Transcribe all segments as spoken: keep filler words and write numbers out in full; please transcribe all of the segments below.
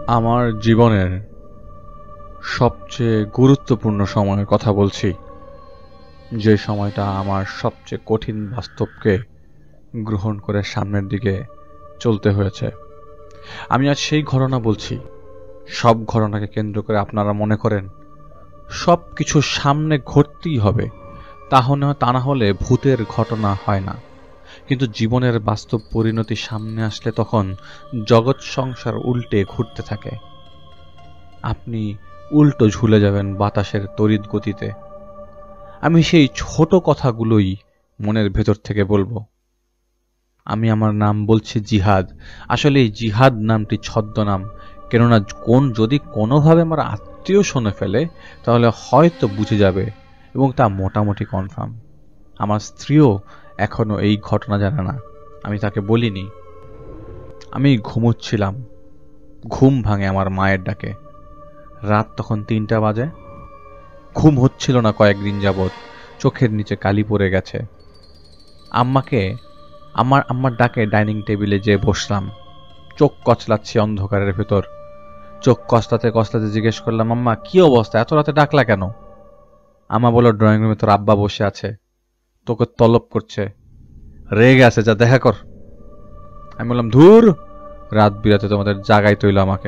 আমার জীবনের সবচেয়ে গুরুত্বপূর্ণ সময়ের কথা বলছি, যে সময়টা আমার সবচেয়ে কঠিন বাস্তবকে গ্রহণ করে সামনের দিকে চলতে হয়েছে। আমি আজ সেই ঘটনা বলছি। সব ঘটনাকে কেন্দ্র করে আপনারা মনে করেন সব কিছু সামনে ঘটতেই হবে, তাহলে তা না হলে ভূতের ঘটনা হয় না। কিন্তু জীবনের বাস্তব পরিণতি সামনে আসলে তখন জগৎ সংসার উল্টে ঘুরতে থাকে। আপনি উল্টো ঝুলে যাবেন বাতাসের তড়িৎ গতিতে। আমি সেই ছোট কথাগুলোই মনের ভেতর থেকে বলবো। আমি আমার নাম বলছি জিহাদ। আসলে এই জিহাদ নামটি ছদ্মনাম, কেননা কোন যদি কোনোভাবে আমার আত্মীয় শুনে ফেলে তাহলে হয়তো বুঝে যাবে, এবং তা মোটামুটি কনফার্ম। আমার স্ত্রীও এখনো এই ঘটনা জানে না, আমি তাকে বলিনি। আমি ঘুমোচ্ছিলাম, ঘুম ভাঙে আমার মায়ের ডাকে। রাত তখন তিনটা বাজে। ঘুম হচ্ছিল না কয়েকদিন যাবৎ, চোখের নিচে কালি পড়ে গেছে। আম্মাকে আমার আম্মার ডাকে ডাইনিং টেবিলে যেয়ে বসলাম। চোখ কচলাচ্ছি অন্ধকারের ভেতর। চোখ কচলাতে কচলাতে জিজ্ঞেস করলাম, আম্মা কি অবস্থা, এত রাতে ডাকলা কেন? আম্মা বলল, ড্রয়িং রুমে তোর আব্বা বসে আছে, তোকে তলব করছে, রেগে আছে, যা দেখা কর। আমি বললাম, ধুর, রাত বিরাতে তোমাদের জাগাই তৈল আমাকে।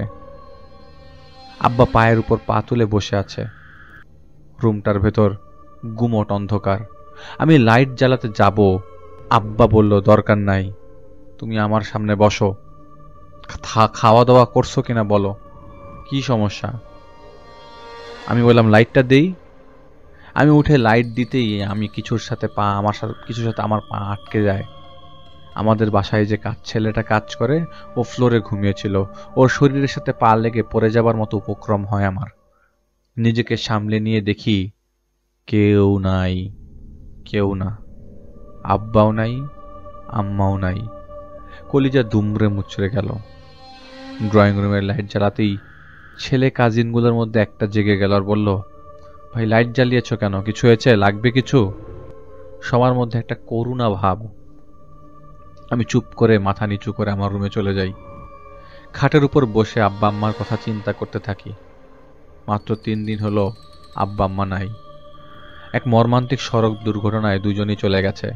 আব্বা পায়ের উপর পা তুলে বসে আছে। রুমটার ভেতর গুমট অন্ধকার। আমি লাইট জ্বালাতে যাব, আব্বা বলল, দরকার নাই, তুমি আমার সামনে বসো, খাওয়া দাওয়া করছো কিনা বলো, কি সমস্যা? আমি বললাম, লাইটটা দেই। আমি উঠে লাইট দিতেই আমি কিছুর সাথে পা আমার সাথে কিছুর সাথে আমার পা আটকে যায়। আমাদের বাসায় যে কাজ ছেলেটা কাজ করে, ও ফ্লোরে ঘুমিয়েছিল। ওর শরীরের সাথে পা লেগে পড়ে যাবার মতো উপক্রম হয় আমার। নিজেকে সামলে নিয়ে দেখি কেউ নাই, কেউ না। আব্বাও নাই, আম্মাও নাই। কলিজা দুমড়ে মুচড়ে গেল। ড্রয়িং রুমের লাইট জ্বালাতেই ছেলে কাজিনগুলোর মধ্যে একটা জেগে গেল আর বলল, ভাই লাইট জ্বালিয়েছ কেন, কিছু হয়েছে, লাগবে কিছু? সবার মধ্যে একটা করুণা ভাব। আমি চুপ করে মাথা নিচু করে আমার রুমে চলে যাই। খাটের উপর বসে আব্বা আম্মার কথা চিন্তা করতে থাকি। মাত্র তিন দিন হলো আব্বা আম্মা নাই। এক মর্মান্তিক সড়ক দুর্ঘটনায় দুজনেই চলে গেছে।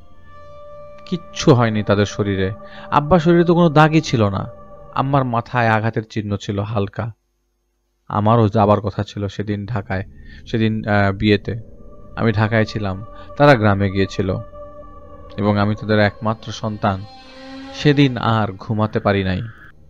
কিচ্ছু হয়নি তাদের শরীরে। আব্বার শরীরে তো কোনো দাগই ছিল না। আম্মার মাথায় আঘাতের চিহ্ন ছিল হালকা। আমারও যাবার কথা ছিল সেদিন ঢাকায়, সেদিন বিয়েতে। আমি ঢাকায় ছিলাম, তারা গ্রামে গিয়েছিল, এবং আমি তাদের একমাত্র সন্তান। সেদিন আর ঘুমাতে পারি নাই।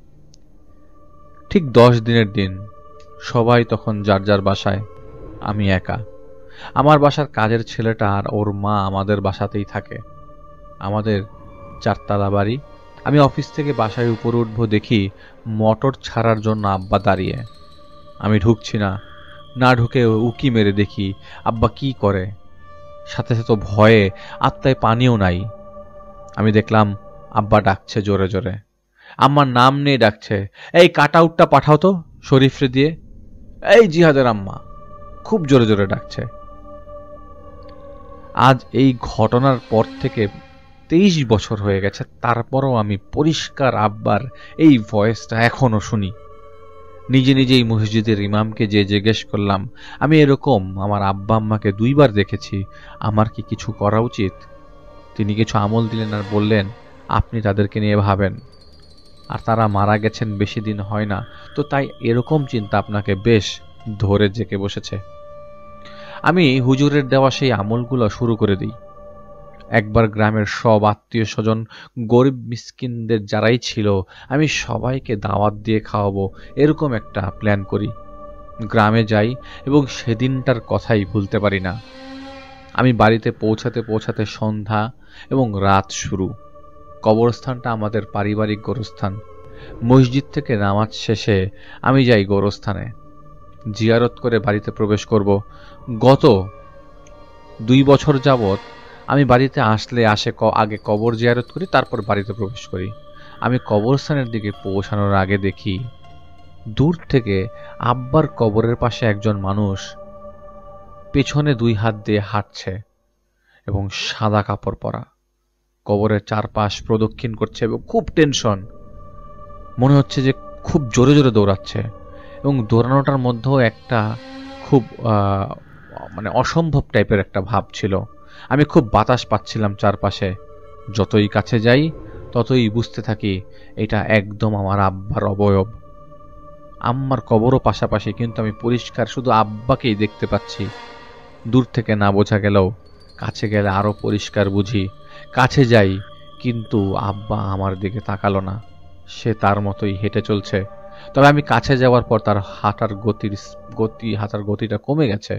ঠিক দশ দিনের দিন। সবাই তখন যার যার বাসায়, আমি একা। আমার বাসার কাজের ছেলেটা আর ওর মা আমাদের বাসাতেই থাকে। আমাদের চারতলা বাড়ি। আমি অফিস থেকে বাসায় উপরে উঠবো, দেখি মোটর ছাড়ার জন্য আব্বা দাঁড়িয়ে। আমি ঢুকছি না, না ঢুকে উকি মেরে দেখি আব্বা কি করে। সাথে সাথে ভয়ে আত্মায় পানিও নাই। আমি দেখলাম আব্বা ডাকছে জোরে জোরে, আম্মার নাম নিয়ে ডাকছে, এই কাট আউটটা পাঠাও তো শরীফরে দিয়ে। এই জিহাদের আম্মা, খুব জোরে জোরে ডাকছে। আজ এই ঘটনার পর থেকে তেইশ বছর হয়ে গেছে, তারপরও আমি পরিষ্কার আব্বার এই ভয়েসটা এখনো শুনি। নিজে নিজেই মসজিদের ইমামকে যে জিজ্ঞেস করলাম, আমি এরকম আমার আব্বা আম্মাকে দুইবার দেখেছি, আমার কি কিছু করা উচিত? তিনি কিছু আমল দিলেন আর বললেন, আপনি তাদেরকে নিয়ে ভাবেন, আর তারা মারা গেছেন বেশি দিন হয় না, তো তাই এরকম চিন্তা আপনাকে বেশ ধরে জেঁকে বসেছে। আমি হুজুরের দেওয়া সেই আমলগুলো শুরু করে দিই। একবার গ্রামের সব আত্মীয় স্বজন, গরিব মিসকিনদের যারাই ছিল, আমি সবাইকে দাওয়াত দিয়ে খাওয়াবো, এরকম একটা প্ল্যান করি। গ্রামে যাই এবং সেদিনটার কথাই ভুলতে পারি না। আমি বাড়িতে পৌঁছাতে পৌঁছাতে সন্ধ্যা এবং রাত শুরু। কবরস্থানটা আমাদের পারিবারিক গোরস্থান। মসজিদ থেকে নামাজ শেষে আমি যাই গোরস্থানে, জিয়ারত করে বাড়িতে প্রবেশ করব। গত দুই বছর যাবৎ আমি বাড়িতে আসলে আসে আগে কবর জিয়ারত করি, তারপর বাড়িতে প্রবেশ করি। আমি কবরস্থানের দিকে পৌঁছানোর আগে দেখি দূর থেকে আব্বার কবরের পাশে একজন মানুষ পেছনে দুই হাত দিয়ে হাঁটছে এবং সাদা কাপড় পরা, কবরের চারপাশ প্রদক্ষিণ করছে এবং খুব টেনশন। মনে হচ্ছে যে খুব জোরে জোরে দৌড়াচ্ছে এবং দৌড়ানোটার মধ্যেও একটা খুব মানে অসম্ভব টাইপের একটা ভাব ছিল। আমি খুব বাতাস পাচ্ছিলাম চারপাশে। যতই কাছে যাই ততই বুঝতে থাকি এটা একদম আমার আব্বার অবয়ব। আম্মার কবরও পাশাপাশি, কিন্তু আমি পরিষ্কার শুধু আব্বাকেই দেখতে পাচ্ছি। দূর থেকে না বোঝা গেলেও কাছে গেলে আরো পরিষ্কার বুঝি। কাছে যাই কিন্তু আব্বা আমার দিকে তাকালো না, সে তার মতোই হেঁটে চলছে। তবে আমি কাছে যাওয়ার পর তার হাঁটার গতির গতি হাঁটার গতিটা কমে গেছে।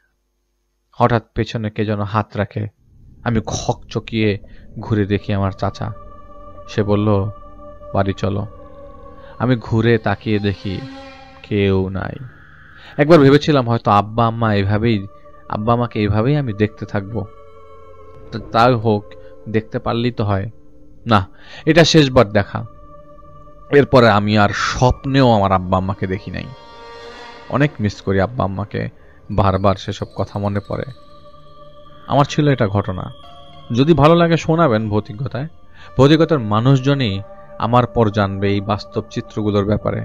হঠাৎ পেছনে কে যেন হাত রাখে। আমি খক চকিয়ে ঘুরে দেখি আমার চাচা। সে বলল, বাড়ি চলো। আমি ঘুরে তাকিয়ে দেখি কেউ নাই। একবার ভেবেছিলাম হয়তো আব্বা আম্মা এভাবেই আব্বা আমাকে এইভাবেই আমি দেখতে থাকবো। তাই হোক, দেখতে পারলেই তো হয়। না, এটা শেষবার দেখা। এরপরে আমি আর স্বপ্নেও আমার আব্বা আম্মাকে দেখি নাই। অনেক মিস করি আব্বা আম্মাকে, বারবার সেসব কথা মনে পড়ে। আমার ছিল এটা ঘটনা। যদি ভালো লাগে শোনাবেন ভৌতিকতায়। ভৌতিকতার মানুষজনই আমার পর জানবে এই বাস্তব চিত্রগুলোর ব্যাপারে।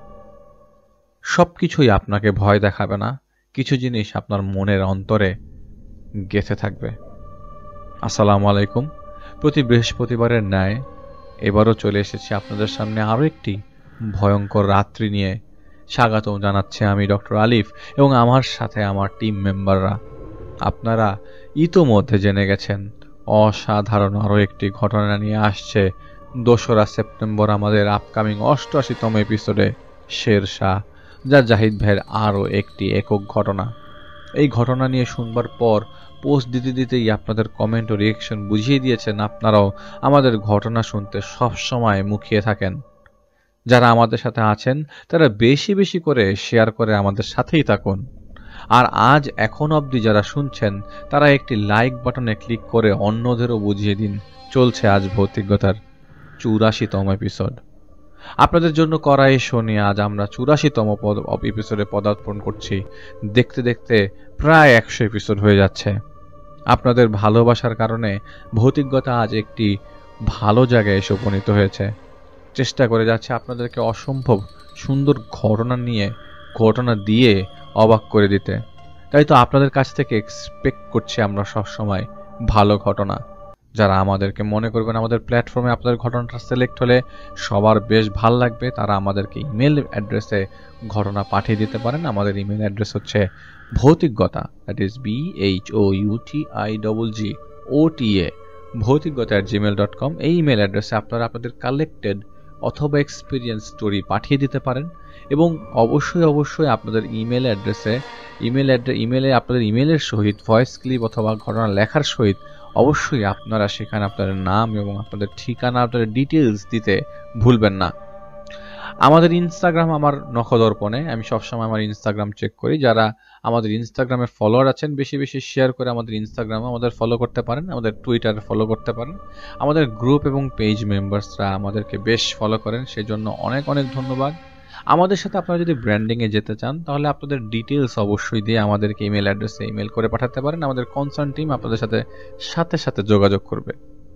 সবকিছুই আপনাকে ভয় দেখাবে না, কিছু জিনিস আপনার মনের অন্তরে গেঁথে থাকবে। আসসালামু আলাইকুম। প্রতি বৃহস্পতিবারের ন্যায় এবারও চলে এসেছি আপনাদের সামনে আরও একটি ভয়ঙ্কর রাত্রি নিয়ে। স্বাগত জানাচ্ছি আমি ডক্টর আলিফ এবং আমার সাথে আমার টিম মেম্বাররা। আপনারা ইতোমধ্যে জেনে গেছেন অসাধারণ আরও একটি ঘটনা নিয়ে আসছে দোসরা সেপ্টেম্বর আমাদের আপকামিং অষ্টআশিতম এপিসোডে শেরশাহ, যা জাহিদ ভাইয়ের আরও একটি একক ঘটনা। এই ঘটনা নিয়ে শুনবার পর পোস্ট দিতে দিতেই আপনাদের কমেন্ট ও রিয়েকশন বুঝিয়ে দিয়েছেন আপনারাও আমাদের ঘটনা শুনতে সবসময় মুখিয়ে থাকেন। যারা আমাদের সাথে আছেন তারা বেশি বেশি করে শেয়ার করে আমাদের সাথেই থাকুন। আর আজ এখন অবধি যারা শুনছেন তারা একটি লাইক বাটনে ক্লিক করে অন্যদেরও বুঝিয়ে দিন চলছে আজ ভৌতিকতার চুরাশিতম এপিসোড। আপনাদের জন্য করা এই শো নিয়ে আজ আমরা চুরাশিতম এপিসোডে পদার্পণ করছি। দেখতে দেখতে প্রায় একশো এপিসোড হয়ে যাচ্ছে। আপনাদের ভালোবাসার কারণে ভৌতিকতা আজ একটি ভালো জায়গায় এসে উপনীত হয়েছে। চেষ্টা করে যাচ্ছে আপনাদেরকে অসম্ভব সুন্দর ঘটনা নিয়ে ঘটনা দিয়ে অবাক করে দিতে। তাই তো আপনাদের কাছ থেকে এক্সপেক্ট করছি আমরা সবসময় ভালো ঘটনা। যারা আমাদেরকে মনে করবেন আমাদের প্ল্যাটফর্মে আপনাদের ঘটনাটা সিলেক্ট হলে সবার বেশ ভাল লাগবে, তারা আমাদেরকে ইমেল অ্যাড্রেসে ঘটনা পাঠিয়ে দিতে পারেন। আমাদের ইমেল অ্যাড্রেস হচ্ছে Bhoutikota, that is B H O U T I double G O T A Bhoutikota at Gmail dot com. এই ইমেল অ্যাড্রেসে আপনারা আপনাদের কালেক্টেড অথবা এক্সপিরিয়েন্স স্টোরি পাঠিয়ে দিতে পারেন এবং অবশ্যই অবশ্যই আপনাদের ইমেল অ্যাড্রেসে ইমেল অ্যাড্রেস ইমেলে আপনাদের ইমেলের সহিত ভয়েস ক্লিপ অথবা ঘটনা লেখার সহিত অবশ্যই আপনারা সেখানে আপনাদের নাম এবং আপনাদের ঠিকানা, আপনাদের ডিটেলস দিতে ভুলবেন না। আমাদের ইনস্টাগ্রাম আমার নখদর্পণে, আমি সবসময় আমার ইনস্টাগ্রাম চেক করি। যারা আমাদের ইনস্টাগ্রামে ফলোয়ার আছেন বেশি বেশি শেয়ার করে আমাদের ইনস্টাগ্রামে আমাদের ফলো করতে পারেন, আমাদের টুইটারে ফলো করতে পারেন। আমাদের গ্রুপ এবং পেজ মেম্বার্সরা আমাদেরকে বেশ ফলো করেন, সেই জন্য অনেক অনেক ধন্যবাদ। আমাদের সাথে আপনারা যদি ব্র্যান্ডিংয়ে যেতে চান তাহলে আপনাদের ডিটেলস অবশ্যই দিয়ে আমাদেরকে ইমেল অ্যাড্রেসে ইমেল করে পাঠাতে পারেন। আমাদের কনসার্ন টিম আপনাদের সাথে সাথে সাথে যোগাযোগ করবে।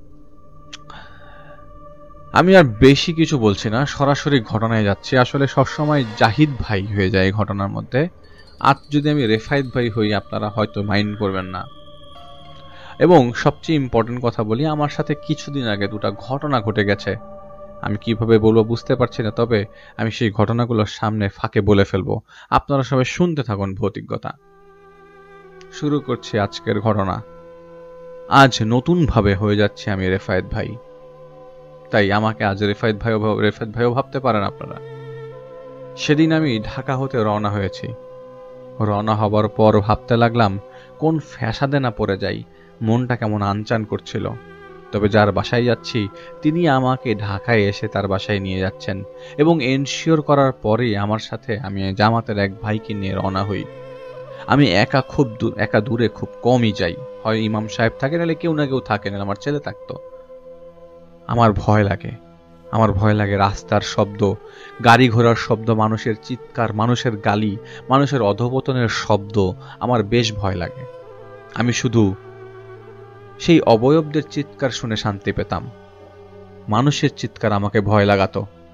আমি আর বেশি কিছু বলছি না, সরাসরি ঘটনায় যাচ্ছি। আসলে সবসময় জাহিদ ভাই হয়ে যায় এই ঘটনার মধ্যে। আজ যদি আমি রেফায়েত ভাই হই আপনারা হয়তো মাইন্ড করবেন না। এবং সবচেয়ে ইম্পর্টেন্ট কথা বলি, আমার সাথে কিছুদিন আগে দুটা ঘটনা ঘটে গেছে। আমি কিভাবে বলবো বুঝতে পারছি না, তবে আমি সেই ঘটনাগুলোর সামনে ফাঁকে বলে ফেলবো। আপনারা সবাই শুনতে থাকুন ভৌতিকতা। শুরু করছি আজকের ঘটনা। আজ নতুন ভাবে হয়ে যাচ্ছে আমি রেফায়েত ভাই, তাই আমাকে আজ রেফায়েত ভাই রেফায়েত ভাইও ভাবতে পারেন আপনারা। সেদিন আমি ঢাকা হতে রওনা হয়েছি। রওনা হবার পর ভাবতে লাগলাম কোন ফ্যাসাদে না পড়ে যাই, মনটা কেমন আনচান করছিল। তবে যার বাসায় যাচ্ছি তিনি আমাকে ঢাকায় এসে তার বাসায় নিয়ে যাচ্ছেন এবং এনশিওর করার পরেই আমার সাথে আমি জামাতের এক ভাইকে নিয়ে রওনা হই। আমি একা খুব একা দূরে খুব কমই যাই, হয় ইমাম সাহেব থাকে নাহলে কেউ না কেউ থাকে, না আমার ছেলে থাকতো। আমার ভয় লাগে, আমার ভয় লাগে রাস্তার শব্দ, গাড়ি ঘোড়ার শব্দ, মানুষের চিৎকার, মানুষের গালি, মানুষের অধপতনের শব্দ আমার বেশ ভয় লাগে। আমি শুধু সেই অবয়বদের চিৎকার শুনে শান্তি পেতাম। মানুষের চিৎকার আমাকে ভয় লাগাতো।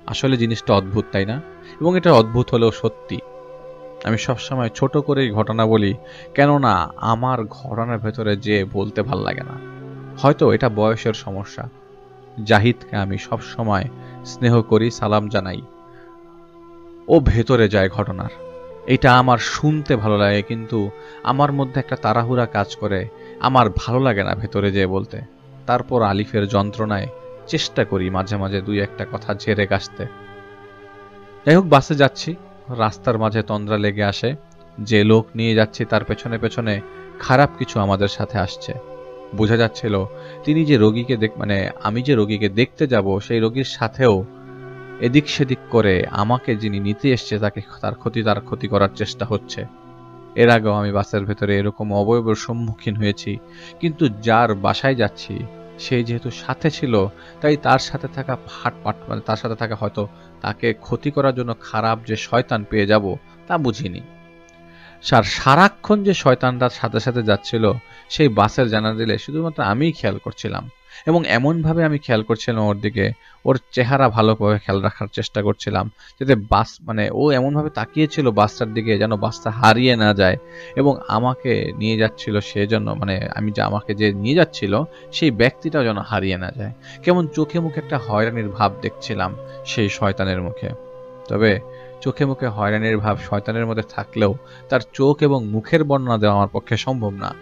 আসলে জিনিসটা অদ্ভুত, তাই না? এবং এটা অদ্ভুত হলেও সত্যি। আমি সবসময় ছোট করেই ঘটনা বলি, কেননা আমার ঘটনার ভেতরে যে বলতে ভাল লাগে না। হয়তো এটা বয়সের সমস্যা। জাহিদকে আমি সব সময় স্নেহ করি, সালাম জানাই, ও ভেতরে যায় ঘটনার। এটা আমার শুনতে ভালো লাগে, কিন্তু আমার মধ্যে একটা তাড়াহুড়া কাজ করে, আমার ভালো লাগে না ভেতরে যেয়ে বলতে। তারপর আলিফের যন্ত্রণায় চেষ্টা করি মাঝে মাঝে দুই একটা কথা ঝেড়ে কাশতে। যাই হোক, বাসে যাচ্ছি, রাস্তার মাঝে তন্দ্রা লেগে আসে। যে লোক নিয়ে যাচ্ছি তার পেছনে পেছনে খারাপ কিছু আমাদের সাথে আসছে। বোঝা যাচ্ছিল তিনি যে রোগীকে দেখ মানে আমি যে রোগীকে দেখতে যাব সেই রোগীর সাথেও এদিক সেদিক করে আমাকে যিনি নিতে এসছে তাকে তার ক্ষতি তার ক্ষতি করার চেষ্টা হচ্ছে। এর আগেও আমি বাসের ভেতরে এরকম অবয়বের সম্মুখীন হয়েছি, কিন্তু যার বাসায় যাচ্ছি সেই যেহেতু সাথে ছিল, তাই তার সাথে থাকা ফাটপাট মানে তার সাথে থাকা হয়তো তাকে ক্ষতি করার জন্য খারাপ যে শয়তান পেয়ে যাব তা বুঝিনি। সার সারাক্ষণ যে শয়তানটার সাথে সাথে যাচ্ছিল সেই বাসের জানা দিলে শুধুমাত্র আমিই খেয়াল করছিলাম, এবং এমনভাবে আমি খেয়াল করছিলাম ওর দিকে, ওর চেহারা ভালোভাবে খেয়াল রাখার চেষ্টা করছিলাম, যাতে বাস মানে ও এমনভাবে তাকিয়েছিল বাসটার দিকে যেন বাসটা হারিয়ে না যায়, এবং আমাকে নিয়ে যাচ্ছিল সে জন্য মানে আমি যে আমাকে যে নিয়ে যাচ্ছিল সেই ব্যক্তিটাও যেন হারিয়ে না যায়। কেমন চোখে মুখে একটা হয়রানির ভাব দেখছিলাম সেই শয়তানের মুখে। তবে চোখে মুখে হয়রানির ভাব শয়তানের মধ্যে থাকলেও তার চোখ এবং মুখের বর্ণনা দেওয়া আমার পক্ষে সম্ভব না।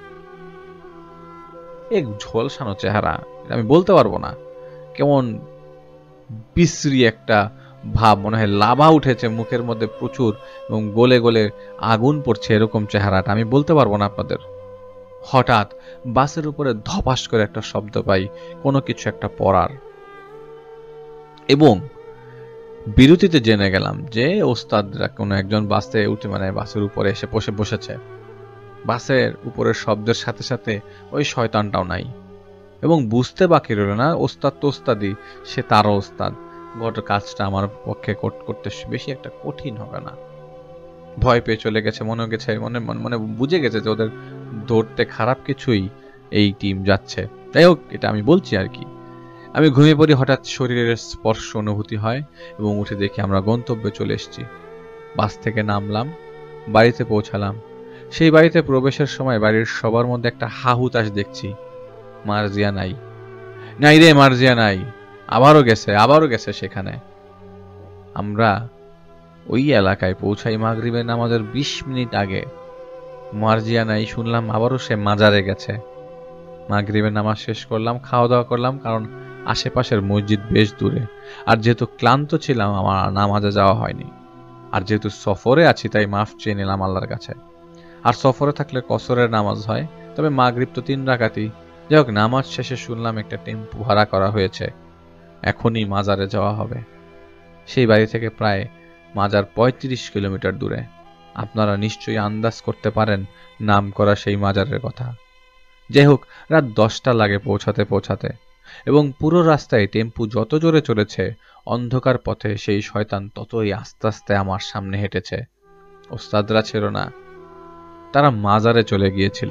এক ঝলসানো চেহারা, আমি বলতে পারবো না, কেমন বিশ্রী একটা ভাব, মনে হয় লাভা উঠেছে মুখের মধ্যে প্রচুর এবং গলে গলে আগুন পড়ছে, এরকম চেহারাটা আমি বলতে পারবো না আপনাদের। হঠাৎ বাসের উপরে ধপাস করে একটা শব্দ পাই, কোনো কিছু একটা পড়ার, এবং বিরতিতে জেনে গেলাম যে ওস্তাদরা কোনো একজন বাসে উঠে মানে বাসের উপরে এসে বসে বসেছে। বাসের উপরের শব্দের সাথে সাথে ওই শয়তানটাও নাই, এবং বুঝতে বাকি রইল না ওস্তাদ তো ওস্তাদি, সে তারও ওস্তাদ। গোটা কাজটা আমার পক্ষে করতে বেশি একটা কঠিন হবে না। ভয় পেয়ে চলে গেছে, মনে গেছে মনে মনে বুঝে গেছে যে ওদের ধরতে খারাপ কিছুই এই টিম যাচ্ছে। যাই হোক, এটা আমি বলছি আর কি। আমি ঘুমিয়ে পড়ি, হঠাৎ শরীরের স্পর্শ অনুভূতি হয় এবং উঠে দেখি আমরা গন্তব্যে চলে এসেছি। বাস থেকে নামলাম, বাড়িতে পৌঁছালাম। সেই বাড়িতে প্রবেশের সময় বাড়ির সবার মধ্যে একটা হা হুতাশ দেখছি। মার্জিয়া নাই, নাই রে মার্জিয়া নাই, আবারও গেছে আবারও গেছে সেখানে। আমরা ওই এলাকায় পৌঁছাই মাগরিবের নামাজের বিশ মিনিট আগে। মার্জিয়া নাই শুনলাম আবারও সে মাজারে গেছে। মাগরিবের নামাজ শেষ করলাম, খাওয়া দাওয়া করলাম, কারণ আশেপাশের মসজিদ বেশ দূরে, আর যেহেতু ক্লান্ত ছিলাম আমার নামাজে যাওয়া হয়নি। আর যেহেতু সফরে আছি তাই মাফ চেয়ে নিলাম আল্লাহর কাছে। আর সফরে থাকলে কসরের নামাজ হয়, তবে মাগরিব তো তিন রাকাতই। যাই হোক, নামাজ শেষে শুনলাম একটা টেম্পু ভাড়া করা হয়েছে, এখনই মাজারে যাওয়া হবে। সেই বাড়ি থেকে প্রায় মাজার পঁয়ত্রিশ কিলোমিটার দূরে। আপনারা নিশ্চয়ই আন্দাজ করতে পারেন নাম করা সেই মাজারের কথা। যাই হোক, রাত দশটা লাগে পৌঁছাতে পৌঁছাতে, এবং পুরো রাস্তায় টেম্পু যত জোরে চলেছে অন্ধকার পথে সেই শয়তান ততই আস্তে আস্তে আমার সামনে হেঁটেছে। ওস্তাদরা ছিল না, তারা মাজারে চলে গিয়েছিল।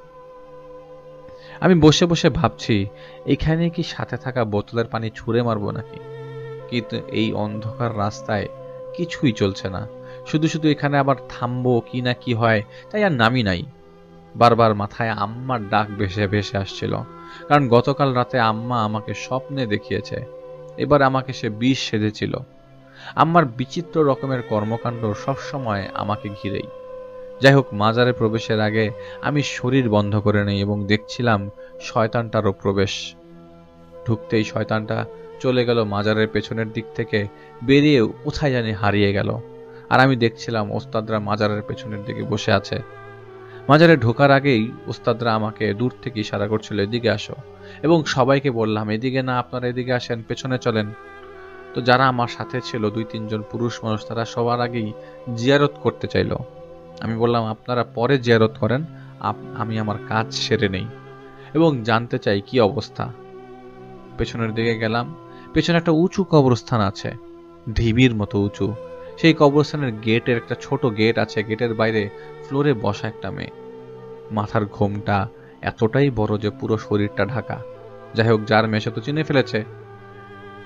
আমি বসে বসে ভাবছি এখানে কি সাথে থাকা বোতলের পানি ছুঁড়ে মারবো নাকি, কিন্তু এই অন্ধকার রাস্তায় কিছুই চলছে না। শুধু শুধু এখানে আবার থামবো কি না কি হয় তাই আর নামি নাই। বারবার মাথায় আম্মার ডাক ভেসে ভেসে আসছিল, কারণ গতকাল রাতে আম্মা আমাকে স্বপ্নে দেখিয়েছে। এবার আমাকে সে বিষ সেধেছিল। আম্মার বিচিত্র রকমের কর্মকাণ্ড সবসময় আমাকে ঘিরেই। যাই হোক, মাজারে প্রবেশের আগে আমি শরীর বন্ধ করে নেই এবং দেখছিলাম শয়তানটারও প্রবেশ। ঢুকতেই শয়তানটা চলে গেল মাজারের পেছনের দিক থেকে, বেরিয়ে কোথায় জানি হারিয়ে গেল। আর আমি দেখছিলাম ওস্তাদরা মাজারের পেছনের দিকে বসে আছে। মাজারে ঢোকার আগেই ওস্তাদরা আমাকে দূর থেকে ইশারা করছিল এদিকে আসো, এবং সবাইকে বললাম এদিকে না, আপনারা এদিকে আসেন, পেছনে চলেন। তো যারা আমার সাথে ছিল দুই তিনজন পুরুষ মানুষ, তারা সবার আগেই জিয়ারত করতে চাইল। আমি বললাম আপনারা পরে জিয়ারত করেন, আমি আমার কাজ সেরে নেই এবং জানতে চাই কি অবস্থা। পেছনের দিকে গেলাম, পেছনে একটা উঁচু কবরস্থান আছে, ঢিবির মতো উঁচু। সেই কবরস্থানের গেটের একটা ছোট গেট আছে, গেটের বাইরে ফ্লোরে বসা একটা মেয়ে। মাথার ঘোমটা এতটাই বড় যে পুরো শরীরটা ঢাকা। যাই হোক, যার মেয়ে সে তো চিনে ফেলেছে।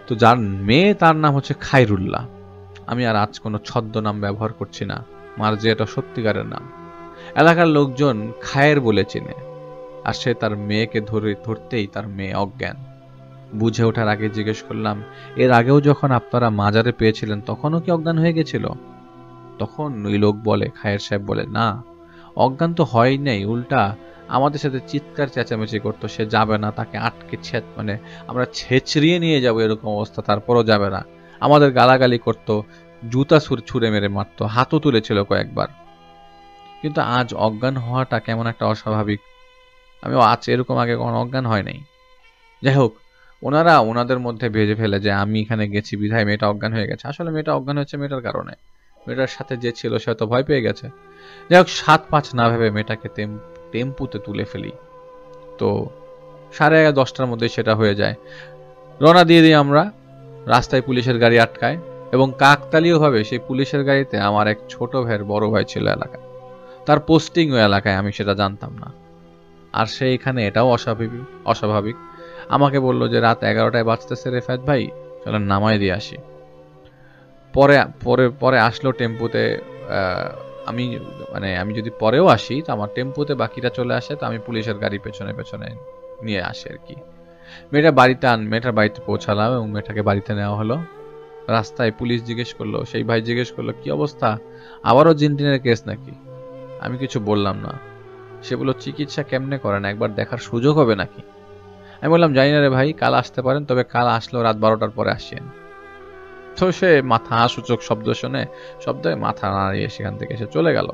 তো যার মেয়ে তার নাম হচ্ছে খায়রুল্লাহ। আমি আর আজ কোনো ছদ্মনাম ব্যবহার করছি না, মার যে এটা সত্যিকারের নাম। এলাকার লোকজন খায়ের বলে চেনে। আর সে তার মেয়েকে ধরে ধরতেই তার মেয়ে অজ্ঞান। বুঝে ওঠার আগে জিজ্ঞেস করলাম, এর আগেও যখন আপনারা মাজারে পেয়েছিলেন তখনও কি অজ্ঞান হয়ে গেছিল? তখন ওই লোক বলে, খায়ের সাহেব বলে, না, অজ্ঞান তো হয় নাই, উল্টা আমাদের সাথে চিৎকার চেঁচামেচি করতো, সে যাবে না, তাকে আটকে ছেদ মানে আমরা ছেঁচড়িয়ে নিয়ে যাবো এরকম অবস্থা, তারপরও যাবে না। আমাদের গালাগালি করতো, জুতা ছুঁড়ে মেরে মারতো, হাতও তুলেছিল কয়েকবার। কিন্তু আজ অজ্ঞান হওয়াটা কেমন একটা অস্বাভাবিক। আমি আজ এরকম আগে কখনো অজ্ঞান হয় নাই। যাই হোক, ওনারা ওনাদের মধ্যে ভেজে ফেলে যে আমি এখানে গেছি বিধায় মেয়েটা অজ্ঞান হয়ে গেছে। আসলে মেয়েটা অজ্ঞান হয়েছে মেয়েটার কারণে, মেয়েটার সাথে যে ছিল সে হয়তো ভয় পেয়ে গেছে। যাই হোক, সাত পাঁচ না ভেবে মেয়েটাকে টেম্পুতে তুলে ফেলি। তো সাড়ে এগারো দশটার মধ্যে সেটা হয়ে যায়। রওনা দিয়ে দিই আমরা। রাস্তায় পুলিশের গাড়ি আটকায় এবং কাকতালীয়ভাবে সেই পুলিশের গাড়িতে আমার এক ছোট ভাইয়ের বড় ভাই ছিল এলাকায়। তার পোস্টিং ওই এলাকায়, আমি সেটা জানতাম না। আর সে এখানে, এটাও অস্বাভাবিক অস্বাভাবিক আমাকে বলল যে রাত এগারোটায় বাজতেছে রেফায়েত ভাই, চলেন নামাই দিয়ে আসি। পরে পরে পরে আসলো টেম্পুতে। আমি মানে আমি যদি পরেও আসি তো আমার টেম্পুতে বাকিরা চলে আসে, তো আমি পুলিশের গাড়ি পেছনে পেছনে নিয়ে আসি আর কি। মেয়েটা বাড়িতে আন মেয়েটার বাড়িতে পৌঁছালাম এবং মেয়েটাকে বাড়িতে নেওয়া হলো। রাস্তায় পুলিশ জিজ্ঞেস করলো, সেই ভাই জিজ্ঞেস করলো, কি অবস্থা, আবারও জিনটিনের কেস নাকি? আমি কিছু বললাম না। সে বলল, চিকিৎসা কেমনে করেন, একবার দেখার সুযোগ হবে নাকি? আমি বললাম, জানি না রে ভাই, কাল আসতে পারেন, তবে কাল আসলেও রাত বারোটার পরে আসেন। তো সে মাথা সূচক শব্দ শুনে শব্দে মাথা নাড়িয়ে সেখান থেকে সে চলে গেল।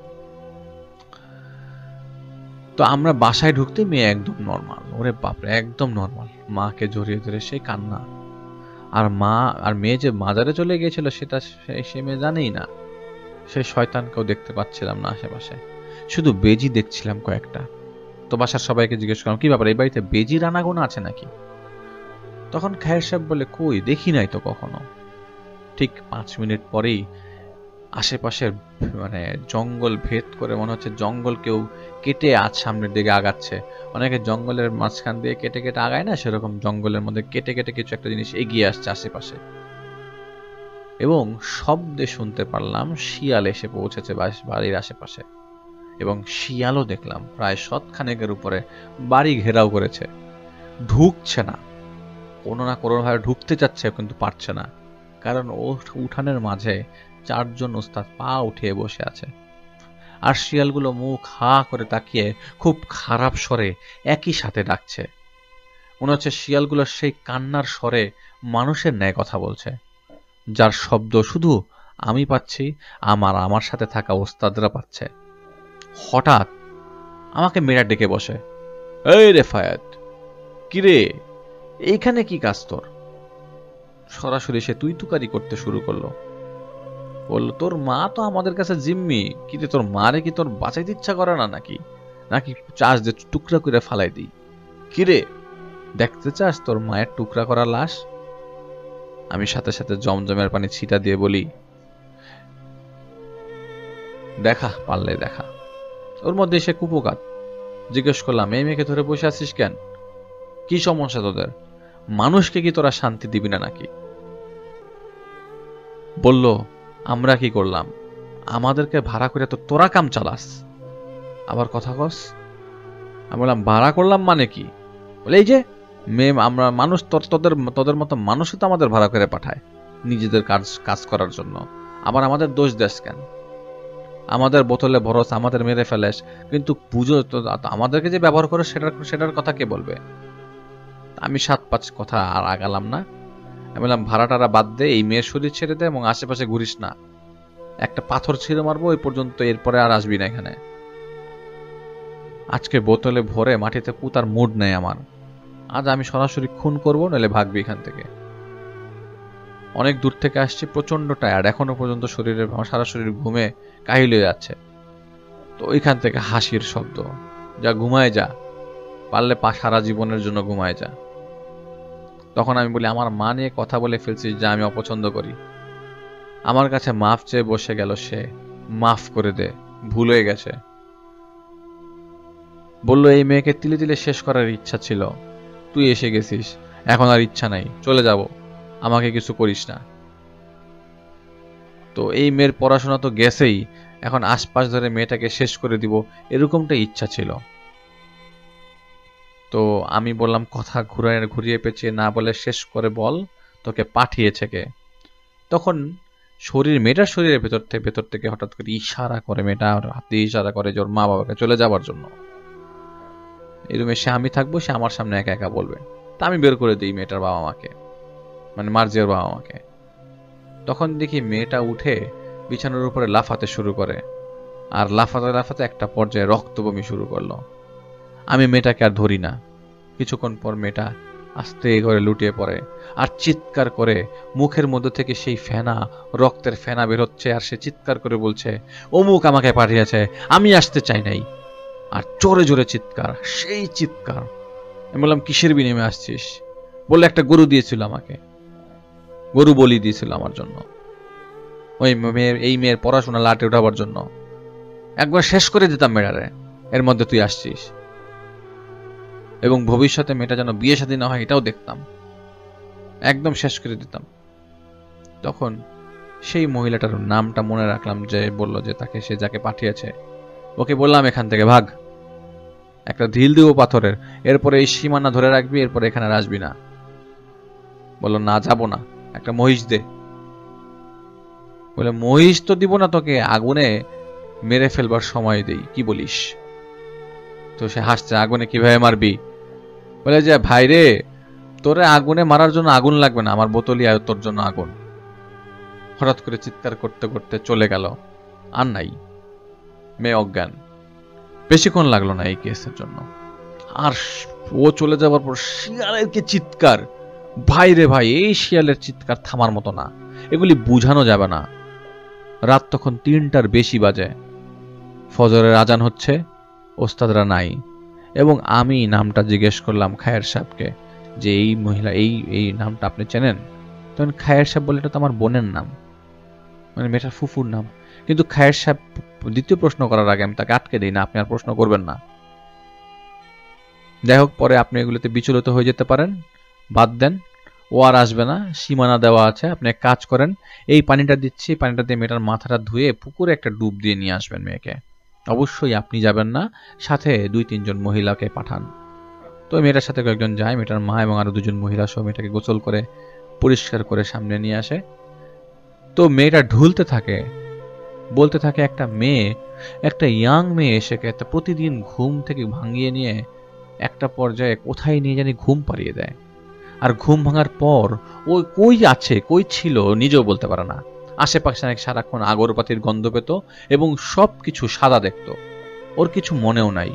তো আমরা বাসায় ঢুকতে মেয়ে একদম নর্মাল, ওরে বাপরে একদম নর্মাল, মাকে জড়িয়ে ধরে সেই কান্না। আর মা আর মেয়ে যে মাজারে চলে গিয়েছিল সেটা সে মেয়ে জানেই না। সে শয়তানকেও দেখতে পাচ্ছিলাম না আশেপাশে, শুধু বেজি দেখছিলাম কয়েকটা। তো বাসার সবাইকে জিজ্ঞেস করলাম, কি ব্যাপার, এই বাড়িতে বেজির আনাগোনা আছে নাকি? তখন খায়ের সাহেব বলে, কই, দেখি নাই তো কখনো। ঠিক পাঁচ মিনিট পরেই আশেপাশের মানে জঙ্গল ভেদ করে মনে হচ্ছে জঙ্গল কেউ কেটে আজ সামনের দিকে আগাচ্ছে। অনেকে জঙ্গলের মাঝখান দিয়ে কেটে কেটে আগায় না, সেরকম জঙ্গলের মধ্যে কেটে কেটে কিছু একটা জিনিস এগিয়ে আসছে আশেপাশে। এবং শব্দে শুনতে পারলাম শিয়াল এসে পৌঁছেছে বাড়ির আশেপাশে, এবং শিয়ালও দেখলাম প্রায় শতখানেকের উপরে বাড়ি ঘেরাও করেছে। ঢুকছে না, কোনো না কোনোভাবে ঢুকতে চাচ্ছে কিন্তু পারছে না, কারণ ও উঠানের মাঝে চারজন ওস্তাদ পা উঠিয়ে বসে আছে। আর শিয়ালগুলো মুখ হা করে তাকিয়ে খুব খারাপ স্বরে একই সাথে ডাকছে। মনে হচ্ছে শিয়ালগুলোর সেই কান্নার স্বরে মানুষের ন্যায় কথা বলছে, যার শব্দ শুধু আমি পাচ্ছি, আমার আমার সাথে থাকা ওস্তাদরা পাচ্ছে। হঠাৎ আমাকে মেয়েরা ডেকে বসে, এই রেফায়েত, কিরে এইখানে কি কাজ তোর? সরাসরি সে তুই তুকারি করতে শুরু করলো। বললো, তোর মা তো আমাদের কাছে জিম্মি, কিন্তু তোর মারে কি তোর বাঁচাইতে ইচ্ছা করে না নাকি? নাকি চাষ যে টুকরা করে ফালাই দিই? কিরে, দেখতে চাস তোর মায়ের টুকরা করা লাশ? আমি সাথে সাথে জমজমের পানি ছিটা দিয়ে বলি, দেখা পারলে দেখা। ওর মধ্যে সে কুপকাত। জিজ্ঞেস করলাম, এই মেয়েকে ধরে বসে আছিস কেন? কি সমস্যা তোদের? মানুষকে কি তোরা শান্তি দিবি না নাকি? বলল, আমরা কি করলাম? আমাদেরকে ভাড়া করে তো তোরা কাম চালাস, আবার কথা কস। আমি বললাম, ভাড়া করলাম মানে কি? বলে, এই যে মেয়ে, আমরা মানুষ, তোদের তোদের মতো মানুষই তো আমাদের ভাড়া করে পাঠায় নিজেদের কাজ কাজ করার জন্য, আবার আমাদের দোষ দেশ কেন? আমাদের বোতলে ভরস, আমাদের মেরে ফেলেস, কিন্তু বুঝো তো আমাদেরকে যে ব্যবহার করে সেটার সেটার কথা কে বলবে? আমি সাত পাঁচ কথা আর আগালাম না। আমি বললাম, ভাড়াটারা বাদ দে, এই মেয়ের শরীর ছেড়ে দে এবং আশেপাশে ঘুরিস না। একটা পাথর ছিঁড়ে মারবো ওই পর্যন্ত, এরপরে আর আসবি না এখানে। আজকে বোতলে ভরে মাটিতে পুতার মুড নেই আমার। আজ আমি সরাসরি খুন করবো, নাহলে ভাগবি এখান থেকে। অনেক দূর থেকে আসছি, প্রচন্ড টায়ার্ড, এখনো পর্যন্ত শরীরে সারা শরীর ঘুমে কাহিল হয়ে যাচ্ছে। তো ওইখান থেকে হাসির শব্দ, যা ঘুমায় যা, পারলে পা সারা জীবনের জন্য ঘুমায় যা। তখন আমি বলি, আমার মা নিয়ে কথা বলে ফেলছিস যা আমি অপছন্দ করি। আমার কাছে মাফ চেয়ে বসে গেল সে, মাফ করে দে, ভুল হয়ে গেছে। বলল, এই মেয়েকে তিলে তিলে শেষ করার ইচ্ছা ছিল, তুই এসে গেছিস, এখন আর ইচ্ছা নাই, চলে যাব। আমাকে কিছু করিস না। তো এই মেয়ের পড়াশোনা তো গেছেই, এখন আশপাশ ধরে মেয়েটাকে শেষ করে দিব, এরকমটা ইচ্ছা ছিল। তো আমি বললাম, কথা ঘুরিয়ে ঘুরিয়ে পেঁচিয়ে না বলে শেষ করে বল তোকে পাঠিয়েছে কে। তখন শরীর মেয়েটার শরীরের ভেতর থেকে ভেতর থেকে হঠাৎ করে ইশারা করে, মেয়েটা হাত দিয়ে ইশারা করে যে ওর মা বাবাকে চলে যাবার জন্য। এই রুমে সে আমি থাকবো, সে আমার সামনে একা একা বলবে। তা আমি বের করে দিই মেয়েটার বাবা মাকে, মানে মার্জিয়ার বাবা মাকে। তখন দেখি মেয়েটা উঠে বিছানার উপরে লাফাতে শুরু করে, আর লাফাতে লাফাতে একটা পর্যায়ে রক্ত বমি শুরু করলো। আমি মেয়েটাকে আর ধরি না। কিছুক্ষণ পর মেয়েটা আস্তে করে লুটিয়ে পড়ে আর চিৎকার করে, মুখের মধ্যে থেকে সেই ফেনা, রক্তের ফেনা বেরোচ্ছে, আর সে চিৎকার করে বলছে অমুক আমাকে পাঠিয়েছে, আমি আসতে চাই নাই। আর জোরে জোরে চিৎকার, সেই চিৎকার। আমি বললাম কিসের বিনিময়ে আসছিস? বলে একটা গরু দিয়েছিল আমাকে, গরু বলি দিয়েছিল আমার জন্য, ওই মেয়ের এই মেয়ের পড়াশোনা লাটে উঠাবার জন্য। একবার শেষ করে দিতাম মেয়েটারে, এর মধ্যে তুই আসছিস। এবং ভবিষ্যতে মেয়েটা যেন বিয়ে শাদী না হয় এটাও দেখতাম, একদম শেষ করে দিতাম। তখন সেই মহিলাটার নামটা মনে রাখলাম, যে বলল যে তাকে সে যাকে পাঠিয়েছে। ওকে বললাম এখান থেকে ভাগ, একটা ঢিল দিব পাথরের, এরপরে এই সীমানা ধরে রাখবি, এরপরে এখানে আসবি না। বললো না, যাব না, একটা মহিষ দে। বলে মহিষ তো দিব না, তোকে আগুনে মেরে ফেলবার সময় দেই, কি বলিস? তো সে হাসছে, আগুনে কিভাবে মারবি? বলে যে ভাই রে, তোরে আগুনে মারার জন্য আগুন লাগবে না, আমার বোতলই আয় তোর জন্য আগুন। হঠাৎ করে চিৎকার করতে করতে চলে গেল, আর নাই। মেয়ে অজ্ঞান। বেশিক্ষণ লাগলো না এই কেসের জন্য। আর ও চলে যাবার পর শিয়ালের কি চিৎকার, ভাই রে ভাই, এই শিয়ালের চিৎকার থামার মতো না, এগুলি বুঝানো যাবে না। রাত তখন তিনটার বেশি বাজে, ফজরের আজান হচ্ছে, ওস্তাদরা নাই। এবং আমি নামটা জিজ্ঞেস করলাম খায়ের সাহেবকে, যে এই মহিলা, এই এই নামটা আপনি চেনেন? তখন খায়ের সাহেব বলে এটা তো আমার বোনের নাম, মানে মেয়েটার ফুফুর নাম। কিন্তু খায়ের সাহেব দ্বিতীয় প্রশ্ন করার আগে আমি তাকে আটকে দিই না, আপনি আর প্রশ্ন করবেন না। যাই হোক, পরে আপনি এগুলোতে বিচলিত হয়ে যেতে পারেন, বাদ দেন, ও আর আসবে না, সীমানা দেওয়া আছে। আপনি এক কাজ করেন, এই পানিটা দিচ্ছি, পানিটা দিয়ে মেয়েটার মাথাটা ধুয়ে পুকুরে একটা ডুব দিয়ে নিয়ে আসবেন মেয়েকে। অবশ্যই আপনি যাবেন না, সাথে দুই তিনজন মহিলাকে পাঠান। তো মেয়েটার সাথে কয়েকজন যায়, মেয়েটার মা এবং আরো দুজন মহিলা সহ মেয়েটাকে গোসল করে পরিষ্কার করে সামনে নিয়ে আসে। তো মেয়েটা ঢুলতে থাকে, বলতে থাকে একটা মেয়ে, একটা ইয়াং মেয়ে এসে প্রতিদিন ঘুম থেকে ভাঙিয়ে নিয়ে একটা পর্যায়ে কোথায় নিয়ে জানি ঘুম পাড়িয়ে দেয়। আর ঘুম ভাঙার পর ওই কই আছে কই ছিল নিজেও বলতে পারে না। আশেপাশে অনেক সারাক্ষণ আগরবাতির গন্ধ পেত এবং সব কিছু সাদা দেখত, ওর কিছু মনেও নাই।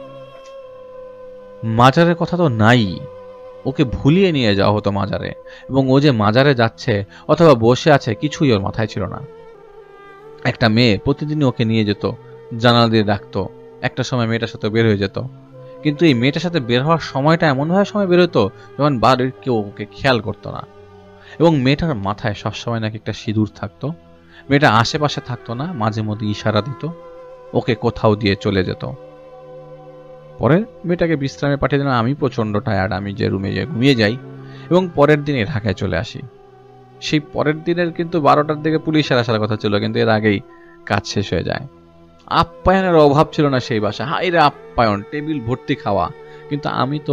মাজারের কথা তো নাই, ওকে ভুলিয়ে নিয়ে যাওয়া হতো মাজারে, এবং ও যে মাজারে যাচ্ছে অথবা বসে আছে কিছুই ওর মাথায় ছিল না। একটা মেয়ে প্রতিদিনই ওকে নিয়ে যেত, জানালা দিয়ে ডাকতো, একটা সময় মেয়েটার সাথে বের হয়ে যেত। কিন্তু এই মেয়েটার সাথে বের হওয়ার সময়টা এমনভাবে সময় বের হতো যখন বাড়ির কেউ ওকে খেয়াল করতো না। এবং মেয়েটার মাথায় সবসময় নাকি একটা সিঁদুর থাকতো। মেয়েটা আশেপাশে থাকতো না, মাঝে মধ্যে ইশারা দিত, ওকে কোথাও দিয়ে চলে যেত। পরে মেয়েটাকে বিশ্রামে পাঠিয়ে দিলাম। আমি প্রচন্ড টায়ার্ড, আমি যে রুমে যে ঘুমিয়ে যাই এবং পরের দিনে ঢাকায় চলে আসি। সেই পরের দিনের কিন্তু বারোটার দিকে পুলিশের আসার কথা ছিল, কিন্তু এর আগেই কাজ শেষ হয়ে যায়। আপ্যায়নের অভাব ছিল না সেই বাসা, হাইরে আপ্যায়ন, টেবিল ভর্তি খাওয়া। কিন্তু আমি তো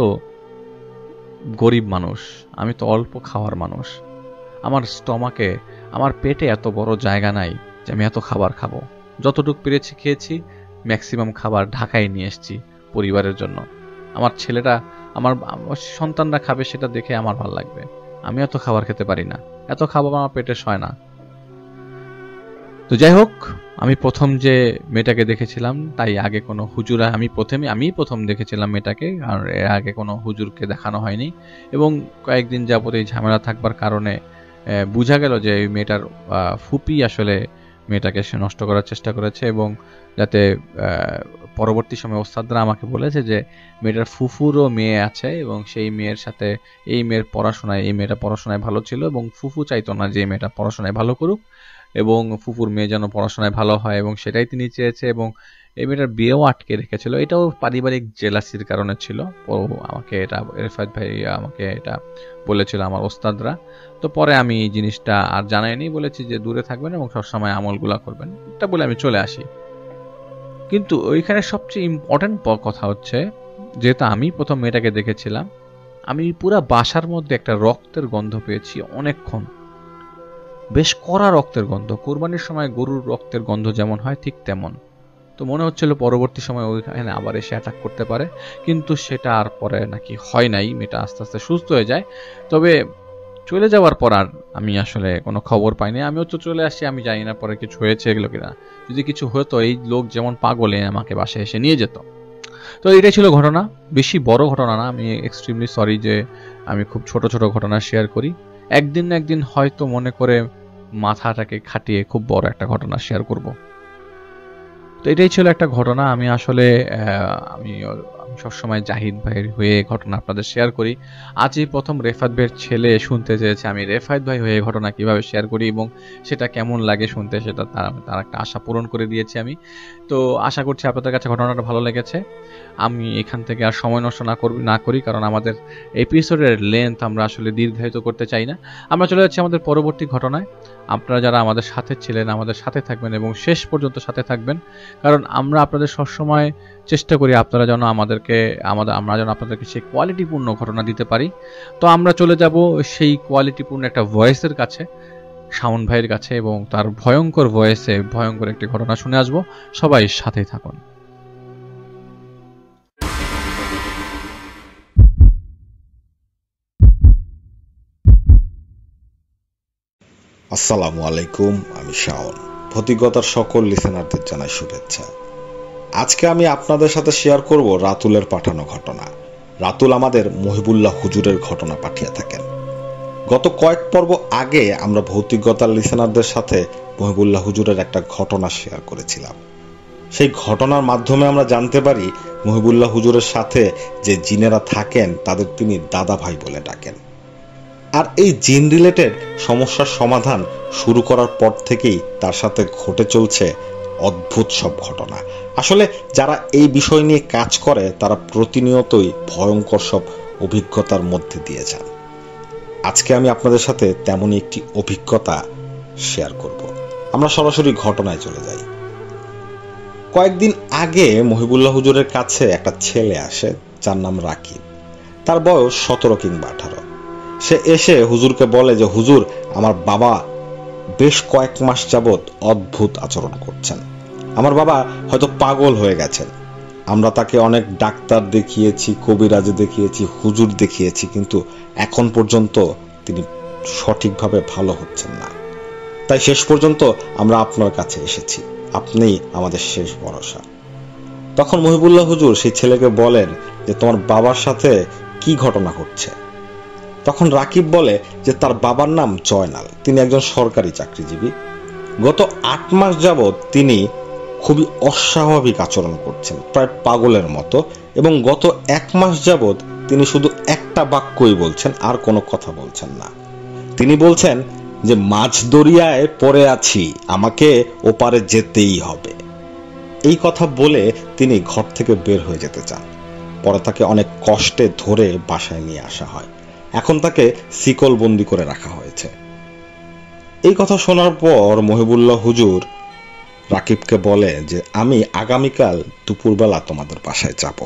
গরিব মানুষ, আমি তো অল্প খাওয়ার মানুষ। আমার স্টমাকে, আমার পেটে এত বড় জায়গা নাই যে আমি এত খাবার খাবো। যতটুকু পেরেছি খেয়েছি, ম্যাক্সিমাম খাবার ঢাকায় নিয়ে এসেছি পরিবারের জন্য। আমার ছেলেটা, আমার সন্তানরা খাবে সেটা দেখে আমার ভালো লাগবে। আমি এত খাবার খেতে পারি না, এত খাবার আমার পেটে সয় না। তো যাই হোক, আমি প্রথম যে মেয়েটাকে দেখেছিলাম, তাই আগে কোনো হুজুরা, আমি প্রথমে আমি প্রথম দেখেছিলাম মেয়েটাকে, আর এর আগে কোনো হুজুরকে দেখানো হয়নি। এবং কয়েকদিন যাবত এই ঝামেলা থাকবার কারণে বোঝা গেল যে এই মেয়েটার ফুপি আসলে মেয়েটাকে সে নষ্ট করার চেষ্টা করেছে। এবং যাতে পরবর্তী সময় ওস্তাদরা আমাকে বলেছে যে মেয়েটার ফুফুরও মেয়ে আছে, এবং সেই মেয়ের সাথে এই মেয়ের পড়াশোনায়, এই মেয়েটা পড়াশোনায় ভালো ছিল এবং ফুফু চাইতো না যে মেয়েটা পড়াশোনায় ভালো করুক, এবং ফুফুর মেয়ে যেন পড়াশোনায় ভালো হয়, এবং সেটাই তিনি চেয়েছে। এবং এই মেয়েটার বিয়েও আটকে রেখেছিল। এটাও পারিবারিক জেলাসির কারণে ছিল। ও আমাকে এটা রেফাত ভাই আমাকে এটা বলেছিল আমার ওস্তাদরা। তো পরে আমি এই জিনিসটা আর জানাইনি, বলেছি যে দূরে থাকবেন এবং সবসময় আমলগুলা করবেন, এটা বলে আমি চলে আসি। কিন্তু ওইখানে সবচেয়ে ইম্পর্টেন্ট কথা হচ্ছে, যেহেতু আমি প্রথম মেয়েটাকে দেখেছিলাম, আমি পুরা বাসার মধ্যে একটা রক্তের গন্ধ পেয়েছি অনেকক্ষণ, বেশ কড়া রক্তের গন্ধ। কোরবানির সময় গরুর রক্তের গন্ধ যেমন হয় ঠিক তেমন। তো মনে হচ্ছিল পরবর্তী সময় ওইখানে আবার এসে অ্যাটাক করতে পারে, কিন্তু সেটা আর পরে নাকি হয় নাই। মেয়েটা আস্তে আস্তে সুস্থ হয়ে যায়। তবে চলে যাওয়ার পর আর আমি আসলে কোনো খবর পাইনি। আমিও তো চলে আসছি, আমি জানি না পরে কিছু হয়েছে এগুলো কিনা। যদি কিছু হতো এই লোক যেমন পাগলে আমাকে বাসায় এসে নিয়ে যেত। তো এটাই ছিল ঘটনা, বেশি বড় ঘটনা না। আমি এক্সট্রিমলি সরি যে আমি খুব ছোট ছোট ঘটনা শেয়ার করি। একদিন না একদিন হয়তো মনে করে মাথাটাকে খাটিয়ে খুব বড় একটা ঘটনা শেয়ার করব। তো এটাই ছিল একটা ঘটনা। আমি আসলে আমি আমি সবসময় জাহিদ ভাইয়ের হয়ে ঘটনা আপনাদের শেয়ার করি। আজই প্রথম রেফাত ভাইয়ের ছেলে শুনতে চেয়েছে আমি রেফাত ভাই হয়ে ঘটনা কিভাবে শেয়ার করি এবং সেটা কেমন লাগে শুনতে, সেটা তার তার একটা আশা পূরণ করে দিয়েছি আমি। তো আশা করছি আপনাদের কাছে ঘটনাটা ভালো লেগেছে। আমি এখান থেকে আর সময় নষ্ট না করবি না করি, কারণ আমাদের এপিসোডের লেন্থ আমরা আসলে দীর্ঘায়িত করতে চাই না। আমরা চলে যাচ্ছি আমাদের পরবর্তী ঘটনায়। আপনারা যারা আমাদের সাথে ছিলেন আমাদের সাথে থাকবেন এবং শেষ পর্যন্ত সাথে থাকবেন, কারণ আমরা আপনাদের সবসময় চেষ্টা করি আপনারা যেন আমাদেরকে আমাদের আমরা যেন আপনাদেরকে সেই কোয়ালিটিপূর্ণ ঘটনা দিতে পারি। তো আমরা চলে যাব সেই কোয়ালিটিপূর্ণ একটা ভয়েসের কাছে, শাওন ভাইয়ের কাছে, এবং তার ভয়ঙ্কর ভয়েসে ভয়ঙ্কর একটি ঘটনা শুনে আসবো। সবাই সাথেই থাকুন। আসসালামু আলাইকুম, আমি শাওন। ভৌতিকতার সকল লিসেনারদের জানাই শুভেচ্ছা। আজকে আমি আপনাদের সাথে শেয়ার করব রাতুলের পাঠানো ঘটনা। রাতুল আমাদের মহিবুল্লাহ হুজুরের ঘটনা পাঠিয়ে থাকেন। গত কয়েক পর্ব আগে আমরা ভৌতিকতার লিসেনারদের সাথে মহিবুল্লাহ হুজুরের একটা ঘটনা শেয়ার করেছিলাম। সেই ঘটনার মাধ্যমে আমরা জানতে পারি মহিবুল্লাহ হুজুরের সাথে যে জিনেরা থাকেন তাদের তিনি দাদা ভাই বলে ডাকেন। আর এই জিন রিলেটেড সমস্যার সমাধান শুরু করার পর থেকেই তার সাথে ঘটে চলছে অদ্ভুত সব ঘটনা। আসলে যারা এই বিষয় নিয়ে কাজ করে তারা প্রতিনিয়তই ভয়ঙ্কর সব অভিজ্ঞতার মধ্যে দিয়ে যান। আজকে আমি আপনাদের সাথে তেমনই একটি অভিজ্ঞতা শেয়ার করব। আমরা সরাসরি ঘটনায় চলে যাই। কয়েকদিন আগে মহিবুল্লাহ হুজুরের কাছে একটা ছেলে আসে, যার নাম রাকিব। তার বয়স সতেরো কিংবা আঠারো। সে এসে হুজুরকে বলে যে হুজুর, আমার বাবা বেশ কয়েক মাস যাবৎ অদ্ভুত আচরণ করছেন। আমার বাবা হয়তো পাগল হয়ে গেছেন। আমরা তাকে অনেক ডাক্তার দেখিয়েছি, কবিরাজে দেখিয়েছি, হুজুর দেখিয়েছি, কিন্তু এখন পর্যন্ত তিনি সঠিকভাবে ভালো হচ্ছেন না। তাই শেষ পর্যন্ত আমরা আপনার কাছে এসেছি, আপনিই আমাদের শেষ ভরসা। তখন মহিবুল্লাহ হুজুর সেই ছেলেকে বলেন যে তোমার বাবার সাথে কি ঘটনা ঘটছে। তখন রাকিব বলে যে তার বাবার নাম জয়নাল, তিনি একজন সরকারি চাকরিজীবী। গত আট মাস যাবৎ তিনি খুবই অস্বাভাবিক আচরণ করছেন, প্রায় পাগলের মতো, এবং গত এক মাস যাবৎ তিনি শুধু একটা বাক্যই বলছেন, আর কোনো কথা বলছেন না। তিনি বলছেন যে মাঝ দরিয়ায় পড়ে আছি, আমাকে ওপারে যেতেই হবে। এই কথা বলে তিনি ঘর থেকে বের হয়ে যেতে চান। পরে তাকে অনেক কষ্টে ধরে বাসায় নিয়ে আসা হয়। এখন তাকে শিকল বন্দি করে রাখা হয়েছে। এই কথা শোনার পর মহিবুল্লাহ হুজুর রাকিবকে বলে যে আমি আগামীকাল দুপুরবেলা তোমাদের বাসায় যাব।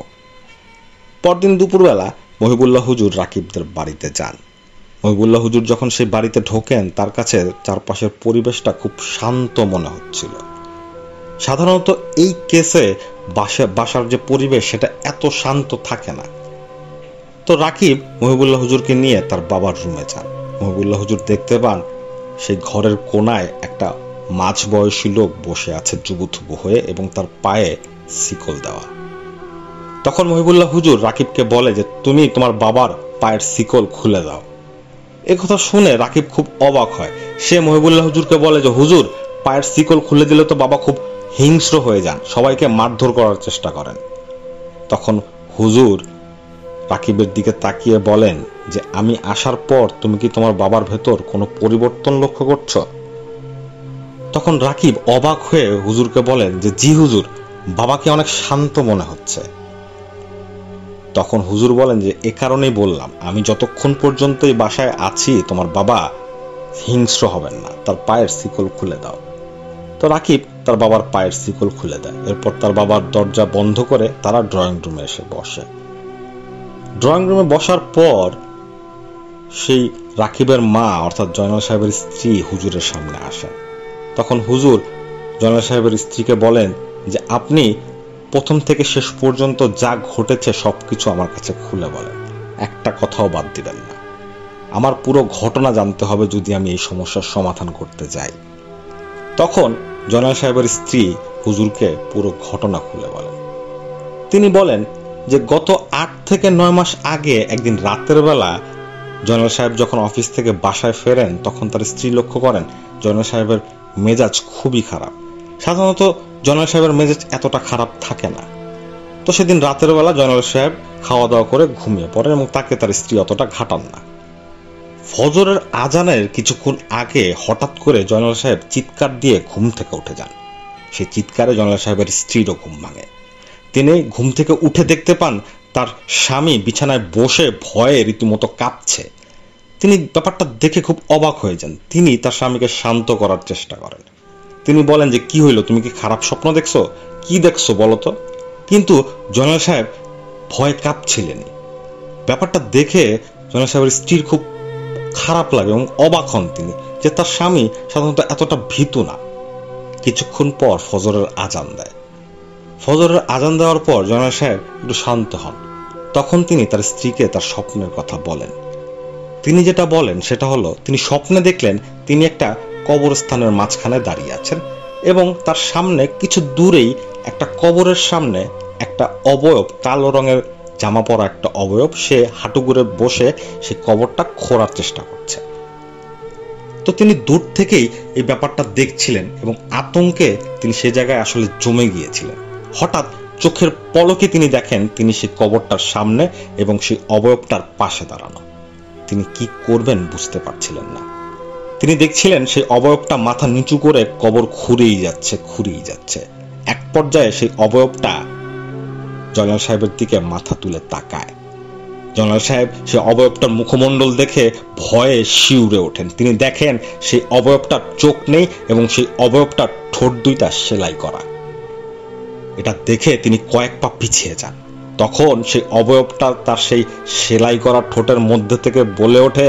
পরদিন দুপুরবেলা মহিবুল্লাহ হুজুর রাকিবদের বাড়িতে যান। মহিবুল্লাহ হুজুর যখন সেই বাড়িতে ঢোকেন তার কাছে চারপাশের পরিবেশটা খুব শান্ত মনে হচ্ছিল। সাধারণত এই কেসে বাসা বাসার যে পরিবেশ সেটা এত শান্ত থাকে না। তো রাকিব মহিবুল্লাহ হুজুরকে নিয়ে তার বাবার রুমে যান। মহিবুল্লাহ হুজুর দেখতে পান সেই ঘরের কোনায় একটা মাঝ বয়সী লোক বসে আছে জুবুথুবু হয়ে, এবং তার পায়ে শিকল দেওয়া। তখন মহিবুল্লাহ হুজুর রাকিবকে বলে যে তুমি তোমার বাবার পায়ের শিকল খুলে দাও। এ কথা শুনে রাকিব খুব অবাক হয়। সে মহিবুল্লাহ হুজুরকে বলে যে হুজুর, পায়ের শিকল খুলে দিলে তো বাবা খুব হিংস্র হয়ে যান, সবাইকে মারধর করার চেষ্টা করেন। তখন হুজুর রাকিবের দিকে তাকিয়ে বলেন যে আমি আসার পর তুমি কি তোমার বাবার ভেতর কোনো পরিবর্তন লক্ষ্য করছো? তখন রাকিব অবাক হয়ে হুজুরকে বলেন যে জি হুজুর, বাবাকে অনেক শান্ত মনে হচ্ছে। তখন হুজুর বলেন যে এ কারণেই বললাম, আমি যতক্ষণ পর্যন্ত এই বাসায় আছি তোমার বাবা হিংস্র হবেন না, তার পায়ের শিকল খুলে দাও। তো রাকিব তার বাবার পায়ের শিকল খুলে দেয়। এরপর তার বাবার দরজা বন্ধ করে তারা ড্রয়িং রুমে এসে বসে। ড্রয়িং রুমে বসার পর সেই রাকিবের মা অর্থাৎ জয়নাল সাহেবের স্ত্রী হুজুরের সামনে আসেন। তখন হুজুর জয়নাল সাহেবের স্ত্রীকে বলেন যে আপনি প্রথম থেকে শেষ পর্যন্ত যা ঘটেছে সবকিছু আমার কাছে খুলে বলেন, একটা কথাও বাদ দিবেন না। আমার পুরো ঘটনা জানতে হবে যদি আমি এই সমস্যার সমাধান করতে যাই। তখন জয়নাল সাহেবের স্ত্রী হুজুরকে পুরো ঘটনা খুলে বলেন। তিনি বলেন যে গত আট থেকে নয় মাস আগে একদিন রাতের বেলা জয়নাল সাহেব যখন অফিস থেকে বাসায় ফেরেন তখন তার স্ত্রী লক্ষ্য করেন জয়নাল সাহেবের মেজাজ খুবই খারাপ। সাধারণত জয়নাল সাহেবের মেজাজ এতটা খারাপ থাকে না। তো সেদিন রাতের বেলা জয়নাল সাহেব খাওয়া দাওয়া করে ঘুমিয়ে পড়েন এবং তাকে তার স্ত্রী অতটা ঘাটান না। ফজরের আজানের কিছুক্ষণ আগে হঠাৎ করে জয়নাল সাহেব চিৎকার দিয়ে ঘুম থেকে উঠে যান। সেই চিৎকারে জয়নাল সাহেবের স্ত্রীরও ঘুম ভাঙে। তিনি ঘুম থেকে উঠে দেখতে পান তার স্বামী বিছানায় বসে ভয়ে রীতিমতো কাঁপছে। তিনি ব্যাপারটা দেখে খুব অবাক হয়ে যান। তিনি তার স্বামীকে শান্ত করার চেষ্টা করেন। তিনি বলেন যে কি হইল, তুমি কি খারাপ স্বপ্ন দেখছো, কি দেখছো বলো তো। কিন্তু জয়নাল সাহেব ভয় কাঁপছিলেন। ব্যাপারটা দেখে জয়নাল সাহেবের স্ত্রীর খুব খারাপ লাগে এবং অবাক হন তিনি যে তার স্বামী সাধারণত এতটা ভীতু না। কিছুক্ষণ পর ফজরের আজান দেয়। ফজরের আজান দেওয়ার পর জয়নাল সাহেব একটু শান্ত হন। তখন তিনি তার স্ত্রীকে তার স্বপ্নের কথা বলেন। তিনি যেটা বলেন সেটা হলো তিনি স্বপ্নে দেখলেন তিনি একটা কবরস্থানের মাঝখানে দাঁড়িয়ে আছেন এবং তার সামনে কিছু দূরেই একটা কবরের সামনে একটা অবয়ব, কালো রঙের জামা পরা একটা অবয়ব, সে হাঁটু করে বসে সে কবরটা খোঁড়ার চেষ্টা করছে। তো তিনি দূর থেকেই এই ব্যাপারটা দেখছিলেন এবং আতঙ্কে তিনি সে জায়গায় আসলে জমে গিয়েছিলেন। হঠাৎ চোখের পলকে তিনি দেখেন তিনি সেই কবরটার সামনে এবং সেই অবয়বটার পাশে দাঁড়ানো। তিনি কি করবেন বুঝতে পারছিলেন না। তিনি দেখছিলেন সেই অবয়বটা মাথা নিচু করে কবর খুঁড়েই যাচ্ছে খুঁড়েই যাচ্ছে এক পর্যায়ে সেই অবয়বটা জয়নাল সাহেবের দিকে মাথা তুলে তাকায়। জয়নাল সাহেব সেই অবয়বটার মুখমণ্ডল দেখে ভয়ে শিউরে ওঠেন। তিনি দেখেন সেই অবয়বটার চোখ নেই এবং সেই অবয়বটার ঠোঁট দুইটা সেলাই করা। এটা দেখে তিনি কয়েক পা পিছিয়ে যান। তখন সেই অবয়বটা তার সেই সেলাই করা ঠোঁটের মধ্যে থেকে বলে ওঠে,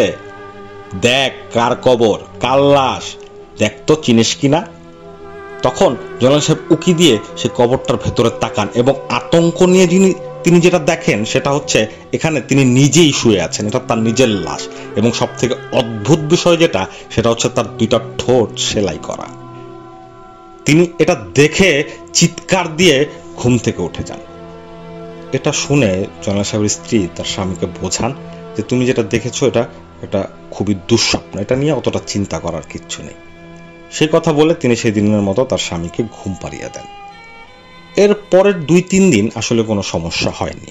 দেখ কার কবর, কার লাশ, দেখ তো চিনিস কিনা। তখন জয়নাল সাহেব উকি দিয়ে সেই কবরটার ভেতরে তাকান এবং আতঙ্ক নিয়ে যিনি তিনি যেটা দেখেন সেটা হচ্ছে এখানে তিনি নিজেই শুয়ে আছেন, এটা তার নিজের লাশ। এবং সব থেকে অদ্ভুত বিষয় যেটা সেটা হচ্ছে তার দুইটা ঠোঁট সেলাই করা। তিনি এটা দেখে চিৎকার দিয়ে ঘুম থেকে উঠে যান। এটা শুনে জয়নাল সাহেবের স্ত্রী তার স্বামীকে বোঝান যে তুমি যেটা দেখেছো এটা এটা খুবই দুঃস্বপ্ন, এটা নিয়ে অতটা চিন্তা করার কিচ্ছু নেই। সেই কথা বলে তিনি সেই দিনের মতো তার স্বামীকে ঘুম পাড়িয়ে দেন। এর পরের দুই তিন দিন আসলে কোনো সমস্যা হয়নি।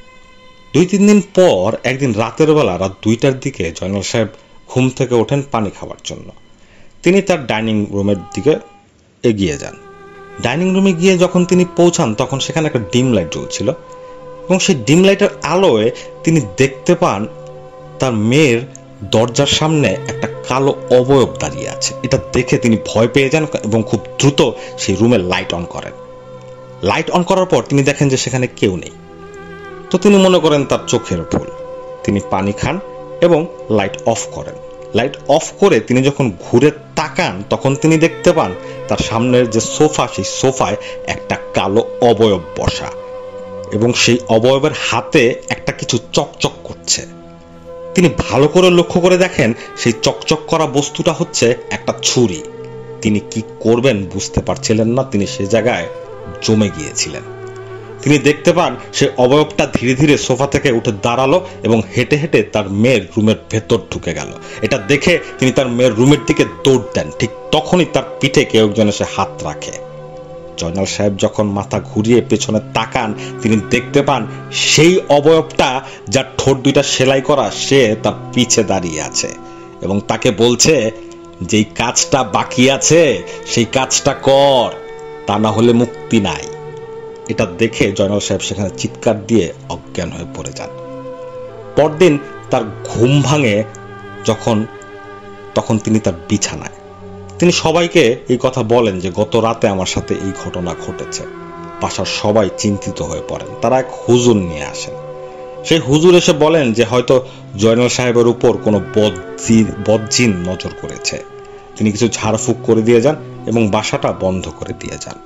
দুই তিন দিন পর একদিন রাতের বেলা রাত দুইটার দিকে জয়নাল সাহেব ঘুম থেকে ওঠেন পানি খাওয়ার জন্য। তিনি তার ডাইনিং রুমের দিকে এগিয়ে যান। ডাইনিং রুমে গিয়ে যখন তিনি পৌঁছান তখন সেখানে একটা ডিম লাইট জ্বলছিল এবং সেই ডিম লাইটের আলোয় তিনি দেখতে পান তার মেয়ের দরজার সামনে একটা কালো অবয়ব দাঁড়িয়ে আছে। এটা দেখে তিনি ভয় পেয়ে যান এবং খুব দ্রুত সেই রুমে লাইট অন করেন। লাইট অন করার পর তিনি দেখেন যে সেখানে কেউ নেই। তো তিনি মনে করেন তার চোখের ভুল। তিনি পানি খান এবং লাইট অফ করেন। লাইট অফ করে তিনি যখন ঘুরে তাকান তখন তিনি দেখতে পান তার সামনের যে সোফা, সেই সোফায় একটা কালো অবয়ব বসা এবং সেই অবয়বের হাতে একটা কিছু চকচক করছে। তিনি ভালো করে লক্ষ্য করে দেখেন সেই চকচক করা বস্তুটা হচ্ছে একটা ছুরি। তিনি কি করবেন বুঝতে পারছিলেন না। তিনি সে জায়গায় জমে গিয়েছিলেন। তিনি দেখতে পান সে অবয়বটা ধীরে ধীরে সোফা থেকে উঠে দাঁড়ালো এবং হেঁটে হেঁটে তার মেয়ের রুমের ভেতর ঢুকে গেল। এটা দেখে তিনি তার মেয়ের রুমের দিকে দৌড় দেন। ঠিক তখনই তার পিঠে কেউ একজন এসে হাত রাখে। জয়নাল সাহেব যখন মাথা ঘুরিয়ে পেছনে তাকান তিনি দেখতে পান সেই অবয়বটা যার ঠোঁট দুইটা সেলাই করা সে তার পিছে দাঁড়িয়ে আছে এবং তাকে বলছে যেই কাজটা বাকি আছে সেই কাজটা কর, তা না হলে মুক্তি নাই। এটা দেখে জয়নাল সাহেব সেখানে চিৎকার দিয়ে অজ্ঞান হয়ে পড়ে যান। পরদিন তার ঘুম ভাঙে যখন তখন তিনি তার বিছানায়। তিনি সবাইকে এই কথা বলেন যে গত রাতে আমার সাথে এই ঘটনা ঘটেছে। বাসার সবাই চিন্তিত হয়ে পড়েন। তারা এক হুজুর নিয়ে আসেন। সেই হুজুর এসে বলেন যে হয়তো জয়নাল সাহেবের উপর কোনো বদজিন নজর করেছে। তিনি কিছু ঝাড়ফুঁক করে দিয়ে যান এবং বাসাটা বন্ধ করে দিয়ে যান।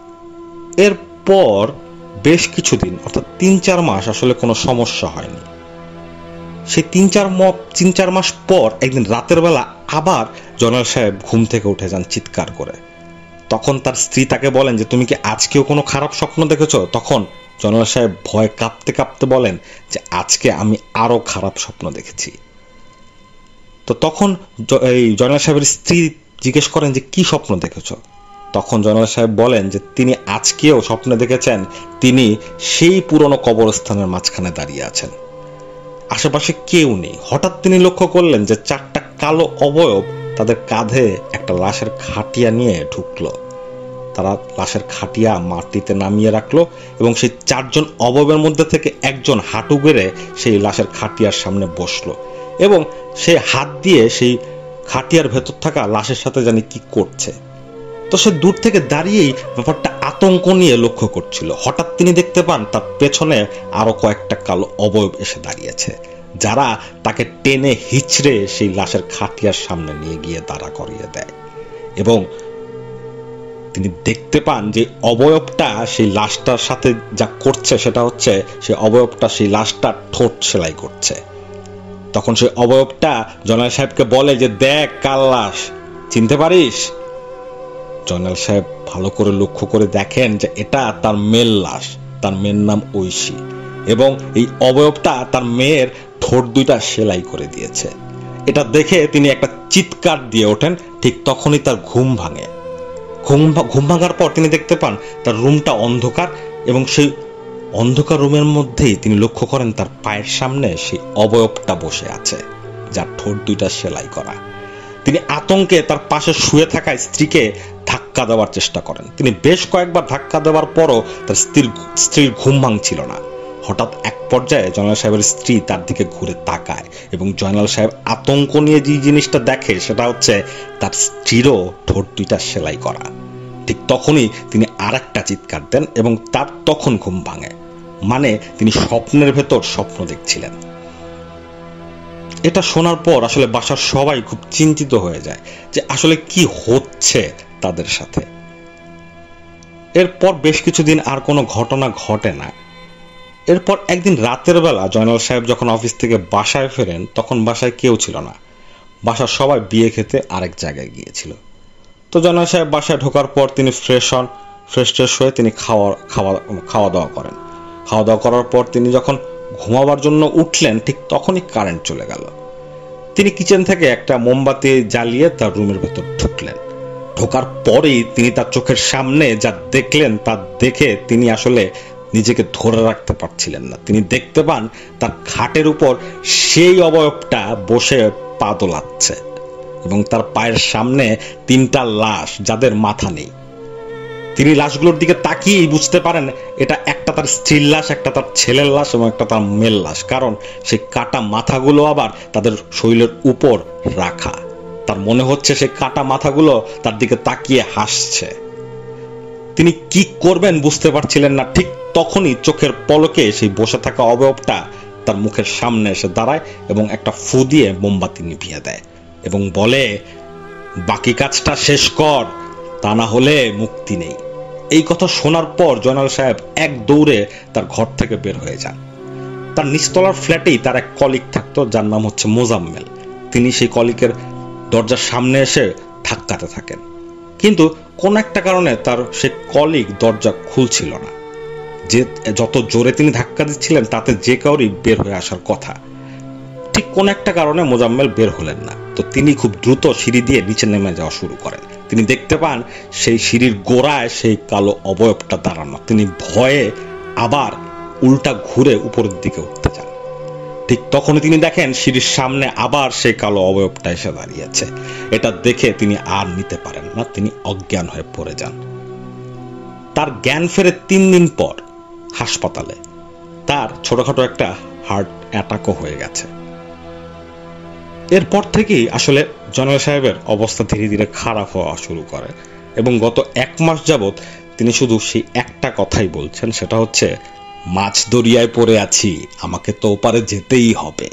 এরপর বেশ কিছুদিন অর্থাৎ তিন চার মাস আসলে কোনো সমস্যা হয়নি। সেই তিন চার তিন চার মাস পর একদিন রাতের বেলা আবার জয়নাল সাহেব ঘুম থেকে উঠে যান চিৎকার করে। তখন তার স্ত্রী তাকে বলেন যে তুমি কি আজকেও কোনো খারাপ স্বপ্ন দেখেছো? তখন জয়নাল সাহেব ভয় কাঁপতে কাঁপতে বলেন যে আজকে আমি আরো খারাপ স্বপ্ন দেখেছি। তো তখন এই জয়নাল সাহেবের স্ত্রী জিজ্ঞেস করেন যে কি স্বপ্ন দেখেছো? তখন জয়নাল সাহেব বলেন যে তিনি আজকেও স্বপ্নে দেখেছেন তিনি সেই পুরনো কবরস্থানের মাঝখানে দাঁড়িয়ে আছেন, আশেপাশে কেউ নেই। হঠাৎ তিনি লক্ষ্য করলেন যে চারটা কালো অবয়ব তাদের কাঁধে একটা লাশের খাটিয়া নিয়ে ঢুকলো। তারা লাশের খাটিয়া মাটিতে নামিয়ে রাখলো এবং সেই চারজন অবয়বের মধ্যে থেকে একজন হাঁটু গেড়ে সেই লাশের খাটিয়ার সামনে বসলো এবং সে হাত দিয়ে সেই খাটিয়ার ভেতর থাকা লাশের সাথে জানি কি করছে। তো সে দূর থেকে দাঁড়িয়েই ব্যাপারটা আতঙ্ক নিয়ে লক্ষ্য করছিল। হঠাৎ তিনি দেখতে পান তার পেছনে আরো কয়েকটা কালো অবয়ব এসে দাঁড়িয়েছে, যারা তাকে টেনে হিচড়ে সেই লাশের খাটিয়ার সামনে নিয়ে গিয়ে দাঁড়া করিয়ে দেয় এবং তিনি দেখতে পান যে অবয়বটা সেই লাশটার সাথে যা করছে সেটা হচ্ছে সেই অবয়বটা সেই লাশটার ঠোঁট সেলাই করছে। তখন সেই অবয়বটা জয়নাল সাহেবকে বলে যে দেখ কার লাশ, চিনতে পারিস? জয়নাল সাহেব ভালো করে লক্ষ্য করে দেখেন যে এটা তার মেয়ের লাশ। তার মেয়ের নাম ঐশী এবং এই অবয়বটা তার মেয়ের ঠোঁট দুইটা সেলাই করে দিয়েছে। এটা দেখে তিনি একটা চিৎকার দিয়ে ওঠেন। ঠিক তখনই তার ঘুম ভাঙে। ঘুম ঘুম ভাঙার পর তিনি দেখতে পান তার রুমটা অন্ধকার এবং সেই অন্ধকার রুমের মধ্যেই তিনি লক্ষ্য করেন তার পায়ের সামনে সেই অবয়বটা বসে আছে, যার ঠোঁট দুইটা সেলাই করা। তিনি আতঙ্কে তার পাশে শুয়ে থাকা স্ত্রীকে ধাক্কা দেওয়ার চেষ্টা করেন। তিনি বেশ কয়েকবার ধাক্কা দেওয়ার পরও তার স্ত্রীর স্ত্রীর ঘুম ভাঙছিল না। হঠাৎ এক পর্যায়ে জয়নাল সাহেবের স্ত্রী তার দিকে ঘুরে তাকায় এবং জয়নাল সাহেব আতঙ্ক নিয়ে যে জিনিসটা দেখে সেটা হচ্ছে তার স্ত্রীরও ঠোঁট দুইটা সেলাই করা। ঠিক তখনই তিনি আর একটা চিৎকার দেন এবং তার তখন ঘুম ভাঙে। মানে তিনি স্বপ্নের ভেতর স্বপ্ন দেখছিলেন। এটা শোনার পর আসলে বাসার সবাই খুব চিন্তিত হয়ে যায় যে আসলে কি হচ্ছে তাদের সাথে। এরপর বেশ কিছুদিন আর কোনো ঘটনা ঘটে না। এরপর একদিন রাতের বেলা জয়নাল সাহেব যখন অফিস থেকে বাসায় ফেরেন তখন বাসায় কেউ ছিল না। বাসার সবাই বিয়ে খেতে আরেক জায়গায় গিয়েছিল। তো জয়নাল সাহেব বাসায় ঢোকার পর তিনি ফ্রেশ হন। ফ্রেশ ট্রেশ হয়ে তিনি খাওয়া খাওয়া খাওয়া দাওয়া করেন। খাওয়া দাওয়া করার পর তিনি যখন ঘুমাবার জন্য উঠলেন ঠিক তখনই কারেন্ট চলে গেল। তিনি কিচেন থেকে একটা মোমবাতি জ্বালিয়ে তার রুমের ভেতর ঢুকলেন। ঢোকার পরেই তিনি তার চোখের সামনে যা দেখলেন তা দেখে তিনি আসলে নিজেকে ধরে রাখতে পারছিলেন না। তিনি দেখতে পান তার খাটের উপর সেই অবয়বটা বসে পা দোলাচ্ছে এবং তার পায়ের সামনে তিনটা লাশ যাদের মাথা নেই। তিনি লাশগুলোর দিকে তাকিয়েই বুঝতে পারেন এটা একটা তার স্ত্রীর লাশ, একটা তার ছেলের লাশ এবং একটা তার মেয়ের লাশ, কারণ সেই কাটা মাথাগুলো আবার তাদের শরীরের উপর রাখা। তার মনে হচ্ছে সেই কাটা মাথাগুলো তার দিকে তাকিয়ে হাসছে। তিনি কি করবেন বুঝতে পারছিলেন না। ঠিক তখনই চোখের পলকে সেই বসে থাকা অবয়বটা তার মুখের সামনে এসে দাঁড়ায় এবং একটা ফু দিয়ে মোমবাতি নিভিয়ে দেয় এবং বলে, বাকি কাজটা শেষ কর, তা না হলে মুক্তি নেই। এই কথা শোনার পর জয়নাল সাহেব এক দৌড়ে তার ঘর থেকে বের হয়ে যান। তার নিচতলার ফ্ল্যাটেই তার এক কলিগ থাকতো যার নাম হচ্ছে মোজাম্মেল। তিনি সেই কলিগের দরজার সামনে এসে ধাক্কাতে থাকেন, কিন্তু কোন একটা কারণে তার সে কলিগ দরজা খুলছিল না। যে যত জোরে তিনি ধাক্কা দিচ্ছিলেন তাতে যে কাউরই বের হয়ে আসার কথা। ঠিক কোন একটা কারণে মোজাম্মেল বের হলেন না। তো তিনি খুব দ্রুত সিঁড়ি দিয়ে নিচে নেমে যাওয়া শুরু করেন। তিনি দেখতে পান সেই সিঁড়ির গোড়ায় সেই কালো অবয়বটা দাঁড়ানো। তিনি ভয়ে আবার উল্টা ঘুরে উপরের দিকে উঠতে যান। ঠিক তখনই তিনি দেখেন সিঁড়ির সামনে আবার সেই কালো অবয়বটা এসে দাঁড়িয়েছে। এটা দেখে তিনি আর নিতে পারেন না, তিনি অজ্ঞান হয়ে পড়ে যান। তার জ্ঞান ফেরে তিন দিন পর হাসপাতালে তার ছোটখাটো একটা হার্ট অ্যাটাকও হয়ে গেছে। এরপর থেকেই আসলে জয়নাল সাহেবের অবস্থা ধীরে ধীরে খারাপ হওয়া শুরু করে এবং গত এক মাস যাবৎ তিনি শুধু সেই একটা কথাই বলছেন, সেটা হচ্ছে মাছ দরিয়ায় পড়ে আছি, আমাকে তো ওপারে যেতেই হবে।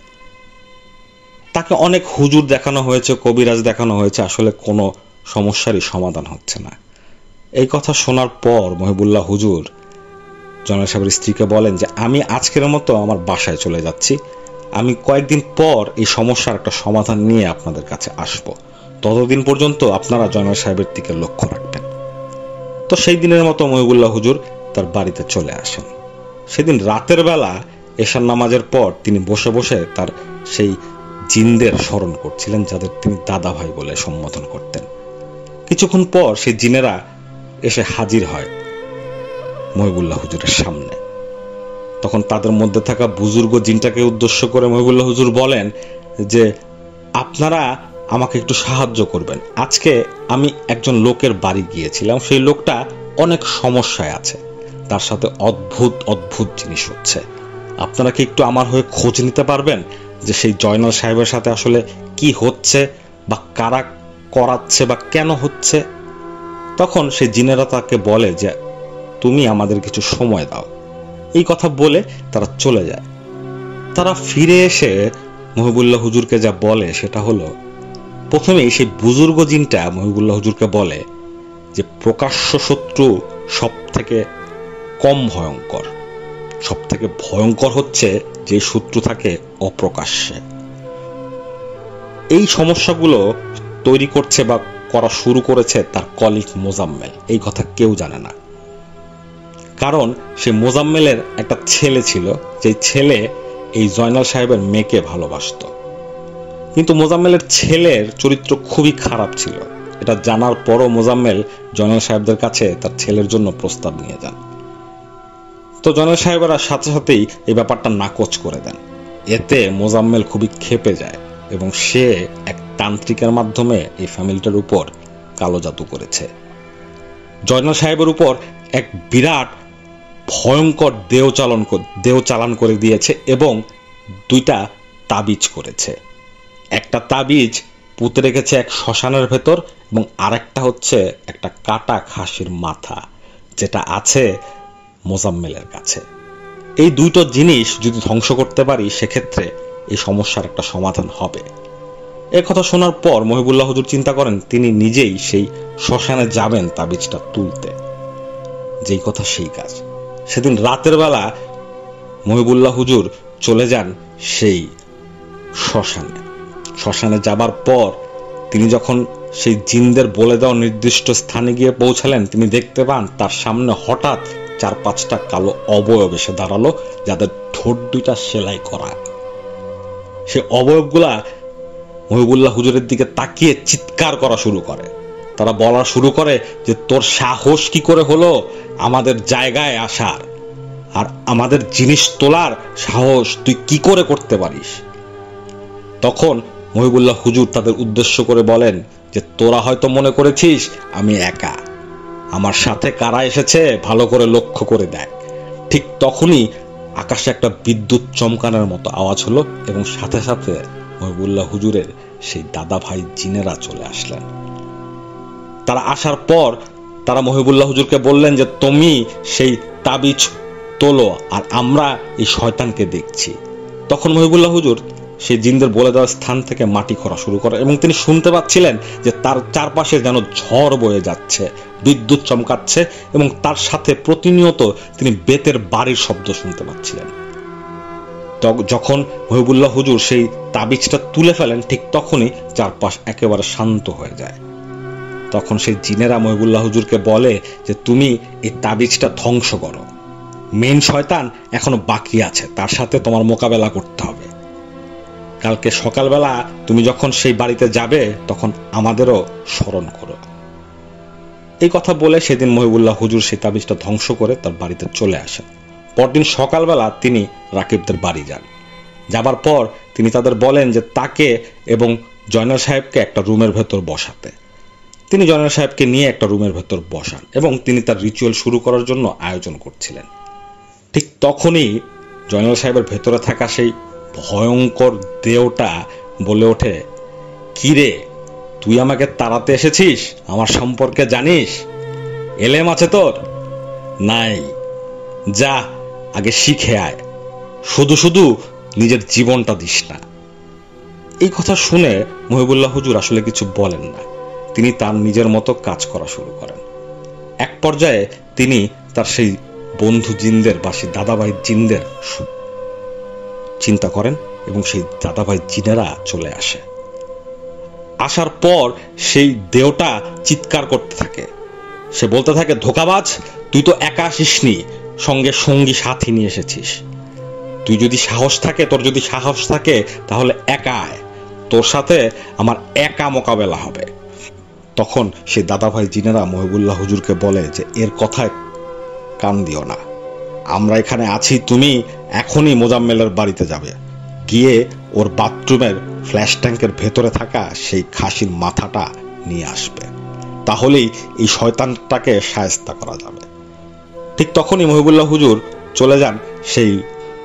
তাকে অনেক হুজুর দেখানো হয়েছে, কবিরাজ দেখানো হয়েছে, আসলে কোনো সমস্যারই সমাধান হচ্ছে না। এই কথা শোনার পর মহিবুল্লাহ হুজুর জয়নাল সাহেবের স্ত্রীকে বলেন যে আমি আজকের মতো আমার বাসায় চলে যাচ্ছি, আমি কয়েকদিন পর এই সমস্যার একটা সমাধান নিয়ে আপনাদের কাছে আসব, ততদিন পর্যন্ত আপনারা জয়নাল সাহেবের দিকে লক্ষ্য রাখবেন। তো সেই দিনের মতো মহিবুল্লাহ হুজুর তার বাড়িতে চলে আসেন। সেদিন রাতের বেলা এশার নামাজের পর তিনি বসে বসে তার সেই জিনদের স্মরণ করছিলেন, যাদের তিনি দাদা ভাই বলে সম্বোধন করতেন। কিছুক্ষণ পর সেই জিনেরা এসে হাজির হয় মহিবুল্লাহ হুজুরের সামনে। তখন তাদের মধ্যে থাকা বুজুর্গ জিনটাকে উদ্দেশ্য করে মহিবুল্লাহ হুজুর বলেন যে আপনারা আমাকে একটু সাহায্য করবেন। আজকে আমি একজন লোকের বাড়ি গিয়েছিলাম, সেই লোকটা অনেক সমস্যায় আছে, তার সাথে অদ্ভুত অদ্ভুত জিনিস হচ্ছে। আপনারা কি একটু আমার হয়ে খোঁজ নিতে পারবেন যে সেই জয়নাল সাহেবের সাথে আসলে কি হচ্ছে বা কারা করাচ্ছে বা কেন হচ্ছে? তখন সেই জিনেরা তাকে বলে যে তুমি আমাদের কিছু সময় দাও। এই কথা বলে তারা চলে যায়। তারা ফিরে এসে মহিবুল্লাহ হুজুরকে যা বলে সেটা হলো, প্রথমেই সেই বুজুর্গ জিনটা মহিবুল্লাহ হুজুরকে বলে যে প্রকাশ্য শত্রু সব থেকে কম ভয়ঙ্কর, সব থেকে ভয়ঙ্কর হচ্ছে যে শত্রু থাকে অপ্রকাশ্যে। এই সমস্যাগুলো তৈরি করছে বা করা শুরু করেছে তার কলিগ মোজাম্মেল। এই কথা কেউ জানে না, কারণ সে মোজাম্মেলের একটা ছেলে ছিল, যে ছেলে এই জয়নাল সাহেবের মেয়েকে ভালোবাসত। কিন্তু মোজাম্মেলের ছেলের চরিত্র খুবই খারাপ ছিল। এটা জানার পরও মোজাম্মেল জয়নাল সাহেবদের কাছে তার ছেলের জন্য প্রস্তাব নিয়ে যান। তো জয়নাল সাহেবরা সাথে সাথেই এই ব্যাপারটা নাকচ করে দেন। এতে মোজাম্মেল খুবই ক্ষেপে যায় এবং সে এক তান্ত্রিকের মাধ্যমে এই ফ্যামিলিটার উপর কালো জাদু করেছে। জয়নাল সাহেবের উপর এক বিরাট ভয়ঙ্কর দেহ চালন দেহ চালান করে দিয়েছে এবং দুইটা তাবিজ করেছে। একটা তাবিজ পুঁতে রেখেছে এক শ্মশানের ভেতর এবং আরেকটা হচ্ছে একটা কাটা খাসির মাথা, যেটা আছে মোজাম্মেলের কাছে। এই দুটো জিনিস যদি ধ্বংস করতে পারি সেক্ষেত্রে এই সমস্যার একটা সমাধান হবে। এ কথা শোনার পর মহিবুল্লাহ হুজুর চিন্তা করেন তিনি নিজেই সেই শ্মশানে যাবেন তাবিজটা তুলতে। যেই কথা সেই কাজ। সেদিন রাতের বেলা মহিবুল্লাহ হুজুর চলে যান সেই শ্মশানে। শ্মশানে যাবার পর তিনি যখন সেই জিনদের বলে দেওয়া নির্দিষ্ট স্থানে গিয়ে পৌঁছালেন, তিনি দেখতে পান তার সামনে হঠাৎ চার পাঁচটা কালো অবয়ব এসে দাঁড়ালো, যাদের ঠোঁট দুইটা সেলাই করা। সে অবয়বগুলা মহিবুল্লাহ হুজুরের দিকে তাকিয়ে চিৎকার করা শুরু করে। তারা বলা শুরু করে যে তোর সাহস কি করে হলো আমাদের জায়গায় আসার, আর আমাদের জিনিস তোলার সাহস তুই কি করে করতে পারিস? তখন মহিবুল্লাহ হুজুর তাদের উদ্দেশ্য করে বলেন যে তোরা হয়তো মনে করেছিস আমি একা, আমার সাথে কারা এসেছে ভালো করে লক্ষ্য করে দেখ। ঠিক তখনই আকাশে একটা বিদ্যুৎ চমকানোর মতো আওয়াজ হলো এবং সাথে সাথে মহিবুল্লাহ হুজুরের সেই দাদা ভাই জিনেরা চলে আসলেন। তারা আসার পর তারা মহিবুল্লাহ হুজুরকে বললেন যে তুমি সেই তাবিজ তোলো আর আমরা এই শয়তানকে দেখছি। তখন মহিবুল্লাহ হুজুর সেই জিনদের বলে দেওয়া স্থান থেকে মাটি খোঁড়া শুরু করে এবং তিনি শুনতে পাচ্ছিলেন যে তার চারপাশে যেন ঝড় বয়ে যাচ্ছে, বিদ্যুৎ চমকাচ্ছে এবং তার সাথে প্রতিনিয়ত তিনি বেতের বাড়ির শব্দ শুনতে পাচ্ছিলেন। যখন মহিবুল্লাহ হুজুর সেই তাবিজটা তুলে ফেলেন ঠিক তখনই চারপাশ একেবারে শান্ত হয়ে যায়। তখন সেই জিনেরা মহিবুল্লাহ হুজুরকে বলে যে তুমি এই তাবিজটা ধ্বংস করো, মেন শয়তান এখনো বাকি আছে, তার সাথে তোমার মোকাবেলা করতে হবে। কালকে সকালবেলা তুমি যখন সেই বাড়িতে যাবে তখন আমাদেরও স্মরণ করো। এই কথা বলে সেদিন মহিবুল্লাহ হুজুর সেই তাবিজটা ধ্বংস করে তার বাড়িতে চলে আসেন। পরদিন সকালবেলা তিনি রাকিবদের বাড়ি যান। যাবার পর তিনি তাদের বলেন যে তাকে এবং জয়নাল সাহেবকে একটা রুমের ভেতর বসাতে। তিনি জয়নাল সাহেবকে নিয়ে একটা রুমের ভেতর বসান এবং তিনি তার রিচুয়াল শুরু করার জন্য আয়োজন করছিলেন। ঠিক তখনই জয়নাল সাহেবের ভেতরে থাকা সেই ভয়ঙ্কর দেহটা বলে ওঠে, কিরে, তুই আমাকে তাড়াতে এসেছিস? আমার সম্পর্কে জানিস? এলেম আছে তোর? নাই, যা আগে শিখে আয়, শুধু শুধু নিজের জীবনটা দিস না। এই কথা শুনে মহিবুল্লাহ হুজুর আসলে কিছু বলেন না। তিনি তার নিজের মতো কাজ করা শুরু করেন। এক পর্যায়ে তিনি তার সেই বন্ধু জিনদের বা সেই দাদাভাই জিনদের চিন্তা করেন এবং সেই দাদাভাই জিনেরা চলে আসে। আসার পর সেই দেহটা চিৎকার করতে থাকে। সে বলতে থাকে, ধোঁকাবাজ, তুই তো একা আসিসনি, সঙ্গে সঙ্গী সাথী নিয়ে এসেছিস। তুই যদি সাহস থাকে তোর যদি সাহস থাকে তাহলে একা আয়, তোর সাথে আমার একা মোকাবেলা হবে। তখন সেই দাদাভাই জিনেরা মহিবুল্লাহ হুজুরকে বলে যে এর কথায় কান দিও না, আমরা এখানে আছি, তুমি এখনই মোজাম্মেলের বাড়িতে যাবে, গিয়ে ওর বাথরুমের ফ্ল্যাশ ট্যাঙ্কের ভেতরে থাকা সেই খাসির মাথাটা নিয়ে আসবে, তাহলেই এই শয়তানটাকে শায়েস্তা করা যাবে। ঠিক তখনই মহিবুল্লাহ হুজুর চলে যান সেই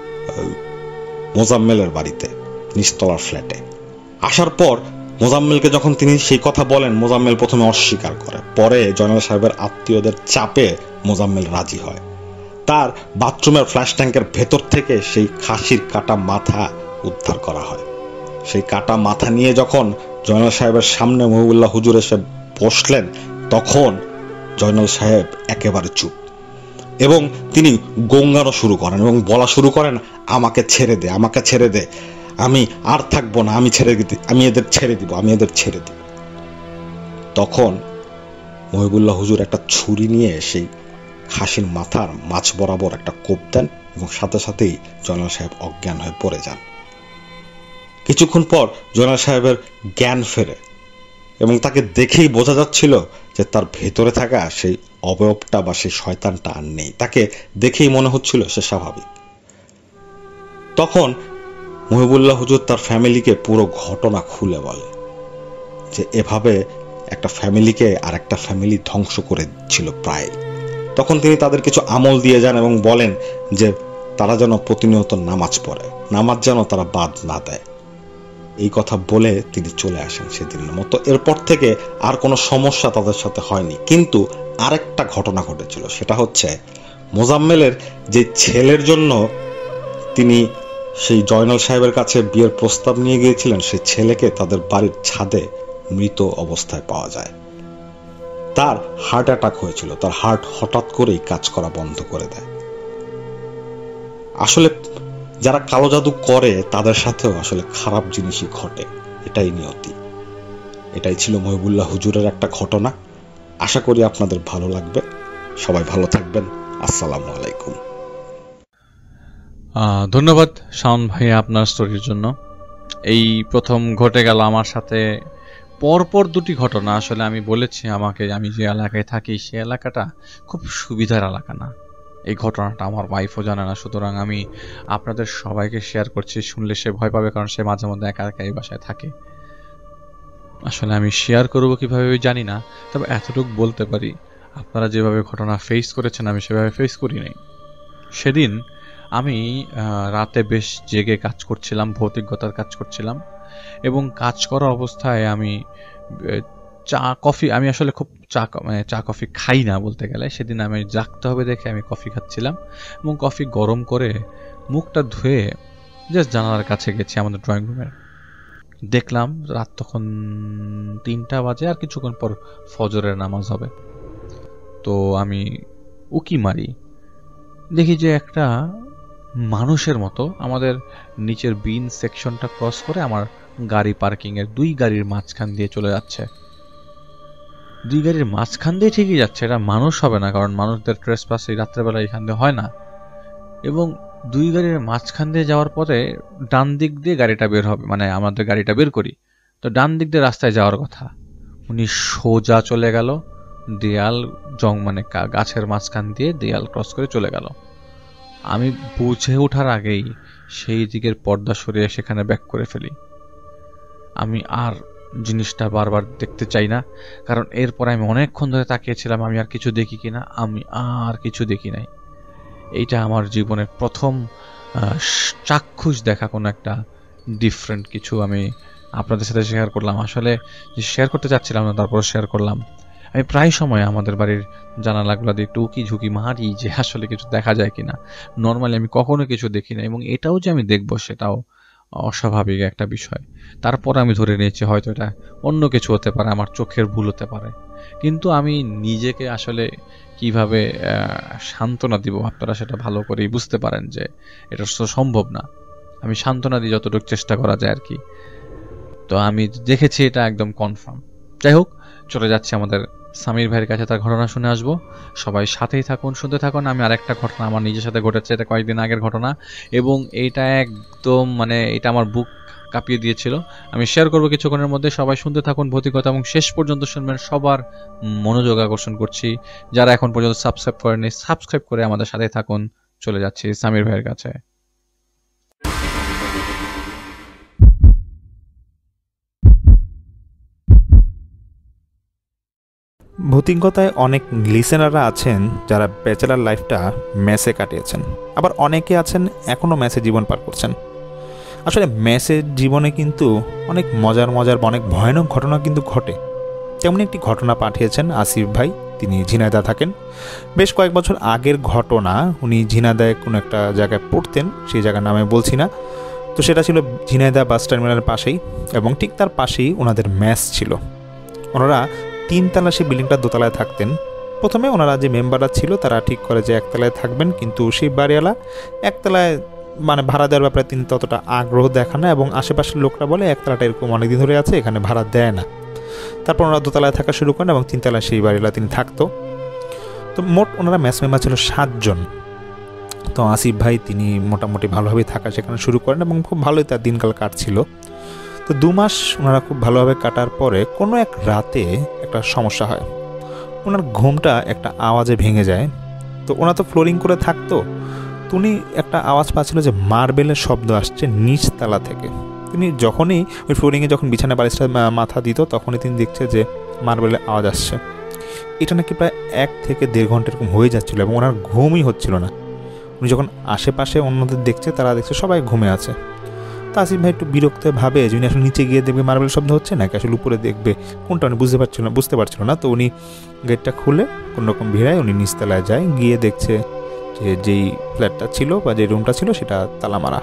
মোজাম্মেলের বাড়িতে, নিচতলার ফ্ল্যাটে। আসার পর মোজাম্মেলকে যখন তিনি সেই কথা বলেন, মোজাম্মেল প্রথমে অস্বীকার করে, পরে জয়নাল সাহেবের আত্মীয়দের চাপে মোজাম্মেল রাজি হয়। তার বাথরুমের ফ্ল্যাশ ট্যাঙ্কের ভেতর থেকে সেই খাসির কাটা মাথা উদ্ধার করা হয়। সেই কাটা মাথা নিয়ে যখন জয়নাল সাহেবের সামনে মহিবুল্লাহ হুজুর এসে বসলেন, তখন জয়নাল সাহেব একেবারে চুপ এবং তিনি গঙ্গানো শুরু করেন এবং বলা শুরু করেন, আমাকে ছেড়ে দে, আমাকে ছেড়ে দে, আমি আর থাকবো না, আমি ছেড়ে দিতে আমি এদের ছেড়ে দিব আমি এদের ছেড়ে দিব তখন মহিবুল্লাহ হুজুর একটা ছুরি নিয়ে সেই খাসির মাথার মাছ বরাবর একটা কোপ দেন এবং সাথে সাথেই জয়নাল সাহেব অজ্ঞান হয়ে পড়ে যান। কিছুক্ষণ পর জয়নাল সাহেবের জ্ঞান ফেরে এবং তাকে দেখেই বোঝা যাচ্ছিল যে তার ভেতরে থাকা সেই অবয়বটা বা সেই শয়তানটা আর নেই। তাকে দেখেই মনে হচ্ছিল সে স্বাভাবিক। তখন মহিবুল্লাহ হুজুর তার ফ্যামিলিকে পুরো ঘটনা খুলে বলে যে এভাবে একটা ফ্যামিলিকে আর একটা ফ্যামিলি ধ্বংস করেছিল প্রায়। তখন তিনি তাদের কিছু আমল দিয়ে যান এবং বলেন যে তারা যেন প্রতিনিয়ত নামাজ পড়ে, নামাজ যেন তারা বাদ না দেয়। এই কথা বলে তিনি চলে আসেন সেদিনের মতো। এরপর থেকে আর কোনো সমস্যা তাদের সাথে হয়নি। কিন্তু আরেকটা ঘটনা ঘটেছিল, সেটা হচ্ছে মোজাম্মেলের যে ছেলের জন্য তিনি সেই জয়নাল সাহেবের কাছে বিয়ের প্রস্তাব নিয়ে গিয়েছিলেন, সেই ছেলেকে তাদের বাড়ির ছাদে মৃত অবস্থায় পাওয়া যায়। তার হার্ট অ্যাটাক হয়েছিল, তার হার্ট হঠাৎ করেই কাজ করা বন্ধ করে দেয়। আসলে যারা কালো জাদু করে তাদের সাথেও আসলে খারাপ জিনিসই ঘটে, এটাই নিয়তি। এটাই ছিল মহিবুল্লাহ হুজুরের একটা ঘটনা। আশা করি আপনাদের ভালো লাগবে। সবাই ভালো থাকবেন। আসসালামু আলাইকুম। ধন্যবাদ শাওন ভাই আপনার স্টোরির জন্য। এই প্রথম ঘটে গেল আমার সাথে পরপর দুটি ঘটনা। আসলে আমি বলেছি আমাকে, আমি যে এলাকায় থাকি সে এলাকাটা খুব সুবিধার এলাকা না। এই ঘটনাটা আমার ওয়াইফও জানে না, সুতরাং আমি আপনাদের সবাইকে শেয়ার করছি। শুনলে সে ভয় পাবে, কারণ সে মাঝে মধ্যে একা একা এই বাসায় থাকে। আসলে আমি শেয়ার করবো কিভাবে জানি না, তবে এতটুকু বলতে পারি আপনারা যেভাবে ঘটনা ফেস করেছেন আমি সেভাবে ফেস করি নাই। সেদিন আমি রাতে বেশ জেগে কাজ করছিলাম, ভৌতিকতার কাজ করছিলাম এবং কাজ করা অবস্থায় আমি চা কফি আমি আসলে খুব চা মানে চা কফি খাই না বলতে গেলে। সেদিন আমি জাগতে হবে দেখে আমি কফি খাচ্ছিলাম এবং কফি গরম করে মুখটা ধুয়ে জাস্ট জানালার কাছে গেছি আমাদের ড্রয়িং রুমের। দেখলাম রাত তখন তিনটা বাজে, আর কিছুক্ষণ পর ফজরের নামাজ হবে। তো আমি উকি মারি, দেখি যে একটা মানুষের মতো আমাদের নিচের বিন সেকশনটা ক্রস করে আমার গাড়ি পার্কিং এর দুই গাড়ির মাঝখান দিয়ে চলে যাচ্ছে। দুই গাড়ির মাঝখান দিয়ে ঠিকই যাচ্ছে, এটা মানুষ হবে না, কারণ মানুষদের ট্রেসপাস এই রাত্রেবেলা এখান দিয়ে হয় না। এবং দুই গাড়ির মাঝখান দিয়ে যাওয়ার পরে ডান দিক দিয়ে গাড়িটা বের হবে, মানে আমাদের গাড়িটা বের করি, তো ডান দিক দিয়ে রাস্তায় যাওয়ার কথা, উনি সোজা চলে গেল দেয়াল জং মানে গাছের মাঝখান দিয়ে দেয়াল ক্রস করে চলে গেল। আমি বুঝে ওঠার আগেই সেই দিকের পর্দা সরিয়ে সেখানে ব্যাক করে ফেলি। আমি আর জিনিসটা বারবার দেখতে চাই না, কারণ এরপরে আমি অনেকক্ষণ ধরে তাকিয়েছিলাম আমি আর কিছু দেখি কিনা। আমি আর কিছু দেখি নাই। এইটা আমার জীবনের প্রথম চাক্ষুষ দেখা কোনো একটা ডিফারেন্ট কিছু আমি আপনাদের সাথে শেয়ার করলাম। আসলে শেয়ার করতে চাচ্ছিলাম না, তারপর শেয়ার করলাম। আমি প্রায় সময় আমাদের বাড়ির জানালাগুলো দিয়ে একটু উকি ঝুঁকি মারি যে আসলে কিছু দেখা যায় কিনা। নর্মালি আমি কখনো কিছু দেখি না, এবং এটাও যে আমি দেখবো সেটাও অস্বাভাবিক একটা বিষয়। তারপর আমি ধরে নিয়েছি হয়তো এটা অন্য কিছু হতে পারে, আমার চোখের ভুল হতে পারে। কিন্তু আমি নিজেকে আসলে কিভাবে সান্ত্বনা দিব আপনারা সেটা ভালো করেই বুঝতে পারেন যে এটা তো সম্ভব না। আমি সান্ত্বনা দিই যতটুকু চেষ্টা করা যায় আর কি। তো আমি দেখেছি এটা একদম কনফার্ম। যাই হোক, চলে যাচ্ছে আমাদের সামির ভাইয়ের কাছে, তার ঘটনা শুনে আসবো। সবাই সাথেই থাকুন, শুনতে থাকুন। আমি আরেকটা ঘটনা আমার নিজের সাথে ঘটেছে, এটা কয়েকদিন আগের ঘটনা, এবং এইটা একদম মানে এটা আমার বুক কাঁপিয়ে দিয়েছিল। আমি শেয়ার করবো কিছুক্ষণের মধ্যে। সবাই শুনতে থাকুন ভৌতিকতা, এবং শেষ পর্যন্ত শুনবেন। সবার মনোযোগ আকর্ষণ করছি, যারা এখন পর্যন্ত সাবস্ক্রাইব করেনি সাবস্ক্রাইব করে আমাদের সাথে থাকুন। চলে যাচ্ছি সামির ভাইয়ের কাছে। ভৌতিকতায় অনেক লিসেনাররা আছেন যারা ব্যাচেলার লাইফটা মেসে কাটিয়েছেন, আবার অনেকে আছেন এখনও মেসে জীবন পার করছেন। আসলে মেসের জীবনে কিন্তু অনেক মজার মজার অনেক ভয়ানক ঘটনা কিন্তু ঘটে। তেমনি একটি ঘটনা পাঠিয়েছেন আসিফ ভাই, তিনি ঝিনাইদহ থাকেন। বেশ কয়েক বছর আগের ঘটনা। উনি ঝিনাইদহে কোনো একটা জায়গায় পড়তেন, সেই জায়গার নামে বলছি না। তো সেটা ছিল ঝিনাইদহ বাস টার্মিনালের পাশেই, এবং ঠিক তার পাশেই ওনাদের মেস ছিল। ওনারা তিনতলা সেই বিল্ডিংটার দোতলায় থাকতেন। প্রথমে ওনারা যে মেম্বাররা ছিল তারা ঠিক করে যে একতলায় থাকবেন, কিন্তু সেই বাড়িওয়ালা একতলায় মানে ভাড়া দেওয়ার ব্যাপারে তিনি ততটা আগ্রহ দেখান না, এবং আশেপাশের লোকরা বলে একতলাটা এরকম অনেকদিন ধরে আছে, এখানে ভাড়া দেয় না। তারপর ওনারা দোতলায় থাকা শুরু করেন, এবং তিনতলায় সেই বাড়িওয়ালা তিনি থাকতো। তো মোট ওনারা মেস মেম্বার ছিল সাতজন। তো আসিফ ভাই তিনি মোটামুটি ভালোভাবেই থাকা সেখানে শুরু করেন, এবং খুব ভালোই তার দিনকাল কাটছিল। তো দু মাস ওনারা খুব ভালোভাবে কাটার পরে কোনো এক রাতে একটা সমস্যা হয়। ওনার ঘুমটা একটা আওয়াজে ভেঙে যায়। তো ওনারা তো ফ্লোরিং করে থাকতো, তো উনি একটা আওয়াজ পাচ্ছিল যে মার্বেলের শব্দ আসছে নিচতলা থেকে। তিনি যখনই ওই ফ্লোরিংয়ে যখন বিছানা বালিশটা মাথা দিত তখনই তিনি দেখছে যে মার্বেলের আওয়াজ আসছে। এটা নাকি প্রায় এক থেকে দেড় ঘন্টা এরকম হয়ে যাচ্ছিলো, এবং ওনার ঘুমই হচ্ছিল না। উনি যখন আশেপাশে অন্যদের দেখছে, তারা দেখছে সবাই ঘুমে আছে। তো আসিফ ভাই একটু বিরক্ত ভাবে যে উনি আসলে নিচে গিয়ে দেখবে মার্বেল শব্দ হচ্ছে নাকি আসলে উপরে দেখবে, কোনটা উনি বুঝতে পারছিল না বুঝতে পারছিল না তো উনি গেটটা খুলে কোনোরকম ভিড়ায় উনি নিচতলায় যায়। গিয়ে দেখছে যে যেই ফ্ল্যাটটা ছিল বা যে রুমটা ছিল সেটা তালা মারা।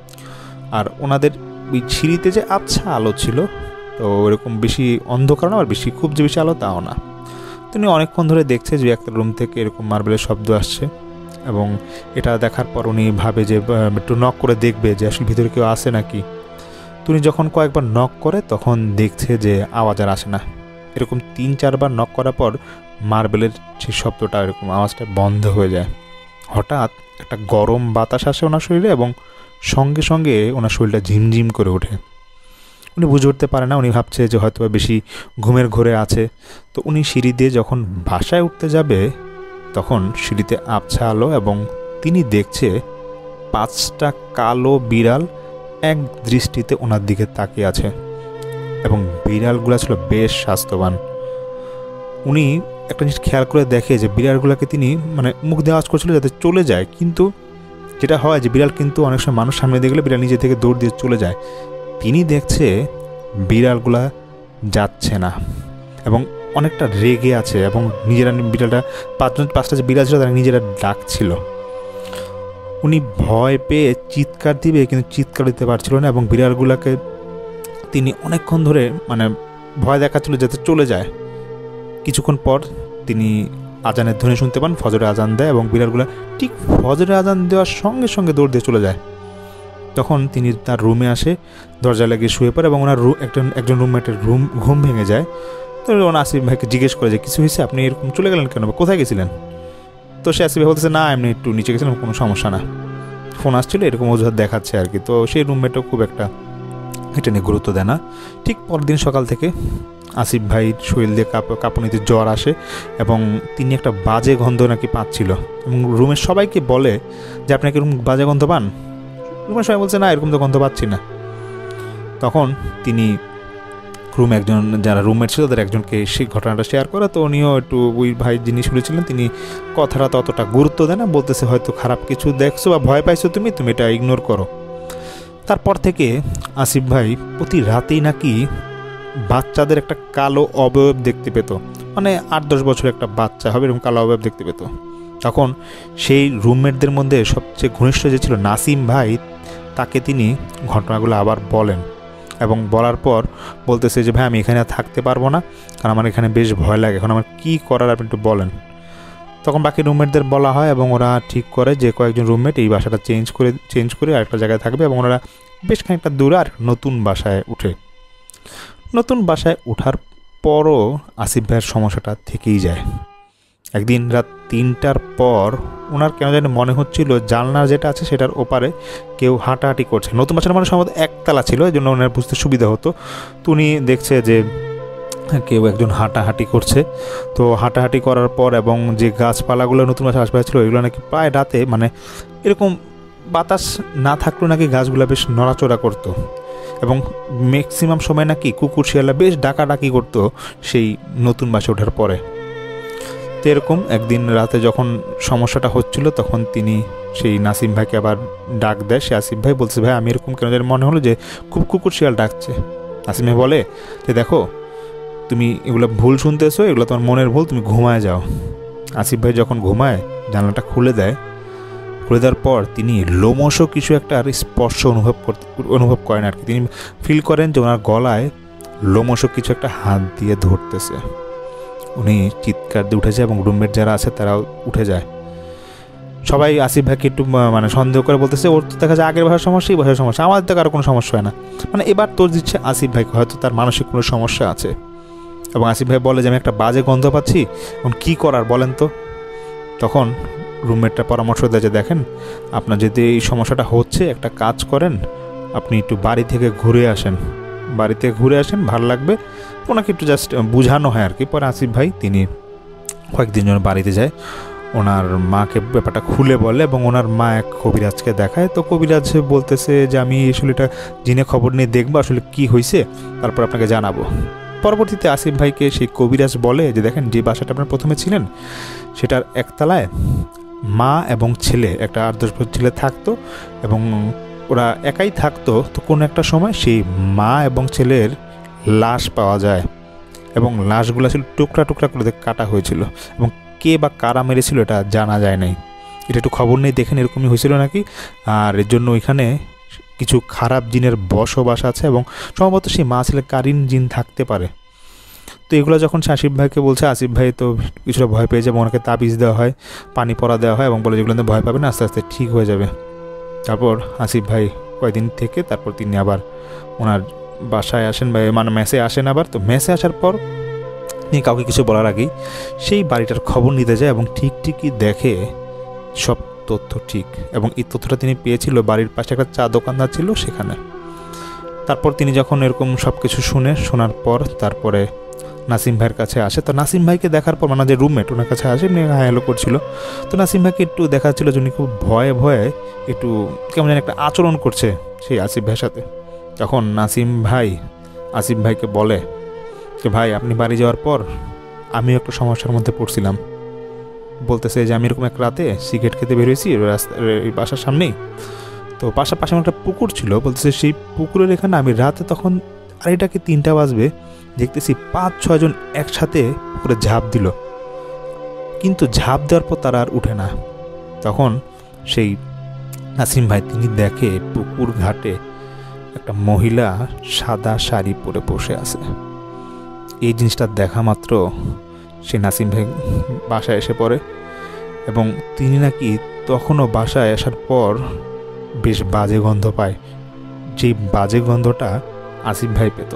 আর ওনাদের ওই সিঁড়িতে যে আবছা আলো ছিল, তো ওরকম বেশি অন্ধকার না, আর বেশি খুব যে বেশি আলো তাও না। তিনি অনেকক্ষণ ধরে দেখছে যে একটা রুম থেকে এরকম মার্বেলের শব্দ আসছে, এবং এটা দেখার পর উনি ভাবে যে একটু নক করে দেখবে যে আসলে ভিতরে কেউ আসে নাকি। তুমি যখন কয়েকবার নক করে তখন দেখছে যে আওয়াজ আর আসে না। এরকম তিন চারবার নক করার পর মার্বেলের যে শব্দটা এরকম আওয়াজটা বন্ধ হয়ে যায়। হঠাৎ একটা গরম বাতাস আসে ওনার শরীরে, এবং সঙ্গে সঙ্গে ওনার শরীরটা ঝিমঝিম করে ওঠে। উনি বুঝে উঠতে পারে না, উনি ভাবছে যে হয়তো বেশি ঘুমের ঘোরে আছে। তো উনি সিঁড়ি দিয়ে যখন বাসায় উঠতে যাবে তখন সিঁড়িতে আবছা আলো, এবং তিনি দেখছে পাঁচটা কালো বিড়াল এক দৃষ্টিতে ওনার দিকে তাকিয়ে আছে, এবং বিড়ালগুলো ছিল বেশ স্বাস্থ্যবান। উনি একটা জিনিস খেয়াল করে দেখে যে বিড়ালগুলোকে তিনি মানে মুখ দিয়ে আওয়াজ করছিল যাতে চলে যায়, কিন্তু যেটা হয় যে বিড়াল কিন্তু অনেক সময় মানুষ সামনে দিয়ে গেলে বিড়াল নিজে থেকে দৌড় দিয়ে চলে যায়। তিনি দেখছে বিড়ালগুলা যাচ্ছে না, এবং অনেকটা রেগে আছে, এবং নিজেরা বিড়ালটা পাঁচজন পাঁচটা যে বিড়াল ছিল তারা নিজেরা ডাকছিল। উনি ভয় পেয়ে চিৎকার দিবে কিন্তু চিৎকার দিতে পারছিল না, এবং বিড়ালগুলোকে তিনি অনেকক্ষণ ধরে মানে ভয় দেখাচ্ছিল যাতে চলে যায়। কিছুক্ষণ পর তিনি আজানের ধ্বনি শুনতে পান, ফজরে আজান দেয়, এবং বিড়ালগুলো ঠিক ফজরে আজান দেওয়ার সঙ্গে সঙ্গে দৌড় দিয়ে চলে যায়। তখন তিনি তার রুমে আসে, দরজা লাগিয়ে শুয়ে পড়ে, এবং ওনার রুম একজন একজন রুমমেটের রুম ঘুম ভেঙে যায়। তো ওনার আসিফ ভাইকে জিজ্ঞেস করে যে কিছু হয়েছে, আপনি এরকম চলে গেলেন কেন, বা কোথায় গেছিলেন? তো সে আসিফ ভাই বলতেছে না এমনি একটু নিচে গেছিলাম, কোনো সমস্যা না, ফোন আসছিল এরকম অজুহাত দেখাচ্ছে আর কি। তো সেই রুমমেটও খুব একটা এটা নিয়ে গুরুত্ব দেয় না। ঠিক পরদিন সকাল থেকে আসিফ ভাইয়ের শরীর দিয়ে কাপ কাঁপুনিতে জ্বর আসে, এবং তিনি একটা বাজে গন্ধ নাকি পাচ্ছিল, এবং রুমের সবাইকে বলে যে আপনি কি এরকম বাজে গন্ধ পান? রুমের সবাই বলছে না এরকম তো গন্ধ পাচ্ছি না। তখন তিনি রুম একজন যারা রুমমেট ছিল তাদের একজনকে সেই ঘটনাটা শেয়ার করা। তো উনিও একটু ওই ভাই যিনি শুনেছিলেন তিনি কথাটা ততটা গুরুত্ব দেয় না, বলতেছে হয়তো খারাপ কিছু দেখছো বা ভয় পাইছো তুমি তুমি এটা ইগনোর করো। তারপর থেকে আসিফ ভাই প্রতি রাতেই নাকি বাচ্চাদের একটা কালো অবয়ব দেখতে পেত, মানে আট দশ বছর একটা বাচ্চা হবে এরকম কালো অবয়ব দেখতে পেত। তখন সেই রুমমেটদের মধ্যে সবচেয়ে ঘনিষ্ঠ যে ছিল নাসিম ভাই, তাকে তিনি ঘটনাগুলো আবার বলেন এবং বলার পর বলতেছে যে ভাই আমি এখানে আর থাকতে পারবো না, কারণ আমার এখানে বেশ ভয় লাগে, এখন আমার কী করার আপনি একটু বলেন। তখন বাকি রুমমেটদের বলা হয় এবং ওরা ঠিক করে যে কয়েকজন রুমমেট এই বাসাটা চেঞ্জ করে চেঞ্জ করে আরেকটা জায়গায় থাকবে এবং ওরা বেশ খানিকটা দূরে আর নতুন বাসায় উঠে। নতুন বাসায় ওঠার পরও আসিফ ভাইয়ের সমস্যাটা থেকেই যায়। একদিন রাত তিনটার পর ওনার কেন জানি মনে হচ্ছিল জানলার যেটা আছে সেটার ওপারে কেউ হাঁটাহাঁটি করছে। নতুন বাসার মানে সম্ভবত একতলা ছিল, এই জন্য ওনার বুঝতে সুবিধা হতো। তো উনি দেখছে যে কেউ একজন হাঁটাহাঁটি করছে। তো হাঁটাহাঁটি করার পর এবং যে গাছপালাগুলো নতুন বাসার আশপাশে ছিল এগুলো নাকি প্রায় রাতে মানে এরকম বাতাস না থাকলেও নাকি গাছগুলো বেশ নড়াচড়া করতো এবং ম্যাক্সিমাম সময় নাকি কুকুর শিয়ালরা বেশ ডাকাডাকি করতো সেই নতুন বাসে ওঠার পরে। তো এরকম একদিন রাতে যখন সমস্যাটা হচ্ছিল তখন তিনি সেই নাসিম ভাইকে আবার ডাক দেয়। সে আসিফ ভাই বলছে ভাই আমি এরকম কেন জানি মনে হলো যে খুব কুকুর শিয়াল ডাকছে। নাসিম ভাই বলে যে দেখো তুমি এগুলো ভুল শুনতেছো, এগুলো তোমার মনের ভুল, তুমি ঘুমায় যাও। আসিফ ভাই যখন ঘুমায় জানলাটা খুলে দেয়, খুলে দেওয়ার পর তিনি লোমশ কিছু একটা আর স্পর্শ অনুভব করতে অনুভব করেন আর কি। তিনি ফিল করেন যে ওনার গলায় লোমশ কিছু একটা হাত দিয়ে ধরতেছে। উনি চিৎকার দিয়ে উঠে যায় এবং রুমমেট যারা আছে তারাও উঠে যায়। সবাই আসিফ ভাইকে একটু মানে সন্দেহ করে বলতেছে ওর তো দেখা যায় আগের ভাষার সমস্যা এই ভাষার সমস্যা, আমাদের তো কারো কোনো সমস্যা হয় না, মানে এবার তোর দিচ্ছে আসিফ ভাইকে, হয়তো তার মানসিক কোনো সমস্যা আছে। এবং আসিফ ভাই বলে যে আমি একটা বাজে গন্ধ পাচ্ছি, এখন কী করার বলেন তো। তখন রুমমেটটা পরামর্শ দেয় যে দেখেন আপনার যদি এই সমস্যাটা হচ্ছে একটা কাজ করেন, আপনি একটু বাড়ি থেকে ঘুরে আসেন, বাড়ি থেকে ঘুরে আসেন ভালো লাগবে। ওনাকে একটু জাস্ট বোঝানো হয় আর কি। পরে আসিফ ভাই তিনি কয়েকদিন জন্য বাড়িতে যায়, ওনার মাকে ব্যাপারটা খুলে বলে এবং ওনার মা এক কবিরাজকে দেখায়। তো কবিরাজ বলতেছে যে আমি আসলে এটা জেনে খবর নিয়ে দেখবো আসলে কি হয়েছে, তারপর আপনাকে জানাবো। পরবর্তীতে আসিফ ভাইকে সেই কবিরাজ বলে যে দেখেন যে বাসাটা আপনার প্রথমে ছিলেন সেটার একতলায় মা এবং ছেলে একটা আট দশ বছর ছেলে থাকতো এবং ওরা একাই থাকতো। তো কোনো একটা সময় সেই মা এবং ছেলের লাশ পাওয়া যায় এবং লাশগুলো ছিল টুকরা টুকরা করে কাটা হয়েছিল এবং কে বা কারা মেরেছিল এটা জানা যায় নাই। এটা একটু খবর নেই দেখেন এরকমই হয়েছিল নাকি। আর এর জন্য ওইখানে কিছু খারাপ জিনের বসবাস আছে এবং সম্ভবত সেই মা ছেলে কারিন জিন থাকতে পারে। তো এগুলো যখন সে আসিফ ভাইকে বলছে, আসিফ ভাই তো কিছুটা ভয় পেয়ে যাবে, ওনাকে তাবিজ দেওয়া হয়, পানি পরা দেওয়া হয় এবং বলে যেগুলোতে ভয় পাবে না আস্তে আস্তে ঠিক হয়ে যাবে। তারপর আসিফ ভাই কয়েকদিন থেকে তারপর তিনি আবার ওনার বাসায় আসেন বা মানে মেসে আসেন আবার। তো মেসে আসার পর তিনি কাউকে কিছু বলার আগেই সেই বাড়িটার খবর নিতে যায় এবং ঠিক ঠিকই দেখে সব তথ্য ঠিক এবং এই তথ্যটা তিনি পেয়েছিল বাড়ির পাশে একটা চা দোকানদার ছিল সেখানে। তারপর তিনি যখন এরকম সব কিছু শুনে শোনার পর তারপরে নাসিম ভাইয়ের কাছে আসে। তো নাসিম ভাইকে দেখার পর মানে যে রুমমেট ওনার কাছে আসে, এমনি হাই হ্যালো করছিল। তো নাসিম ভাইকে একটু দেখা যাচ্ছিল যে উনি খুব ভয়ে ভয়ে একটু কেমন যেন একটা আচরণ করছে সেই আসিফ ভাইয়ের সাথে। তখন নাসিম ভাই আসিফ ভাইকে বলে যে ভাই আপনি বাড়ি যাওয়ার পর আমিও একটা সমস্যার মধ্যে পড়ছিলাম। বলতেছে যে আমি এরকম এক রাতে সিগারেট খেতে বেরিয়েছি রাস্তার এই বাসার সামনেই, তো পাশাপাশি আমার একটা পুকুর ছিল। বলতেছে সেই পুকুরের এখানে আমি রাতে তখন আড়াইটাকে তিনটা বাজবে দেখতেছি পাঁচ ছয়জন একসাথে পুকুরে ঝাঁপ দিল, কিন্তু ঝাঁপ দেওয়ার পর তারা আর উঠে না। তখন সেই নাসিম ভাই তিনি দেখে পুকুর ঘাটে একটা মহিলা সাদা শাড়ি পরে বসে আছে। এই জিনিসটা দেখা মাত্র সে নাসিম ভাই বাসায় এসে পড়ে এবং তিনি নাকি তখনও বাসায় আসার পর বেশ বাজে গন্ধ পায়, যেই বাজে গন্ধটা আসিফ ভাই পেত।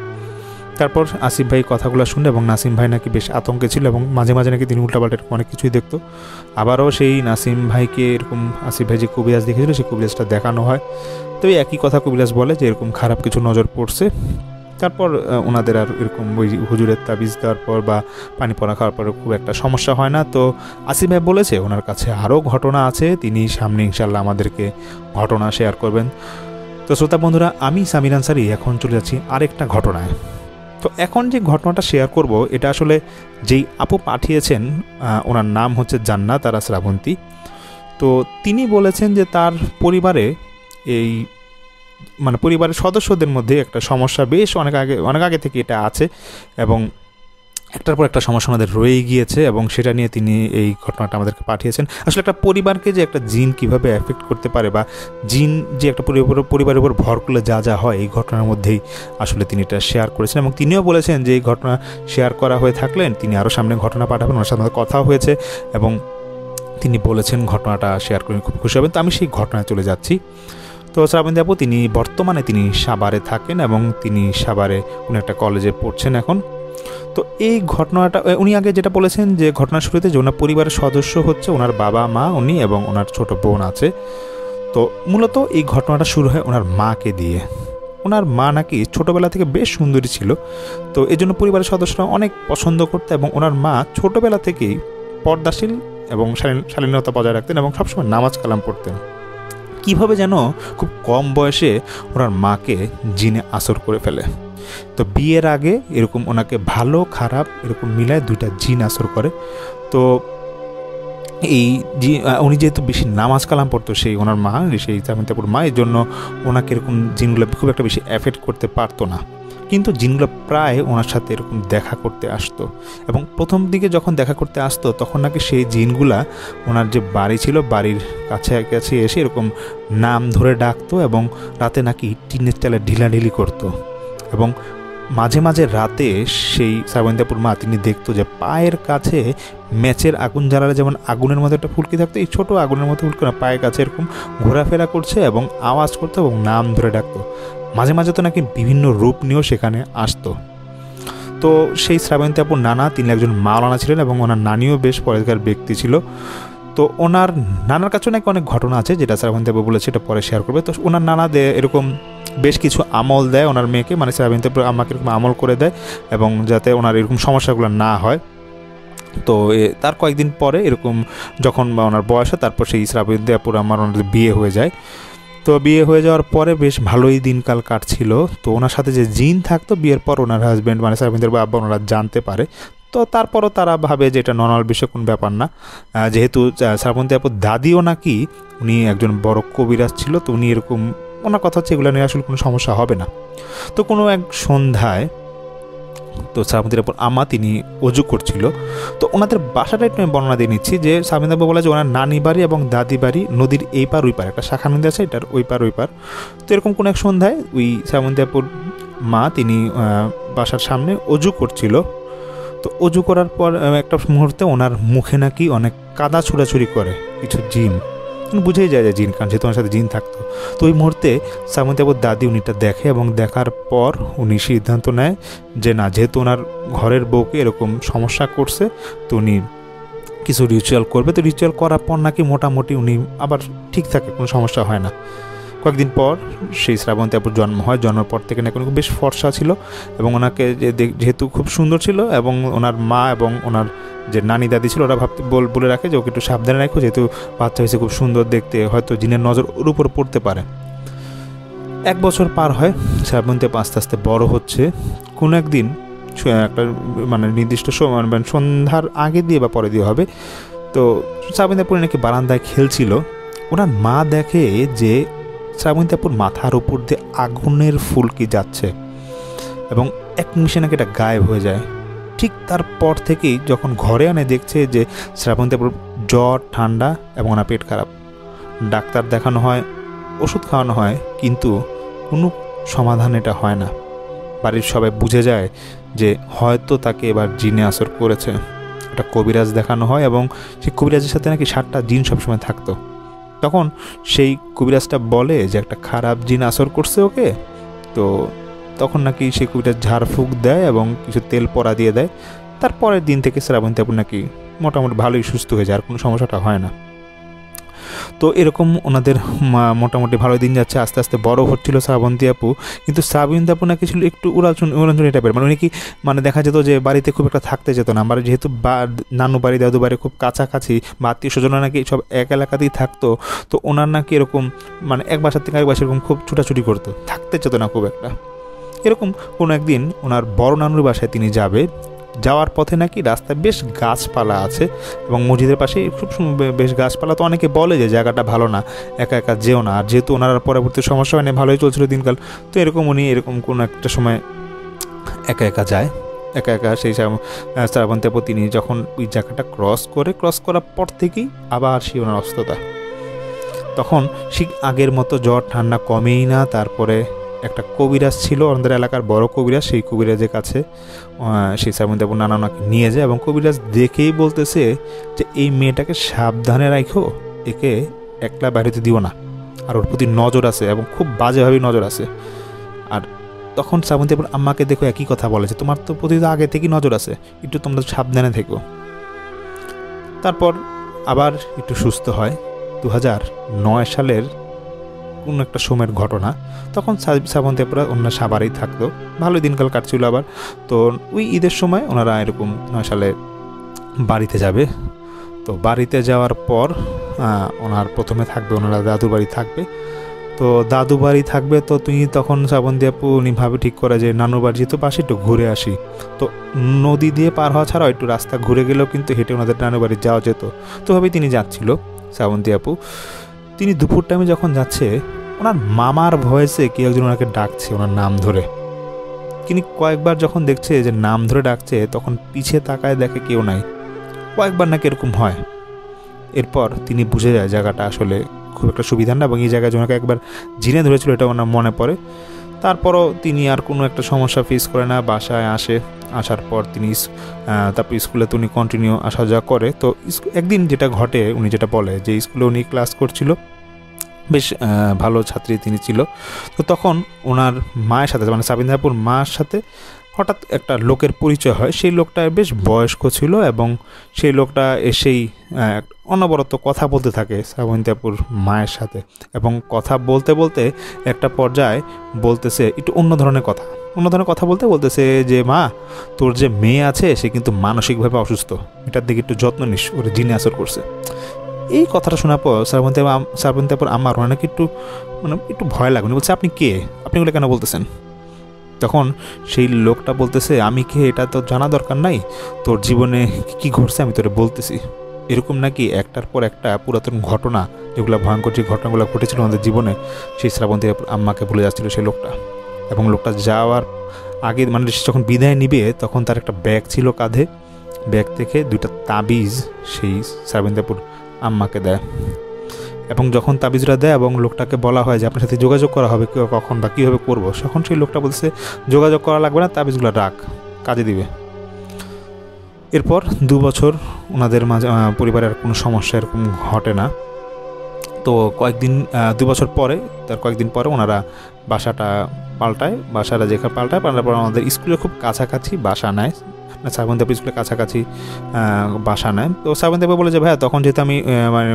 তারপর আসিফ ভাই কথাগুলো শুনে এবং নাসিম ভাই নাকি বেশ আতঙ্কে ছিল এবং মাঝে মাঝে নাকি তিনি উল্টাপাল্টা এরকম অনেক কিছুই দেখতো। আবারও সেই নাসিম ভাইকে এরকম আসিফ ভাই যে কবিরাজ দেখেছিল সেই কবিরাজটা দেখানো হয়। তো একই কথা কবিরাজ বলে যে এরকম খারাপ কিছু নজর পড়ছে। তারপর ওনাদের আর এরকম ওই হুজুরের তাবিজ দেওয়ার পর বা পানি পড়া খাওয়ার পর খুব একটা সমস্যা হয় না। তো আসিফ ভাই বলেছে ওনার কাছে আরও ঘটনা আছে, তিনি সামনে ইনশাল্লাহ আমাদেরকে ঘটনা শেয়ার করবেন। তো শ্রোতা বন্ধুরা, আমি সামির আনসারি এখন চলে যাচ্ছি আরেকটা ঘটনায়। তো এখন যে ঘটনাটা শেয়ার করব এটা আসলে যেই আপু পাঠিয়েছেন ওনার নাম হচ্ছে জান্নাত আর শ্রাবন্তী। তো তিনি বলেছেন যে তার পরিবারে এই মানে পরিবারের সদস্যদের মধ্যে একটা সমস্যা বেশ অনেক আগে অনেক আগে থেকে এটা আছে এবং একটার পর একটা সমস্যা আমাদের রয়ে গিয়েছে এবং সেটা নিয়ে তিনি এই ঘটনাটা আমাদেরকে পাঠিয়েছেন। আসলে একটা পরিবারকে যে একটা জিন কিভাবে এফেক্ট করতে পারে বা জিন যে একটা পরিবারের উপর ভর করলে যা যা হয় এই ঘটনার মধ্যেই আসলে তিনি এটা শেয়ার করেছেন এবং তিনিও বলেছেন যে এই ঘটনা শেয়ার করা হয়ে থাকলেন তিনি আরও সামনে ঘটনা পাঠাবেন, ওনার সাথে কথাও হয়েছে এবং তিনি বলেছেন ঘটনাটা শেয়ার করে খুব খুশি হবেন। তো আমি সেই ঘটনায় চলে যাচ্ছি। তো শ্রাবন্তী আপু তিনি বর্তমানে তিনি সাভারে থাকেন এবং তিনি সাভারে উনি একটা কলেজে পড়ছেন এখন। তো এই ঘটনাটা উনি আগে যেটা বলেছেন যে ঘটনার শুরুতে যে ওনার পরিবারের সদস্য হচ্ছে ওনার বাবা মা উনি এবং ওনার ছোট বোন আছে। তো মূলত এই ঘটনাটা শুরু হয় ওনার মাকে দিয়ে। ওনার মা নাকি ছোটোবেলা থেকে বেশ সুন্দরী ছিল, তো এই জন্য পরিবারের সদস্যরা অনেক পছন্দ করতো এবং ওনার মা ছোটোবেলা থেকেই পর্দাশীল এবং শালীনতা বজায় রাখতেন এবং সবসময় নামাজ কালাম পড়তেন। কীভাবে যেন খুব কম বয়সে ওনার মাকে জিনে আসর করে ফেলে। তো বিয়ের আগে এরকম ওনাকে ভালো খারাপ এরকম মিলায় দুইটা জিন আসর করে। তো এই জি উনি যেহেতু বেশি নামাজ কালাম পড়তো সেই ওনার মা সেই শ্রাবন্তী আপুর মা, এই জন্য ওনাকে এরকম জিনগুলো খুব একটা বেশি এফেক্ট করতে পারতো না, কিন্তু জিনগুলো প্রায় ওনার সাথে এরকম দেখা করতে আসতো এবং প্রথম দিকে যখন দেখা করতে আসতো তখন নাকি সেই জিনগুলা ওনার যে বাড়ি ছিল বাড়ির কাছে কাছে এসে এরকম নাম ধরে ডাকতো এবং রাতে নাকি টিনের চালে ঢিলাঢিলি করতো এবং মাঝে মাঝে রাতে সেই শ্রাবন্তী আপুর মা তিনি দেখতো যে পায়ের কাছে ম্যাচের আগুন জ্বালালে যেমন আগুনের মতো একটা ফুলকি থাকতো, এই ছোটো আগুনের মতো ফুলকি না পায়ের কাছে এরকম ঘোরাফেরা করছে এবং আওয়াজ করতো এবং নাম ধরে ডাকতো। মাঝে মাঝে তো নাকি বিভিন্ন রূপ নিয়েও সেখানে আসতো। তো সেই শ্রাবন্তী আপুর নানা তিনি একজন মাওলানা ছিলেন এবং ওনার নানিও বেশ পরেজগার ব্যক্তি ছিল। তো ওনার নানার কাছেও নাকি অনেক ঘটনা আছে যেটা শ্রাবন্তী আপু বলেছে এটা পরে শেয়ার করবে। তো ওনার নানা দেয় এরকম বেশ কিছু আমল দেয় ওনার মেয়েকে, মানে শ্রাবন্তী আপু আমাকে এরকম আমল করে দেয় এবং যাতে ওনার এরকম সমস্যাগুলো না হয়। তো তার কয়েকদিন পরে এরকম যখন ওনার বয়স হয় তারপর সেই শ্রাবন্তী আপুর আমার ওনার বিয়ে হয়ে যায়। তো বিয়ে হয়ে যাওয়ার পরে বেশ ভালোই দিনকাল কাটছিল। তো ওনার সাথে যে জিন থাকতো বিয়ের পর ওনার হাজব্যান্ড মানে শ্রাবন্তীর বাবা ওনারা জানতে পারে। তো তারপরও তারা ভাবে যে এটা নর্মাল বিষয়, কোনো ব্যাপার না, যেহেতু শ্রাবন্তী আপুর দাদিও নাকি উনি একজন বড় কবিরাজ ছিল। তো উনি এরকম ওনার কথা হচ্ছে এগুলো নিয়ে আসলে কোনো সমস্যা হবে না। তো কোনো এক সন্ধ্যায় তো শ্রাবন্তীর আপুর আম্মা তিনি অজু করছিল। তো ওনাদের বাসাটা একটু আমি বর্ণনা দিয়ে নিচ্ছি যে শ্রাবন্তী আপু বলে যে ওনার নানি বাড়ি এবং দাদি বাড়ি নদীর এই পার ওই পার, একটা শাখা নদী আছে এটার ওই পার ওই পার। তো এরকম কোনো এক সন্ধ্যায় ওই শ্রাবন্তী আপুর মা তিনি বাসার সামনে অজু করছিল। তো অজু করার পর একটা মুহূর্তে ওনার মুখে নাকি অনেক কাদা ছুড়াছুড়ি করে কিছু জিন, বুঝেই যায় যে জিন, কারণ যেহেতু ওনার সাথে জিন থাকতো। তো ওই মুহূর্তে শ্রাবন্তী আপুর দাদি উনিটা দেখে এবং দেখার পর উনি সিদ্ধান্ত নেয় যে না, যেহেতু ওনার ঘরের বউকে এরকম সমস্যা করছে তো উনি কিছু রিচুয়াল করবে। তো রিচুয়াল করার পর নাকি মোটামুটি উনি আবার ঠিক থাকে, কোনো সমস্যা হয় না। কয়েকদিন পর সেই শ্রাবন্তী আপুর জন্ম হয়। জন্মের পর থেকে নাকি উনি বেশ ফর্সা ছিল এবং ওনাকে যেহেতু খুব সুন্দর ছিল এবং ওনার মা এবং ওনার যে নানি দাদি ছিল ওরা ভাবতে বলে রাখে যে ওকে একটু সাবধানে রাখো, যেহেতু বাচ্চা হয়েছে খুব সুন্দর দেখতে, হয়তো জিনের নজর ওর উপর পড়তে পারে। এক বছর পার হয়, শ্রাবন্তী আপু আস্তে আস্তে বড় হচ্ছে। কোনো একদিন একটা মানে নির্দিষ্ট সময় মানে সন্ধ্যার আগে দিয়ে বা পরে দিয়ে হবে, তো শ্রাবন্তী আপু নাকি বারান্দায় খেলছিল। ওনার মা দেখে যে শ্রাবন্তী আপুর মাথার উপর দিয়ে আগুনের ফুলকি যাচ্ছে এবং এক নিমিষে নাকি এটা গায়েব হয়ে যায়। ঠিক তারপর থেকেই যখন ঘরে আনে দেখছে যে শ্রাবন্তী আপুর জ্বর ঠান্ডা এবং ওনার পেট খারাপ। ডাক্তার দেখানো হয়, ওষুধ খাওয়ানো হয়, কিন্তু কোনো সমাধান এটা হয় না। বাড়ির সবাই বুঝে যায় যে হয়তো তাকে এবার জিনে আসর করেছে। একটা কবিরাজ দেখানো হয় এবং সেই কবিরাজের সাথে নাকি সাতটা জিন সবসময় থাকতো। তখন সেই কবিরাজটা বলে যে একটা খারাপ জিন আসর করছে ওকে। তো তখন নাকি সেই কবিরাজ ঝাড়ফুঁক দেয় এবং কিছু তেল পরা দিয়ে দেয়। তারপরের দিন থেকে শ্রাবন্তী আপু নাকি মোটামুটি ভালোই সুস্থ হয়ে যায়, আর কোনো সমস্যাটা হয় না। তো এরকম ওনাদের মোটামুটি ভালো দিন যাচ্ছে, আস্তে আস্তে বড় হচ্ছিল শ্রাবন্তী আপু। কিন্তু শ্রাবন্তী আপু নাকি ছিল একটু উড়ালচুন উড়ালচুনি টাইপের, মানে উনি কি মানে দেখা যেত যে বাড়িতে খুব একটা থাকতে যেত না। মানে যেহেতু নানু বাড়ি দাদু বাড়ি খুব কাছাকাছি বা আত্মীয় স্বজনরা নাকি সব এক এলাকাতেই থাকতো, তো ওনার নাকি এরকম মানে এক বাসার থেকে এক বাসা এরকম খুব ছুটাছুটি করতো, থাকতে যেত না খুব একটা। এরকম কোনো একদিন ওনার বড় নানুর বাসায় তিনি যাবে, যাওয়ার পথে নাকি রাস্তায় বেশ গাছপালা আছে এবং মসজিদের পাশে খুব বেশ গাছপালা। তো অনেকে বলে যে জায়গাটা ভালো না, একা একা যেও না। আর যেহেতু ওনার পরবর্তী সমস্যা হয়নি, ভালোই চলছিল দিনকাল, তো এরকম উনি এরকম কোনো একটা সময় একা একা যায়। একা একা সেই শ্রাবন্তী আপু তিনি যখন ওই জায়গাটা ক্রস করে, ক্রস করার পর থেকেই আবার সেই ওনার অসুস্থতা। তখন ঠিক আগের মতো জ্বর ঠান্ডা কমেই না। তারপরে একটা কবিরাজ ছিল আমাদের এলাকার বড় কবিরাজ, সেই কবিরাজের কাছে সেই শ্রাবন্তী আপু নানা ওনাকে নিয়ে যায় এবং কবিরাজ দেখেই বলতেছে যে এই মেয়েটাকে সাবধানে রাখো, একে একলা বাইরেতে দিও না, আর ওর প্রতি নজর আছে এবং খুব বাজেভাবেই নজর আছে। আর তখন শ্রাবন্তী আপুর আম্মাকে দেখো একই কথা বলেছে, তোমার তো প্রতি আগে থেকেই নজর আছে, একটু তোমরা সাবধানে থেকো। তারপর আবার একটু সুস্থ হয়। দু হাজার নয় সালের কোনো একটা সময়ের ঘটনা। তখন শ্রাবন্তী আপুরা ওনার সাবারেই থাকতো, ভালোই দিনকাল কাটছিল আবার। তো ওই ঈদের সময় ওনারা এরকম নয় সালে বাড়িতে যাবে। তো বাড়িতে যাওয়ার পর ওনার প্রথমে থাকবে, ওনারা দাদুর বাড়ি থাকবে। তো দাদু বাড়ি থাকবে, তো তুই তখন শ্রাবন্তী আপু উনি ভাবে ঠিক করে যে নানুর বাড়ি যেহেতু পাশে একটু ঘুরে আসি। তো নদী দিয়ে পার হওয়া ছাড়াও একটু রাস্তা ঘুরে গেলেও কিন্তু হেঁটে ওনাদের নানুর বাড়ি যাওয়া যেত। তো ভাবেই তিনি যাচ্ছিল শ্রাবন্তী আপু। তিনি দুপুর টাইমে যখন যাচ্ছে, ওনার মামার ভয়েসে কেউ একজন ওনাকে ডাকছে ওনার নাম ধরে। তিনি কয়েকবার যখন দেখছে যে নাম ধরে ডাকছে, তখন পিছিয়ে তাকায় দেখে কেউ নাই। কয়েকবার নাকি এরকম হয়। এরপর তিনি বুঝে যায় জায়গাটা আসলে খুব একটা সুবিধা না এবং এই জায়গায় ওনাকে একবার জিনে ধরেছিল, এটা ওনার মনে পড়ে। তারপরও তিনি আর কোনো একটা সমস্যা ফেস করে না, বাসায় আসে। আসার পর তিনি তারপর স্কুলে তো উনি কন্টিনিউ আসা যাওয়া করে। তো একদিন যেটা ঘটে, উনি যেটা বলে যে স্কুলে উনি ক্লাস করছিল, বেশ ভালো ছাত্রী তিনি ছিল। তো তখন ওনার মায়ের সাথে মানে শ্রাবন্তী আপুর মার সাথে হঠাৎ একটা লোকের পরিচয় হয়। সেই লোকটা বেশ বয়স্ক ছিল এবং সেই লোকটা এসেই অনবরত কথা বলতে থাকে শ্রাবন্তী আপুর মায়ের সাথে এবং কথা বলতে বলতে একটা পর্যায়ে বলতেছে একটু অন্য ধরনের কথা অন্য ধরনের কথা বলতে বলতেছে যে মা, তোর যে মেয়ে আছে সে কিন্তু মানসিকভাবে অসুস্থ, এটার দিকে একটু যত্ন নিস, ওরে জিনে আসর করছে। এই কথাটা শোনার পর শ্রাবন্তী শ্রাবন্তী আপুর আমার ওনাকে একটু মানে একটু ভয় লাগে। উনি বলছে, আপনি কে, আপনি ওগুলো কেন বলতেছেন? তখন সেই লোকটা বলতেছে, আমি কে এটা তো জানা দরকার নাই, তোর জীবনে কি ঘটছে আমি তোরে বলতেছি। এরকম নাকি একটার পর একটা পুরাতন ঘটনা, যেগুলো ভয়ঙ্কর যে ঘটনাগুলো ঘটেছিল আমাদের জীবনে, সেই শ্রাবন্তী আম্মাকে বলে যাচ্ছিল সেই লোকটা। এবং লোকটা যাওয়ার আগে মানে যখন বিদায় নিবে, তখন তার একটা ব্যাগ ছিল কাঁধে, ব্যাগ থেকে দুইটা তাবিজ সেই শ্রাবন্তী আম্মাকে দেয়। এবং যখন তাবিজরা দেয় এবং লোকটাকে বলা হয় যে আপনার সাথে যোগাযোগ করা হবে কখন বা কীভাবে করবো, তখন সেই লোকটা বলছে যোগাযোগ করা লাগবে না, তাবিজগুলো রাখ, কাজে দিবে। এরপর দু বছর ওনাদের মাঝে পরিবারের কোনো সমস্যা এরকম ঘটে না। তো কয়েকদিন দু বছর পরে তার কয়েকদিন পরে ওনারা বাসাটা পাল্টায়, বাসাটা যেখানে পাল্টায় পাল্টার পর আমাদের স্কুলের খুব কাছাকাছি বাসা নেয়, শ্রাবন্তী আপু স্কুলের কাছাকাছি বাসা নেয়। তো শ্রাবন্তী আপু বলে যে ভাইয়া, তখন যেহেতু আমি মানে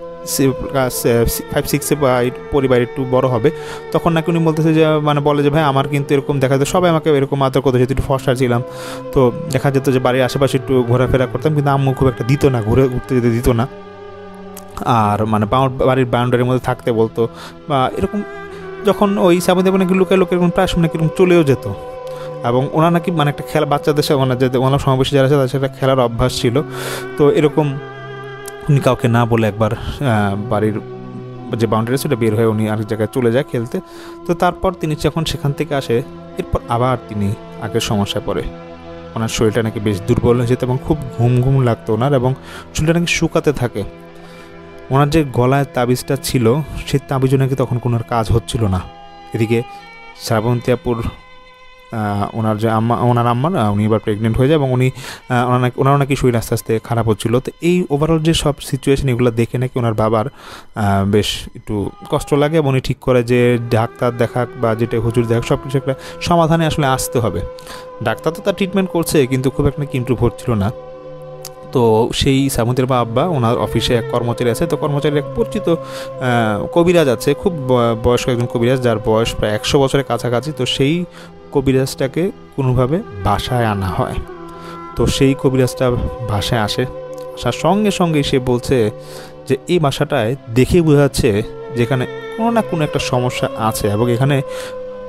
ফাইভ সিক্সে বা পরিবার একটু বড় হবে, তখন নাকি উনি বলতেছে যে মানে বলে যে ভাই আমার কিন্তু এরকম দেখা যেত, সবাই আমাকে এরকম আদর করতো, যেহেতু একটু ফর্সা ছিলাম। তো দেখা যেত যে বাড়ির আশেপাশে একটু ঘোরাফেরা করতাম, কিন্তু আম্মু খুব একটা দিত না, ঘুরে ঘুরতে যেতে দিত না। আর মানে বাড়ির বাউন্ডারির মধ্যে থাকতে বলতো বা এরকম। যখন ওই শ্রাবন্তী আপু নাকি লুকায় লোকের প্রায় সময় নাকি এরকম চলেও যেত। এবং ওনার নাকি মানে একটা খেলা বাচ্চাদের সাথে মানে যে ওনার সমাবেশে যারা আছে তাদের সাথে খেলার অভ্যাস ছিল। তো এরকম উনি কাউকে না বলে একবার বাড়ির যে বাউন্ডারি ছিল বের হয়ে উনি আরেক জায়গায় চলে যায় খেলতে। তো তারপর তিনি যখন সেখান থেকে আসে, এরপর আবার তিনি আগের সমস্যায় পড়ে। ওনার শরীরটা নাকি বেশ দুর্বল হয়ে যেত এবং খুব ঘুম ঘুম লাগতো ওনার, এবং শরীরটা নাকি শুকাতে থাকে। ওনার যে গলায় তাবিজটা ছিল সেই তাবিজও নাকি তখন কোনো কাজ হচ্ছিল না। এদিকে শ্রাবন্তী আপুর ওনার যে আম্মা ওনার আম্মা উনি এবার প্রেগনেন্ট হয়ে যায় এবং উনি ওনার নাকি ওনারও নাকি শরীর আস্তে আস্তে খারাপ হচ্ছিল। তো এই ওভারঅল যে সব সিচুয়েশন এগুলো দেখে নাকি ওনার বাবার বেশ একটু কষ্ট লাগে এবং উনি ঠিক করে যে ডাক্তার দেখাক বা যেটা হুজুর দেখাক সব কিছু একটা সমাধানে আসলে আসতে হবে। ডাক্তার তো তার ট্রিটমেন্ট করছে, কিন্তু খুব একটা ইমপ্রুভ হচ্ছিল না। তো সেই শ্রাবন্তীর বা আব্বা ওনার অফিসে এক কর্মচারী আছে, তো কর্মচারীর এক পরিচিত কবিরাজ আছে, খুব বয়স্ক একজন কবিরাজ যার বয়স প্রায় একশো বছরের কাছাকাছি। তো সেই কবিরাজটাকে কোনোভাবে বাসায় আনা হয়। তো সেই কবিরাজটা বাসায় আসে, আসার সঙ্গে সঙ্গে সে বলছে যে এই বাসাটায় দেখে বোঝা যাচ্ছে যেখানে কোনো না কোনো একটা সমস্যা আছে এবং এখানে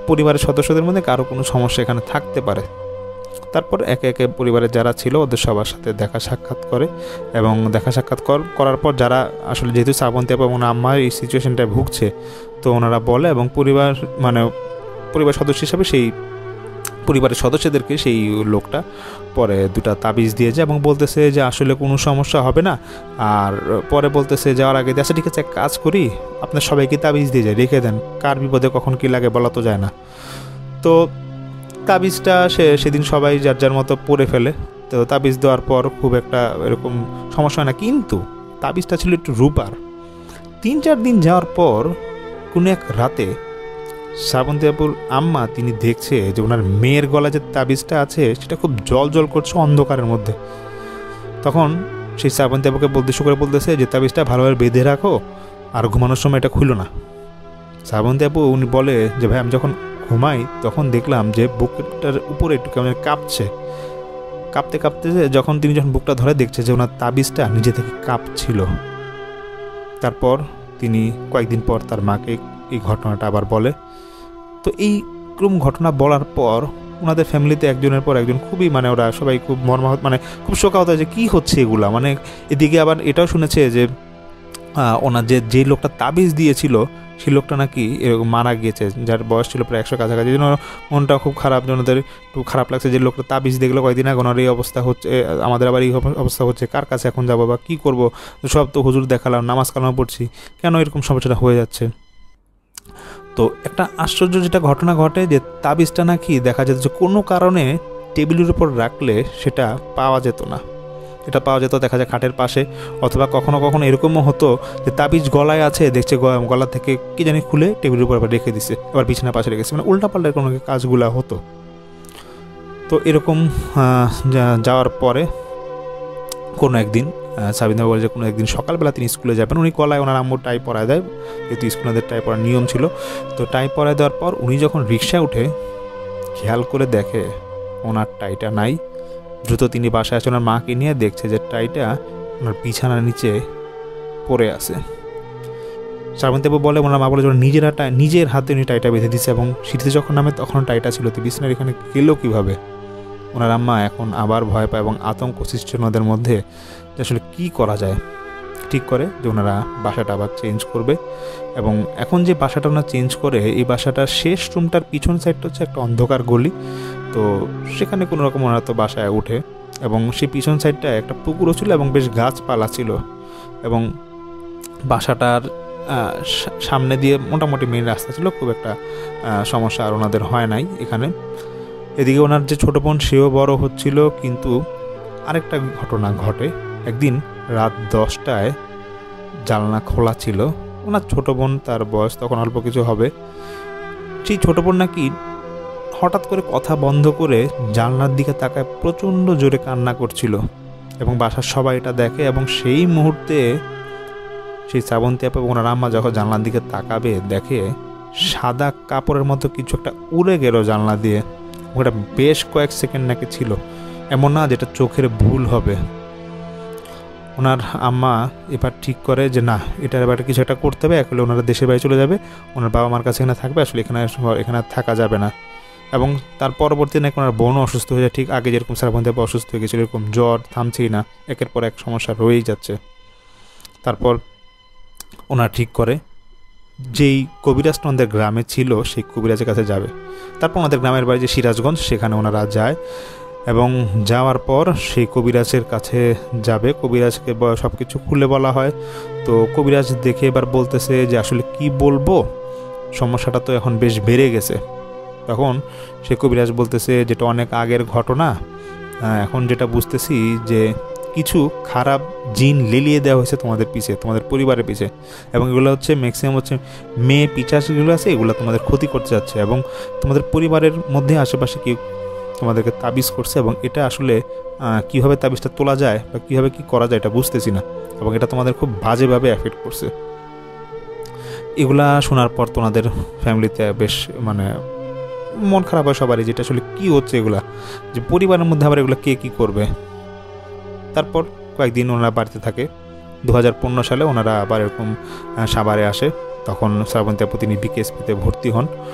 পরিবারের সদস্যদের মধ্যে কারো কোনো সমস্যা এখানে থাকতে পারে। তারপর একে একে পরিবারের যারা ছিল ওদের সবার সাথে দেখা সাক্ষাৎ করে এবং দেখা সাক্ষাৎ করার পর যারা আসলে যেহেতু শ্রাবন্তী আপা এবং আম্মা এই সিচুয়েশনটায় ভুগছে তো ওনারা বলে এবং পরিবার মানে পরিবার সদস্য হিসাবে সেই পরিবারের সদস্যদেরকে সেই লোকটা পরে দুটা তাবিজ দিয়ে যায় এবং বলতেছে যে আসলে কোনো সমস্যা হবে না। আর পরে বলতেছে যাওয়ার আগে আচ্ছা ঠিক আছে এক কাজ করি, আপনার সবাইকে তাবিজ দিয়ে যায়, রেখে দেন, কার বিপদে কখন কী লাগে বলা তো যায় না। তো তাবিজটা সে সেদিন সবাই যার যার মতো পরে ফেলে। তো তাবিজ দেওয়ার পর খুব একটা এরকম সমস্যা হয় না, কিন্তু তাবিজটা ছিল একটু রূপার। তিন চার দিন যাওয়ার পর কোনো এক রাতে শ্রাবন্তী আপুর আম্মা তিনি দেখছে যে ওনার মেয়ের গলা যে তাবিজটা আছে সেটা খুব জল জল করছে অন্ধকারের মধ্যে। তখন সেই শ্রাবন্তী আপুকে বলতে শুরু করে বলতেছে যে তাবিজটা ভালোভাবে বেঁধে রাখো আর ঘুমানোর সময় এটা খুলো না। শ্রাবন্তী আপু উনি বলে যে ভাই আমি যখন ঘুমাই তখন দেখলাম যে বুকটার উপরে একটু কেমন কাঁপছে, কাঁপতে কাঁপতে যখন তিনি যখন বুকটা ধরে দেখছে যে ওনার তাবিজটা নিজে থেকে কাঁপছিল। তারপর তিনি কয়েকদিন পর তার মাকে এই ঘটনাটা আবার বলে। তো এই ক্রম ঘটনা বলার পর ওনাদের ফ্যামিলিতে একজনের পর একজন খুবই মানে ওরা সবাই খুব মর্মাহত মানে খুব শোকাহত যে কী হচ্ছে এগুলা। মানে এদিকে আবার এটাও শুনেছে যে ওনার যে যে লোকটা তাবিজ দিয়েছিল সেই লোকটা নাকি এরকম মারা গিয়েছে, যার বয়স ছিল প্রায় একশো কাছাকাছি। জন্য মনটা খুব খারাপ, ওনাদের একটু খারাপ লাগছে যে লোকটা তাবিজ দেখলো কয়েকদিন আগে ওনার এই অবস্থা হচ্ছে, আমাদের আবার এই অবস্থা হচ্ছে, কার কাছে এখন যাবো বা কী করবো, সব তো হুজুর দেখালাম, নামাজ কালাম পড়ছি, কেন এরকম সমস্যাটা হয়ে যাচ্ছে। তো একটা আশ্চর্য যেটা ঘটনা ঘটে যে তাবিজটা নাকি দেখা যেত যে কোনো কারণে টেবিলের উপর রাখলে সেটা পাওয়া যেত না, এটা পাওয়া যেত দেখা যায় খাটের পাশে, অথবা কখনো কখনো এরকমও হতো যে তাবিজ গলায় আছে দেখছে গলা থেকে কি জানি খুলে টেবিলের উপর আবার রেখে দিছে, আবার বিছানার পাশে রেখেছে, মানে উল্টাপাল্টা কোনো কাজগুলো হতো। তো এরকম যাওয়ার পরে কোনো একদিন সাবিনা বলে যে কোনো একদিন সকালবেলা তিনি স্কুলে যাবেন, উনি গলায় ওনার আম্মু টাই পরায় দেয়, যেহেতু স্কুলেদের টাই পরার নিয়ম ছিল। তো টাই পরায় দেওয়ার পর উনি যখন রিক্সায় উঠে খেয়াল করে দেখে ওনার টাইটা নাই। দ্রুত তিনি বাসায় আসে ওনার মাকে নিয়ে, দেখছে যে টাইটা ওনার বিছানার নিচে পড়ে আছে। শ্রাবন্তী আপু বলে ওনার মা বলে যে নিজের টাই নিজের হাতে উনি টাইটা বেঁধে দিচ্ছে এবং সিঁড়িতে যখন নামে তখন টাইটা ছিল, তো বিছানার এখানে গেলেও কীভাবে। ওনার আম্মা এখন আবার ভয় পায় এবং আতঙ্ক সৃষ্টি ওনাদের মধ্যে যে আসলে কী করা যায়। ঠিক করে যে ওনারা বাসাটা আবার চেঞ্জ করবে এবং এখন যে বাসাটা ওনারা চেঞ্জ করে এই বাসাটার শেষ রুমটার পিছন সাইডটা হচ্ছে একটা অন্ধকার গলি। তো সেখানে কোনো রকম ওনারা তো বাসায় উঠে এবং সেই পিছন সাইডটা একটা পুকুরও ছিল এবং বেশ গাছপালা ছিল এবং বাসাটার সামনে দিয়ে মোটামুটি মেন রাস্তা ছিল, খুব একটা সমস্যা আর ওনাদের হয় নাই এখানে। এদিকে ওনার যে ছোটো বোন সেও বড় হচ্ছিল, কিন্তু আরেকটা ঘটনা ঘটে। একদিন রাত দশটায় জানলা খোলা ছিল, ওনার ছোটো বোন তার বয়স তখন অল্প কিছু হবে, সেই ছোটো বোন নাকি হঠাৎ করে কথা বন্ধ করে জানলার দিকে তাকায় প্রচণ্ড জোরে কান্না করছিল এবং বাসার সবাই এটা দেখে এবং সেই মুহূর্তে সেই শ্রাবন্তী আপা এবং ওনার আম্মা যখন জানলার দিকে তাকাবে দেখে সাদা কাপড়ের মতো কিছু একটা উড়ে গেল জানলা দিয়ে। ওটা বেশ কয়েক সেকেন্ড নাকি ছিল, এমন না যেটা চোখের ভুল হবে। ওনার আম্মা এবার ঠিক করে যে না এটার এবার কিছু একটা করতে হবে, একলে ওনারা দেশের বাড়ি চলে যাবে, ওনার বাবা মার কাছে এখানে থাকবে, আসলে এখানে এখানে থাকা যাবে না। এবং তার পরবর্তী নাকি ওনার বোনও অসুস্থ হয়ে যায়, ঠিক আগে যেরকম শ্রাবন্তী আপা অসুস্থ হয়ে গেছিলো এরকম জ্বর থামছেই না, একের পর এক সমস্যা রয়েই যাচ্ছে। তারপর ওনারা ঠিক করে যেই কবিরাজটা ওনাদের গ্রামে ছিল সেই কবিরাজের কাছে যাবে। তারপর ওনাদের গ্রামের বাড়ি যে সিরাজগঞ্জ সেখানে ওনারা যায় এবং যাওয়ার পর সেই কবিরাজের কাছে যাবে, কবিরাজকে সব কিছু খুলে বলা হয়। তো কবিরাজ দেখে এবার বলতেছে যে আসলে কি বলবো, সমস্যাটা তো এখন বেশ বেড়ে গেছে। তখন সে কবিরাজ বলতেছে যেটা অনেক আগের ঘটনা, এখন যেটা বুঝতেছি যে কিছু খারাপ জিন লেলিয়ে দেওয়া হয়েছে তোমাদের পিছে, তোমাদের পরিবারের পিছে, এবং এগুলো হচ্ছে ম্যাক্সিমাম হচ্ছে মেয়ে পিচাস যেগুলো আছে এগুলো তোমাদের ক্ষতি করতে যাচ্ছে এবং তোমাদের পরিবারের মধ্যে আশেপাশে কেউ তোমাদেরকে তাবিজ করছে এবং এটা আসলে কীভাবে তাবিজটা তোলা যায় বা কীভাবে কী করা যায় এটা বুঝতেছি না এবং এটা তোমাদের খুব বাজেভাবে এফেক্ট করছে। এগুলা শোনার পর তোমাদের ফ্যামিলিতে বেশ মানে মন খারাপ হয় সবারই, যেটা আসলে কী হচ্ছে এগুলা, যে পরিবারের মধ্যে আবার এগুলো কে কী করবে। তারপর কয়েকদিন ওনারা বাড়িতে থাকে। দু হাজার পনেরো সালে ওনারা আবার এরকম সাভারে আসে, তখন শ্রাবন্তী আপু তিনি বিকেএসপিতে ভর্তি হন।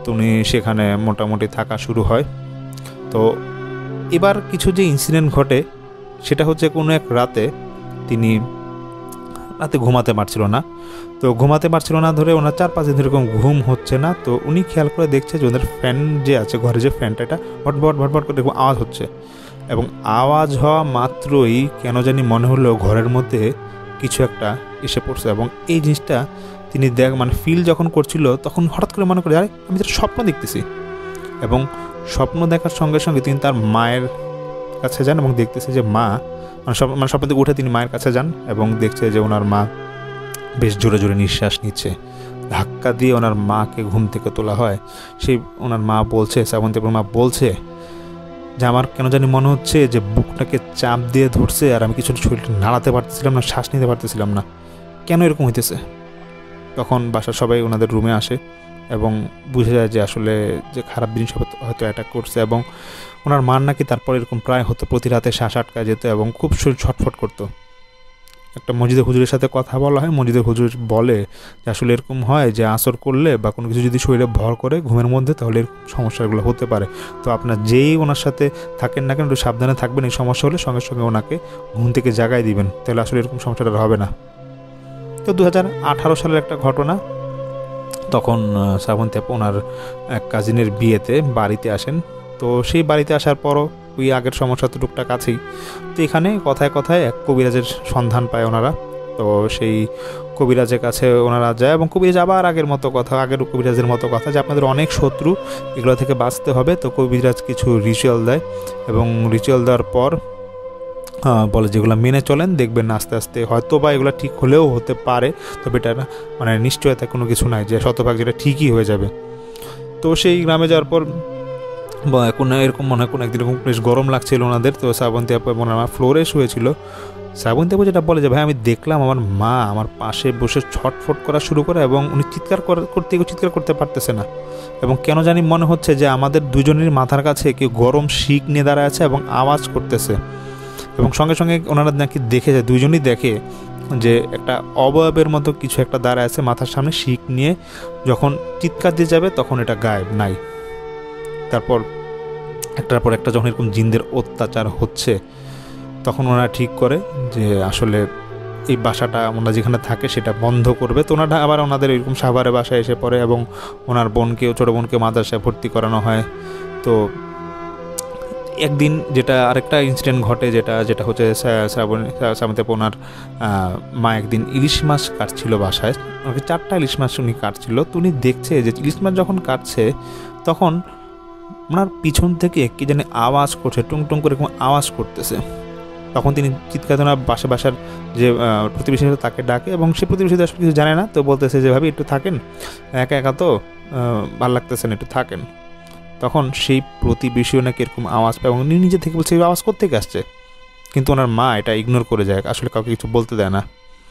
তো উনি সেখানে মোটামুটি থাকা শুরু হয়। তো এবার কিছু যে ইনসিডেন্ট ঘটে সেটা হচ্ছে কোনো এক রাতে তিনি রাতে ঘুমাতে পারছিল না। তো ঘুমাতে পারছিল না ধরে ওনার চার পাঁচ দিন এরকম ঘুম হচ্ছে না। তো উনি খেয়াল করে দেখছে যে ওদের ফ্যান যে আছে ঘরে, যে ফ্যানটা, এটা ভটভট ভটভট করে এরকম আওয়াজ হচ্ছে এবং আওয়াজ হওয়া মাত্রই কেন জানি মনে হলো ঘরের মধ্যে কিছু একটা এসে পড়ছে এবং এই জিনিসটা তিনি দেখ মানে ফিল যখন করছিল তখন হঠাৎ করে মনে করে আরে আমি তো স্বপ্ন দেখতেছি। এবং স্বপ্ন দেখার সঙ্গে সঙ্গে তিনি তার মায়ের কাছে যান এবং দেখতেছে যে মা মানে স্বপ্ন মানে স্বপ্ন থেকে উঠে তিনি মায়ের কাছে যান এবং দেখছে যে ওনার মা বেশ জোরে জোরে নিঃশ্বাস নিচ্ছে। ধাক্কা দিয়ে ওনার মাকে ঘুম থেকে তোলা হয়। সেই ওনার মা বলছে, শ্রাবন্তীপুর মা বলছে যে আমার কেন জানি মনে হচ্ছে যে বুকটাকে চাপ দিয়ে ধরছে আর আমি কিছু শরীরটা নাড়াতে পারতেছিলাম না, শ্বাস নিতে পারতেছিলাম না, কেন এরকম হইতেছে। তখন বাসার সবাই ওনাদের রুমে আসে এবং বুঝে যায় যে আসলে যে খারাপ জিনিস হয়তো অ্যাটাক করছে এবং ওনার মার নাকি তারপর এরকম প্রায় হতো, প্রতি রাতে শ্বাস আটকায় যেত এবং খুব শরীর ছটফট করতো। একটা মসজিদের হুজুরের সাথে কথা বলা হয়, মসজিদের হুজুর বলে যে আসলে এরকম হয় যে আসর করলে বা কোনো কিছু যদি শরীরে ভর করে ঘুমের মধ্যে তাহলে এরকম সমস্যাগুলো হতে পারে। তো আপনার যেই ওনার সাথে থাকেন না কেন একটু সাবধানে থাকবেন, এই সমস্যা হলে সঙ্গে সঙ্গে ওনাকে ঘুম থেকে জাগায় দিবেন, তাহলে আসলে এরকম সমস্যাটা হবে না। তো দু হাজার আঠারো সালের একটা ঘটনা, তখন শ্রাবন্তী আপু ওনার এক কাজিনের বিয়েতে বাড়িতে আসেন। তো সেই বাড়িতে আসার পরও ওই আগের সমস্যা তো টুকটাক আছেই। তো এখানে কথায় কথায় এক কবিরাজের সন্ধান পায় ওনারা। তো সেই কবিরাজের কাছে ওনারা যায় এবং কবিরাজ আবার আগের মতো কথা, আগের কবিরাজের মতো কথা যে আপনাদের অনেক শত্রু, এগুলো থেকে বাঁচতে হবে। তো কবিরাজ কিছু রিচুয়াল দেয় এবং রিচুয়াল দেওয়ার পর বলে যেগুলো মেনে চলেন দেখবেন আস্তে আস্তে হয়তো বা এগুলো ঠিক হলেও হতে পারে, তবে এটা মানে নিশ্চয়তা কোনো কিছু নাই যে শতভাগ যেটা ঠিকই হয়ে যাবে। তো সেই গ্রামে যাওয়ার পর বা কোনো এরকম মনে হয় কোনো একদিন এরকম বেশ গরম লাগছিল ওনাদের। তো শ্রাবন্তী আপু এবং আমার ফ্লোরে শুয়েছিল। শ্রাবন্তী আপু যেটা বলে যে ভাই আমি দেখলাম আমার মা আমার পাশে বসে ছটফট করা শুরু করে এবং উনি চিৎকার করতে গিয়ে চিৎকার করতে পারতেছে না এবং কেন জানি মনে হচ্ছে যে আমাদের দুজনের মাথার কাছে কেউ গরম শিক নিয়ে দাঁড়ায় আছে এবং আওয়াজ করতেছে এবং সঙ্গে সঙ্গে ওনারা নাকি দেখে যায়, দুইজনই দেখে যে একটা অবয়বের মতো কিছু একটা দাঁড়ায় আছে মাথার সামনে শিক নিয়ে, যখন চিৎকার দিয়ে যাবে তখন এটা গায়েব নাই। তারপর একটার পর একটা যখন এরকম জিনদের অত্যাচার হচ্ছে তখন ওনারা ঠিক করে যে আসলে এই বাসাটা ওনারা যেখানে থাকে সেটা বন্ধ করবে। তো ওনারা আবার ওনাদের এরকম সাভারে বাসায় এসে পড়ে এবং ওনার বোনকেও ছোটো বোনকে মাদ্রাসায় ভর্তি করানো হয়। তো একদিন যেটা আরেকটা ইনসিডেন্ট ঘটে যেটা যেটা হচ্ছে শ্রাবণ শ্রাবন্তী আপু ওনার মা একদিন ইলিশ মাছ কাটছিল বাসায়, ওনাকে চারটা ইলিশ মাছ উনি কাটছিল। তো উনি দেখছে যে ইলিশ মাছ যখন কাটছে তখন ওনার পিছন থেকে কি জানি আওয়াজ করছে, টুং টুং করে এরকম আওয়াজ করতেছে। তখন তিনি চিৎকার ওনার বাসা বাসার যে প্রতিবেশী তাকে ডাকে এবং সে প্রতিবেশী আসলে কিছু জানে না। তো বলতেছে যে ভাবি একটু থাকেন, একা একা তো ভালো লাগতেছে না, একটু থাকেন। তখন সেই প্রতিবেশীও নাকি এরকম আওয়াজ পায় এবং উনি নিজে থেকে বলছে আওয়াজ কোত্থেকে আসছে, কিন্তু ওনার মা এটা ইগনোর করে যায়, আসলে কাউকে কিছু বলতে দেয় না।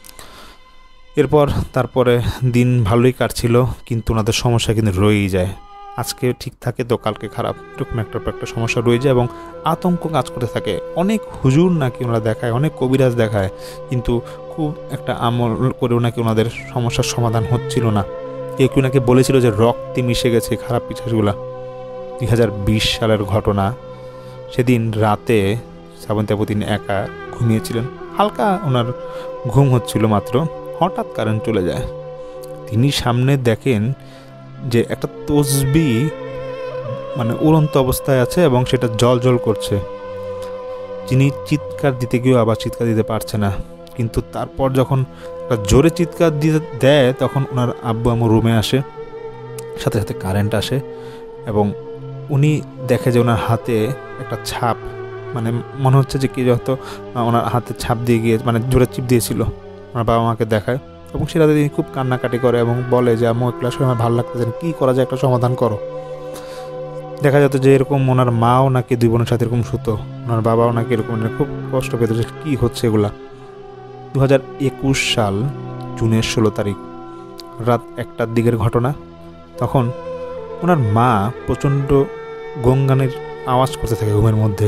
এরপর তারপরে দিন ভালোই কাটছিল, কিন্তু ওনাদের সমস্যা কিন্তু রয়েই যায়। আজকে ঠিক থাকে তো কালকে খারাপ, এরকম একটা একটা সমস্যা রয়ে যায় এবং আতঙ্ক কাজ করতে থাকে। অনেক হুজুর নাকি ওনারা দেখায়, অনেক কবিরাজ দেখায়, কিন্তু খুব একটা আমল করেও নাকি ওনাদের সমস্যার সমাধান হচ্ছিল না। কেউ কেউ নাকি বলেছিল যে রক্তে মিশে গেছে খারাপ পিছাসগুলা। দুই হাজার বিশ সালের ঘটনা, সেদিন রাতে শ্রাবন্তী আপু তিনি একা ঘুমিয়েছিলেন, হালকা ওনার ঘুম হচ্ছিল মাত্র, হঠাৎ কারেন্ট চলে যায়। তিনি সামনে দেখেন যে একটা তসবি মানে উড়ন্ত অবস্থায় আছে এবং সেটা জল জল করছে। তিনি চিৎকার দিতে গিয়েও আবার চিৎকার দিতে পারছে না, কিন্তু তারপর যখন একটা জোরে চিৎকার দিয়ে দেয় তখন ওনার আব্বু আম্মু রুমে আসে, সাথে সাথে কারেন্ট আসে এবং উনি দেখে যে ওনার হাতে একটা ছাপ, মানে মনে হচ্ছে যে কি হয়তো ওনার হাতে ছাপ দিয়ে গিয়ে মানে জোরে চিপ দিয়েছিল। ওনার বাবা মাকে দেখায় এবং সেটাতে তিনি খুব কান্নাকাটি করে এবং বলে যে আম্মু একটু আসলে আমার ভালো লাগতেছে, কী করা যায় একটা সমাধান করো। দেখা যেত যে এরকম ওনার মাও নাকি দুই বোনের সাথে এরকম শুতো, ওনার বাবাও নাকি এরকম খুব কষ্ট পেত যে কী হচ্ছে এগুলা। দু হাজার একুশ সাল জুনের ষোলো তারিখ রাত একটার দিকের ঘটনা। তখন ওনার মা প্রচণ্ড গঙ্গানের আওয়াজ করতে থাকে ঘুমের মধ্যে।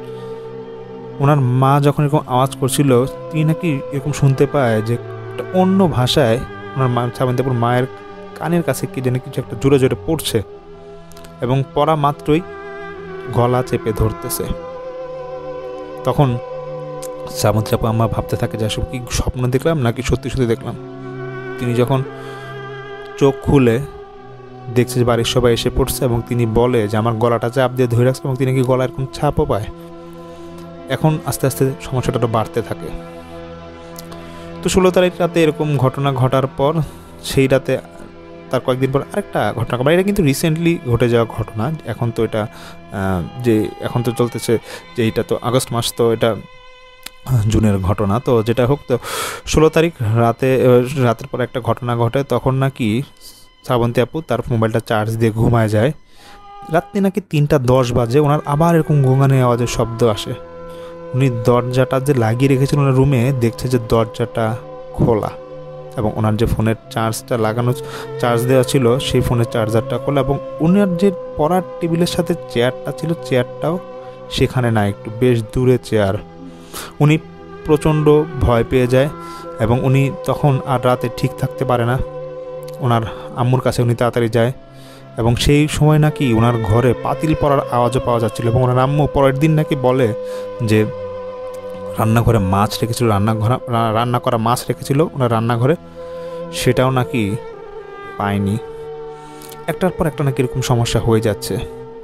ওনার মা যখন এরকম আওয়াজ করছিল তিনি নাকি এরকম শুনতে পায় যে একটা অন্য ভাষায় ওনার মা শ্রাবন্তী আপুর মায়ের কানের কাছে কি যেন কিছু একটা জোরে জোরে পড়ছে এবং পড়া মাত্রই গলা চেপে ধরতেছে। তখন শ্রাবন্তী আপু আমার ভাবতে থাকে যে আসলে কি স্বপ্ন দেখলাম নাকি সত্যি সত্যি দেখলাম। তিনি যখন চোখ খুলে দেখছে যে বাড়ির সবাই এসে পড়ছে এবং তিনি বলে যে আমার গলাটা চাপ দিয়ে ধরে রাখছে এবং তিনি কি গলা এরকম ছাপও পায়। এখন আস্তে আস্তে সমস্যাটা বাড়তে থাকে। তো ষোলো তারিখ রাতে এরকম ঘটনা ঘটার পর সেই রাতে তার কয়েকদিন পর আরেকটা ঘটনা ঘটে। এটা কিন্তু রিসেন্টলি ঘটে যাওয়া ঘটনা। এখন তো এটা যে এখন তো চলতেছে যে এটা তো আগস্ট মাস, তো এটা জুনের ঘটনা। তো যেটা হোক, তো ষোলো তারিখ রাতে রাতের পর একটা ঘটনা ঘটে। তখন নাকি শ্রাবন্তী আপু তার মোবাইলটা চার্জ দিয়ে ঘুমায় যায়। রাত্রি নাকি তিনটা দশ বাজে ওনার আবার এরকম গোঙানি আওয়াজের শব্দ আসে। উনি দরজাটা যে লাগিয়ে রেখেছিলেন ওনার রুমে, দেখছে যে দরজাটা খোলা এবং ওনার যে ফোনের চার্জটা লাগানো চার্জ দেওয়া ছিল সেই ফোনের চার্জারটা খোলা এবং ওনার যে পড়ার টেবিলের সাথে চেয়ারটা ছিল চেয়ারটাও সেখানে না, একটু বেশ দূরে চেয়ার। উনি প্রচণ্ড ভয় পেয়ে যায় এবং উনি তখন আর রাতে ঠিক থাকতে পারে না। ওনার আম্মুর কাছে উনি তাড়াতাড়ি যায় এবং সেই সময় নাকি ওনার ঘরে পাতিল পড়ার আওয়াজও পাওয়া যাচ্ছিল এবং ওনার আম্মু পরের দিন নাকি বলে যে রান্নাঘরে মাছ রেখেছিল, রান্নাঘর রান্না করা মাছ রেখেছিল ওনার রান্নাঘরে, সেটাও নাকি পায়নি। একটার পর একটা নাকি এরকম সমস্যা হয়ে যাচ্ছে।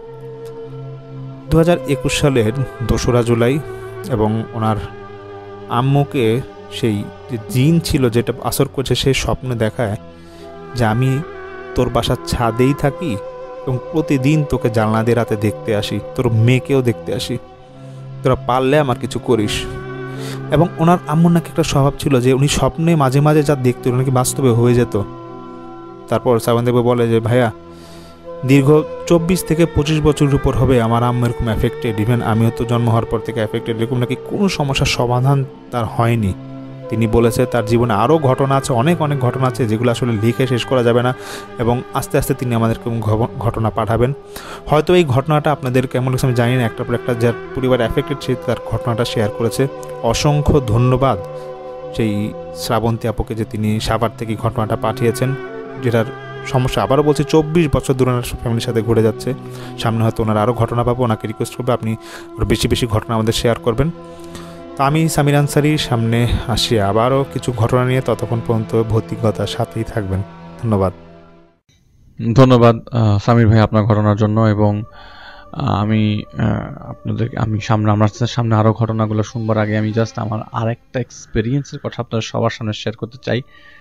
দু হাজার একুশ সালের দোসরা জুলাই এবং ওনার আম্মুকে সেই যে জিন ছিল যেটা আসর করছে সেই স্বপ্নে দেখায় যে আমি তোর বাসার ছাদেই থাকি এবং প্রতিদিন তোকে জানলা দিয়ে রাতে দেখতে আসি, তোর মেয়েকেও দেখতে আসি, তোরা পারলে আমার কিছু করিস। এবং ওনার আম্মুর নাকি একটা স্বভাব ছিল যে উনি স্বপ্নে মাঝে মাঝে যা দেখতে নাকি বাস্তবে হয়ে যেত। তারপর শ্রাবন্তী আপু বলে যে ভাইয়া দীর্ঘ চব্বিশ থেকে পঁচিশ বছরের উপর হবে আমার আম্মু এরকম অ্যাফেক্টেড, ইভেন আমিও তো জন্ম হওয়ার পর থেকে অ্যাফেক্টেড, এরকম নাকি কোনো সমস্যার সমাধান তার হয়নি। তিনি বলেছে তার জীবনে আরও ঘটনা আছে, অনেক অনেক ঘটনা আছে যেগুলো আসলে লিখে শেষ করা যাবে না এবং আস্তে আস্তে তিনি আমাদেরকে ঘটনা পাঠাবেন। হয়তো এই ঘটনাটা আপনাদের কেমন লাগছে আমি জানি না, একটা পর একটা যার পরিবার অ্যাফেক্টেড সে তার ঘটনাটা শেয়ার করেছে। অসংখ্য ধন্যবাদ সেই শ্রাবন্তী আপুকে যে তিনি সাভার থেকে ঘটনাটা পাঠিয়েছেন, যেটার সমস্যা আবারও বলছি চব্বিশ বছর ধরে ওনার ফ্যামিলির সাথে ঘুরে যাচ্ছে। সামনে হয়তো ওনার আরও ঘটনা পাবো, ওনাকে রিকোয়েস্ট করবো আপনি আরও বেশি বেশি ঘটনা আমাদের শেয়ার করবেন। তো আমি সামির আনসারি সামনে আসি আবারও কিছু ঘটনা নিয়ে, ততক্ষণ পর্যন্ত ভৌতিকতার সাথেই থাকবেন। ধন্যবাদ। ধন্যবাদ সামির ভাই আপনার ঘটনার জন্য। এবং আমি আপনাদের আমি সামনে আমরা সামনে আরও ঘটনাগুলো শুনবার আগে আমি জাস্ট আমার আরেকটা এক্সপিরিয়েন্সের কথা আপনাদের সবার সামনে শেয়ার করতে চাই।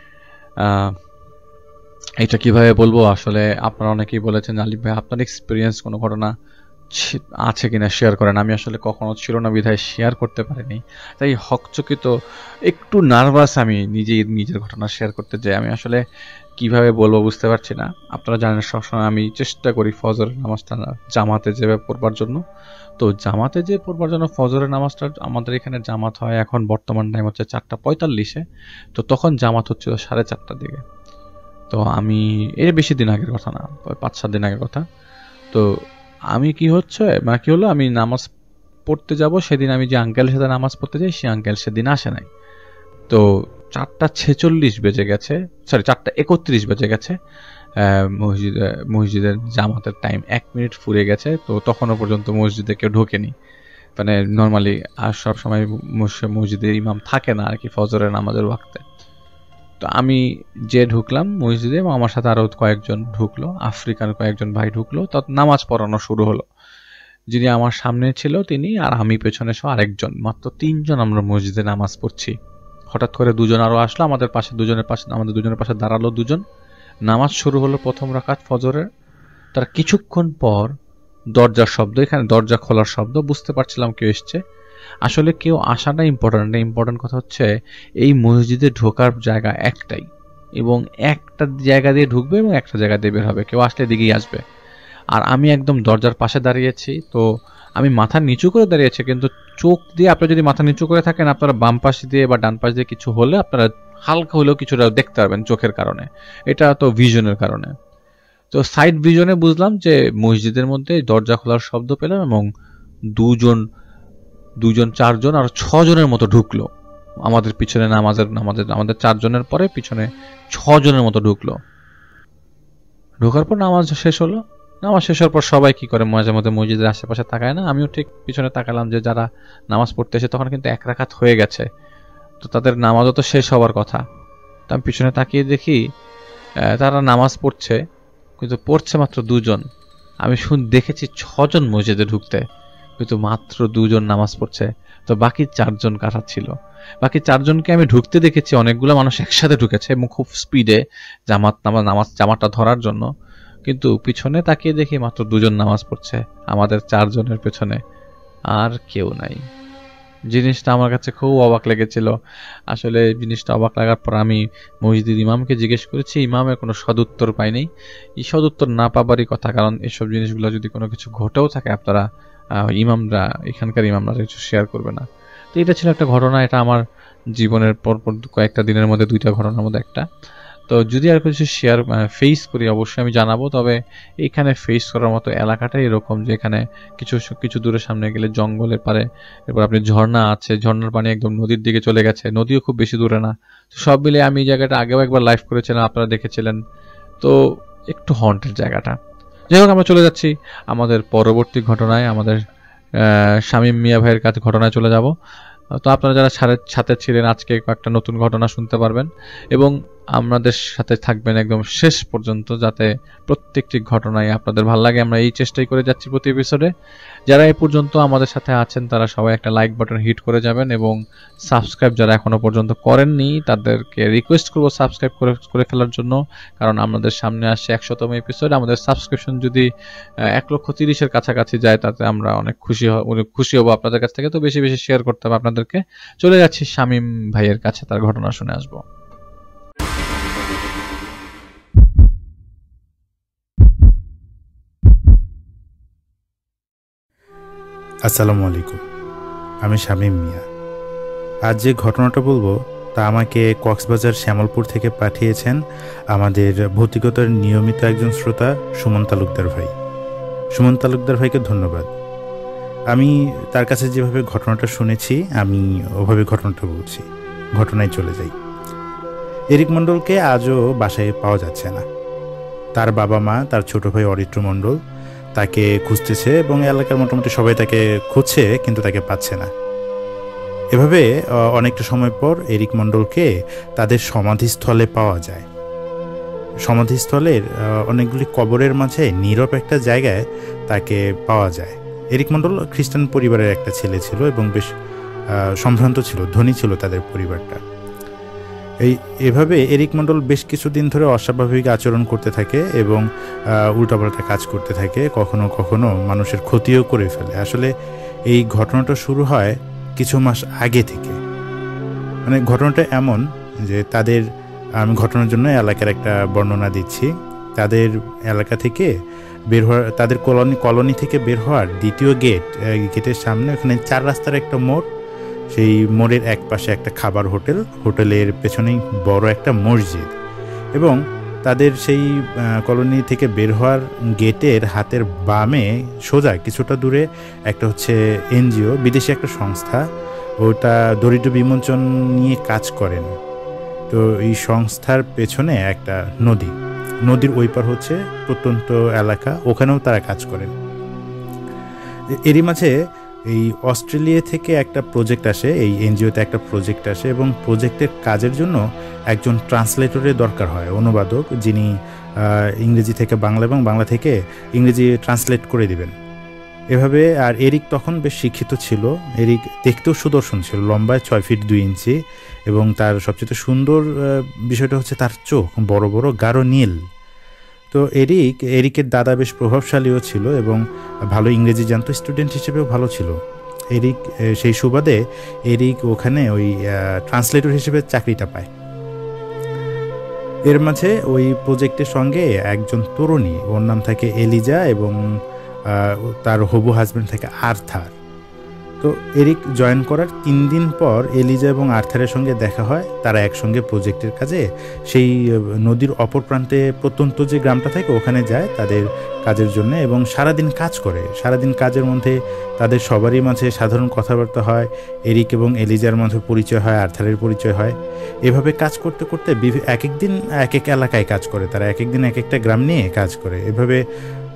এটা কিভাবে বলবো, আসলে আপনারা অনেকেই বলেছেন আলিফ ভাই আপনার এক্সপিরিয়েন্স কোনো ঘটনা আছে কিনা শেয়ার করেন। আমি আসলে কখনো ছিল না বিধায় শেয়ার করতে পারিনি, তাই হকচকিত একটু নার্ভাস আমি নিজেই নিজের ঘটনা শেয়ার করতে যাই। আমি আসলে কিভাবে বলবো বুঝতে পারছি না। আপনারা জানেন সবসময় আমি চেষ্টা করি ফজরের নামাজটা জামাতে যেভাবে পড়বার জন্য। তো জামাতে যে পড়বার জন্য ফজরের নামাজটা আমাদের এখানে জামাত হয় এখন বর্তমান টাইম হচ্ছে চারটা পঁয়তাল্লিশে, তো তখন জামাত হচ্ছিল সাড়ে চারটার দিকে। তো আমি এর বেশি দিন আগের কথা না, পাঁচ সাত দিন আগের কথা। তো আমি কি হচ্ছে মানে কি হলো, আমি নামাজ পড়তে যাব সেদিন, আমি যে আঙ্কেলের সাথে নামাজ পড়তে যাই সেই আঙ্কেল সেদিন আসে নাই। তো চারটা ছেচল্লিশ বেজে গেছে, সরি চারটা একত্রিশ বেজে গেছে, মসজিদে মসজিদের জামাতের টাইম এক মিনিট ফুরিয়ে গেছে। তো তখনও পর্যন্ত মসজিদে কেউ ঢোকেনি, মানে নর্মালি আর সব সময় মসজিদের ইমাম থাকে না আর কি ফজরের নামাজের ওয়াক্তে। তো আমি যে ঢুকলাম মসজিদে এবং আমার সাথে আরও কয়েকজন ঢুকলো, আফ্রিকান কয়েকজন ভাই ঢুকলো। তো নামাজ পড়ানো শুরু হলো। যিনি আমার সামনে ছিল তিনি আর আমি পেছনে সহ আরেকজন, মাত্র তিনজন আমরা মসজিদে নামাজ পড়ছি। হঠাৎ করে দুজন আরও আসলো আমাদের পাশে, দুজনের পাশে আমাদের দুজনের পাশে দাঁড়ালো দুজন। নামাজ শুরু হলো প্রথম রাকাত ফজরের। তার কিছুক্ষণ পর দরজার শব্দ, এখানে দরজা খোলার শব্দ, বুঝতে পারছিলাম কেউ এসছে। আসলে কেউ আসাটা ইম্পর্টেন্ট না, ইম্পর্টেন্ট কথা হচ্ছে এই মসজিদে ঢোকার জায়গা একটাই এবং একটা জায়গা দিয়ে ঢুকবে এবং একটা জায়গা দিয়ে বের হবে, কেউ আসলে দিকেই আসবে। আর আমি একদম দরজার পাশে দাঁড়িয়েছি, তো আমি মাথা নিচু করে দাঁড়িয়েছি, কিন্তু চোখ দিয়ে আপনারা যদি মাথা নিচু করে থাকেন আপনারা বাম পাশ দিয়ে বা ডান পাশ দিয়ে কিছু হলে আপনারা হালকা হলেও কিছুটা দেখতে পারবেন চোখের কারণে, এটা তো ভিশনের কারণে। তো সাইড ভিশনে বুঝলাম যে মসজিদের মধ্যে দরজা খোলার শব্দ পেলাম এবং দুজন দুজন চারজন আর ছজনের মতো ঢুকলো আমাদের পিছনে, নামাজের নামাজের আমাদের চারজনের পরে পিছনে ছজনের মতো ঢুকলো। ঢোকার পর নামাজ শেষ হলো, নামাজ শেষ হওয়ার পর সবাই কি করে মাঝে মধ্যে মসজিদের আশেপাশে তাকায় না, আমিও ঠিক পিছনে তাকালাম যে যারা নামাজ পড়তে এসে তখন কিন্তু এক রাকাত হয়ে গেছে, তো তাদের নামাজও তো শেষ হওয়ার কথা। তো আমি পিছনে তাকিয়ে দেখি তারা নামাজ পড়ছে, কিন্তু পড়ছে মাত্র দুজন। আমি শুন দেখেছি ছজন মসজিদে ঢুকতে, কিন্তু মাত্র দুজন নামাজ পড়ছে। তো বাকি চারজন কারা ছিল? বাকি চারজনকে আমি ঢুকতে দেখেছি, অনেকগুলো মানুষ একসাথে ঢুকেছে এবং খুব স্পিডে জামাত নামাজ নামাজ জামাতটা ধরার জন্য, কিন্তু পিছনে তাকিয়ে দেখি মাত্র দুজন নামাজ পড়ছে আমাদের চারজনের পেছনে, আর কেউ নাই। জিনিসটা আমার কাছে খুব অবাক লেগেছিল। আসলে জিনিসটা অবাক লাগার পর আমি মসজিদ ইমামকে জিজ্ঞেস করেছি, ইমামের কোনো সদুত্তর পাইনি। এই সদুত্তর না পাবারই কথা, কারণ এসব জিনিসগুলো যদি কোনো কিছু ঘটেও থাকে আপনারা ইমামরা এখানকার ইমামরা কিছু শেয়ার করবে না। তো এটা ছিল একটা ঘটনা, এটা আমার জীবনের পরপর কয়েকটা দিনের মধ্যে দুইটা ঘটনার মধ্যে একটা। তো যদি আর কিছু শেয়ার ফেস করি অবশ্যই আমি জানাবো, তবে এইখানে ফেস করার মতো এলাকাটাই এরকম যে এখানে কিছু কিছু দূরের সামনে গেলে জঙ্গলের পারে, এরপর আপনি ঝর্ণা আছে, ঝর্ণার পানি একদম নদীর দিকে চলে গেছে, নদীও খুব বেশি দূরে না। তো সব মিলে আমি এই জায়গাটা আগেও একবার লাইভ করেছিলাম, আপনারা দেখেছিলেন। তো একটু হন্টেড জায়গাটা। যাই হোক, আমরা চলে যাচ্ছি আমাদের পরবর্তী ঘটনায়, আমাদের শামীম মিয়া ভাইয়ের কাছে ঘটনায় চলে যাব। তো আপনারা যারা সাথে ছিলেন আজকে কয়েকটা নতুন ঘটনা শুনতে পারবেন এবং আমাদের সাথে থাকবেন একদম শেষ পর্যন্ত, যাতে প্রত্যেকটি ঘটনায় আপনাদের ভালো লাগে। আমরা এই চেষ্টাই করে যাচ্ছি প্রতি এপিসোডে। যারা এই পর্যন্ত আমাদের সাথে আছেন তারা সবাই একটা লাইক বাটন হিট করে যাবেন এবং সাবস্ক্রাইব যারা এখনো পর্যন্ত করেননি তাদেরকে রিকোয়েস্ট করবো সাবস্ক্রাইব করে করে ফেলার জন্য, কারণ আমাদের সামনে আসছে একশোতম এপিসোড। আমাদের সাবস্ক্রিপশন যদি এক লক্ষ তিরিশের কাছাকাছি যায় তাতে আমরা অনেক খুশি অনেক খুশি হবো আপনাদের কাছ থেকে। তো বেশি বেশি শেয়ার করতে হবে আপনাদেরকে। চলে যাচ্ছি শামীম ভাইয়ের কাছে, তার ঘটনা শুনে আসবো। আসসালামু আলাইকুম, আমি শামীম মিয়া। আজ যে ঘটনাটা বলবো তা আমাকে কক্সবাজার শ্যামলপুর থেকে পাঠিয়েছেন আমাদের ভৌতিকতার নিয়মিত একজন শ্রোতা সুমন তালুকদার ভাই। সুমন তালুকদার ভাইকে ধন্যবাদ। আমি তার কাছে যেভাবে ঘটনাটা শুনেছি আমি ওভাবে ঘটনাটা বলছি। ঘটনায় চলে যাই। এরিক মণ্ডলকে আজও বাসায় পাওয়া যাচ্ছে না। তার বাবা মা, তার ছোট ভাই অরিত্র মণ্ডল তাকে খুঁজতেছে এবং এলাকার মোটামুটি সবাই তাকে খুঁজছে, কিন্তু তাকে পাচ্ছে না। এভাবে অনেকটা সময় পর এরিক মণ্ডলকে তাদের সমাধিস্থলে পাওয়া যায়। সমাধিস্থলের অনেকগুলি কবরের মাঝে নীরব একটা জায়গায় তাকে পাওয়া যায়। এরিক মণ্ডল খ্রিস্টান পরিবারের একটা ছেলে ছিল এবং বেশ সম্ভ্রান্ত ছিল, ধনী ছিল তাদের পরিবারটা। এই এভাবে এরিক মণ্ডল বেশ কিছুদিন ধরে অস্বাভাবিক আচরণ করতে থাকে এবং উল্টাপাল্টা কাজ করতে থাকে, কখনো কখনো মানুষের ক্ষতিও করে ফেলে। আসলে এই ঘটনাটা শুরু হয় কিছু মাস আগে থেকে। মানে ঘটনাটা এমন যে তাদের, আমি ঘটনার জন্য এলাকার একটা বর্ণনা দিচ্ছি। তাদের এলাকা থেকে বের হওয়ার, তাদের কলোনি কলোনি থেকে বের হওয়ার দ্বিতীয় গেট, গেটের সামনে ওখানে চার রাস্তার একটা মোড়, সেই মোড়ের এক পাশে একটা খাবার হোটেল, হোটেলের পেছনেই বড় একটা মসজিদ এবং তাদের সেই কলোনি থেকে বের হওয়ার গেটের হাতের বামে সোজা কিছুটা দূরে একটা হচ্ছে এনজিও, বিদেশি একটা সংস্থা, ওটা দরিদ্র বিমোচন নিয়ে কাজ করেন। তো এই সংস্থার পেছনে একটা নদী, নদীর ওই পার হচ্ছে প্রত্যন্ত এলাকা, ওখানেও তারা কাজ করেন। এরই মাঝে এই অস্ট্রেলিয়া থেকে একটা প্রজেক্ট আসে, এই এনজিওতে একটা প্রজেক্ট আসে এবং প্রজেক্টের কাজের জন্য একজন ট্রান্সলেটরের দরকার হয়, অনুবাদক, যিনি ইংরেজি থেকে বাংলা এবং বাংলা থেকে ইংরেজি ট্রান্সলেট করে দিবেন। এভাবে, আর এরিক তখন বেশ শিক্ষিত ছিল। এরিক দেখতেও সুদর্শন ছিল, লম্বায় ছয় ফিট দুই ইঞ্চি এবং তার সবচেয়ে সুন্দর বিষয়টা হচ্ছে তার চোখ বড় বড় গাঢ় নীল। তো এরিক এরিকের দাদা বেশ প্রভাবশালীও ছিল এবং ভালো ইংরেজি জানতো, স্টুডেন্ট হিসেবেও ভালো ছিল এরিক। সেই সুবাদে এরিক ওখানে ওই ট্রান্সলেটর হিসেবে চাকরিটা পায়। এর মাঝে ওই প্রজেক্টের সঙ্গে একজন তরুণী, ওর নাম থাকে এলিজা এবং তার হবু হাজব্যান্ড থাকে আর্থার। তো এরিক জয়েন করার তিন দিন পর এলিজা এবং আর্থারের সঙ্গে দেখা হয়। তারা একসঙ্গে প্রজেক্টের কাজে সেই নদীর অপর প্রান্তে প্রত্যন্ত যে গ্রামটা থাকে ওখানে যায় তাদের কাজের জন্য এবং সারাদিন কাজ করে। সারাদিন কাজের মধ্যে তাদের সবারই মাঝে সাধারণ কথাবার্তা হয়, এরিক এবং এলিজার মাঝে পরিচয় হয়, আর্থারের পরিচয় হয়। এভাবে কাজ করতে করতে এক এক দিন এক এক এলাকায় কাজ করে তারা, এক এক দিন এক একটা গ্রাম নিয়ে কাজ করে। এভাবে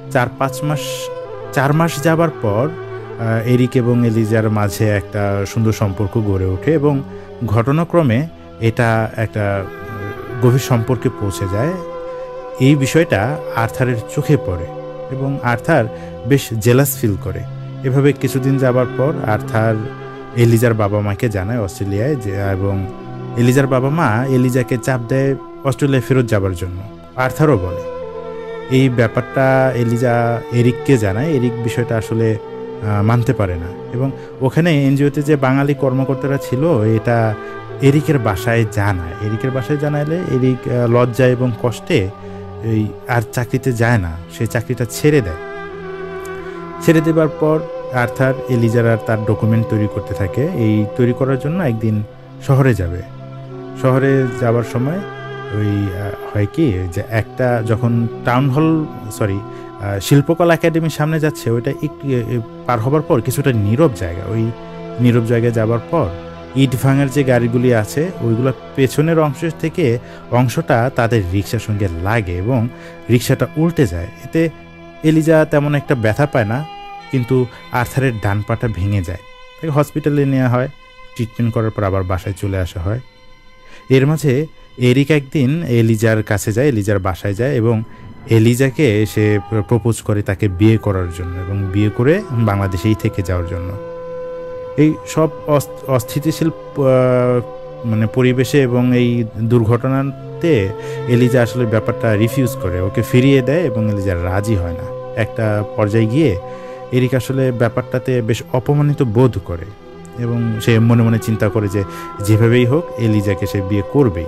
চার পাঁচ মাস চার মাস যাবার পর এরিক এবং এলিজার মাঝে একটা সুন্দর সম্পর্ক গড়ে ওঠে এবং ঘটনাক্রমে এটা একটা গভীর সম্পর্কে পৌঁছে যায়। এই বিষয়টা আর্থারের চোখে পড়ে এবং আর্থার বেশ জেলাস ফিল করে। এভাবে কিছুদিন যাবার পর আর্থার এলিজার বাবা মাকে জানায় অস্ট্রেলিয়ায় যে, এবং এলিজার বাবা মা এলিজাকে চাপ দেয় অস্ট্রেলিয়ায় ফেরত যাবার জন্য। আর্থারও বলে। এই ব্যাপারটা এলিজা এরিককে জানায়। এরিক বিষয়টা আসলে মানতে পারে না এবং ওখানে এনজিওতে যে বাঙালি কর্মকর্তারা ছিল এটা এরিকের বাসায় জানায়। এরিকের বাসায় জানাইলে এরিক লজ্জা এবং কষ্টে এই আর চাকরিতে যায় না, সে চাকরিটা ছেড়ে দেয়। ছেড়ে দেবার পর আর্থার এলিজার আর তার ডকুমেন্ট তৈরি করতে থাকে। এই তৈরি করার জন্য একদিন শহরে যাবে। শহরে যাওয়ার সময় ওই হয় কি যে একটা যখন টাউন হল সরি শিল্পকলা একাডেমির সামনে যাচ্ছে, ওইটা একটু পার হবার পর কিছুটা নীরব জায়গা। ওই নীরব জায়গায় যাবার পর ইট ভাঙার যে গাড়িগুলি আছে ওইগুলো পেছনের অংশ থেকে অংশটা তাদের রিক্সার সঙ্গে লাগে এবং রিক্সাটা উল্টে যায়। এতে এলিজা তেমন একটা ব্যথা পায় না, কিন্তু আর্থারের ডান পাটা ভেঙে যায়। তাকে হসপিটালে নেওয়া হয়। ট্রিটমেন্ট করার পর আবার বাসায় চলে আসা হয়। এর মাঝে এরিক একদিন এলিজার কাছে যায়, এলিজার বাসায় যায় এবং এলিজাকে সে প্রপোজ করে তাকে বিয়ে করার জন্য এবং বিয়ে করে বাংলাদেশেই থেকে যাওয়ার জন্য। এই সব অস্থিতিশীল মানে পরিবেশে এবং এই দুর্ঘটনাতে এলিজা আসলে ব্যাপারটা রিফিউজ করে, ওকে ফিরিয়ে দেয় এবং এলিজা রাজি হয় না। একটা পর্যায়ে গিয়ে এরিক আসলে ব্যাপারটাতে বেশ অপমানিত বোধ করে এবং সে মনে মনে চিন্তা করে যে যেভাবেই হোক এলিজাকে সে বিয়ে করবেই।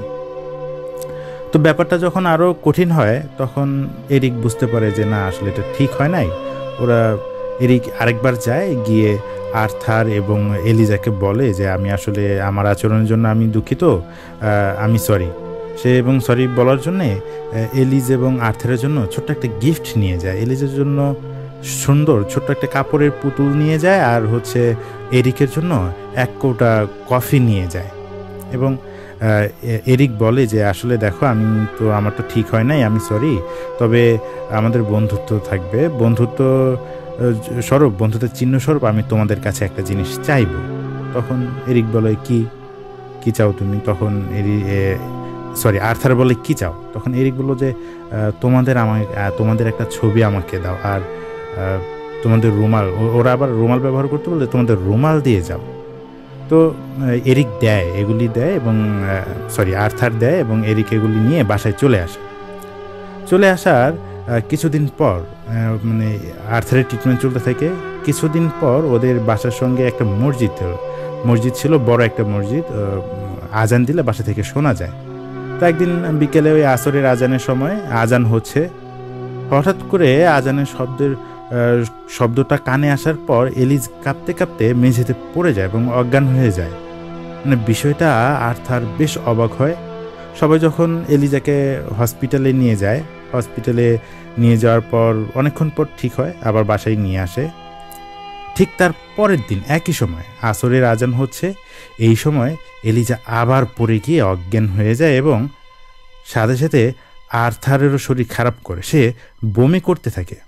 তো ব্যাপারটা যখন আরও কঠিন হয় তখন এরিক বুঝতে পারে যে না, আসলে এটা ঠিক হয় নাই। ওরা এরিক আরেকবার যায়, গিয়ে আর্থার এবং এলিজাকে বলে যে আমি আসলে আমার আচরণের জন্য আমি দুঃখিত, আমি সরি। সে এবং সরি বলার জন্যে এলিজ এবং আর্থারের জন্য ছোট্ট একটা গিফট নিয়ে যায়। এলিজের জন্য সুন্দর ছোট্ট একটা কাপড়ের পুতুল নিয়ে যায় আর হচ্ছে এরিকের জন্য এক কৌটা কফি নিয়ে যায় এবং এরিক বলে যে আসলে দেখো, আমি তো আমার তো ঠিক হয় নাই, আমি সরি, তবে আমাদের বন্ধুত্ব থাকবে, বন্ধুত্ব স্বরূপ বন্ধুত্বের চিহ্ন স্বরূপ আমি তোমাদের কাছে একটা জিনিস চাইব। তখন এরিক বলে কি কি চাও তুমি? তখন এরি সরি আর্থার বলে কি চাও? তখন এরিক বলল যে তোমাদের আমাকে তোমাদের একটা ছবি আমাকে দাও আর তোমাদের রুমাল, ওরা আবার রুমাল ব্যবহার করতে বললে তোমাদের রুমাল দিয়ে যাও। তো এরিক দেয়, এগুলি দেয় এবং সরি আর্থার দেয় এবং এরিক এগুলি নিয়ে বাসায় চলে আসে। চলে আসার কিছুদিন পর মানে আর্থারের ট্রিটমেন্ট চলতে থাকে। কিছুদিন পর ওদের বাসার সঙ্গে একটা মসজিদ মসজিদ ছিল, বড় একটা মসজিদ, আজান দিলে বাসা থেকে শোনা যায়। তো একদিন বিকেলে ওই আসরের আজানের সময় আজান হচ্ছে, হঠাৎ করে আজানের শব্দের শব্দটা কানে আসার পর এলিজ কাঁপতে কাঁপতে মেঝেতে পড়ে যায় এবং অজ্ঞান হয়ে যায়। মানে বিষয়টা আর্থার বেশ অবাক হয়। সবাই যখন এলিজাকে হসপিটালে নিয়ে যায়, হসপিটালে নিয়ে যাওয়ার পর অনেকক্ষণ পর ঠিক হয়, আবার বাসায় নিয়ে আসে। ঠিক তার পরের দিন একই সময় আসরের আজান হচ্ছে। এই সময় এলিজা আবার পড়ে গিয়ে অজ্ঞান হয়ে যায় এবং সাথে সাথে আর্থারেরও শরীর খারাপ করে, সে বমি করতে থাকে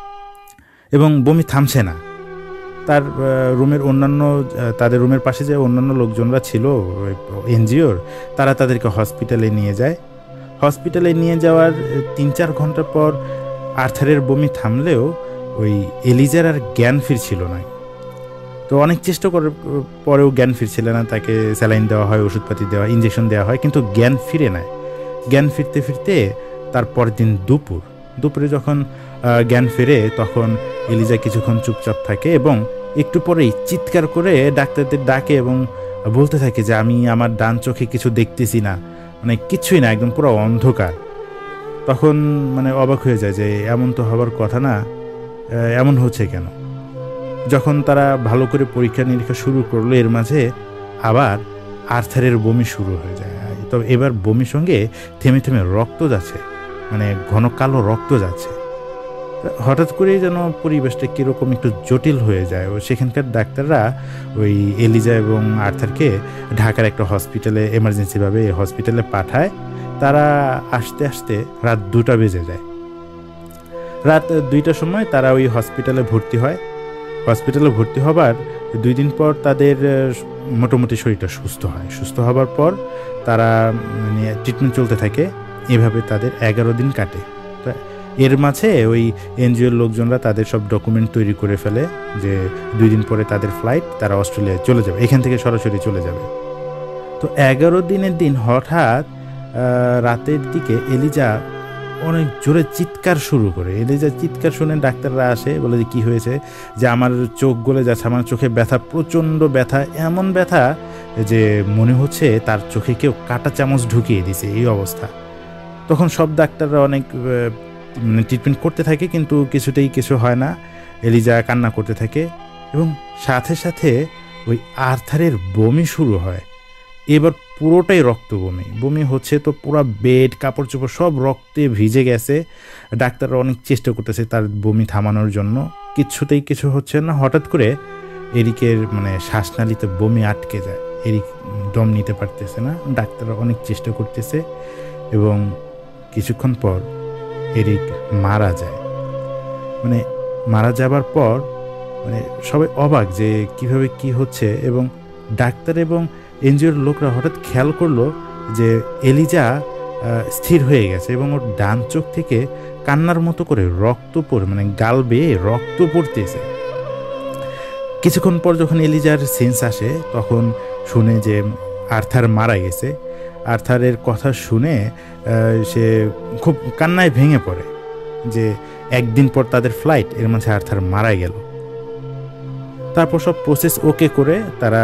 এবং বমি থামছে না। তার রুমের অন্যান্য তাদের রুমের পাশে যে অন্যান্য লোকজনরা ছিল এনজিওর, তারা তাদেরকে হসপিটালে নিয়ে যায়। হসপিটালে নিয়ে যাওয়ার তিন চার ঘন্টা পর আর্থারের বমি থামলেও ওই এলিজার আর জ্ঞান ফিরছিল না। তো অনেক চেষ্টা করার পরেও জ্ঞান ফিরছিল না। তাকে স্যালাইন দেওয়া হয়, ওষুধপাতি দেওয়া হয়, ইঞ্জেকশন দেওয়া হয়, কিন্তু জ্ঞান ফিরে না। জ্ঞান ফিরতে ফিরতে তার পরের দিন দুপুর দুপুরে যখন জ্ঞান ফিরে তখন এলিজা কিছুক্ষণ চুপচাপ থাকে এবং একটু পরেই চিৎকার করে ডাক্তারদের ডাকে এবং বলতে থাকে যে আমি আমার ডান চোখে কিছু দেখতেছি না, মানে কিছুই না, একদম পুরো অন্ধকার। তখন মানে অবাক হয়ে যায় যে এমন তো হবার কথা না, এমন হচ্ছে কেন। যখন তারা ভালো করে পরীক্ষা নিরীক্ষা শুরু করলো, এর মাঝে আবার আর্থারের বমি শুরু হয়ে যায়। তো এবার বমির সঙ্গে থেমে থেমে রক্ত যাচ্ছে, মানে ঘন কালো রক্ত যাচ্ছে। হঠাৎ করেই যেন পরিবেশটা কীরকম একটু জটিল হয়ে যায়। ও সেখানকার ডাক্তাররা ওই এলিজা এবং আর্থারকে ঢাকার একটা হসপিটালে এমার্জেন্সিভাবে হসপিটালে পাঠায়। তারা আসতে আসতে রাত দুটা বেজে যায়। রাত দুইটার সময় তারা ওই হসপিটালে ভর্তি হয়। হসপিটালে ভর্তি হবার দুই দিন পর তাদের মোটামুটি শরীরটা সুস্থ হয়। সুস্থ হবার পর তারা মানে ট্রিটমেন্ট চলতে থাকে। এভাবে তাদের এগারো দিন কাটে। এর মাঝে ওই এনজিওর লোকজনরা তাদের সব ডকুমেন্ট তৈরি করে ফেলে যে দুই দিন পরে তাদের ফ্লাইট, তারা অস্ট্রেলিয়ায় চলে যাবে, এখান থেকে সরাসরি চলে যাবে। তো এগারো দিনের দিন হঠাৎ রাতের দিকে এলিজা অনেক জোরে চিৎকার শুরু করে। এলিজা চিৎকার শুনে ডাক্তাররা আসে, বলে যে কী হয়েছে, যে আমার চোখ গলে যাচ্ছে, আমার চোখে ব্যথা, প্রচণ্ড ব্যথা, এমন ব্যথা যে মনে হচ্ছে তার চোখে কেউ কাঁটা চামচ ঢুকিয়ে দিছে, এই অবস্থা। তখন সব ডাক্তাররা অনেক মানে ট্রিটমেন্ট করতে থাকে, কিন্তু কিছুতেই কিছু হয় না। এলিজা কান্না করতে থাকে এবং সাথে সাথে ওই আর্থারের বমি শুরু হয়। এবার পুরোটাই রক্ত বমি বমি হচ্ছে, তো পুরো বেড, কাপড় চোপড় সব রক্তে ভিজে গেছে। ডাক্তাররা অনেক চেষ্টা করতেছে তার বমি থামানোর জন্য, কিছুতেই কিছু হচ্ছে না। হঠাৎ করে এরিকের মানে শ্বাসনালীতে বমি আটকে যায়, এরিক দম নিতে পারতেছে না। ডাক্তাররা অনেক চেষ্টা করতেছে এবং কিছুক্ষণ পর এরিক মারা যায়। মানে মারা যাবার পর মানে সবাই অবাক যে কিভাবে কি হচ্ছে, এবং ডাক্তার এবং এনজিওর লোকরা হঠাৎ খেয়াল করলো যে এলিজা স্থির হয়ে গেছে এবং ওর ডান চোখ থেকে কান্নার মতো করে রক্ত পড়ে মানে গাল বেয়ে রক্ত পড়তেছে। কিছুক্ষণ পর যখন এলিজার সেন্স আসে তখন শুনে যে আর্থার মারা গেছে। আর্থারের কথা শুনে সে খুব কান্নায় ভেঙে পড়ে যে একদিন পর তাদের ফ্লাইট, এর মাঝে আর্থার মারা গেল। তারপর সব প্রসেস ওকে করে তারা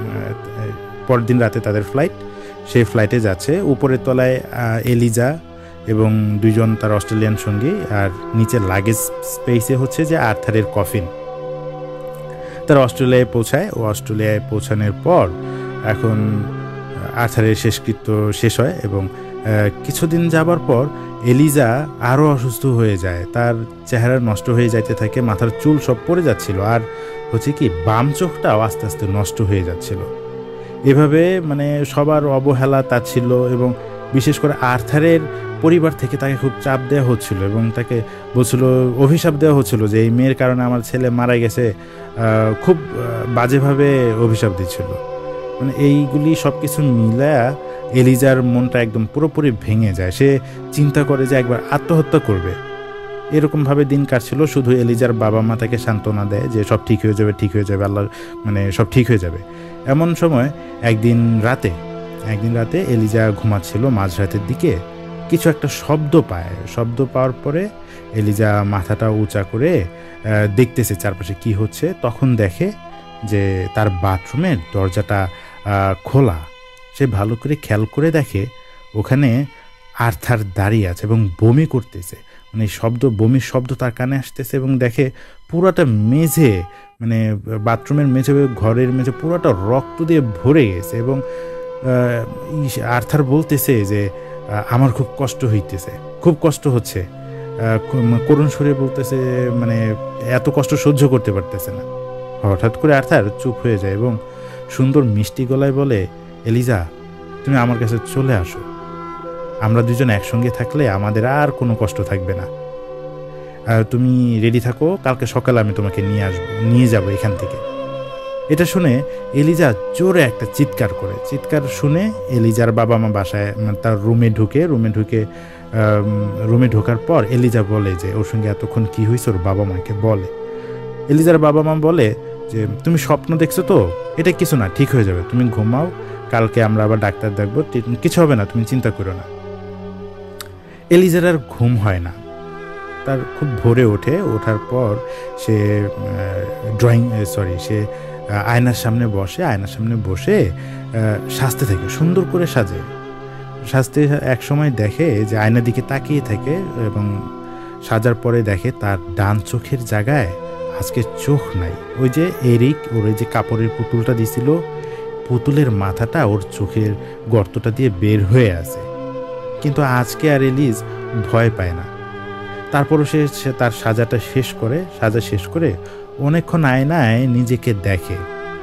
পরদিন রাতে তাদের ফ্লাইট, সেই ফ্লাইটে যাচ্ছে। উপরের তলায় এলিজা এবং দুইজন তার অস্ট্রেলিয়ান সঙ্গী, আর নিচে লাগেজ স্পেসে হচ্ছে যে আর্থারের কফিন। তারা অস্ট্রেলিয়ায় পৌঁছায়। ও অস্ট্রেলিয়ায় পৌঁছানোর পর এখন আর্থারের শেষকৃত্য শেষ হয় এবং কিছুদিন যাবার পর এলিজা আরও অসুস্থ হয়ে যায়। তার চেহারা নষ্ট হয়ে যাইতে থাকে, মাথার চুল সব পড়ে যাচ্ছিল, আর হচ্ছে কি বাম চোখটাও আস্তে আস্তে নষ্ট হয়ে যাচ্ছিল। এভাবে মানে সবার অবহেলা তার ছিল, এবং বিশেষ করে আর্থারের পরিবার থেকে তাকে খুব চাপ দেওয়া হচ্ছিল এবং তাকে বলছিল, অভিশাপ দেওয়া হচ্ছিল যে এই মেয়ের কারণে আমার ছেলে মারা গেছে, খুব বাজেভাবে অভিশাপ দিচ্ছিল। মানে এইগুলি সব কিছু মিলায়া এলিজার মনটা একদম পুরোপুরি ভেঙে যায়। সে চিন্তা করে যে একবার আত্মহত্যা করবে। এরকমভাবে দিন কাটছিল। শুধু এলিজার বাবা মা তাকে সান্ত্বনা দেয় যে সব ঠিক হয়ে যাবে, ঠিক হয়ে যাবে, আল্লাহ মানে সব ঠিক হয়ে যাবে। এমন সময় একদিন রাতে একদিন রাতে এলিজা ঘুমাচ্ছিল, মাঝরাতের দিকে কিছু একটা শব্দ পায়। শব্দ পাওয়ার পরে এলিজা মাথাটা উঁচা করে দেখতেছে চারপাশে কি হচ্ছে। তখন দেখে যে তার বাথরুমের দরজাটা খোলা। সে ভালো করে খেয়াল করে দেখে ওখানে আর্থার দাঁড়িয়ে আছে এবং বমি করতেছে। মানে শব্দ, বমির শব্দ তার কানে আসতেছে এবং দেখে পুরাটা মেঝে, মানে বাথরুমের মেঝে, ঘরের মেঝে পুরাটা রক্ত দিয়ে ভরে গেছে। এবং আর্থার বলতেছে যে আমার খুব কষ্ট হইতেছে, খুব কষ্ট হচ্ছে, করুণ সুরে বলতেছে, মানে এত কষ্ট সহ্য করতে পারতেছে না। হঠাৎ করে আর্থার চুপ হয়ে যায় এবং সুন্দর মিষ্টি গলায় বলে, এলিজা তুমি আমার কাছে চলে আসো, আমরা দুজন একসঙ্গে থাকলে আমাদের আর কোনো কষ্ট থাকবে না। তুমি রেডি থাকো, কালকে সকালে আমি তোমাকে নিয়ে আসবো, নিয়ে যাবো এখান থেকে। এটা শুনে এলিজা জোরে একটা চিৎকার করে। চিৎকার শুনে এলিজার বাবা মা বাসায় তার রুমে ঢুকে রুমে ঢুকে রুমে ঢোকার পর এলিজা বলে যে ওর সঙ্গে এতক্ষণ কি হয়েছে ওর বাবা মাকে বলে। এলিজার বাবা মা বলে যে তুমি স্বপ্ন দেখছো তো, এটা কিছু না, ঠিক হয়ে যাবে, তুমি ঘুমাও, কালকে আমরা আবার ডাক্তার দেখবো, কিছু হবে না, তুমি চিন্তা করো না। এলিজার আর ঘুম হয় না। তার খুব ভোরে ওঠে। ওঠার পর সে ড্রয়িং সরি সে আয়নার সামনে বসে আয়নার সামনে বসে সাজতে থাকে, সুন্দর করে সাজে। সাজতে এক সময় দেখে যে আয়নার দিকে তাকিয়ে থাকে এবং সাজার পরে দেখে তার ডান চোখের জায়গায় আজকে চোখ নাই। ওই যে এরিক ওর যে কাপড়ের পুতুলটা দিছিল, পুতুলের মাথাটা ওর চোখের গর্তটা দিয়ে বের হয়ে আছে। কিন্তু আজকে আর এলিজ ভয় পায় না। তারপরও সে তার সাজাটা শেষ করে সাজা শেষ করে অনেকক্ষণ আয়নায় নিজেকে দেখে।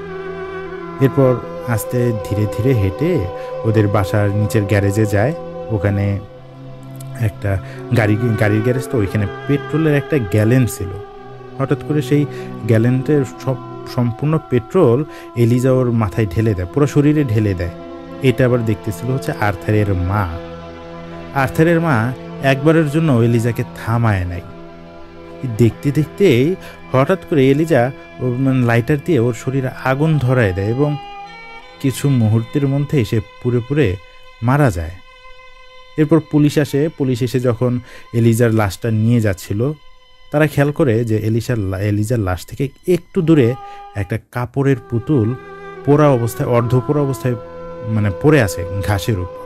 এরপর আস্তে ধীরে ধীরে হেঁটে ওদের বাসার নিচের গ্যারেজে যায়। ওখানে একটা গাড়ি গাড়ির গ্যারেজ, তো ওইখানে পেট্রোলের একটা গ্যালেন ছিল। হঠাৎ করে সেই গ্যালেনটার সব সম্পূর্ণ পেট্রোল এলিজা ওর মাথায় ঢেলে দেয়, পুরো শরীরে ঢেলে দেয়। এটা আবার দেখতেছিল হচ্ছে আর্থারের মা। আর্থারের মা একবারের জন্য এলিজাকে থামায় নাই। দেখতে দেখতেই হঠাৎ করে এলিজা মানে লাইটার দিয়ে ওর শরীরে আগুন ধরায় দেয় এবং কিছু মুহূর্তের মধ্যে সে পুরে পুরে মারা যায়। এরপর পুলিশ আসে। পুলিশ এসে যখন এলিজার লাশটা নিয়ে যাচ্ছিল, তারা খেয়াল করে যে এলিজার এলিজার লাশ থেকে একটু দূরে একটা কাপড়ের পুতুল পোড়া অবস্থায়, অর্ধপোড়া অবস্থায় মানে পড়ে আছে ঘাসের উপর।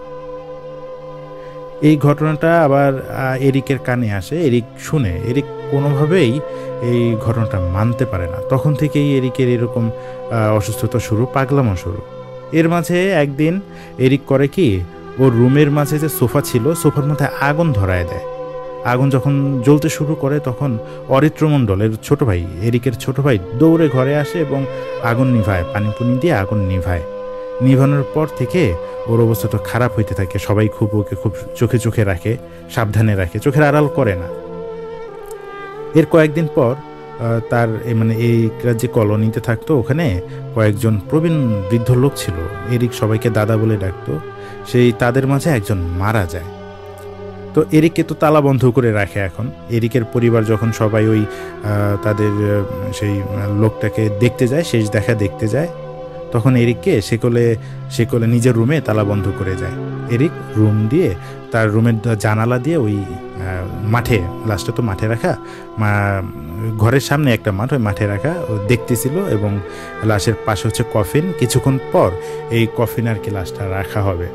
এই ঘটনাটা আবার এরিকের কানে আসে। এরিক শুনে। এরিক কোনোভাবেই এই ঘটনাটা মানতে পারে না। তখন থেকেই এরিকের এরকম অসুস্থতা শুরু, পাগলামো শুরু। এর মাঝে একদিন এরিক করে কি, ওর রুমের মাঝে যে সোফা ছিল, সোফার মধ্যে আগুন ধরায় দেয়। আগুন যখন জ্বলতে শুরু করে তখন অরিত্রমণ্ডল, এর ছোটো ভাই, এরিকের ছোটো ভাই দৌড়ে ঘরে আসে এবং আগুন নিভায়, পানি পুনি দিয়ে আগুন নিভায়। নিভানোর পর থেকে ওর অবস্থাটা খারাপ হইতে থাকে। সবাই খুব ওকে খুব চোখে চোখে রাখে, সাবধানে রাখে, চোখের আড়াল করে না। এর কয়েকদিন পর তার মানে এই যে কলোনিতে থাকতো, ওখানে কয়েকজন প্রবীণ বৃদ্ধ লোক ছিল, এরিক সবাইকে দাদা বলে ডাকতো। সেই তাদের মাঝে একজন মারা যায়। তো এরিককে তো তালা বন্ধ করে রাখে। এখন এরিকের পরিবার যখন সবাই ওই তাদের সেই লোকটাকে দেখতে যায়, শেষ দেখা দেখতে যায়, তখন এরিককে সেকলে সেকলে নিজের রুমে তালা বন্ধ করে যায়। এরিক রুম দিয়ে, তার রুমের জানালা দিয়ে ওই মাঠে, লাশটা তো মাঠে রাখা, ঘরের সামনে একটা মাঠ, ওই মাঠে রাখা ও দেখতেছিল এবং লাশের পাশে হচ্ছে কফিন। কিছুক্ষণ পর এই কফিন আর কি লাশটা রাখা হবে।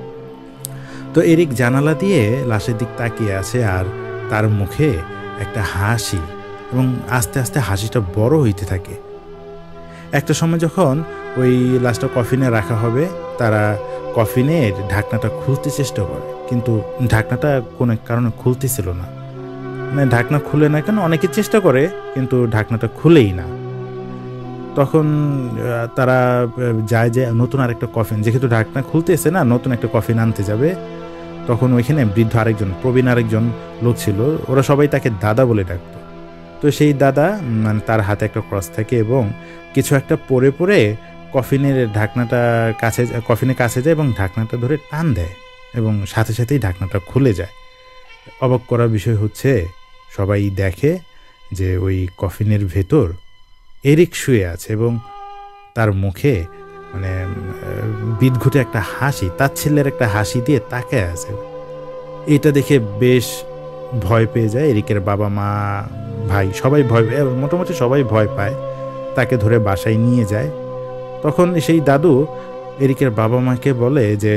তো এরিক জানালা দিয়ে লাশের দিক তাকিয়ে আছে আর তার মুখে একটা হাসি, এবং আস্তে আস্তে হাসিটা বড় হইতে থাকে। একটা সময় যখন ওই লাশটা কফিনে রাখা হবে, তারা কফিনের ঢাকনাটা খুলতে চেষ্টা করে, কিন্তু ঢাকনাটা কোনো কারণে খুলতেছিল না। মানে ঢাকনা খুলে না কেন, অনেকে চেষ্টা করে কিন্তু ঢাকনাটা খুলেই না। তখন তারা যায় যে নতুন আরেকটা কফিন, যেহেতু ঢাকনা খুলতেছে না, নতুন একটা কফিন আনতে যাবে। তখন ওইখানে বৃদ্ধ আরেকজন, প্রবীণ আরেকজন লোক ছিল, ওরা সবাই তাকে দাদা বলে ডাকতো। তো সেই দাদা মানে তার হাতে একটা ক্রস থাকে এবং কিছু একটা পরে পরে কফিনের ঢাকনাটা কাছে, কফিনের কাছে যায় এবং ঢাকনাটা ধরে টান দেয় এবং সাথে সাথেই ঢাকনাটা খুলে যায়। অবাক করার বিষয় হচ্ছে, সবাই দেখে যে ওই কফিনের ভেতর এরিক শুয়ে আছে এবং তার মুখে মানে বিদঘুটে একটা হাসি, তার ছেলের একটা হাসি দিয়ে তাকায় আছে। এটা দেখে বেশ ভয় পেয়ে যায় এরিকের বাবা মা ভাই, সবাই ভয়, মোটামুটি সবাই ভয় পায়। তাকে ধরে বাসায় নিয়ে যায়। তখন সেই দাদু এরিকের বাবা মাকে বলে যে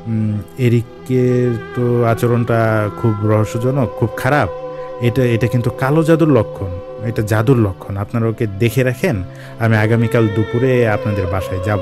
এরিকের তো আচরণটা খুব রহস্যজনক, খুব খারাপ, এটা এটা কিন্তু কালো জাদুর লক্ষণ, এটা জাদুর লক্ষণ, আপনারা ওকে দেখে রাখেন, আমি আগামীকাল দুপুরে আপনাদের বাসায় যাব।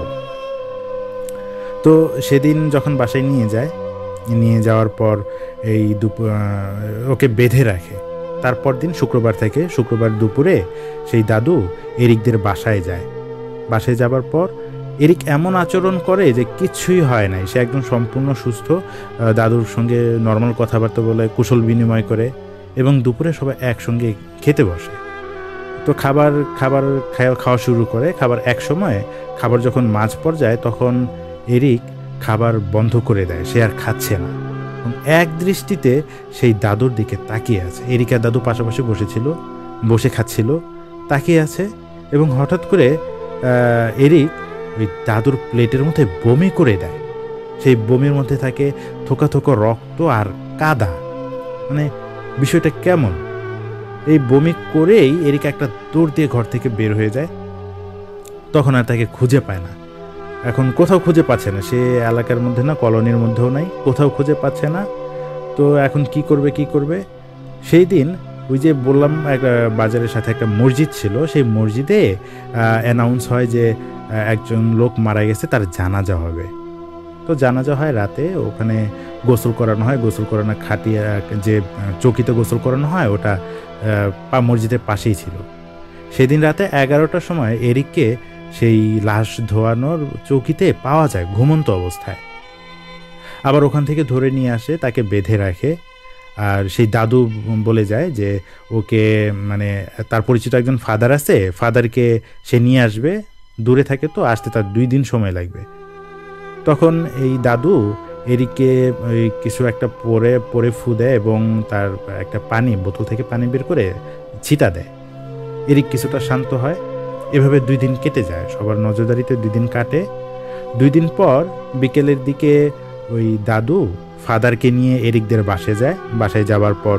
তো সেদিন যখন বাসায় নিয়ে যায়, নিয়ে যাওয়ার পর এই দুপুর ওকে বেঁধে রাখে। তারপর দিন শুক্রবার থেকে, শুক্রবার দুপুরে সেই দাদু এরিকদের বাসায় যায়। বাসায় যাবার পর এরিক এমন আচরণ করে যে কিছুই হয় নাই, সে একদম সম্পূর্ণ সুস্থ। দাদুর সঙ্গে নর্মাল কথাবার্তা বলে, কুশল বিনিময় করে এবং দুপুরে সবাই একসঙ্গে খেতে বসে। তো খাবার খাবার খাওয়া শুরু করে। খাবার এক সময় খাবার যখন মাঝ পর্যায়ে, তখন এরিক খাবার বন্ধ করে দেয়, সে আর খাচ্ছে না। এক দৃষ্টিতে সেই দাদুর দিকে তাকিয়ে আছে। এরিক আর দাদু পাশাপাশি বসেছিল, বসে খাচ্ছিল, তাকিয়ে আছে এবং হঠাৎ করে এরিক ওই দাদুর প্লেটের মধ্যে বমি করে দেয়। সেই বমির মধ্যে থাকে থোকা থোকা রক্ত আর কাদা। মানে বিষয়টা কেমন? এই বমি করেই এরিক একটা দৌড় দিয়ে ঘর থেকে বের হয়ে যায়। তখন আর তাকে খুঁজে পায় না। এখন কোথাও খুঁজে পাচ্ছে না, সে এলাকার মধ্যে না, কলোনির মধ্যেও নাই, কোথাও খুঁজে পাচ্ছে না। তো এখন কি করবে কি করবে সেই দিন ওই যে বললাম একটা বাজারের সাথে একটা মসজিদ ছিল, সেই মসজিদে অ্যানাউন্স হয় যে একজন লোক মারা গেছে, তার জানাজা হবে। তো জানাজা হয় রাতে, ওখানে গোসল করানো হয়। গোসল করানো খাটিয়া যে চৌকিতে গোসল করানো হয়, ওটা মসজিদের পাশেই ছিল। সেদিন রাতে এগারোটার সময় এরিককে সেই লাশ ধোয়ানোর চৌকিতে পাওয়া যায় ঘুমন্ত অবস্থায়। আবার ওখান থেকে ধরে নিয়ে আসে, তাকে বেঁধে রাখে আর সেই দাদু বলে যায় যে ওকে মানে তার পরিচিত একজন ফাদার আছে, ফাদারকে সে নিয়ে আসবে, দূরে থাকে তো আসতে তার দুই দিন সময় লাগবে। তখন এই দাদু এরিককে ওই কিছু একটা পরে পরে ফু দেয় এবং তার একটা পানি বোতল থেকে পানি বের করে ছিটা দেয়। এরিক কিছুটা শান্ত হয়। এভাবে দুই দিন কেটে যায়, সবার নজরদারিতে দুই দিন কাটে। দুই দিন পর বিকেলের দিকে ওই দাদু ফাদারকে নিয়ে এরিকদের বাসায় যায়। বাসায় যাওয়ার পর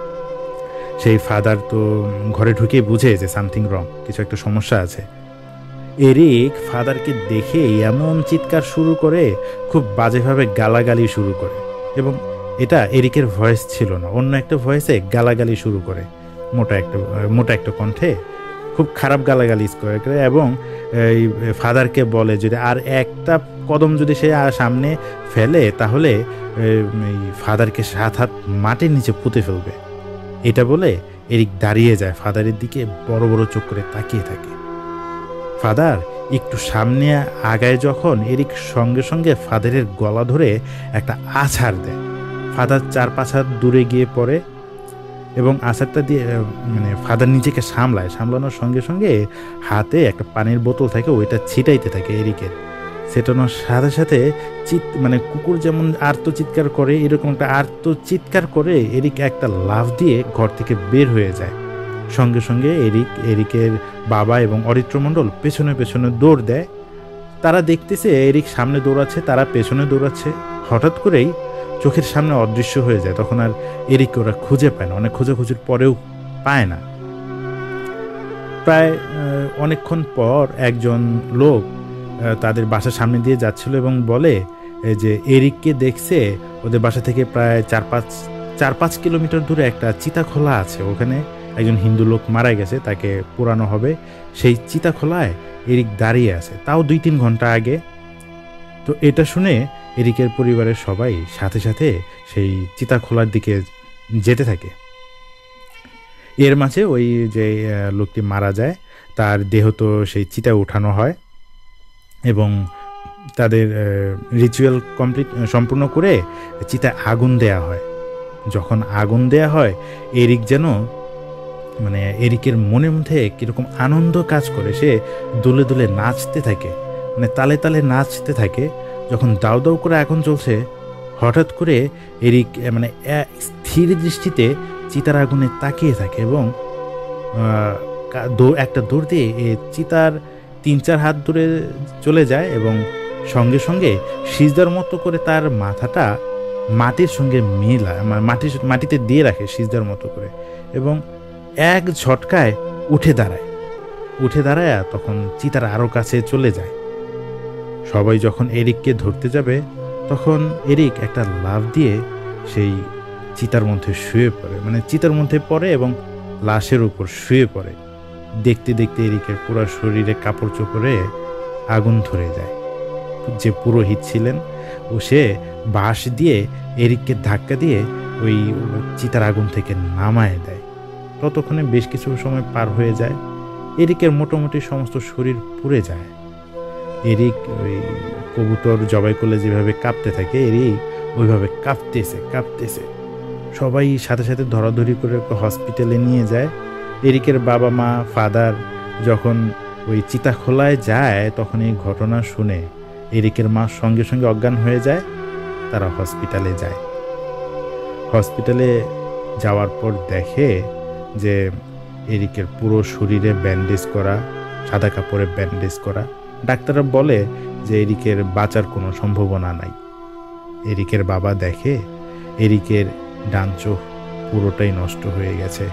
সেই ফাদার তো ঘরে ঢুকে বুঝে যে সামথিং রং, কিছু একটা সমস্যা আছে। এরিক ফাদারকে দেখে এমন চিৎকার শুরু করে, খুব বাজেভাবে গালাগালি শুরু করে, এবং এটা এরিকের ভয়েস ছিল না, অন্য একটা ভয়েসে গালাগালি শুরু করে, মোটা একটা মোটা একটা কণ্ঠে খুব খারাপ গালাগালি করে এবং এই ফাদারকে বলে যদি আর একটা কদম যদি সে সামনে ফেলে তাহলে এই ফাদারকে সাত হাত মাটির নিচে পুঁতে ফেলবে। এটা বলে এরিক দাঁড়িয়ে যায়, ফাদারের দিকে বড় বড় চোখ করে তাকিয়ে থাকে। ফাদার একটু সামনে আগায় যখন এরিক সঙ্গে সঙ্গে ফাদারের গলা ধরে একটা আছাড় দেয়। ফাদার চার পাঁচ হাত দূরে গিয়ে পড়ে এবং আছাড়টা দিয়ে মানে ফাদার নিজেকে সামলায়, সামলানোর সঙ্গে সঙ্গে হাতে একটা পানির বোতল থাকে, ওইটা ছিটাইতে থাকে এরিকের। সেটানোর সাথে সাথে চিৎ মানে কুকুর যেমন আর্তচিৎকার করে এরকম একটা আর্তচিৎকার করে এরিক একটা লাফ দিয়ে ঘর থেকে বের হয়ে যায়। সঙ্গে সঙ্গে এরিক এরিকের বাবা এবং অরিত্রমণ্ডল পেছনে পেছনে দৌড় দেয়। তারা দেখতেছে এরিক সামনে দৌড়াচ্ছে, তারা পেছনে দৌড়াচ্ছে। হঠাৎ করেই চোখের সামনে অদৃশ্য হয়ে যায়। তখন আর এরিক ওরা খুঁজে পায় না, অনেক খোঁজাখুঁজির পরেও পায় না। প্রায় অনেকক্ষণ পর একজন লোক তাদের বাসার সামনে দিয়ে যাচ্ছিল এবং বলে যে এরিককে দেখছে ওদের বাসা থেকে প্রায় চার পাঁচ চার পাঁচ কিলোমিটার দূরে একটা চিতাখোলা আছে, ওখানে একজন হিন্দু লোক মারা গেছে, তাকে পোড়ানো হবে। সেই চিতাখোলায় এরিক দাঁড়িয়ে আছে, তাও দুই তিন ঘন্টা আগে। তো এটা শুনে এরিকের পরিবারের সবাই সাথে সাথে সেই চিতাখোলার দিকে যেতে থাকে। এর মাঝে ওই যে লোকটি মারা যায় তার দেহ তো সেই চিতায় উঠানো হয় এবং তাদের রিচুয়াল কমপ্লিট সম্পূর্ণ করে চিতায় আগুন দেয়া হয়। যখন আগুন দেয়া হয় এরিক যেন মানে এরিকের মনের মধ্যে কীরকম আনন্দ কাজ করে, সে দুলে দুলে নাচতে থাকে, মানে তালে তালে নাচতে থাকে। যখন দাউ দাউ করে আগুন জ্বলছে হঠাৎ করে এরিক মানে স্থির দৃষ্টিতে চিতার আগুনে তাকিয়ে থাকে এবং একটা দৌড় দিয়ে এ চিতার তিন চার হাত দূরে চলে যায় এবং সঙ্গে সঙ্গে সিজদার মতো করে তার মাথাটা মাটির সঙ্গে মিলায়, মাটির মাটিতে দিয়ে রাখে সিজদার মতো করে, এবং এক ঝটকায় উঠে দাঁড়ায়। উঠে দাঁড়ায় তখন চিতার আরও কাছে চলে যায়। সবাই যখন এরিককে ধরতে যাবে তখন এরিক একটা লাফ দিয়ে সেই চিতার মধ্যে শুয়ে পড়ে, মানে চিতার মধ্যে পড়ে এবং লাশের উপর শুয়ে পড়ে। দেখতে দেখতে এরিকের পুরো শরীরে কাপড় চোপড়ে আগুন ধরে যায়। যে পুরোহিত ছিলেন ও সে বাঁশ দিয়ে এরিককে ধাক্কা দিয়ে ওই চিতার আগুন থেকে নামায় দেয়। ততক্ষণে বেশ কিছু সময় পার হয়ে যায়। এরিকের মোটামুটি সমস্ত শরীর পুড়ে যায়। এরিক ওই কবুতর জবাই করলে যেভাবে কাঁপতে থাকে এরিক ওইভাবে কাঁপতেছে কাঁপতেছে সবাই সাথে সাথে ধরাধরি করে হসপিটালে নিয়ে যায়। এরিকের বাবা মা ফাদার যখন ওই চিতাখোলায় যায় তখন এই ঘটনা শুনে এরিকের মা সঙ্গে সঙ্গে অজ্ঞান হয়ে যায়। তারা হসপিটালে যায়। হসপিটালে যাওয়ার পর দেখে যে এরিকের পুরো শরীরে ব্যান্ডেজ করা, সাদা কাপড়ে ব্যান্ডেজ করা। ডাক্তাররা বলে যে এরিকের বাঁচার কোনো সম্ভাবনা নাই। এরিকের বাবা দেখে এরিকের ডান চোখ পুরোটাই নষ্ট হয়ে গেছে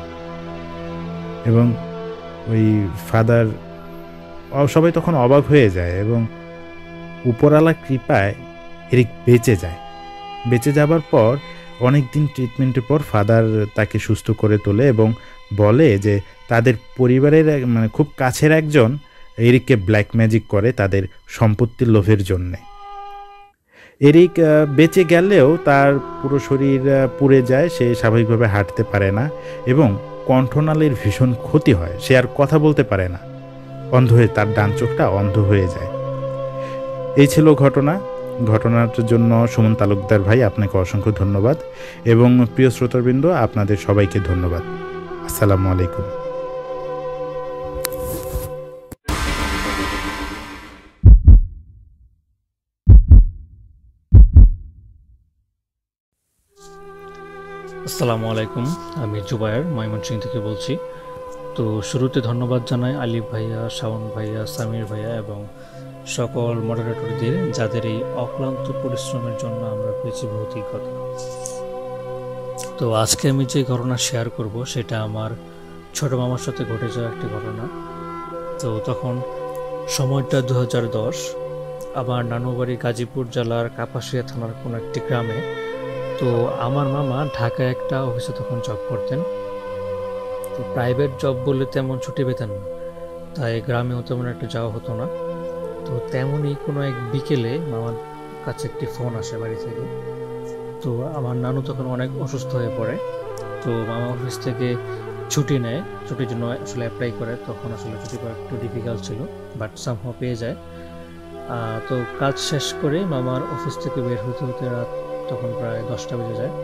এবং ওই ফাদার সবাই তখন অবাক হয়ে যায় এবং উপরওয়ালা কৃপায় এরিক বেঁচে যায়। বেঁচে যাবার পর অনেক দিন ট্রিটমেন্টের পর ফাদার তাকে সুস্থ করে তোলে এবং বলে যে তাদের পরিবারের মানে খুব কাছের একজন এরিককে ব্ল্যাক ম্যাজিক করে তাদের সম্পত্তির লোভের জন্যে। এরিক বেঁচে গেলেও তার পুরো শরীর পুড়ে যায়, সে স্বাভাবিকভাবে হাঁটতে পারে না এবং কণ্ঠনালীর ভীষণ ক্ষতি হয়, সে আর কথা বলতে পারে না, অন্ধ হয়ে তার ডান চোখটা অন্ধ হয়ে যায়। এই ছিল ঘটনা। ঘটনাটার জন্য সুমন তালুকদার ভাই আপনাকে অসংখ্য ধন্যবাদ এবং প্রিয় শ্রোতাবৃন্দ আপনাদের সবাইকে ধন্যবাদ। আসসালামু আলাইকুম। আসসালামু আলাইকুম, আমি জুবায়ের ময়মনসিংহ থেকে বলছি। তো শুরুতে ধন্যবাদ জানাই আলিফ ভাইয়া, শাওন ভাইয়া, সামির ভাইয়া এবং সকল মডারেটরদের, যাদের এই অক্লান্ত পরিশ্রমের জন্য আমরা পেয়েছি ভৌতিকতা। তো আজকে আমি যে ঘটনা শেয়ার করব সেটা আমার ছোট মামার সাথে ঘটে যাওয়া একটি ঘটনা। তো তখন সময়টা দু হাজার দশ, আমার নানু বাড়ি গাজীপুর জেলার কাপাসিয়া থানার কোনো একটি গ্রামে। তো আমার মামা ঢাকায় একটা অফিসে তখন জব করতেন। তো প্রাইভেট জব বলে তেমন ছুটি পেতেন না, তাই গ্রামেও তেমন একটা যাওয়া হতো না। তো তেমনই কোনো এক বিকেলে মামার কাছে একটি ফোন আসে বাড়ি থেকে। তো আমার নানু তখন অনেক অসুস্থ হয়ে পড়ে। তো মামা অফিস থেকে ছুটি নেয়, ছুটির জন্য আসলে অ্যাপ্লাই করে। তখন আসলে ছুটি পাওয়া একটু ডিফিকাল্ট ছিল, বাট সামহাও পেয়ে যায়। তো কাজ শেষ করে মামার অফিস থেকে বের হতে হতে রাত তখন প্রায় দশটা বেজে যায়।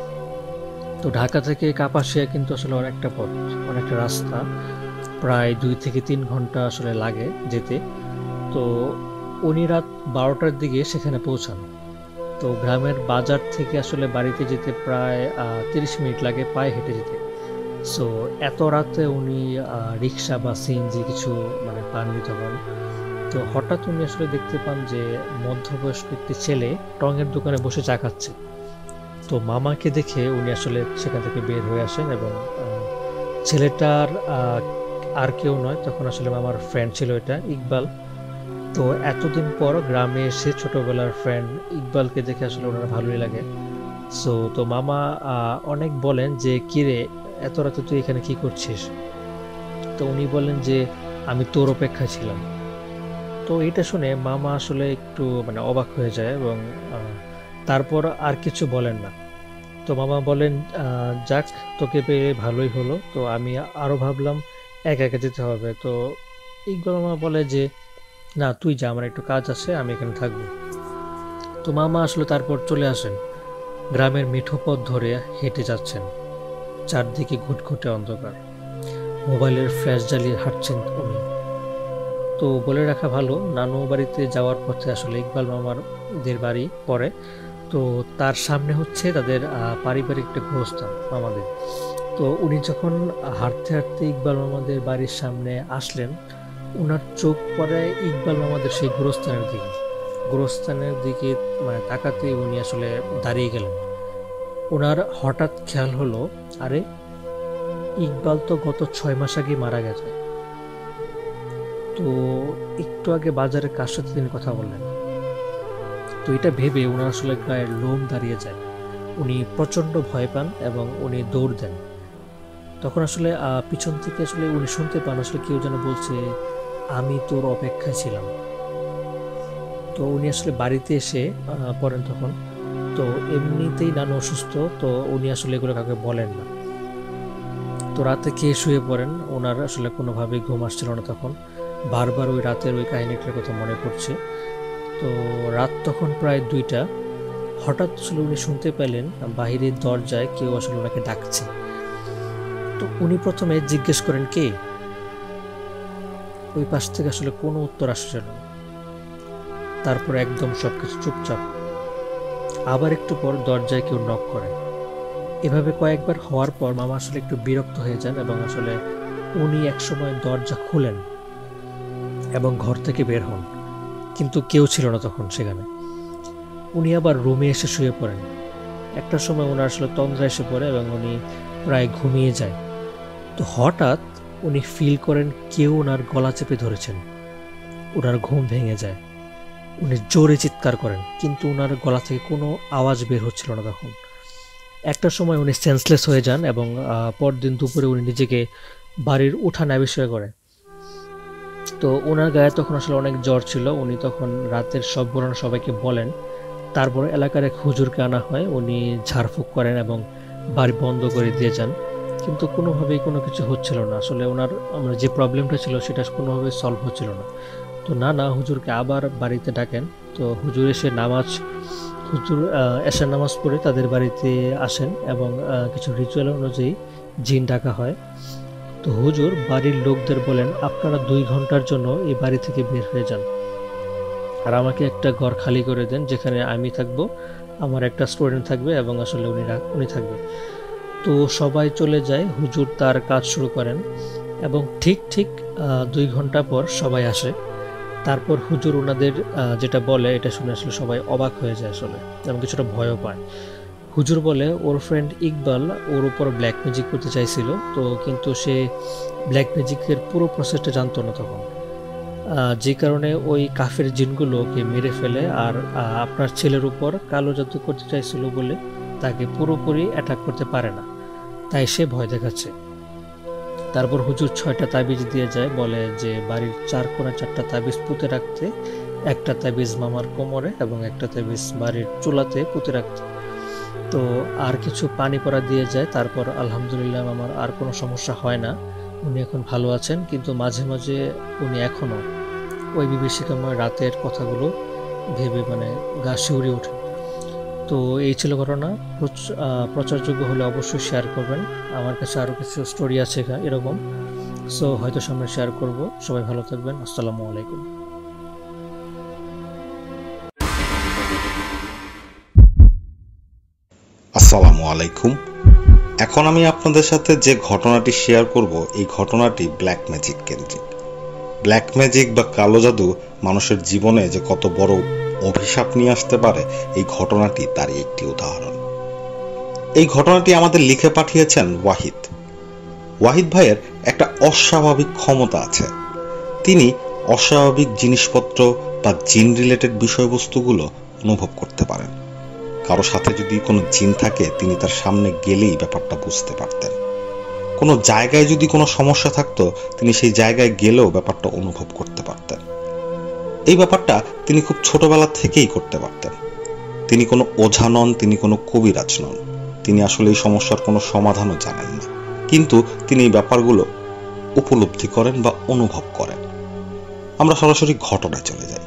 তো ঢাকা থেকে কাপাসিয়া কিন্তু আসলে অনেকটা পথ, অনেকটা রাস্তা, প্রায় দুই থেকে তিন ঘন্টা আসলে লাগে যেতে। তো উনি রাত বারোটার দিকে সেখানে পৌঁছান। তো গ্রামের বাজার থেকে আসলে বাড়িতে যেতে প্রায় তিরিশ মিনিট লাগে পায়ে হেঁটে যেতে। সো এত রাতে উনি রিক্সা বা সিএনজি কিছু মানে পাননি তখন। তো হঠাৎ উনি আসলে দেখতে পান যে মধ্যবয়স্ক একটি ছেলে টঙের দোকানে বসে চা খাচ্ছে। তো মামাকে দেখে উনি আসলে সেখান থেকে বের হয়ে আসেন এবং ছেলেটার আর কেউ নয়, তখন আসলে মামার ফ্রেন্ড ছিল এটা, ইকবাল। তো এতদিন পর গ্রামে এসে ছোটবেলার ফ্রেন্ড ইকবালকে দেখে আসলে ওনার ভালোই লাগে। সো তো মামা অনেক বলেন যে কিরে এত রাতে তুই এখানে কি করছিস? তো উনি বলেন যে আমি তোর অপেক্ষায় ছিলাম। তো এটা শুনে মামা আসলে একটু মানে অবাক হয়ে যায় এবং তারপর আর কিছু বলেন না। তো মামা বলেন যাক, তোকে পেয়ে ভালোই হলো। তো আমি আরও ভাবলাম একা একা যেতে হবে। তো ইকবাল মামা বলে যে না তুই যা, আমার একটু কাজ আছে, আমি এখানে থাকবো। তো মামা আসলে তারপর চলে আসেন। গ্রামের মিঠো পথ ধরে হেঁটে যাচ্ছেন, চারদিকে ঘুটঘুটে অন্ধকার, মোবাইলের ফ্ল্যাশ জ্বালিয়ে হাঁটছেন উনি। তো বলে রাখা ভালো, নানু বাড়িতে যাওয়ার পথে আসলে ইকবাল মামাদের বাড়ি পড়ে। তো তার সামনে হচ্ছে তাদের পারিবারিক একটা গোরস্থান মামাদের। তো উনি যখন হাঁটতে হাঁটতে ইকবাল মামাদের বাড়ির সামনে আসলেন, ওনার চোখ পড়ে ইকবাল মামাদের সেই গোরস্থানের দিকে। গোরস্থানের দিকে মানে তাকাতে উনি আসলে দাঁড়িয়ে গেলেন। ওনার হঠাৎ খেয়াল হলো, আরে ইকবাল তো গত ছয় মাস আগে মারা গেছে। তো একটু আগে বাজারে কার সাথে তিনি কথা বললেন। তো এটা ভেবে ওনার আসলে গায়ের লোম দাঁড়িয়ে যায়। উনি প্রচণ্ড ভয় পান এবং উনি দৌড় দেন। তখন আসলে পিছন থেকে আসলে উনি শুনতে পান আসলে কেউ যেন বলছে আমি তোর অপেক্ষায় ছিলাম। তো উনি আসলে বাড়িতে এসে পড়েন তখন। তো এমনিতেই নানু অসুস্থ, তো উনি আসলে এগুলো কাউকে বলেন না। তো রাতে খেয়ে শুয়ে পড়েন, ওনার আসলে কোনোভাবেই ঘুম আসছিল না। তখন বারবার ওই রাতের ওই কাহিনীটার কথা মনে পড়ছে। তো রাত তখন প্রায় দুইটা। হঠাৎ আসলে উনি শুনতে পেলেন বাহিরের দরজায় কেউ আসলে ওনাকে ডাকছে। তো উনি প্রথমে জিজ্ঞেস করেন কে। ওই পাশ থেকে আসলে কোনো উত্তর আসছিল না। তারপর একদম সবকিছু চুপচাপ। আবার একটু পর দরজায় কেউ নক করে। এভাবে কয়েকবার হওয়ার পর মামা আসলে একটু বিরক্ত হয়ে যান এবং আসলে উনি একসময় দরজা খুলেন এবং ঘর থেকে বের হন, কিন্তু কেউ ছিল না তখন সেখানে। উনি আবার রুমে এসে শুয়ে পড়েন। একটা সময় ওনার আসলে তন্দ্রা এসে পড়ে এবং উনি প্রায় ঘুমিয়ে যায়। তো হঠাৎ উনি ফিল করেন কেউ ওনার গলা চেপে ধরেছেন। ওনার ঘুম ভেঙে যায়। উনি জোরে চিৎকার করেন, কিন্তু ওনার গলা থেকে কোনো আওয়াজ বের হচ্ছিল না তখন। একটা সময় উনি সেন্সলেস হয়ে যান এবং পরদিন দুপুরে উনি নিজেকে বাড়ির উঠানে আবিষ্কার করে। তো ওনার গায়ে তখন আসলে অনেক জ্বর ছিল। উনি তখন রাতের সব ঘটনা সবাইকে বলেন। তারপর এলাকার এক হুজুরকে আনা হয়। উনি ঝাড়ফুঁক করেন এবং বাড়ি বন্ধ করে দিয়ে যান, কিন্তু কোনোভাবেই কোনো কিছু হচ্ছিল না। আসলে ওনার আমরা যে প্রবলেমটা ছিল সেটা কোনোভাবেই সলভ হচ্ছিল না। তো না না হুজুরকে আবার বাড়িতে ডাকেন। তো হুজুর এসে নামাজ হুজুর এশার নামাজ পড়ে তাদের বাড়িতে আসেন এবং কিছু রিচুয়াল অনুযায়ী জিন ডাকা হয়। তো হুজুর বাড়ির লোকদের বলেন, আপনারা দুই ঘন্টার জন্য এই বাড়ি থেকে বের হয়ে যান, আর আমাকে একটা ঘর খালি করে দেন যেখানে আমি থাকব, আমার একটা স্টুডেন্ট থাকবে এবং আসলে উনি উনি থাকবে। তো সবাই চলে যায়, হুজুর তার কাজ শুরু করেন এবং ঠিক ঠিক দুই ঘন্টা পর সবাই আসে। তারপর হুজুর ওনাদের যেটা বলে এটা শুনে আসলে সবাই অবাক হয়ে যায় আসলে এবং কিছুটা ভয়ও পায়। হুজুর বলে ওর ফ্রেন্ড ইকবাল ওর উপর ব্ল্যাক ম্যাজিক করতে চাইছিল, তো কিন্তু সে ব্ল্যাক ম্যাজিকের পুরো প্রসেসটা জানতো না তখন, যে কারণে ওই কাফের জিনগুলোকে মেরে ফেলে আর আপনার ছেলের উপর কালো জাদু করতে চাইছিল বলে তাকে পুরোপুরি অ্যাটাক করতে পারে না, তাই সে ভয় দেখাচ্ছে। তারপর হুজুর ছয়টা তাবিজ দিয়ে যায়, বলে যে বাড়ির চার কোণে চারটা তাবিজ পুঁতে রাখতে, একটা তাবিজ মামার কোমরে এবং একটা তাবিজ বাড়ির চুলাতে পুঁতে রাখতে। তো আর কিছু পানি পড়া দিয়ে যায়। তারপর আলহামদুলিল্লাহ মামার আর কোনো সমস্যা হয় না, উনি এখন ভালো আছেন, কিন্তু মাঝে মাঝে উনি এখনও ওই বিভীষিকাময় রাতের কথাগুলো ভেবে মানে গা শিউরে ওঠে। তো এই ছিল ঘটনা। প্রচারযোগ্য হলে অবশ্যই শেয়ার করবেন, আমার কাছে আরও কিছু স্টোরি আছে এরকম, সো হয়তো সামনে শেয়ার করব। সবাই ভালো থাকবেন, আসসালামু আলাইকুম। আসসালামু আলাইকুম। এখন আমি আপনাদের সাথে যে ঘটনাটি শেয়ার করব, এই ঘটনাটি ব্ল্যাক ম্যাজিক কেন্দ্রিক। ব্ল্যাক ম্যাজিক বা কালো জাদু মানুষের জীবনে যে কত বড় অভিশাপ নিয়ে আসতে পারে, এই ঘটনাটি তারই একটি উদাহরণ। এই ঘটনাটি আমাদের লিখে পাঠিয়েছেন ওয়াহিদ। ওয়াহিদ ভাইয়ের একটা অস্বাভাবিক ক্ষমতা আছে, তিনি অস্বাভাবিক জিনিসপত্র বা জিন রিলেটেড বিষয়বস্তুগুলো অনুভব করতে পারেন। কারো সাথে যদি কোনো জিন থাকে, তিনি তার সামনে গেলেই ব্যাপারটা বুঝতে পারতেন। কোনো জায়গায় যদি কোনো সমস্যা থাকতো, তিনি সেই জায়গায় গেলেও ব্যাপারটা অনুভব করতে পারতেন। এই ব্যাপারটা তিনি খুব ছোটবেলা থেকেই করতে পারতেন। তিনি কোনো ওঝা নন, তিনি কোনো কবিরাজ নন, তিনি আসলে এই সমস্যার কোনো সমাধানও জানেন না, কিন্তু তিনি এই ব্যাপারগুলো উপলব্ধি করেন বা অনুভব করেন। আমরা সরাসরি ঘটনায় চলে যাই।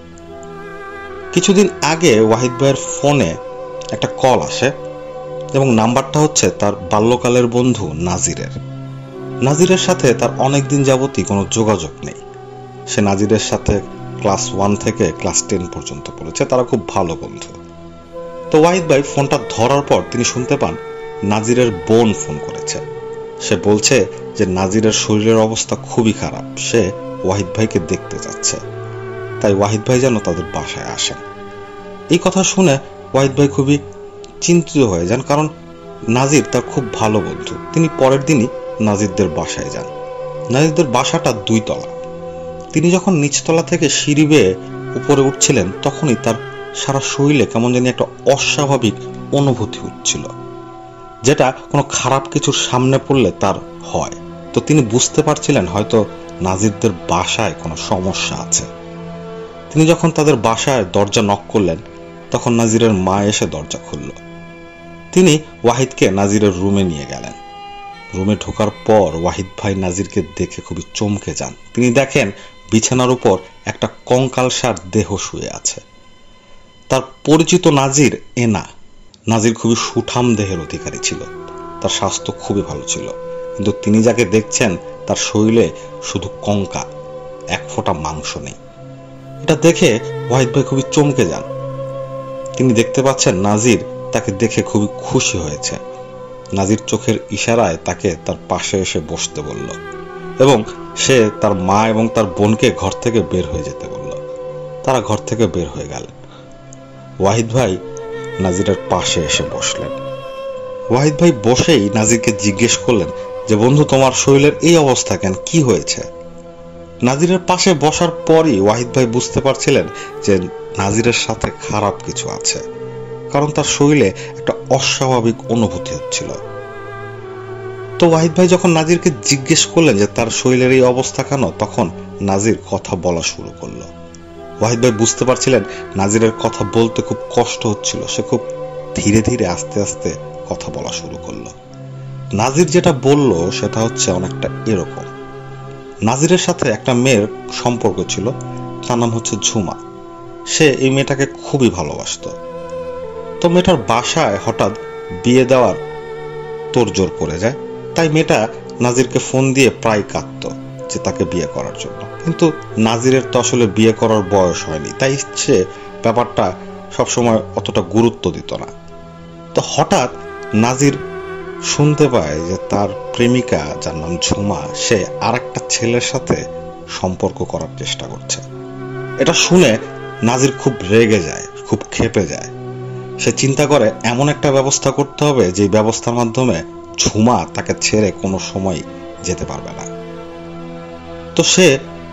কিছুদিন আগে ওয়াহিদ ভাইয়ের ফোনে একটা কল আসে এবং নাম্বারটা হচ্ছে তার বাল্যকালের বন্ধু নাজিরের। নাজিরের সাথে তার অনেকদিন যাবতই কোনো যোগাযোগ নেই। সে নাজিরের সাথে ক্লাস ওয়ান থেকে ক্লাস টেন পর্যন্ত পড়েছে, তারা খুব ভালো বন্ধু। তো ওয়াহিদ ভাই ফোনটা ধরার পর তিনি শুনতে পান নাজিরের বোন ফোন করেছে। সে বলছে যে নাজিরের শরীরের অবস্থা খুবই খারাপ, সে ওয়াহিদ ভাইকে দেখতে যাচ্ছে, তাই ওয়াহিদ ভাই যেন তাদের বাসায় আসেন। এই কথা শুনে ওয়াহিদ ভাই খুবই চিন্তিত হয়ে যান, কারণ নাজির তার খুব ভালো বন্ধু। তিনি পরের দিনই নাজিরদের বাসায় যান। নাজিরদের বাসাটা দুই তলা। তিনি যখন নিচতলা থেকে সিঁড়ি বেয়ে উপরে উঠছিলেন, তখনই তার সারা শরীরে কেমন জানি একটা অস্বাভাবিক অনুভূতি হচ্ছিল, যেটা কোনো খারাপ কিছুর সামনে পড়লে তার হয়। তো তিনি বুঝতে পারছিলেন হয়তো নাজিরদের বাসায় কোনো সমস্যা আছে। তিনি যখন তাদের বাসায় দরজা নক করলেন, তখন নাজিরের মা এসে দরজা খুলল। তিনি ওয়াহিদকে নাজিরের রুমে নিয়ে গেলেন। রুমে ঢোকার পর ওয়াহিদ ভাই নাজিরকে দেখে খুবই চমকে যান। তিনি দেখেন বিছানার উপর একটা কঙ্কালসার দেহ শুয়ে আছে। তার পরিচিত নাজির এনা। নাজির খুবই সুঠাম দেহের অধিকারী ছিল, তার স্বাস্থ্য খুবই ভালো ছিল, কিন্তু তিনি যাকে দেখছেন তার শরীরে শুধু কঙ্কাল, এক ফোঁটা মাংস নেই। এটা দেখে ওয়াহিদ ভাই খুবই চমকে যান। তিনি দেখতে পাচ্ছেন নাজির তাকে দেখে খুবই খুশি হয়েছে। নাজির চোখের ইশারায় তাকে তার পাশে এসে বসতে বলল এবং সে তার মা এবং তার বোনকে ঘর থেকে বের হয়ে যেতে বলল। তারা ঘর থেকে বের হয়ে গেলেন। ওয়াহিদ ভাই নাজিরের পাশে এসে বসলেন। ওয়াহিদ ভাই বসেই নাজিরকে জিজ্ঞেস করলেন যে, বন্ধু, তোমার শরীরের এই অবস্থা কেন, কি হয়েছে? নাজিরের পাশে বসার পরই ওয়াহিদ ভাই বুঝতে পারছিলেন যে নাজিরের সাথে খারাপ কিছু আছে, কারণ তার শরীরে একটা অস্বাভাবিক অনুভূতি হচ্ছিল। তো ওয়াহিদ ভাই যখন নাজিরকে জিজ্ঞেস করলেন যে তার শরীরের এই অবস্থা কেন, তখন নাজির কথা বলা শুরু করলো। ওয়াহিদ ভাই বুঝতে পারছিলেন নাজিরের কথা বলতে খুব কষ্ট হচ্ছিল। সে খুব ধীরে ধীরে আস্তে আস্তে কথা বলা শুরু করলো। নাজির যেটা বলল সেটা হচ্ছে অনেকটা এরকম। নাজিরের সাথে একটা মেয়ের সম্পর্ক ছিল, তার নাম হচ্ছে ঝুমা। সে এই মেয়েটাকে খুবই ভালোবাসতো। তো মেয়েটার বাসায় হঠাৎ বিয়ে দেওয়ার তোড়জোড় পড়ে যায়। তাই মেয়েটা নাজিরকে ফোন দিয়ে প্রায় কাঁদত যে তাকে বিয়ে করার জন্য, কিন্তু নাজিরের তো আসলে বিয়ে করার বয়স হয়নি, তাই সে ব্যাপারটা সবসময় অতটা গুরুত্ব দিত না। তো হঠাৎ নাজির শুনতে পায় যে তার প্রেমিকা, যার নাম ঝুমা, সে আর একটা ছেলের সাথে সম্পর্ক করার চেষ্টা করছে। এটা শুনে নাজির খুব রেগে যায়, খুব ক্ষেপে যায়। সে চিন্তা করে এমন একটা ব্যবস্থা করতে হবে যে ব্যবস্থার মাধ্যমে ঝুমা তাকে ছেড়ে কোনো সময় যেতে পারবে না। তো সে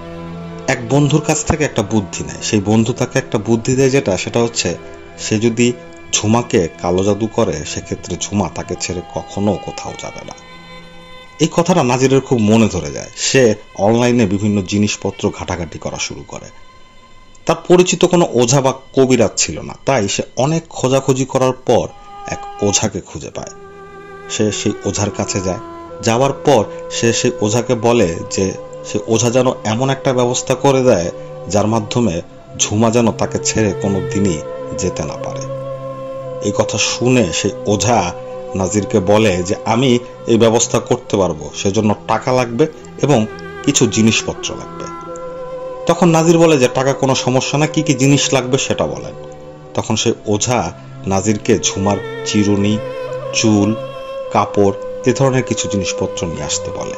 এক বন্ধুর কাছ থেকে একটা বুদ্ধি নেয়। সেই বন্ধু তাকে একটা বুদ্ধি দেয়, যেটা সেটা হচ্ছে সে যদি ঝুমাকে কালো জাদু করে সেক্ষেত্রে ঝুমা তাকে ছেড়ে কখনো কোথাও যাবে না। এই কথাটা নাজিরের খুব মনে ধরে যায়। সে অনলাইনে বিভিন্ন জিনিসপত্র ঘাটাঘাটি করা শুরু করে। তার পরিচিত কোনো ওঝা বা কবিরাজ ছিল না, তাই সে অনেক খোঁজাখুঁজি করার পর এক ওঝাকে খুঁজে পায়। সে সেই ওঝার কাছে যায়। যাওয়ার পর সে সেই ওঝাকে বলে যে সে ওঝা যেন এমন একটা ব্যবস্থা করে দেয় যার মাধ্যমে ঝুমা যেন তাকে ছেড়ে কোনো দিনই যেতে না পারে। এই কথা শুনে সেই ওঝা নাজিরকে বলে যে আমি এই ব্যবস্থা করতে পারবো, সেজন্য টাকা লাগবে এবং কিছু জিনিসপত্র লাগবে। তখন নাজির বলে যে টাকা কোনো সমস্যা না, কি কি জিনিস লাগবে সেটা বলেন। তখন সে ওঝা নাজিরকে ঝুমার চিরুনি, চুল, কাপড় এ ধরনের কিছু জিনিসপত্র নিয়ে আসতে বলে।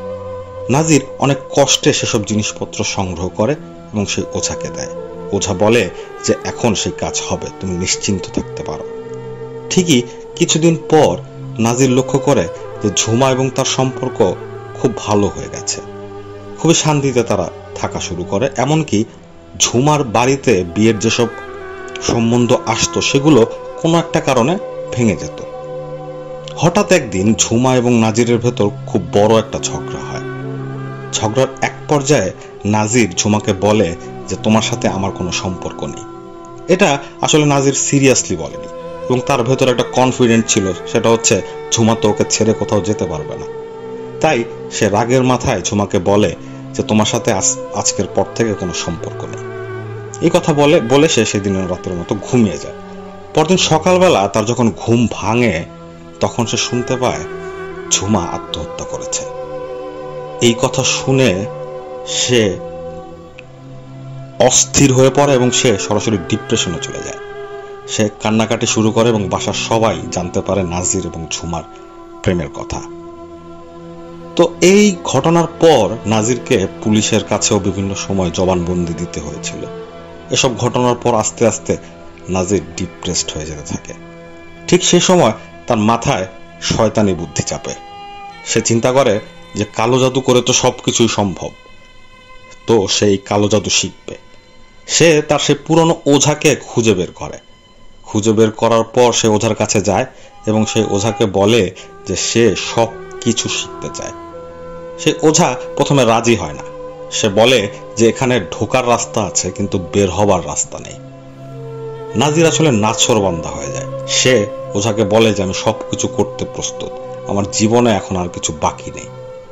নাজির অনেক কষ্টে সেসব জিনিসপত্র সংগ্রহ করে এবং সেই ওঝাকে দেয়। ওঝা বলে যে এখন সেই কাজ হবে, তুমি নিশ্চিন্ত থাকতে পারো। ঠিকই কিছুদিন পর নাজির লক্ষ্য করে যে ঝুমা এবং তার সম্পর্ক খুব ভালো হয়ে গেছে। খুবই শান্তিতে তারা থাকা শুরু করে। এমনকি ঝুমার বাড়িতে বিয়ের যেসব সম্বন্ধ আসতো সেগুলো কোনো একটা কারণে ভেঙে যেত। হঠাৎ একদিন ঝুমা এবং নাজিরের ভেতর খুব বড় একটা ঝগড়া হয়। ঝগড়ার এক পর্যায়ে নাজির ঝুমাকে বলে যে তোমার সাথে আমার কোনো সম্পর্ক নেই। এটা আসলে নাজির সিরিয়াসলি বলেনি এবং তার ভেতর একটা কনফিডেন্ট ছিল, সেটা হচ্ছে ঝুমা তো ওকে ছেড়ে কোথাও যেতে পারবে না। তাই সে রাগের মাথায় ঝুমাকে বলে যে তোমার সাথে আজকের পর থেকে কোনো সম্পর্ক নেই। এই কথা বলে বলে সে সেদিনের রাতের মতো ঘুমিয়ে যায়। পরদিন সকালবেলা তার যখন ঘুম ভাঙে তখন সে শুনতে পায় ঝুমা আত্মহত্যা করেছে। এই কথা শুনে সে অস্থির হয়ে পড়ে এবং সে সরাসরি ডিপ্রেশনে চলে যায়। সে কান্নাকাটি শুরু করে এবং বাসার সবাই জানতে পারে নাজির এবং ঝুমার প্রেমের কথা। তো এই ঘটনার পর নাজিরকে পুলিশের কাছেও বিভিন্ন সময় জবানবন্দি দিতে হয়েছিল। এসব ঘটনার পর আস্তে আস্তে নাজির ডিপ্রেসড হয়ে যেতে থাকে। ঠিক সে সময় তার মাথায় শয়তানি বুদ্ধি চাপে। সে চিন্তা করে যে কালো জাদু করে তো সবকিছুই সম্ভব, তো সেই কালো জাদু শিখবে। সে তার সেই পুরনো ওঝাকে খুঁজে বের করে। খুঁজে বের করার পর সে ওঝার কাছে যায় এবং সেই ওঝাকে বলে যে সে সব কিছু শিখতে চায়। সেই ওঝা প্রথমে রাজি হয় না। সে বলে যে এখানে ঢোকার রাস্তা আছে কিন্তু বের হবার রাস্তা নেই। নাজির আসলে নাছোড়বান্দা হয়ে যায়। সে ওঝাকে বলে যে আমি সবকিছু করতে প্রস্তুত, আমার জীবনে এখন আর কিছু বাকি নেই।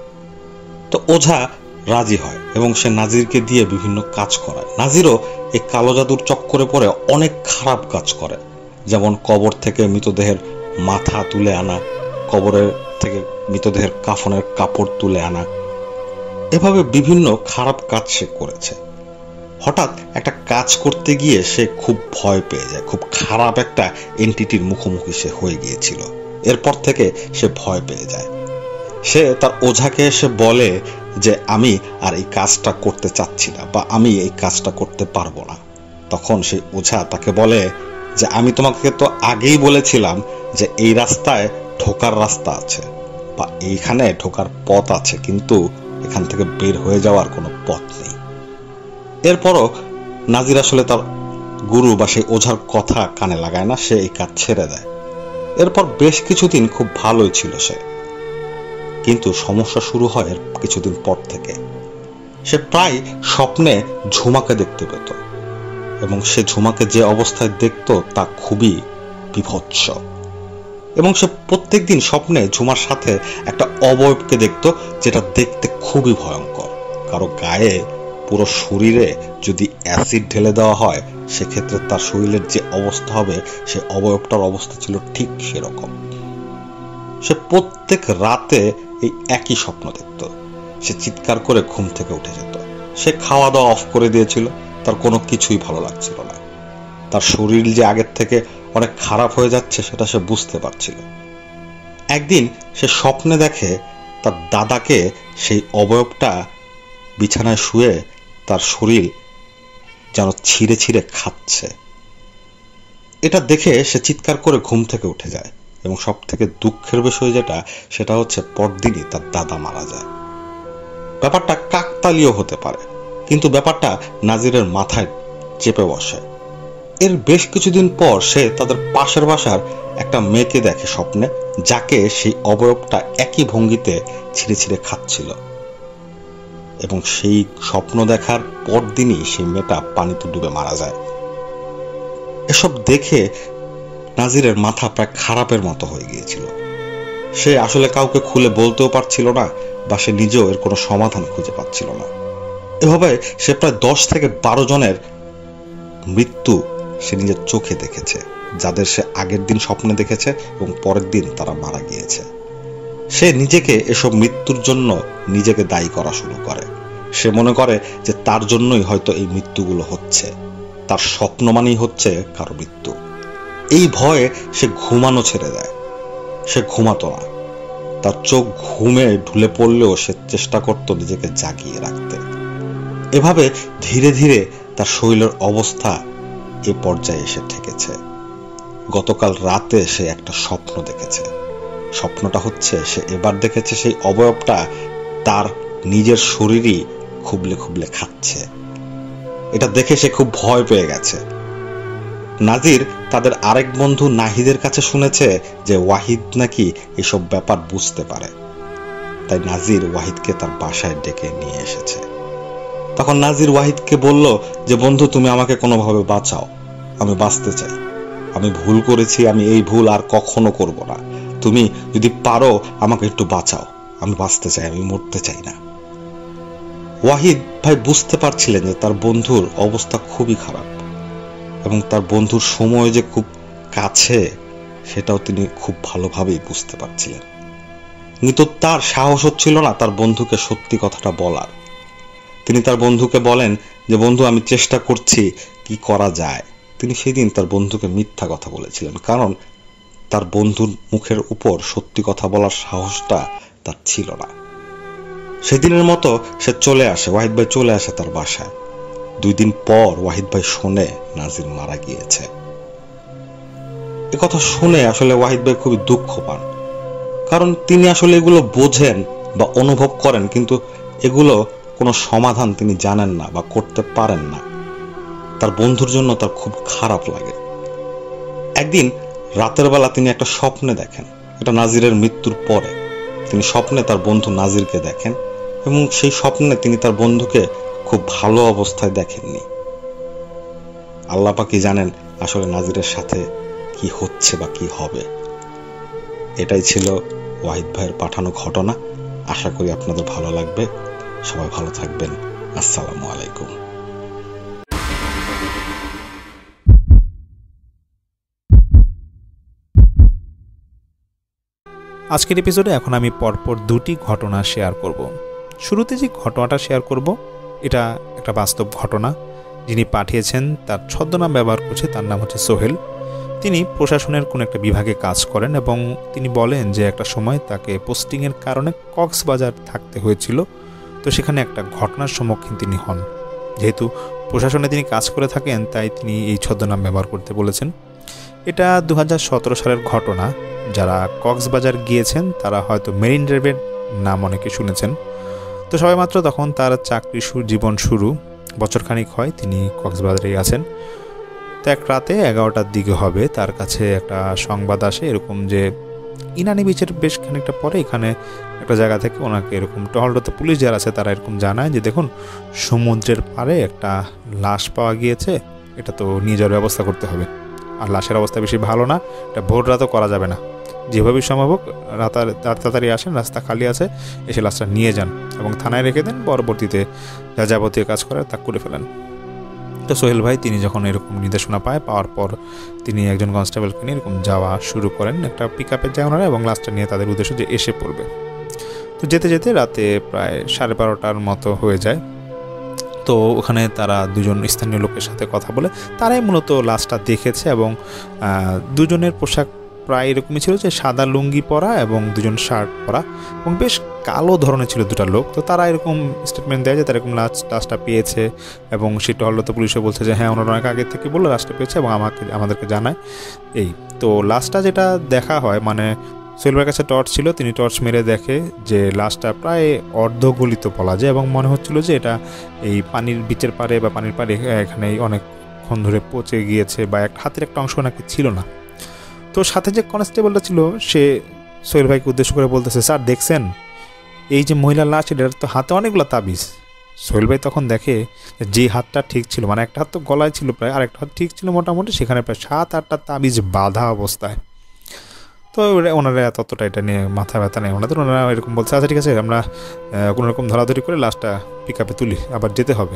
তো ওঝা রাজি হয় এবং সে নাজিরকে দিয়ে বিভিন্ন কাজ করায়। নাজিরও এই কালো জাদুর চক্করে পড়ে অনেক খারাপ কাজ করে, যেমন কবর থেকে মৃতদেহের মাথা তুলে আনা, কবরের থেকে মৃতদেহের কাফনের কাপড় তুলে আনা, এভাবে বিভিন্ন খারাপ কাজ সে করেছে। হঠাৎ একটা কাজ করতে গিয়ে সে খুব ভয় পেয়ে যায়। খুব খারাপ একটা এন্টিটির মুখোমুখি সে হয়ে গিয়েছিল। এরপর থেকে সে ভয় পেয়ে যায়। সে তার ওঝাকে এসে বলে যে আমি আর এই কাজটা করতে চাচ্ছি না বা আমি এই কাজটা করতে পারবো না। তখন সেই ওঝা তাকে বলে যে আমি তোমাকে তো আগেই বলেছিলাম যে এই রাস্তায় ঢোকার রাস্তা আছে বা এইখানে ঢোকার পথ আছে, কিন্তু এখান থেকে বের হয়ে যাওয়ার কোনো পথ নেই। এরপরও নাজির আসলে তার গুরু বা সেই ওঝার কথা কানে লাগায় না, সে এই কাজ ছেড়ে দেয়। এরপর বেশ কিছুদিন খুব ভালোই ছিল সে, কিন্তু সমস্যা শুরু হয় এর কিছুদিন পর থেকে। সে প্রায় স্বপ্নে ঝুমাকে দেখতে পেত এবং সে ঝুমাকে যে অবস্থায় দেখত তা খুবই বিভৎস। এবং সে প্রত্যেক দিন স্বপ্নে ঝুমার সাথে একটা অবয়বকে দেখত, যেটা দেখতে খুবই ভয়ঙ্কর। কারো গায়ে পুরো শরীরে যদি অ্যাসিড ঢেলে দেওয়া হয় সেক্ষেত্রে তার শরীরের যে অবস্থা হবে সে অবয়বটার অবস্থা ছিল ঠিক সেরকম। সে প্রত্যেক রাতে এই একই স্বপ্ন দেখত। সে চিৎকার করে ঘুম থেকে উঠে যেত। সে খাওয়া দাওয়া অফ করে দিয়েছিল, তার কোনো কিছুই ভালো লাগছিল না। তার শরীর যে আগের থেকে অনেক খারাপ হয়ে যাচ্ছে সেটা সে বুঝতে পারছিল। একদিন সে স্বপ্নে দেখে তার দাদাকে সেই অবয়বটা বিছানায় শুয়ে তার শরীর যেন ছিঁড়ে ছিঁড়ে খাচ্ছে। এটা দেখে সে চিৎকার করে ঘুম থেকে উঠে যায় এবং সব থেকে দুঃখের বিষয় যেটা সেটা হচ্ছে পরদিনই তার দাদা মারা যায়। ব্যাপারটা কাকতালীয় হতে পারে, কিন্তু ব্যাপারটা নাজিরের মাথায় চেপে বসে। এর বেশ কিছুদিন পর সে তাদের পাশের বাসার একটা মেয়েকে দেখে স্বপ্নে, যাকে সেই অবয়বটা একই ভঙ্গিতে ছিঁড়ে ছিঁড়ে খাচ্ছিল এবং সেই স্বপ্ন দেখার পরদিনই সেই মেয়েটা পানিতে ডুবে মারা যায়। এসব দেখে নাজিরের মাথা প্রায় খারাপের মতো হয়ে গিয়েছিল। সে আসলে কাউকে খুলে বলতেও পারছিল না বা সে নিজেও এর কোনো সমাধান খুঁজে পাচ্ছিল না। এভাবে সে প্রায় দশ থেকে বারো জনের মৃত্যু সে নিজের চোখে দেখেছে, যাদের সে আগের দিন স্বপ্নে দেখেছে এবং পরের দিন তারা মারা গিয়েছে। সে নিজেকে এসব মৃত্যুর জন্য নিজেকে দায়ী করা শুরু করে। সে মনে করে যে তার জন্যই হয়তো এই মৃত্যুগুলো হচ্ছে, তার স্বপ্ন মানেই হচ্ছে কারো মৃত্যু। এই ভয়ে সে ঘুমানো ছেড়ে দেয়। সে ঘুমাতো না, তার চোখ ঘুমে ঢুলে পড়লেও সে চেষ্টা করত নিজেকে জাগিয়ে রাখতে। এভাবে ধীরে ধীরে তার শরীরের অবস্থা এ পর্যায়ে এসে ঠেকেছে। গতকাল রাতে সে একটা স্বপ্ন দেখেছে। স্বপ্নটা হচ্ছে সে এবার দেখেছে সেই অবয়বটা তার নিজের শরীরই খুবলে খুবলে খাচ্ছে। এটা দেখে সে খুব ভয় পেয়ে গেছে। নাজির তাদের আরেক বন্ধু নাহিদের কাছে শুনেছে যে ওয়াহিদ নাকি এসব ব্যাপার বুঝতে পারে, তাই নাজির ওয়াহিদকে তার বাসায় ডেকে নিয়ে এসেছে। তখন নাজির ওয়াহিদকে বলল যে বন্ধু, তুমি আমাকে কোনোভাবে বাঁচাও, আমি বাঁচতে চাই, আমি ভুল করেছি, আমি এই ভুল আর কখনো করব না, তুমি যদি পারো আমাকে একটু বাঁচাও, আমি বাঁচতে চাই, আমি মরতে চাই না। ওয়াহিদ ভাই বুঝতে পারছিলেন যে তার বন্ধুর অবস্থা খুবই খারাপ এবং তার বন্ধুর সময় যে খুব কাছে সেটাও তিনি খুব ভালোভাবেই বুঝতে পারছিলেন, কিন্তু তার সাহস হচ্ছিল না তার বন্ধুকে সত্যি কথাটা বলার। তিনি তার বন্ধুকে বলেন যে বন্ধু, আমি চেষ্টা করছি, কি করা যায়। তিনি সেদিন তার বন্ধুকে মিথ্যা কথা বলেছিলেন, কারণ তার বন্ধুর মুখের উপর সত্যি কথা বলার সাহসটা তার ছিল না। সেদিনের মতো সে চলে আসে, ওয়াহিদ ভাই চলে আসে তার বাসায়। দুই দিন পর ওয়াহিদ ভাই শোনে নাজির মারা গিয়েছে। এ কথা শুনে আসলে ওয়াহিদ ভাই খুবই দুঃখ পান, কারণ তিনি আসলে এগুলো বোঝেন বা অনুভব করেন, কিন্তু এগুলো কোনো সমাধান তিনি জানেন না বা করতে পারেন না। তার বন্ধুর জন্য তার খুব খারাপ লাগে। একদিন রাতের বেলা তিনি একটা স্বপ্নে দেখেন, এটা নাজিরের মৃত্যুর পরে। তিনি স্বপ্নে তার বন্ধু নাজিরকে দেখেন এবং সেই স্বপ্নে তিনি তার বন্ধুকে খুব ভালো অবস্থায় দেখেননি। আল্লাহ পাকই জানেন আসলে নাজিরের সাথে কি হচ্ছে বা কি হবে। এটাই ছিল ওয়াহিদ ভাইয়ের পাঠানো ঘটনা। আশা করি আপনাদের ভালো লাগবে। সবাই ভালো থাকবেন। আসসালামু আলাইকুম। আজকের এপিসোডে এখন আমি পরপর দুটি ঘটনা শেয়ার করব। শুরুতে যে ঘটনাটা শেয়ার করব এটা একটা বাস্তব ঘটনা। যিনি পাঠিয়েছেন তার ছদ্মনাম ব্যবহার করছে, তার নাম হচ্ছে সোহেল। তিনি প্রশাসনের কোনো একটা বিভাগে কাজ করেন এবং তিনি বলেন যে একটা সময় তাকে পোস্টিংয়ের কারণে কক্সবাজার থাকতে হয়েছিল। তো সেখানে একটা ঘটনার সম্মুখীন তিনি হন। যেহেতু প্রশাসনে তিনি কাজ করে থাকেন তাই তিনি এই ছদ্মনাম ব্যবহার করতে বলেছেন। এটা দু হাজার সতেরো সালের ঘটনা। যারা কক্সবাজার গিয়েছেন তারা হয়তো মেরিন ড্রাইভের নাম অনেকে শুনেছেন। তো সবেমাত্র তখন তার চাকরি জীবন শুরু, বছরখানিক হয় তিনি কক্সবাজারেই আছেন। তো এক রাতে এগারোটার দিকে হবে তার কাছে একটা সংবাদ আসে এরকম যে ইনানি বিচের বেশ খানিকটা পরে এখানে একটা জায়গা থেকে ওনাকে এরকম টহলরত পুলিশ যারা আছে তারা এরকম জানায় যে দেখুন সমুদ্রের পাড়ে একটা লাশ পাওয়া গিয়েছে, এটা তো নিয়ে যাওয়ার ব্যবস্থা করতে হবে। আর লাশের অবস্থা বেশি ভালো না, এটা ভোর রাতও করা যাবে না, যেভাবে সম্ভব হোক রাতা তাড়াতাড়ি আসেন, রাস্তা খালি আছে, এসে লাশটা নিয়ে যান এবং থানায় রেখে দেন, পরবর্তীতে যা যাবতীয় কাজ করে তা করে ফেলেন। তো সোহেল ভাই তিনি যখন এরকম নির্দেশনা পায়, পাওয়ার পর তিনি একজন কনস্টেবলকে নিয়ে এরকম যাওয়া শুরু করেন, একটা পিক আপের যায় ওনারা, এবং লাশটা নিয়ে তাদের উদ্দেশ্যে যে এসে পড়বে। তো যেতে যেতে রাতে প্রায় সাড়ে বারোটার মতো হয়ে যায়। তো ওখানে তারা দুজন স্থানীয় লোকের সাথে কথা বলে, তারাই মূলত লাশটা দেখেছে, এবং দুজনের পোশাক প্রায় এরকমই ছিল, যে সাদা লুঙ্গি পরা এবং দুজন শার্ট পরা, এবং বেশ কালো ধরনের ছিল দুটা লোক। তো তারা এরকম স্টেটমেন্ট দেয় যে তারা এরকম লাশ লাশটা পেয়েছে, এবং সেটা হলো তো পুলিশে বলছে যে হ্যাঁ ওনারা অনেক আগে থেকে বললো লাশটা পেয়েছে এবং আমাকে আমাদেরকে জানায়। এই তো লাশটা যেটা দেখা হয়, মানে সোহেলের কাছে টর্চ ছিল, তিনি টর্চ মেরে দেখে যে লাশটা প্রায় অর্ধগলিত বলা যায়, এবং মনে হচ্ছিল যে এটা এই পানির বিচের পাড়ে বা পানির পাড়ে এখানে অনেকক্ষণ ধরে পচে গিয়েছে, বা এক হাতের একটা অংশ নাকি ছিল না। তো সাথে যে কনস্টেবলটা ছিল সে সোহেল ভাইকে উদ্দেশ্য করে বলতেছে, স্যার দেখছেন এই যে মহিলার লাশ, এটার তো হাতে অনেকগুলো তাবিজ। সোহেল ভাই তখন দেখে যে হাতটা ঠিক ছিল, মানে একটা হাত তো গলায় ছিল প্রায়, আর একটা হাত ঠিক ছিল মোটামুটি, সেখানে প্রায় সাত আটটা তাবিজ বাঁধা অবস্থায়। তো ওনারা ততটা এটা নিয়ে মাথা ব্যথা নেই ওনাদের, ওনারা এরকম বলছে আচ্ছা ঠিক আছে আমরা কোনোরকম ধরাধরি করে লাশটা পিক আপে তুলি, আবার যেতে হবে।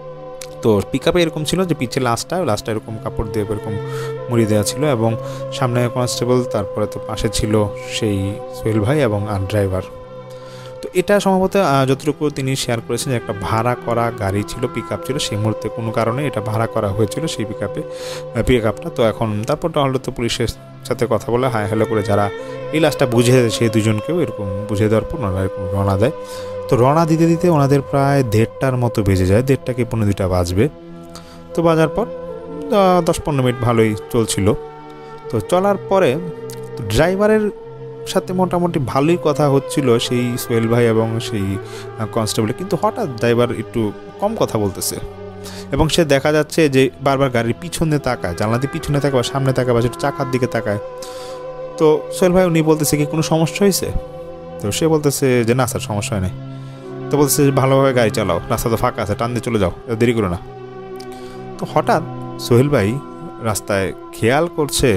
তো পিক আপে এরকম ছিল যে পিছে লাশটা লাশটা এরকম কাপড় দিয়ে এরকম মুড়ি দেওয়া ছিল, এবং সামনে কনস্টেবল, তারপরে তো পাশে ছিল সেই সোহেল ভাই এবং আর ড্রাইভার। তো এটা সম্ভবত যতটুকু তিনি শেয়ার করেছেন যে একটা ভাড়া করা গাড়ি ছিল, পিক আপ ছিল, সেই মুহূর্তে কোনো কারণে এটা ভাড়া করা হয়েছিল সেই পিক আপে পিক আপটা। তো এখন তারপরটা হলো তো পুলিশের সাথে কথা বলে হাই হ্যালো করে যারা এই লাশটা বুঝে সেই দুজনকেও এরকম বুঝে দেওয়ার পর ওনারা এরকম রওনা দেয়। তো রওনা দিতে দিতে ওনাদের প্রায় দেড়টার মতো বেজে যায়, দেড়টা কি পনেরো দুইটা বাজবে। তো বাজার পর দশ পনেরো মিনিট ভালোই চলছিল। তো চলার পরে ড্রাইভারের সাথে মোটামুটি ভালোই কথা হচ্ছিল সেই সোহেল ভাই এবং সেই কনস্টেবল, কিন্তু হঠাৎ ড্রাইভার একটু কম কথা বলতেছে, এবং সে দেখা যাচ্ছে যে বারবার গাড়ির পিছনে তাকায়, জানলা দিয়ে পিছনে তাকায় বা সামনে তাকায় বা সেটা চাকার দিকে তাকায়। তো সোহেল ভাই উনি বলতেছে কি কোনো সমস্যা হয়েছে? তো সে বলতেছে যে না স্যার সমস্যা হয় নাই। তো বলতেছে যে ভালোভাবে গাড়ি চালাও, রাস্তা তো ফাঁকা আছে, টান দিয়ে চলে যাও, দেরি করো না। তো হঠাৎ সোহেল ভাই রাস্তায় খেয়াল করছে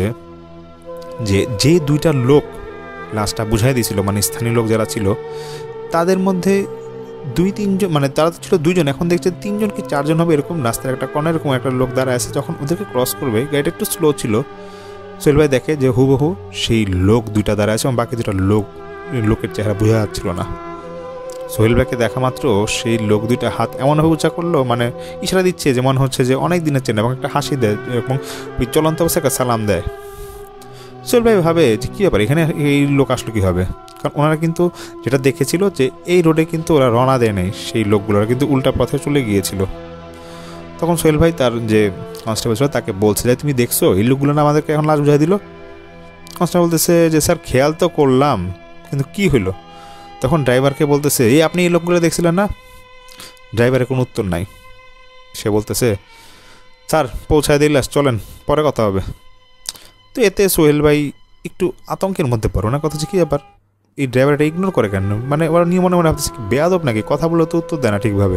যে যে দুইটা লোক লাশটা বুঝাই দিয়েছিল, মানে স্থানীয় লোক যারা ছিল, তাদের মধ্যে দুই তিনজন, মানে তারা তো ছিল দুইজন, এখন দেখছে তিনজন কি চারজন হবে এরকম, রাস্তার একটা কর্নার এরকম একটা লোক দাঁড়ায় আছে। যখন ওদেরকে ক্রস করবে, গাড়িটা একটু স্লো ছিল, সোহেল ভাই দেখে যে হুবহু সেই লোক দুইটা দাঁড়ায় আছে, এবং বাকি দুটা লোক লোকের চেহারা বোঝা যাচ্ছিল না। সোহেল ভাইকে দেখা মাত্র সেই লোক দুইটা হাত এমনভাবে উঁচা করলো, মানে ইশারা দিচ্ছে যে মনে হচ্ছে যে অনেক দিনের চেনা, এবং একটা হাসি দেয়, এবং ওই চলন্ত অবস্থায় একটা সালাম দেয়। সোহেল ভাই ভাবে যে কী ব্যাপার, এখানে এই লোক আসলো কীভাবে, কারণ ওনারা কিন্তু যেটা দেখেছিল যে এই রোডে কিন্তু ওরা রওনা দেয় নাই, সেই লোকগুলোরা কিন্তু উল্টা পথে চলে গিয়েছিল। তখন সোহেল ভাই তার যে কনস্টেবল ছিল তাকে বলছে যে তুমি দেখছো এই লোকগুলো না আমাদেরকে এখন লাশ বুঝাই দিল। কনস্টেবল বলতেছে যে স্যার খেয়াল তো করলাম, কিন্তু কি হইলো? তখন ড্রাইভারকে বলতেছে এই আপনি এই লোকগুলো দেখছিলেন না? ড্রাইভারের কোনো উত্তর নাই, সে বলতেছে স্যার পৌঁছায় দিল, চলেন পরে কথা হবে। তো এতে সোহেল ভাই একটু আতঙ্কের মধ্যে পড়ো না, কথা হচ্ছে কী ব্যাপার, এই ড্রাইভারটা ইগনোর করে কেন, মানে ওরা নিয়ে মনে মনে ভাবতেছে কি বেয়াদব নাকি, কথা বলে তো উত্তর দেয় না ঠিকভাবে।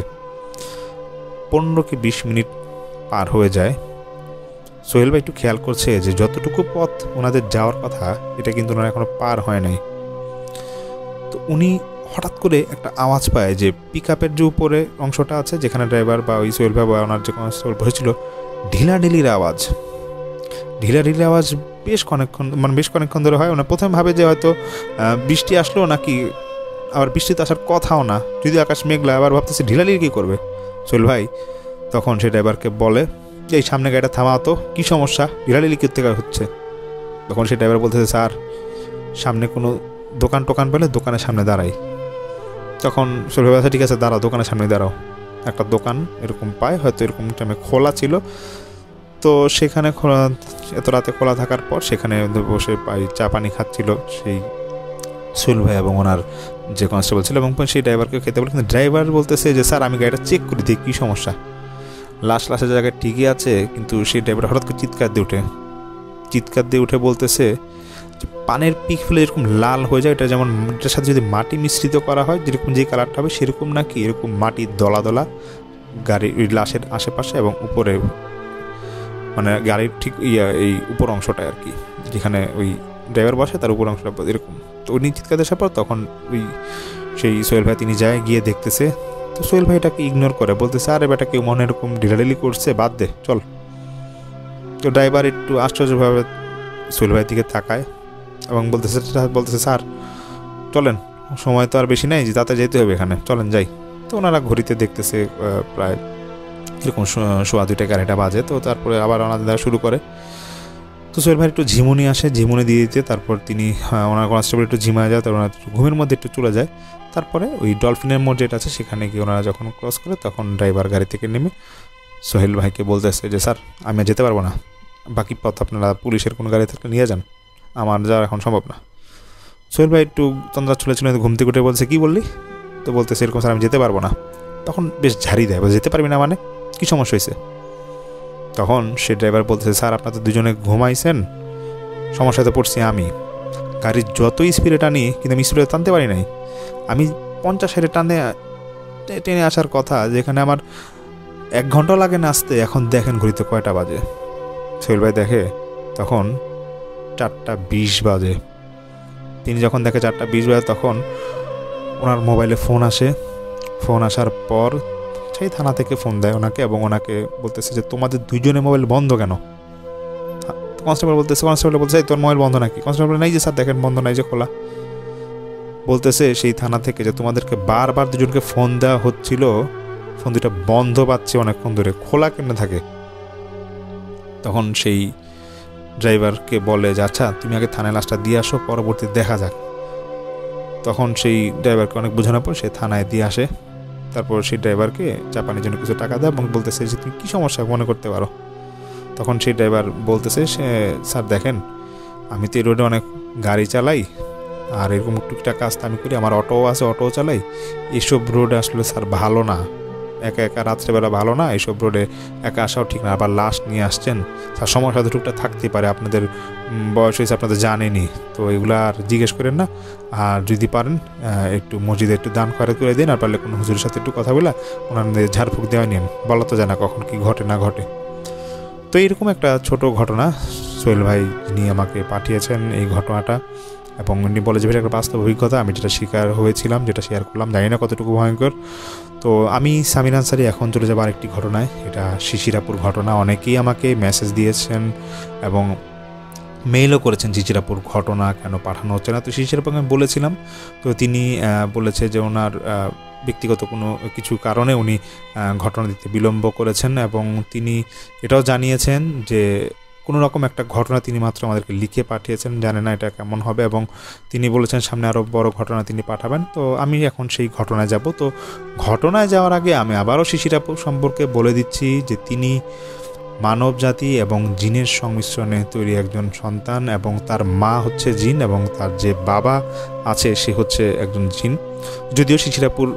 পনেরো কি বিশ মিনিট পার হয়ে যায়। সোহেল ভাই একটু খেয়াল করছে যে যতটুকু পথ ওনাদের যাওয়ার কথা এটা কিন্তু ওনারা এখনো পার হয় নাই। তো উনি হঠাৎ করে একটা আওয়াজ পায় যে পিক আপের যে উপরে অংশটা আছে, যেখানে ড্রাইভার বা ওই সোহেল ভাই বা ওনার যে কনস্টেবল বসেছিল, ঢিলাঢিলির আওয়াজ। ঢিলাঢিলির আওয়াজ বেশ অনেকক্ষণ, মানে বেশ অনেকক্ষণ ধরে হয়। ওনার প্রথমে ভাবে যে হয়তো বৃষ্টি আসলো নাকি, আবার বৃষ্টিতে আসার কথাও না, যদি আকাশ মেঘলা, আবার ভাবতেছে ঢিলাঢিলি কী করবে সোহেল ভাই। তখন সে ড্রাইভারকে বলে যে এই সামনে গাড়িটা থামাও তো, কী সমস্যা, ঢিলাঢিলি কী থেকে হচ্ছে? তখন সে ড্রাইভার বলতেছে স্যার সামনে কোনো দোকান টোকান পেলে দোকানের সামনে দাঁড়াই। তখন সোহেল ভাই ঠিক আছে দাঁড়াও, দোকানের সামনে দাঁড়াও। একটা দোকান এরকম পায়, হয়তো এরকম টাইমে খোলা ছিল, তো সেখানে খোলা, এত রাতে খোলা থাকার পর সেখানে বসে পাই চা পানি খাচ্ছিল সেই সোহেল ভাই এবং ওনার যে কনস্টেবল ছিল, এবং সেই ড্রাইভারকে খেতে বলে। কিন্তু ড্রাইভার বলতেছে যে স্যার আমি গাড়িটা চেক করে দিই, কী সমস্যা, লাশ লাশের জায়গায় ঠিকই আছে। কিন্তু সেই ড্রাইভার হঠাৎ করে চিৎকার দিয়ে উঠে চিৎকার দিয়ে উঠে বলতেছে যে পানের পিক ফেলে এরকম লাল হয়ে যায়, এটা যেমন এটার সাথে যদি মাটি মিশ্রিত করা হয় যেরকম যে কালারটা হবে সেরকম নাকি এরকম মাটির দলা দলা গাড়ির ওই লাশের আশেপাশে এবং উপরে, মানে গাড়ির ঠিক ইয়া এই উপর অংশটায় আর কি, যেখানে ওই ড্রাইভার বসে তার উপর অংশটা এরকম। তো উনি চিৎকার দেওয়ার পর তখন ওই সেই সোহেল ভাই তিনি যায়, গিয়ে দেখতেছে। তো সোহেল ভাই এটাকে ইগনোর করে, বলতেছে আরে বেটা কেউ মনে এরকম ঢিলাঢিলি করছে, বাদ দে চল। তো ড্রাইভার একটু আশ্চর্যভাবে সোহেল ভাইয়ের দিকে তাকায় এবং বলতেছে বলতেছে স্যার চলেন, সময় তো আর বেশি নেই, যে তাতে যেতে হবে, এখানে চলেন যাই। তো ওনারা ঘড়িতে দেখতেছে প্রায় এরকম সোয়া দুইটা গাড়িটা বাজে। তো তারপরে আবার ওনাদের দেওয়া শুরু করে। তো সোহেল ভাই একটু ঝিমুনি আসে, ঝিমুনি দিয়ে দিতে তারপর তিনি ওনার কনস্টেবল একটু ঝিমায় যায়, তারপর ওনার ঘুমের মধ্যে একটু চলে যায়। তারপরে ওই ডলফিনের মোড় যেটা আছে সেখানে গিয়ে ওনারা যখন ক্রস করে তখন ড্রাইভার গাড়ি থেকে নেমে সোহেল ভাইকে বলতেছে যে স্যার আমি আর যেতে পারবো না, বাকি পথ আপনারা পুলিশের কোনো গাড়ি থাকলে নিয়ে যান, আমার যাওয়া এখন সম্ভব না। সোহেল ভাই একটু তন্দ্রা চলে ছিল, ঘুম থেকে উঠে বলছে কী বললি? তো বলতেছে এরকম স্যার আমি যেতে পারবো না। তখন বেশ ঝাড়ি দেয়, বলে যেতে পারবি না মানে কী সমস্যা হয়েছে? তখন সে ড্রাইভার বলতেছে স্যার আপনার তো দুজনে ঘুমাইছেন, সমস্যাতে পড়ছি আমি, গাড়ির যতই স্পিডে টানি কিন্তু আমি স্পিডে টানতে পারি নাই, আমি পঞ্চাশ ষাটে টানে টেনে আসার কথা, যেখানে আমার এক ঘন্টা লাগে না আসতে, এখন দেখেন ঘড়িতে কয়টা বাজে। সোহেল ভাই দেখে তখন চারটা বিশ বাজে। তিনি যখন দেখে চারটা বিশ বাজে তখন ওনার মোবাইলে ফোন আসে। ফোন আসার পর সেই থানা থেকে ফোন দেয় ওনাকে এবং ওনাকে বলতেছে যে তোমাদের দুইজনের মোবাইল বন্ধ কেন? কনস্টেবল বলতেছে কনস্টেবল বলছে তোর মোবাইল বন্ধ নাকি? কনস্টেবল নাই যে স্যার দেখেন বন্ধ নাই যে খোলা। বলতেছে সেই থানা থেকে যে তোমাদেরকে বারবার দুজনকে ফোন দেওয়া হচ্ছিল, ফোন দুটা বন্ধ পাচ্ছে অনেকক্ষণ ধরে, খোলা কেন থাকে? তখন সেই ড্রাইভারকে বলে যে আচ্ছা তুমি আগে থানায় লাশটা দিয়ে আসো, পরবর্তী দেখা যাক। তখন সেই ড্রাইভারকে অনেক বোঝানোর পর সে থানায় দিয়ে আসে। তারপর সেই ড্রাইভারকে চাপানোর জন্য কিছু টাকা দেয় এবং বলতেছে যে তুমি কী সমস্যা মনে করতে পারো। তখন সেই ড্রাইভার বলতেছে সে স্যার দেখেন আমি তো এই রোডে অনেক গাড়ি চালাই আর এরকম টুকটাক কাজ আমি করি, আমার অটোও আছে, অটোও চালাই, এইসব রোডে আসলে স্যার ভালো না, একা একা রাত্রেবেলা ভালো না, এইসব রোডে একা আসাও ঠিক না, আবার লাশ নিয়ে আসছেন স্যার, সমস্যা তো টুকটা থাকতেই পারে, আপনাদের বয়স হয়েছে আপনাদের জানেনি, তো এগুলো আর জিজ্ঞেস করেন না। আর যদি পারেন একটু মসজিদে একটু দান খয়রাত করে দিন, আর পারলে কোনো হুজুরের সাথে একটু কথা বলে ওনাদের ঝাড়ফুঁক দেওয়া নিন, বলা তো যায় না কখন কি ঘটে না ঘটে। তো এইরকম একটা ছোট ঘটনা সোহেল ভাই নিয়ে আমাকে পাঠিয়েছেন এই ঘটনাটা, এবং উনি বলে যে একটা বাস্তব অভিজ্ঞতা, আমি যেটা শিকার হয়েছিলাম, যেটা শেয়ার করলাম, জানি না কতটুকু ভয়ঙ্কর। তো আমি সামির আনসারি এখন চলে যাবো আরেকটি ঘটনায়। এটা শিশিরাপুর ঘটনা। অনেকেই আমাকে মেসেজ দিয়েছেন এবং মেইলও করেছেন শিশিরাপুর ঘটনা কেন পাঠানো হচ্ছে না। তো শিশিরাপুরকে আমি বলেছিলাম, তো তিনি বলেছে যে ওনার ব্যক্তিগত কোনো কিছু কারণে উনি ঘটনা দিতে বিলম্ব করেছেন, এবং তিনি এটাও জানিয়েছেন যে কোনো রকম একটা ঘটনা তিনি মাত্র আমাদেরকে লিখে পাঠিয়েছেন, জানে না এটা কেমন হবে, এবং তিনি বলেছেন সামনে আরও বড় ঘটনা তিনি পাঠাবেন। তো আমি এখন সেই ঘটনায় যাব। তো ঘটনায় যাওয়ার আগে আমি আবারও শিশিরাপুর সম্পর্কে বলে দিচ্ছি যে তিনি মানব জাতি এবং জিনের সংমিশ্রণে তৈরি একজন সন্তান, এবং তার মা হচ্ছে জিন এবং তার যে বাবা আছে সে হচ্ছে একজন জিন। যদিও শিশিরাপুর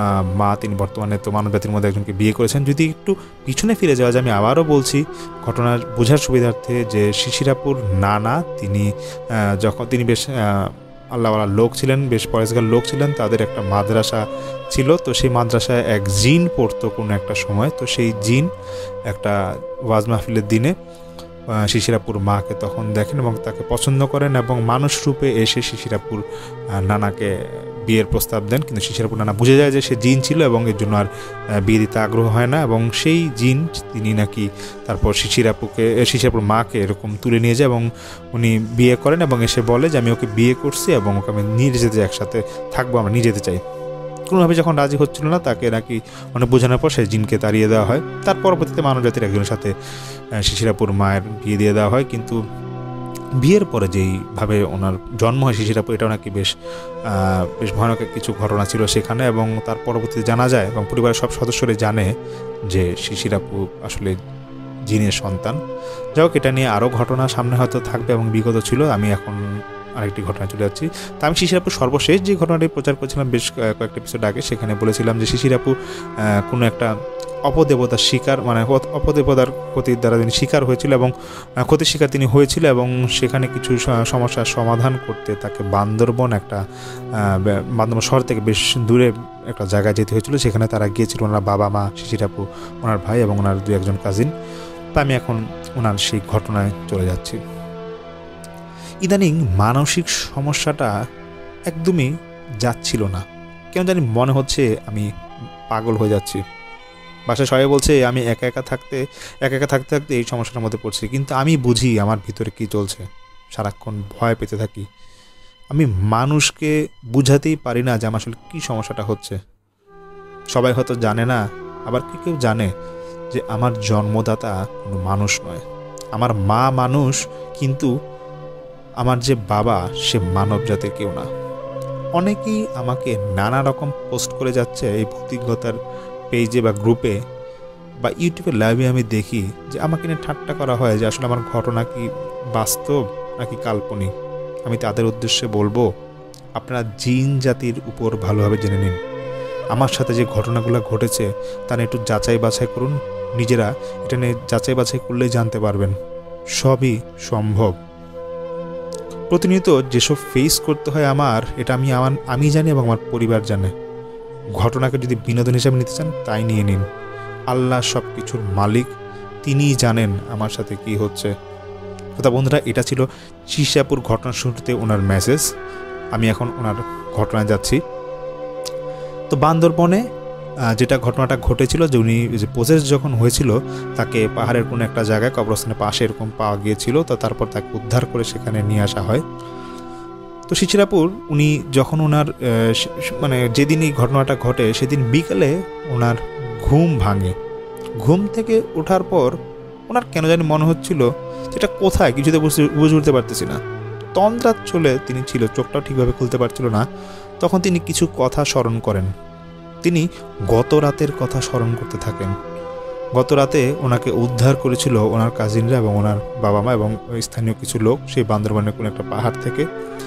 মা তিনি বর্তমানে তো মানব জাতির মধ্যে একজনকে বিয়ে করেছেন। যদি একটু পিছনে ফিরে যাওয়া যায়, আমি আবারও বলছি ঘটনার বোঝার সুবিধার্থে যে শিশিরাপুর নানা তিনি যখন তিনি বেশ আল্লাহওয়ালা লোক ছিলেন, বেশ পরেজগার লোক ছিলেন, তাদের একটা মাদ্রাসা ছিল। তো সেই মাদ্রাসায় এক জিন পড়তো কোনো একটা সময়। তো সেই জিন একটা ওয়াজ মাহফিলের দিনে শিশিরাপুর মাকে তখন দেখেন এবং তাকে পছন্দ করেন, এবং মানুষ রূপে এসে শিশিরাপুর নানাকে বিয়ের প্রস্তাব দেন। কিন্তু শিশিরাপুর নানা বুঝে যায় যে সে জিন ছিল এবং এর জন্য আর বিয়ে দিতে আগ্রহ হয় না, এবং সেই জিন তিনি নাকি তারপর শিশিরাপুকে শিশিরাপুর মাকে এরকম তুলে নিয়ে যায় এবং উনি বিয়ে করেন, এবং এসে বলে যে আমি ওকে বিয়ে করছি এবং ওকে আমি নিয়ে যেতে একসাথে থাকবো, আমরা নিয়ে যেতে চাই। কোনোভাবে যখন রাজি হচ্ছিল না, তাকে নাকি অনেক বোঝানোর পর সেই জিনকে তাড়িয়ে দেওয়া হয়। তার পরবর্তীতে মানব জাতির একজনের সাথে শিশিরাপুর মায়ের বিয়ে দিয়ে দেওয়া হয়। কিন্তু বিয়ের পরে যেইভাবে ওনার জন্ম হয় শিশিরাপুর, এটাও নাকি বেশ বেশ ভয়ানক কিছু ঘটনা ছিল সেখানে, এবং তার পরবর্তীতে জানা যায় এবং পরিবারের সব সদস্যরাই জানে যে শিশিরাপুর আসলে জিনের সন্তান। যাই হোক, এটা নিয়ে আরও ঘটনা সামনে হয়তো থাকবে এবং বিগত ছিল। আমি এখন আরেকটি ঘটনা চলে যাচ্ছি। তা আমি শিশিরাপুর সর্বশেষ যে ঘটনাটি প্রচার করেছিলাম বেশ কয়েকটা এপিসোড আগে, সেখানে বলেছিলাম যে শিশিরাপুর কোনো একটা অপদেবতার শিকার, মানে অপদেবতার ক্ষতির দ্বারা তিনি শিকার হয়েছিল এবং ক্ষতির শিকার তিনি হয়েছিল, এবং সেখানে কিছু সমস্যার সমাধান করতে তাকে বান্দরবন একটা বান্দরবন শহর থেকে বেশ দূরে একটা জায়গায় যেতে হয়েছিল। সেখানে তারা গিয়েছিল ওনার বাবা মা, শিশিরাপুর, ওনার ভাই এবং ওনার দু একজন কাজিন। তা আমি এখন ওনার সেই ঘটনায় চলে যাচ্ছি। ইদানিং মানসিক সমস্যাটা একদমই যাচ্ছিল না, কেন জানি মনে হচ্ছে আমি পাগল হয়ে যাচ্ছি। বাসায় সবাই বলছে আমি একা একা থাকতে একা একা থাকতে থাকতে এই সমস্যাটার মধ্যে পড়ছি, কিন্তু আমি বুঝি আমার ভিতরে কী চলছে। সারাক্ষণ ভয় পেতে থাকি, আমি মানুষকে বুঝাতেই পারি না যে আমার আসলে কী সমস্যাটা হচ্ছে। সবাই হয়তো জানে না, আবার কেউ কেউ জানে যে আমার জন্মদাতা কোনো মানুষ নয়, আমার মা মানুষ, কিন্তু আমার যে বাবা সে মানব জাতির কেউ না। অনেকেই আমাকে নানা রকম পোস্ট করে যাচ্ছে এই ভৌতিকতার পেজে বা গ্রুপে বা ইউটিউবে লাইভে। আমি দেখি যে আমাকে নিয়ে ঠাট্টা করা হয় যে আসলে আমার ঘটনা কি বাস্তব নাকি কাল্পনিক। আমি তাদের উদ্দেশ্যে বলবো, আপনারা জিন জাতির উপর ভালোভাবে জেনে নিন। আমার সাথে যে ঘটনাগুলো ঘটেছে তা নিয়ে একটু যাচাই বাছাই করুন নিজেরা। এটা নিয়ে যাচাই বাছাই করলেই জানতে পারবেন সবই সম্ভব। প্রতিনিয়ত যেসব ফেস করতে হয় আমার, এটা আমি আমার আমি জানি এবং আমার পরিবার জানে। ঘটনাকে যদি বিনোদন হিসাবে নিতে চান তাই নিয়ে নিন। আল্লাহ সব কিছুর মালিক, তিনিই জানেন আমার সাথে কি হচ্ছে। কথা বন্ধুরা, এটা ছিল শিশাপুর ঘটনা শুরুতে ওনার মেসেজ। আমি এখন ওনার ঘটনায় যাচ্ছি। তো বান্দরবনে যেটা ঘটনাটা ঘটেছিল, যে উনি যে পোজেস যখন হয়েছিল তাকে পাহাড়ের কোনো একটা জায়গায় কবরস্থানের পাশে এরকম পাওয়া গিয়েছিল। তো তারপর তাকে উদ্ধার করে সেখানে নিয়ে আসা হয়। তো শিশিরাপুর উনি যখন ওনার মানে যেদিন এই ঘটনাটা ঘটে সেদিন বিকালে ওনার ঘুম ভাঙে। ঘুম থেকে ওঠার পর ওনার কেন জানি মনে হচ্ছিল যেটা কোথায় কিছুতে বুঝে উঠতে পারতেছি না। তন্দ্রাত চলে তিনি ছিল, চোখটাও ঠিকভাবে খুলতে পারছিল না। তখন তিনি কিছু কথা স্মরণ করেন। তিনি গত রাতের কথা স্মরণ করতে থাকেন। গত রাতে ওনাকে উদ্ধার করেছিল ওনার কাজিনরা এবং ওনার বাবা মা এবং স্থানীয় কিছু লোক সেই বান্দরবানের কোনো একটা পাহাড় থেকে।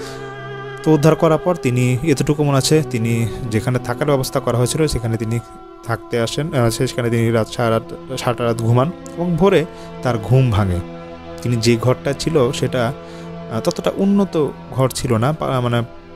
তো উদ্ধার করার পর তিনি, এতটুকু মনে আছে, তিনি যেখানে থাকার ব্যবস্থা করা হয়েছিল সেখানে তিনি থাকতে আসেন। সেখানে তিনি রাত সারা রাত সারা রাত ঘুমান এবং ভোরে তার ঘুম ভাঙে। তিনি যে ঘরটা ছিল সেটা ততটা উন্নত ঘর ছিল না, মানে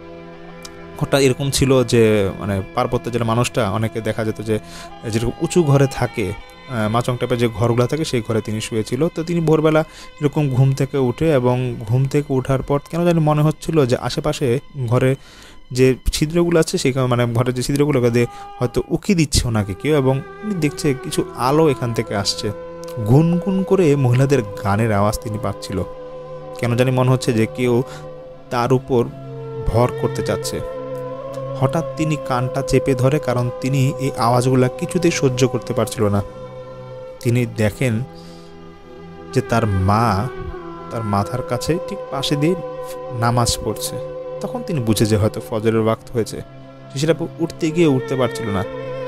ঘরটা এরকম ছিল যে মানে পার্বত্য জেলা মানুষটা অনেকে দেখা যেত যে যেরকম উঁচু ঘরে থাকে, মাচং টাইপের যে ঘরগুলো থাকে সেই ঘরে তিনি শুয়েছিল। তো তিনি ভোরবেলা এরকম ঘুম থেকে উঠে এবং ঘুম থেকে ওঠার পর কেন জানি মনে হচ্ছিল যে আশেপাশে ঘরে যে ছিদ্রগুলো আছে সেখানে, মানে ঘরের যে ছিদ্রগুলোকে দিয়ে হয়তো উকি দিচ্ছে ওনাকে কেউ, এবং উনি দেখছে কিছু আলো এখান থেকে আসছে। গুনগুন করে মহিলাদের গানের আওয়াজ তিনি পাচ্ছিল। কেন জানি মনে হচ্ছে যে কেউ তার উপর ভর করতে চাচ্ছে। হঠাৎ তিনি কানটা চেপে ধরে, কারণ তিনি এই আওয়াজগুলো কিছুতেই সহ্য করতে পারছিল না। তিনি দেখেন যে তার মা তার মাথার কাছে ঠিক পাশে দিয়ে নামাজ পড়ছে। তখন তিনি বুঝে যে হয়তো ফজরের ওয়াক্ত হয়েছে। সেটা উঠতে গিয়ে উঠতে পারছিল না।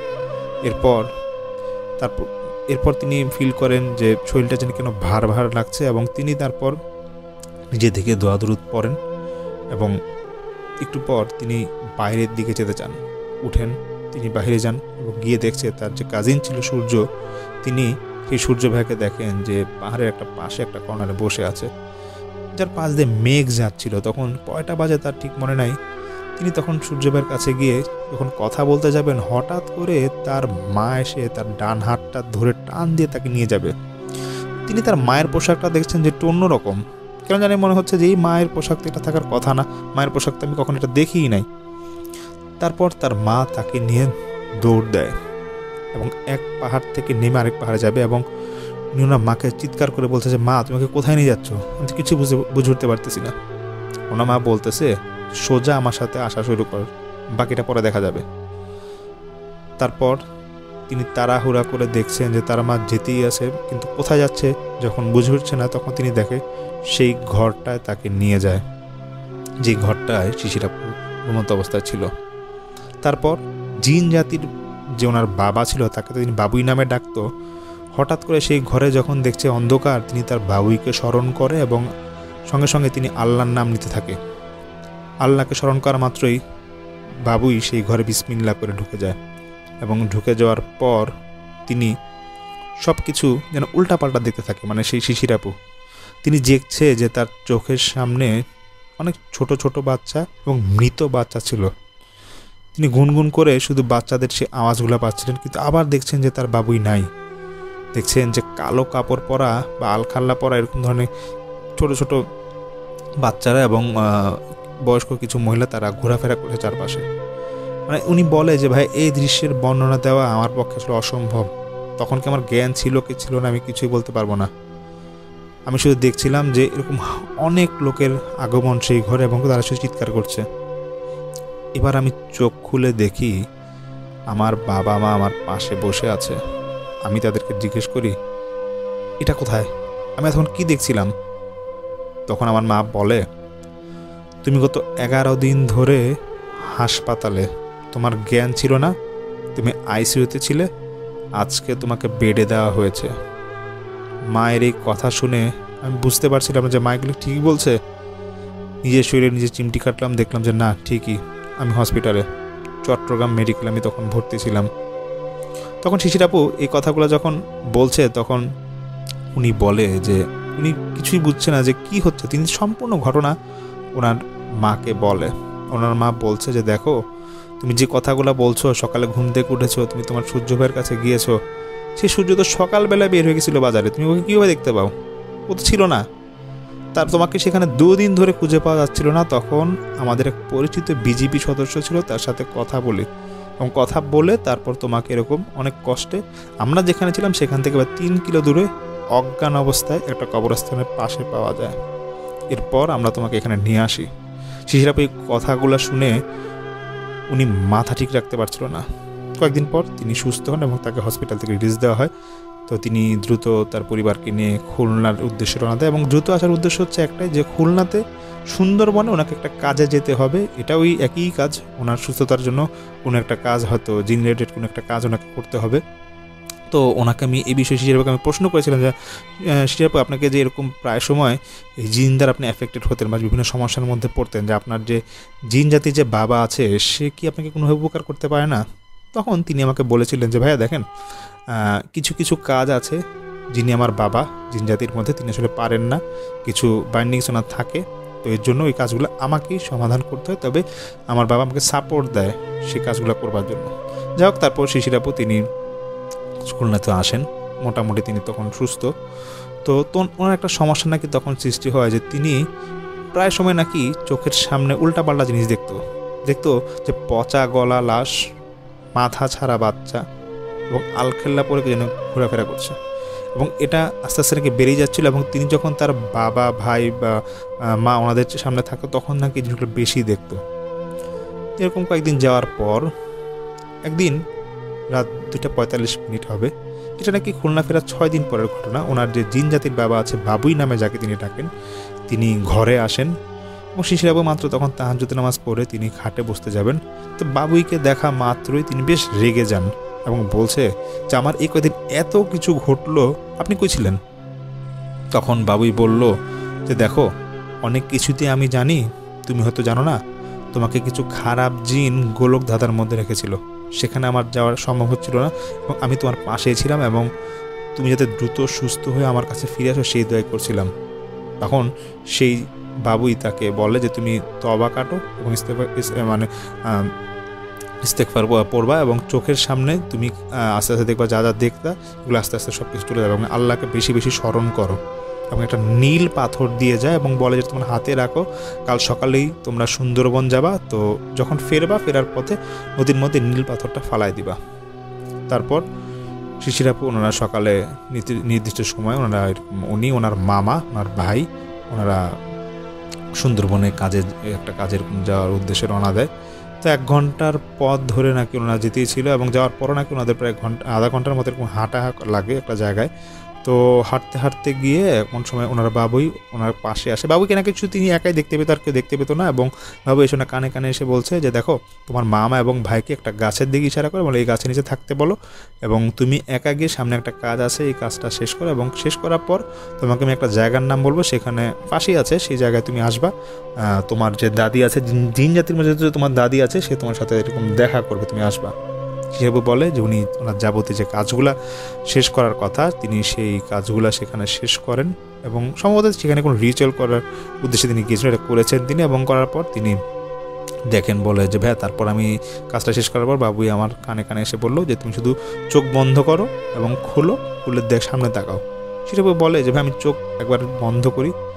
এরপর তারপর এরপর তিনি ফিল করেন যে শরীরটা যেন কেন ভার ভার লাগছে, এবং তিনি তারপর নিজে থেকে দোয়া দরুদ পড়েন এবং একটু পর তিনি বাইরের দিকে যেতে চান। উঠেন, তিনি বাইরে যান এবং গিয়ে দেখছে তার যে কাজিন ছিল সূর্য, তিনি সেই সূর্য ভাইকে দেখেন যে পাহাড়ের একটা পাশে একটা কর্নারে বসে আছে, যার পাশ দিয়ে মেঘ যাচ্ছিল। তখন কয়টা বাজে তার ঠিক মনে নাই। তিনি তখন সূর্য ভাইয়ের কাছে গিয়ে যখন কথা বলতে যাবেন, হঠাৎ করে তার মা এসে তার ডান হাতটা ধরে টান দিয়ে তাকে নিয়ে যাবে। তিনি তার মায়ের পোশাকটা দেখছেন যে একটু অন্যরকম। কেন জানি মনে হচ্ছে যে এই মায়ের পোশাক এটা থাকার কথা না, মায়ের পোশাক তো আমি কখনো এটা দেখিই নাই। তারপর তার মা তাকে নিয়ে দৌড় দেয় এবং এক পাহাড় থেকে নেমে আরেক পাহাড়ে যাবে, এবং উনি ওনার মাকে চিৎকার করে বলছে যে মা তোমাকে কোথায় নিয়ে যাচ্ছ, আমি কিছু বুঝে বুঝে উঠতে পারতেছি না। ওনার মা বলতেছে সোজা আমার সাথে আসা শুরু কর, বাকিটা পরে দেখা যাবে। তারপর তিনি তাড়াহুড়া করে দেখছেন যে তার মা যেতেই আছে, কিন্তু কোথায় যাচ্ছে যখন বুঝে উঠছে না, তখন তিনি দেখে সেই ঘরটায় তাকে নিয়ে যায়, যে ঘরটায় শিশিরা ঘুমন্ত অবস্থায় ছিল। তারপর জিন জাতির যে ওনার বাবা ছিল তাকে তো তিনি বাবুই নামে ডাকতো। হঠাৎ করে সেই ঘরে যখন দেখছে অন্ধকার, তিনি তার বাবুইকে স্মরণ করে এবং সঙ্গে সঙ্গে তিনি আল্লাহর নাম নিতে থাকে। আল্লাহকে স্মরণ করা মাত্রই বাবুই সেই ঘরে বিসমিল্লাহ করে ঢুকে যায়, এবং ঢুকে যাওয়ার পর তিনি সব কিছু যেন উল্টাপাল্টা দেখতে থাকে। মানে সেই শিশিরাপু তিনি দেখছে যে তার চোখের সামনে অনেক ছোট ছোট বাচ্চা এবং মৃত বাচ্চা ছিল। তিনি গুনগুন করে শুধু বাচ্চাদের সে আওয়াজগুলো পাচ্ছিলেন, কিন্তু আবার দেখছেন যে তার বাবুই নাই। দেখছেন যে কালো কাপড় পরা বা আলখাল্লা পরা এরকম ধরনের ছোট ছোট বাচ্চারা এবং বয়স্ক কিছু মহিলা তারা ঘোরাফেরা করছে চারপাশে। মানে উনি বলে যে ভাই এই দৃশ্যের বর্ণনা দেওয়া আমার পক্ষে আসলে অসম্ভব। তখন কি আমার জ্ঞান ছিল কি ছিল না আমি কিছুই বলতে পারবো না। আমি শুধু দেখছিলাম যে এরকম অনেক লোকের আগমন সেই ঘরে এবং তারা শুধু চিৎকার করছে। এবার আমি চোখ খুলে দেখি আমার বাবা মা আমার পাশে বসে আছে। আমি তাদেরকে জিজ্ঞেস করি এটা কোথায়, আমি এখন কি দেখছিলাম? তখন আমার মা বলে তুমি গত এগারো দিন ধরে হাসপাতালে, তোমার জ্ঞান ছিল না, তুমি আইসিইউতে ছিলে, আজকে তোমাকে বেডে দেওয়া হয়েছে। মায়ের এই কথা শুনে আমি বুঝতে পারছিলাম যে মা এগুলো ঠিকই বলছে। নিজের শরীরে নিজে চিমটি কাটলাম, দেখলাম যে না ঠিকই, আমি হসপিটালে চট্টগ্রাম মেডিকেলে আমি তখন ভর্তি ছিলাম। তখন শিশির আপু এই কথাগুলো যখন বলছে তখন উনি বলে যে উনি কিছুই বুঝছে না যে কি হচ্ছে। তিনি সম্পূর্ণ ঘটনা ওনার মাকে বলে। ওনার মা বলছে যে দেখো তুমি যে কথাগুলো বলছো, সকালে ঘুম থেকে উঠেছো, তুমি তোমার সূর্য ভাইয়ের কাছে গিয়েছো, সেই সূর্য তো সকালবেলা বের হয়ে গেছিলো বাজারে, তুমি ওকে কীভাবে দেখতে পাও? ও তো ছিল না। তার তোমাকে সেখানে দুদিন ধরে খুঁজে পাওয়া যাচ্ছিল না। তখন আমাদের এক পরিচিত বিজেপি সদস্য ছিল, তার সাথে কথা বলি এবং কথা বলে তারপর তোমাকে এরকম অনেক কষ্টে আমরা যেখানে ছিলাম সেখান থেকে বা তিন কিলো দূরে অজ্ঞান অবস্থায় একটা কবরস্থানের পাশে পাওয়া যায়। এরপর আমরা তোমাকে এখানে নিয়ে আসি। শিশির আপু এই কথাগুলো শুনে উনি মাথা ঠিক রাখতে পারছিল না। কয়েকদিন পর তিনি সুস্থ হন এবং তাকে হসপিটাল থেকে রিলিজ দেওয়া হয়। তো তিনি দ্রুত তার পরিবারকে নিয়ে খুলনার উদ্দেশ্যে রওনা দেয় এবং দ্রুত আসার উদ্দেশ্য হচ্ছে একটাই, যে খুলনাতে সুন্দরবনে ওনাকে একটা কাজে যেতে হবে। এটা ওই একই কাজ, ওনার সুস্থতার জন্য কোনো একটা কাজ, হয়তো জিন রিলেটেড কোনো একটা কাজ ওনাকে করতে হবে। তো ওনাকে আমি এই বিষয়ে শিশির আপুকে আমি প্রশ্ন করেছিলাম যে শিশির আপু আপনাকে যে এরকম প্রায় সময় এই জিন দ্বারা আপনি অ্যাফেক্টেড হতেন বা বিভিন্ন সমস্যার মধ্যে পড়তেন, যে আপনার যে জিন জাতির যে বাবা আছে সে কি আপনাকে কোনোভাবে উপকার করতে পারে না? তখন তিনি আমাকে বলেছিলেন যে ভাইয়া দেখেন, কিছু কিছু কাজ আছে যিনি আমার বাবা জিন জাতির মধ্যে তিনি আসলে পারেন না, কিছু বাইন্ডিংস ওনার থাকে, তো এর জন্য ওই কাজগুলো আমাকেই সমাধান করতে হয়। তবে আমার বাবা আমাকে সাপোর্ট দেয় সেই কাজগুলো করবার জন্য। যাই হোক, তারপর শিশির আপু তিনি খুলনাতে আসেন, মোটামুটি তিনি তখন সুস্থ। তো ওনার একটা সমস্যা নাকি তখন সৃষ্টি হয় যে তিনি প্রায় সময় নাকি চোখের সামনে উল্টাপাল্টা জিনিস দেখতো দেখতো যে পচা গলা লাশ, মাথা ছাড়া বাচ্চা এবং আলখেল্লা পরে যেন ঘোরাফেরা করছে এবং এটা আস্তে আস্তে নাকি বেড়েই যাচ্ছিল। এবং তিনি যখন তার বাবা ভাই বা মা ওনাদের সামনে থাকতো তখন নাকি জিনিসগুলো বেশি দেখতো। এরকম কয়েকদিন যাওয়ার পর একদিন রাত দুইটা পঁয়তাল্লিশ মিনিট হবে, এটা নাকি খুলনা ফেরার ছয় দিন পরের ঘটনা। ওনার যে জিন জাতির বাবা আছে, বাবুই নামে যাকে তিনি ডাকেন, তিনি ঘরে আসেন এবং শিশির আপু মাত্র তখন তাহাজ্জুদ নামাজ পড়ে তিনি খাটে বসতে যাবেন। তো বাবুইকে দেখা মাত্রই তিনি বেশ রেগে যান এবং বলছে যে আমার এই কয়েকদিন এত কিছু ঘটলো, আপনি কই ছিলেন? তখন বাবুই বলল যে দেখো, অনেক কিছুতে আমি জানি, তুমি হয়তো জানো না, তোমাকে কিছু খারাপ জিন গোলক ধাঁধার মধ্যে রেখেছিল, সেখানে আমার যাওয়ার সম্ভব হচ্ছিল না এবং আমি তোমার পাশেই ছিলাম এবং তুমি যাতে দ্রুত সুস্থ হয়ে আমার কাছে ফিরে আসো সেই দয়া করছিলাম। তখন সেই বাবুই তাকে বলে যে তুমি তওবা কাটো এবং মানে ইস্তেগফার পড়বা এবং চোখের সামনে তুমি আস্তে আস্তে দেখবা যা যা দেখতা এগুলো আস্তে আস্তে সব কিছু চলে যাবে এবং আল্লাহকে বেশি বেশি স্মরণ করো। এবং একটা নীল পাথর দিয়ে যায় এবং বলে যে তোমার হাতে রাখো, কাল সকালেই তোমরা সুন্দরবন যাবা, তো যখন ফেরবা ফেরার পথে নদীর মধ্যে নীল পাথরটা ফালাই দিবা। তারপর শিশির আপু ওনারা সকালে নির্দিষ্ট সময় ওনারা উনি ওনার মামা ওনার ভাই ওনারা সুন্দরবনে কাজে একটা কাজের যাওয়ার উদ্দেশ্যে রওনা দেয়। তো এক ঘন্টার পথ ধরে নাকি ওনারা যেতেই ছিল এবং যাওয়ার পরও নাকি ওনাদের প্রায় ঘন্টা আধা ঘন্টার মতো এরকম হাঁটা লাগে একটা জায়গায়। তো হাঁটতে হাঁটতে গিয়ে কোন সময় ওনার বাবুই ওনার পাশে আসে। বাবুকে না কিছু তিনি একাই দেখতে পেত, আর কেউ দেখতে পেত না। এবং বাবু এসে না কানে কানে এসে বলছে যে দেখো, তোমার মামা এবং ভাইকে একটা গাছের দিকে ইশারা করে বলে এই গাছের নিচে থাকতে বলো এবং তুমি একা গিয়ে সামনে একটা কাজ আছে এই কাজটা শেষ করো এবং শেষ করার পর তোমাকে আমি একটা জায়গার নাম বলবো, সেখানে পাশেই আছে, সেই জায়গায় তুমি আসবা। তোমার যে দাদি আছে, জিন জাতির মধ্যে যে তোমার দাদি আছে, সে তোমার সাথে এরকম দেখা করবে, তুমি আসবা। হিসেবে বলে যে উনি ওনার যাবতীয় যে কাজগুলা শেষ করার কথা তিনি সেই কাজগুলা সেখানে শেষ করেন এবং সম্ভবত সেখানে কোনো রিচুয়াল করার উদ্দেশ্যে তিনি গিয়েছিলেন, এটা করেছেন তিনি। এবং করার পর তিনি দেখেন বলে যে ভাইয়া তারপর আমি কাজটা শেষ করার পর বাবুই আমার কানে কানে এসে বললো যে তুমি শুধু চোখ বন্ধ করো এবং খোলো, খুলে দেখ সামনে তাকাও। সেটা বলে যে ভাই আমি চোখ একবার বন্ধ করি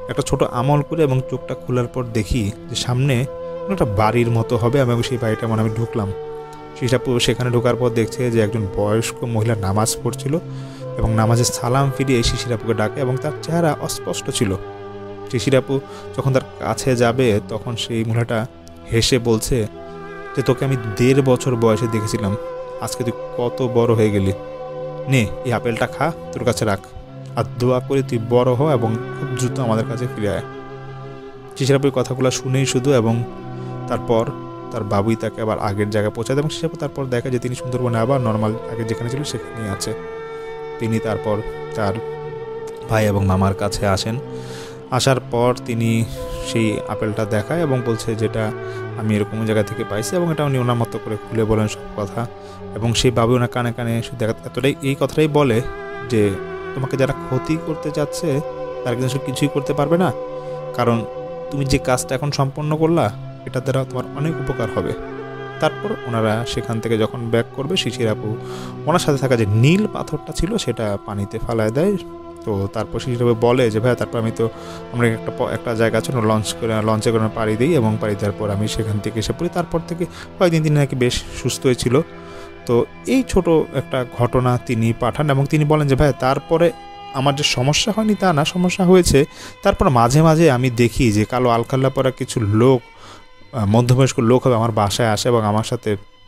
একটা ছোট আমল করে এবং চোখটা খোলার পর দেখি যে সামনে একটা বাড়ির মতো হবে এবং সেই বাড়িটা মানে আমি ঢুকলাম। শিশিরাপু সেখানে ঢোকার পর দেখছে যে একজন বয়স্ক মহিলা নামাজ পড়ছিল এবং নামাজের সালাম ফিরিয়ে শিশিরাপুকে ডাকে এবং তার চেহারা অস্পষ্ট ছিল। শিশিরাপু যখন তার কাছে যাবে তখন সেই মহিলাটা হেসে বলছে যে তোকে আমি দেড় বছর বয়সে দেখেছিলাম, আজকে তুই কত বড় হয়ে গেলি, নে এই আপেলটা খা, তোর কাছে রাখ, আর দোয়া করে তুই বড় হ এবং খুব দ্রুত আমাদের কাছে ফিরে আয়। শিশিরাপুর কথাগুলো শুনেই শুধু এবং তারপর তার বাবুই তাকে আবার আগের জায়গায় পৌঁছায় এবং শিশিরাপু তারপর দেখে যে তিনি সুন্দরবনে আবার নর্মাল আগে যেখানে ছিল সেখানেই আছে। তিনি তারপর তার ভাই এবং মামার কাছে আসেন। আসার পর তিনি সেই আপেলটা দেখায় এবং বলছে যেটা আমি এরকম জায়গা থেকে পাইছি এবং এটা উনি ওনার মতো করে খুলে বলেন সব কথা। এবং সেই বাবু ওনার কানে কানে দেখা এতটাই এই কথাটাই বলে যে তোমাকে যারা ক্ষতি করতে যাচ্ছে তারা কিন্তু কিছুই করতে পারবে না, কারণ তুমি যে কাজটা এখন সম্পন্ন করলা এটা দ্বারা তোমার অনেক উপকার হবে। তারপর ওনারা সেখান থেকে যখন ব্যাক করবে শিশিরাপু ওনার সাথে থাকা যে নীল পাথরটা ছিল সেটা পানিতে ফালায় দেয়। তো তারপর শিশিরাপু বলে যে ভাইয়া তারপর আমি তো আমরা একটা একটা জায়গা আছে লঞ্চ করে লঞ্চে করে পাড়ি দিই এবং পাড়ি দেওয়ার পর আমি সেখান থেকে এসে পড়ি। তারপর থেকে কয়েকদিন তিনি নাকি বেশ সুস্থ হয়েছিল। তো এই ছোট একটা ঘটনা তিনি পাঠান এবং তিনি বলেন যে ভাই তারপরে আমার যে সমস্যা হয়নি তা না, সমস্যা হয়েছে। তারপর মাঝে মাঝে আমি দেখি যে কালো আলখাল্লা পরা কিছু লোক, মধ্যবয়স্ক লোক হবে আমার বাসায় আসে এবং আমার সাথে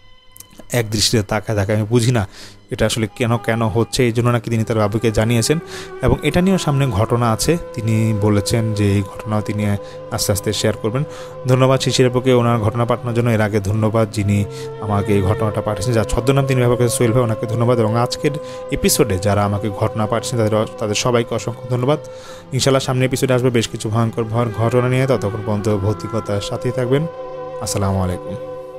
এক দৃষ্টিতে তাকায় থাকে। আমি বুঝি না এটা আসলে কেন কেন হচ্ছে, এই জন্য নাকি তিনি তার বাবুকে জানিয়েছেন এবং এটা নিয়েও সামনে ঘটনা আছে। তিনি বলেছেন যে এই ঘটনাও তিনি আস্তে আস্তে শেয়ার করবেন। ধন্যবাদ শিশিরাপুকে ওনার ঘটনা পাঠানোর জন্য। এর আগে ধন্যবাদ যিনি আমাকে এই ঘটনাটা পাঠিয়েছেন, যার ছদ্মনাম তিনি ব্যবহার করেছেন সোহেল ভাই, ওনাকে ধন্যবাদ। এবং আজকের এপিসোডে যারা আমাকে ঘটনা পাঠিয়েছেন তাদের তাদের সবাইকে অসংখ্য ধন্যবাদ। ইনশাল্লাহ সামনে এপিসোডে আসবে বেশ কিছু ভয়ঙ্কর ভয়ঙ্কর ঘটনা নিয়ে। ততক্ষণ পর্যন্ত ভৌতিকতার সাথেই থাকবেন। আসসালামু আলাইকুম।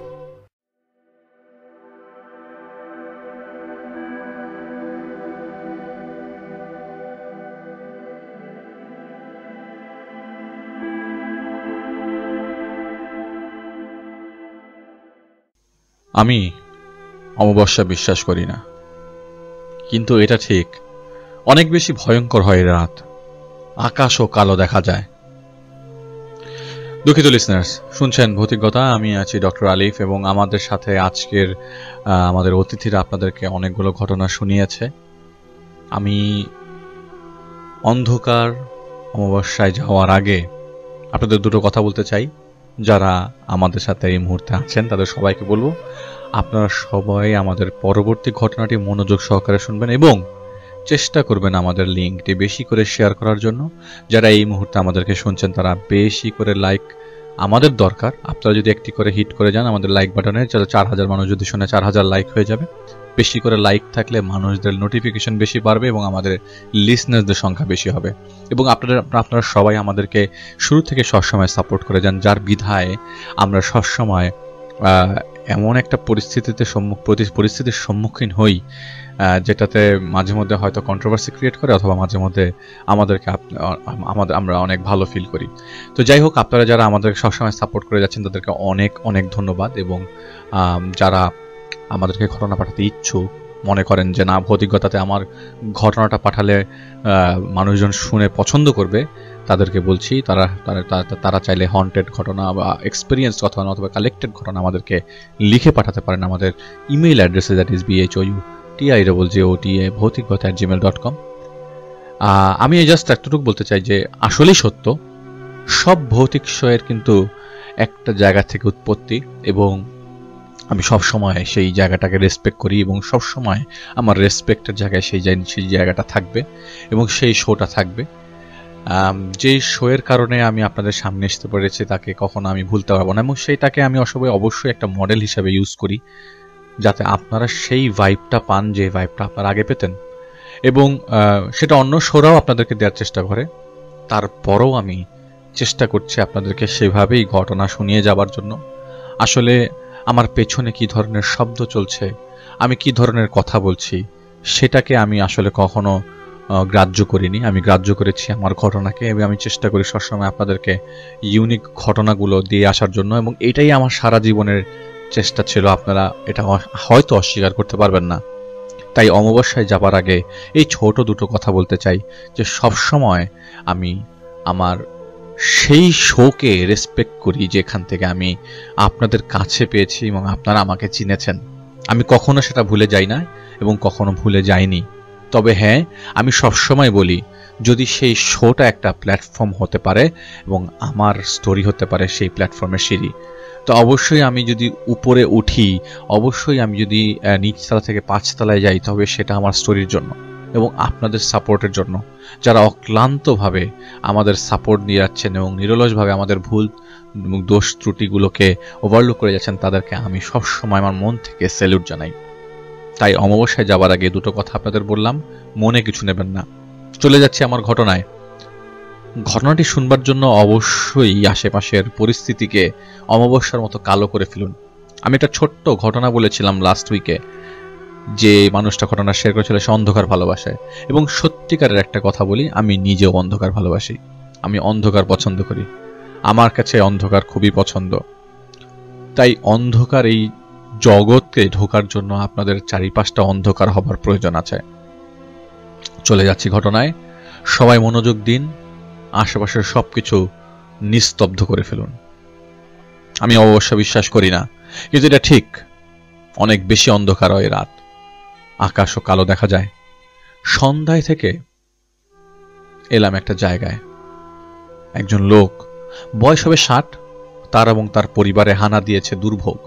আমি অমাবস্যা বিশ্বাস করি না, কিন্তু এটা ঠিক অনেক বেশি ভয়ঙ্কর হয় রাত, আকাশও কালো দেখা যায়। দুঃখিত লিসনার্স, শুনছেন ভৌতিকতা। আমি আছি ডক্টর আলিফ এবং আমাদের সাথে আজকের আমাদের অতিথিরা আপনাদেরকে অনেকগুলো ঘটনা শুনিয়েছে। আমি অন্ধকার অমাবস্যায় যাওয়ার আগে আপনাদের দুটো কথা বলতে চাই। যারা আমাদের সাথে এই মুহূর্তে আছেন তাদের সবাইকে বলবো আপনারা সবাই আমাদের পরবর্তী ঘটনাটি মনোযোগ সহকারে শুনবেন এবং চেষ্টা করবেন আমাদের লিঙ্কটি বেশি করে শেয়ার করার জন্য। যারা এই মুহূর্তে আমাদেরকে শুনছেন তারা বেশি করে লাইক আমাদের দরকার। আপনারা যদি একটি করে হিট করে যান আমাদের লাইক বাটনে, চার হাজার মানুষ যদি শুনে চার হাজার লাইক হয়ে যাবে। বেশি করে লাইক থাকলে মানুষদের নোটিফিকেশন বেশি বাড়বে এবং আমাদের লিসনারদের সংখ্যা বেশি হবে। এবং আপনারা আপনারা সবাই আমাদেরকে শুরু থেকে সবসময় সাপোর্ট করে যান, যার বিধায় আমরা সবসময় এমন একটা পরিস্থিতিতে সম্মুখ পরিস্থিতির সম্মুখীন হই যেটাতে মাঝে মধ্যে হয়তো কন্ট্রোভার্সি ক্রিয়েট করে অথবা মাঝে মধ্যে আমাদেরকে আমাদের আমরা অনেক ভালো ফিল করি। তো যাই হোক, আপনারা যারা আমাদেরকে সবসময় সাপোর্ট করে যাচ্ছেন তাদেরকে অনেক অনেক ধন্যবাদ। এবং যারা আমাদেরকে ঘটনা পাঠাতে ইচ্ছুক, মনে করেন যে না ভৌতিকতাতে আমার ঘটনাটা পাঠালে মানুষজন শুনে পছন্দ করবে, তাদেরকে বলছি তারা তারা চাইলে হন্টেড ঘটনা বা এক্সপিরিয়েন্স ঘটনা অথবা কালেক্টেড ঘটনা আমাদেরকে লিখে পাঠাতে পারেন আমাদের ইমেইল অ্যাড্রেসে, that is BHO U T I double J O T A Bhoutikota at Gmail dot com. আমি জাস্ট এতটুকু বলতে চাই যে আসলেই সত্য, সব ভৌতিক বিষয়ের কিন্তু একটা জায়গা থেকে উৎপত্তি এবং আমি সব সময় সেই জায়গাটাকে রেসপেক্ট করি এবং সব সময় আমার রেসপেক্টের জায়গায় সেই সেই জায়গাটা থাকবে এবং সেই শোটা থাকবে। যেই শোয়ের কারণে আমি আপনাদের সামনে আসতে পেরেছি তাকে কখনো আমি ভুলতে পারবো না এবং সেইটাকে আমি অবশ্যই অবশ্যই একটা মডেল হিসাবে ইউজ করি যাতে আপনারা সেই ভাইবটা পান যে ভাইবটা আপনারা আগে পেতেন। এবং সেটা অন্য শোরাও আপনাদেরকে দেওয়ার চেষ্টা করে, তারপরও আমি চেষ্টা করছি আপনাদেরকে সেভাবেই ঘটনা শুনিয়ে যাবার জন্য। আসলে আমার পেছনে কি ধরনের শব্দ চলছে, আমি কি ধরনের কথা বলছি, সেটাকে আমি আসলে কখনো গ্রাহ্য করিনি। আমি গ্রাহ্য করেছি আমার ঘটনাকে এবং আমি চেষ্টা করি সবসময় আপনাদেরকে ইউনিক ঘটনাগুলো দিয়ে আসার জন্য এবং এটাই আমার সারা জীবনের চেষ্টা ছিল। আপনারা এটা হয়তো অস্বীকার করতে পারবেন না, তাই অমাবস্যায় যাবার আগে এই ছোট দুটো কথা বলতে চাই যে সবসময় আমি আমার সেই শোকে রেসপেক্ট করি যেখান থেকে আমি আপনাদের কাছে পেয়েছি এবং আপনারা আমাকে চিনেছেন। আমি কখনো সেটা ভুলে যাই না এবং কখনো ভুলে যাইনি। তবে হ্যাঁ, আমি সবসময় বলি, যদি সেই শোটা একটা প্ল্যাটফর্ম হতে পারে এবং আমার স্টোরি হতে পারে সেই প্ল্যাটফর্মের সিঁড়ি, তো অবশ্যই আমি যদি উপরে উঠি, অবশ্যই আমি যদি নিচতলা থেকে পাঁচতলায় যাই, তবে সেটা আমার স্টোরির জন্য এবং আপনাদের সাপোর্টের জন্য, যারা অক্লান্তভাবে আমাদের সাপোর্ট দিয়ে যাচ্ছেন এবং নিরলসভাবে আমাদের ভুল দোষ ত্রুটিগুলোকে ওভারলুক করে যাচ্ছেন, তাদেরকে আমি সবসময় আমার মন থেকে স্যালুট জানাই। তাই অমাবস্যায় যাবার আগে দুটো কথা আপনাদের বললাম, মনে কিছু নেবেন না। চলে যাচ্ছি আমার ঘটনায়। ঘটনাটি শুনবার জন্য অবশ্যই আশেপাশের পরিস্থিতিকে অমাবস্যার মতো কালো করে ফেলুন। আমি একটা ছোট্ট ঘটনা বলেছিলাম লাস্ট উইকে, যে মানুষটা ঘটনা শেয়ার করেছিল সে অন্ধকার ভালোবাসে, এবং সত্যিকারের একটা কথা বলি, আমি নিজেও অন্ধকার ভালোবাসি। আমি অন্ধকার পছন্দ করি, আমার কাছে অন্ধকার খুবই পছন্দ। তাই অন্ধকার এই জগৎকে ঢোকার জন্য আপনাদের চারিপাশটা অন্ধকার হবার প্রয়োজন আছে। চলে যাচ্ছি ঘটনায়। সবাই মনোযোগ দিন, আশেপাশের সবকিছু নিস্তব্ধ করে ফেলুন। আমি অবশ্য বিশ্বাস করি না, কিন্তু এটা ঠিক, অনেক বেশি অন্ধকার হয় রাত, আকাশও কালো দেখা যায়। সন্ধ্যায় থেকে এলাম একটা জায়গায়। একজন লোক, বয়স হবে ষাট, তার এবং তার পরিবারে হানা দিয়েছে দুর্ভোগ।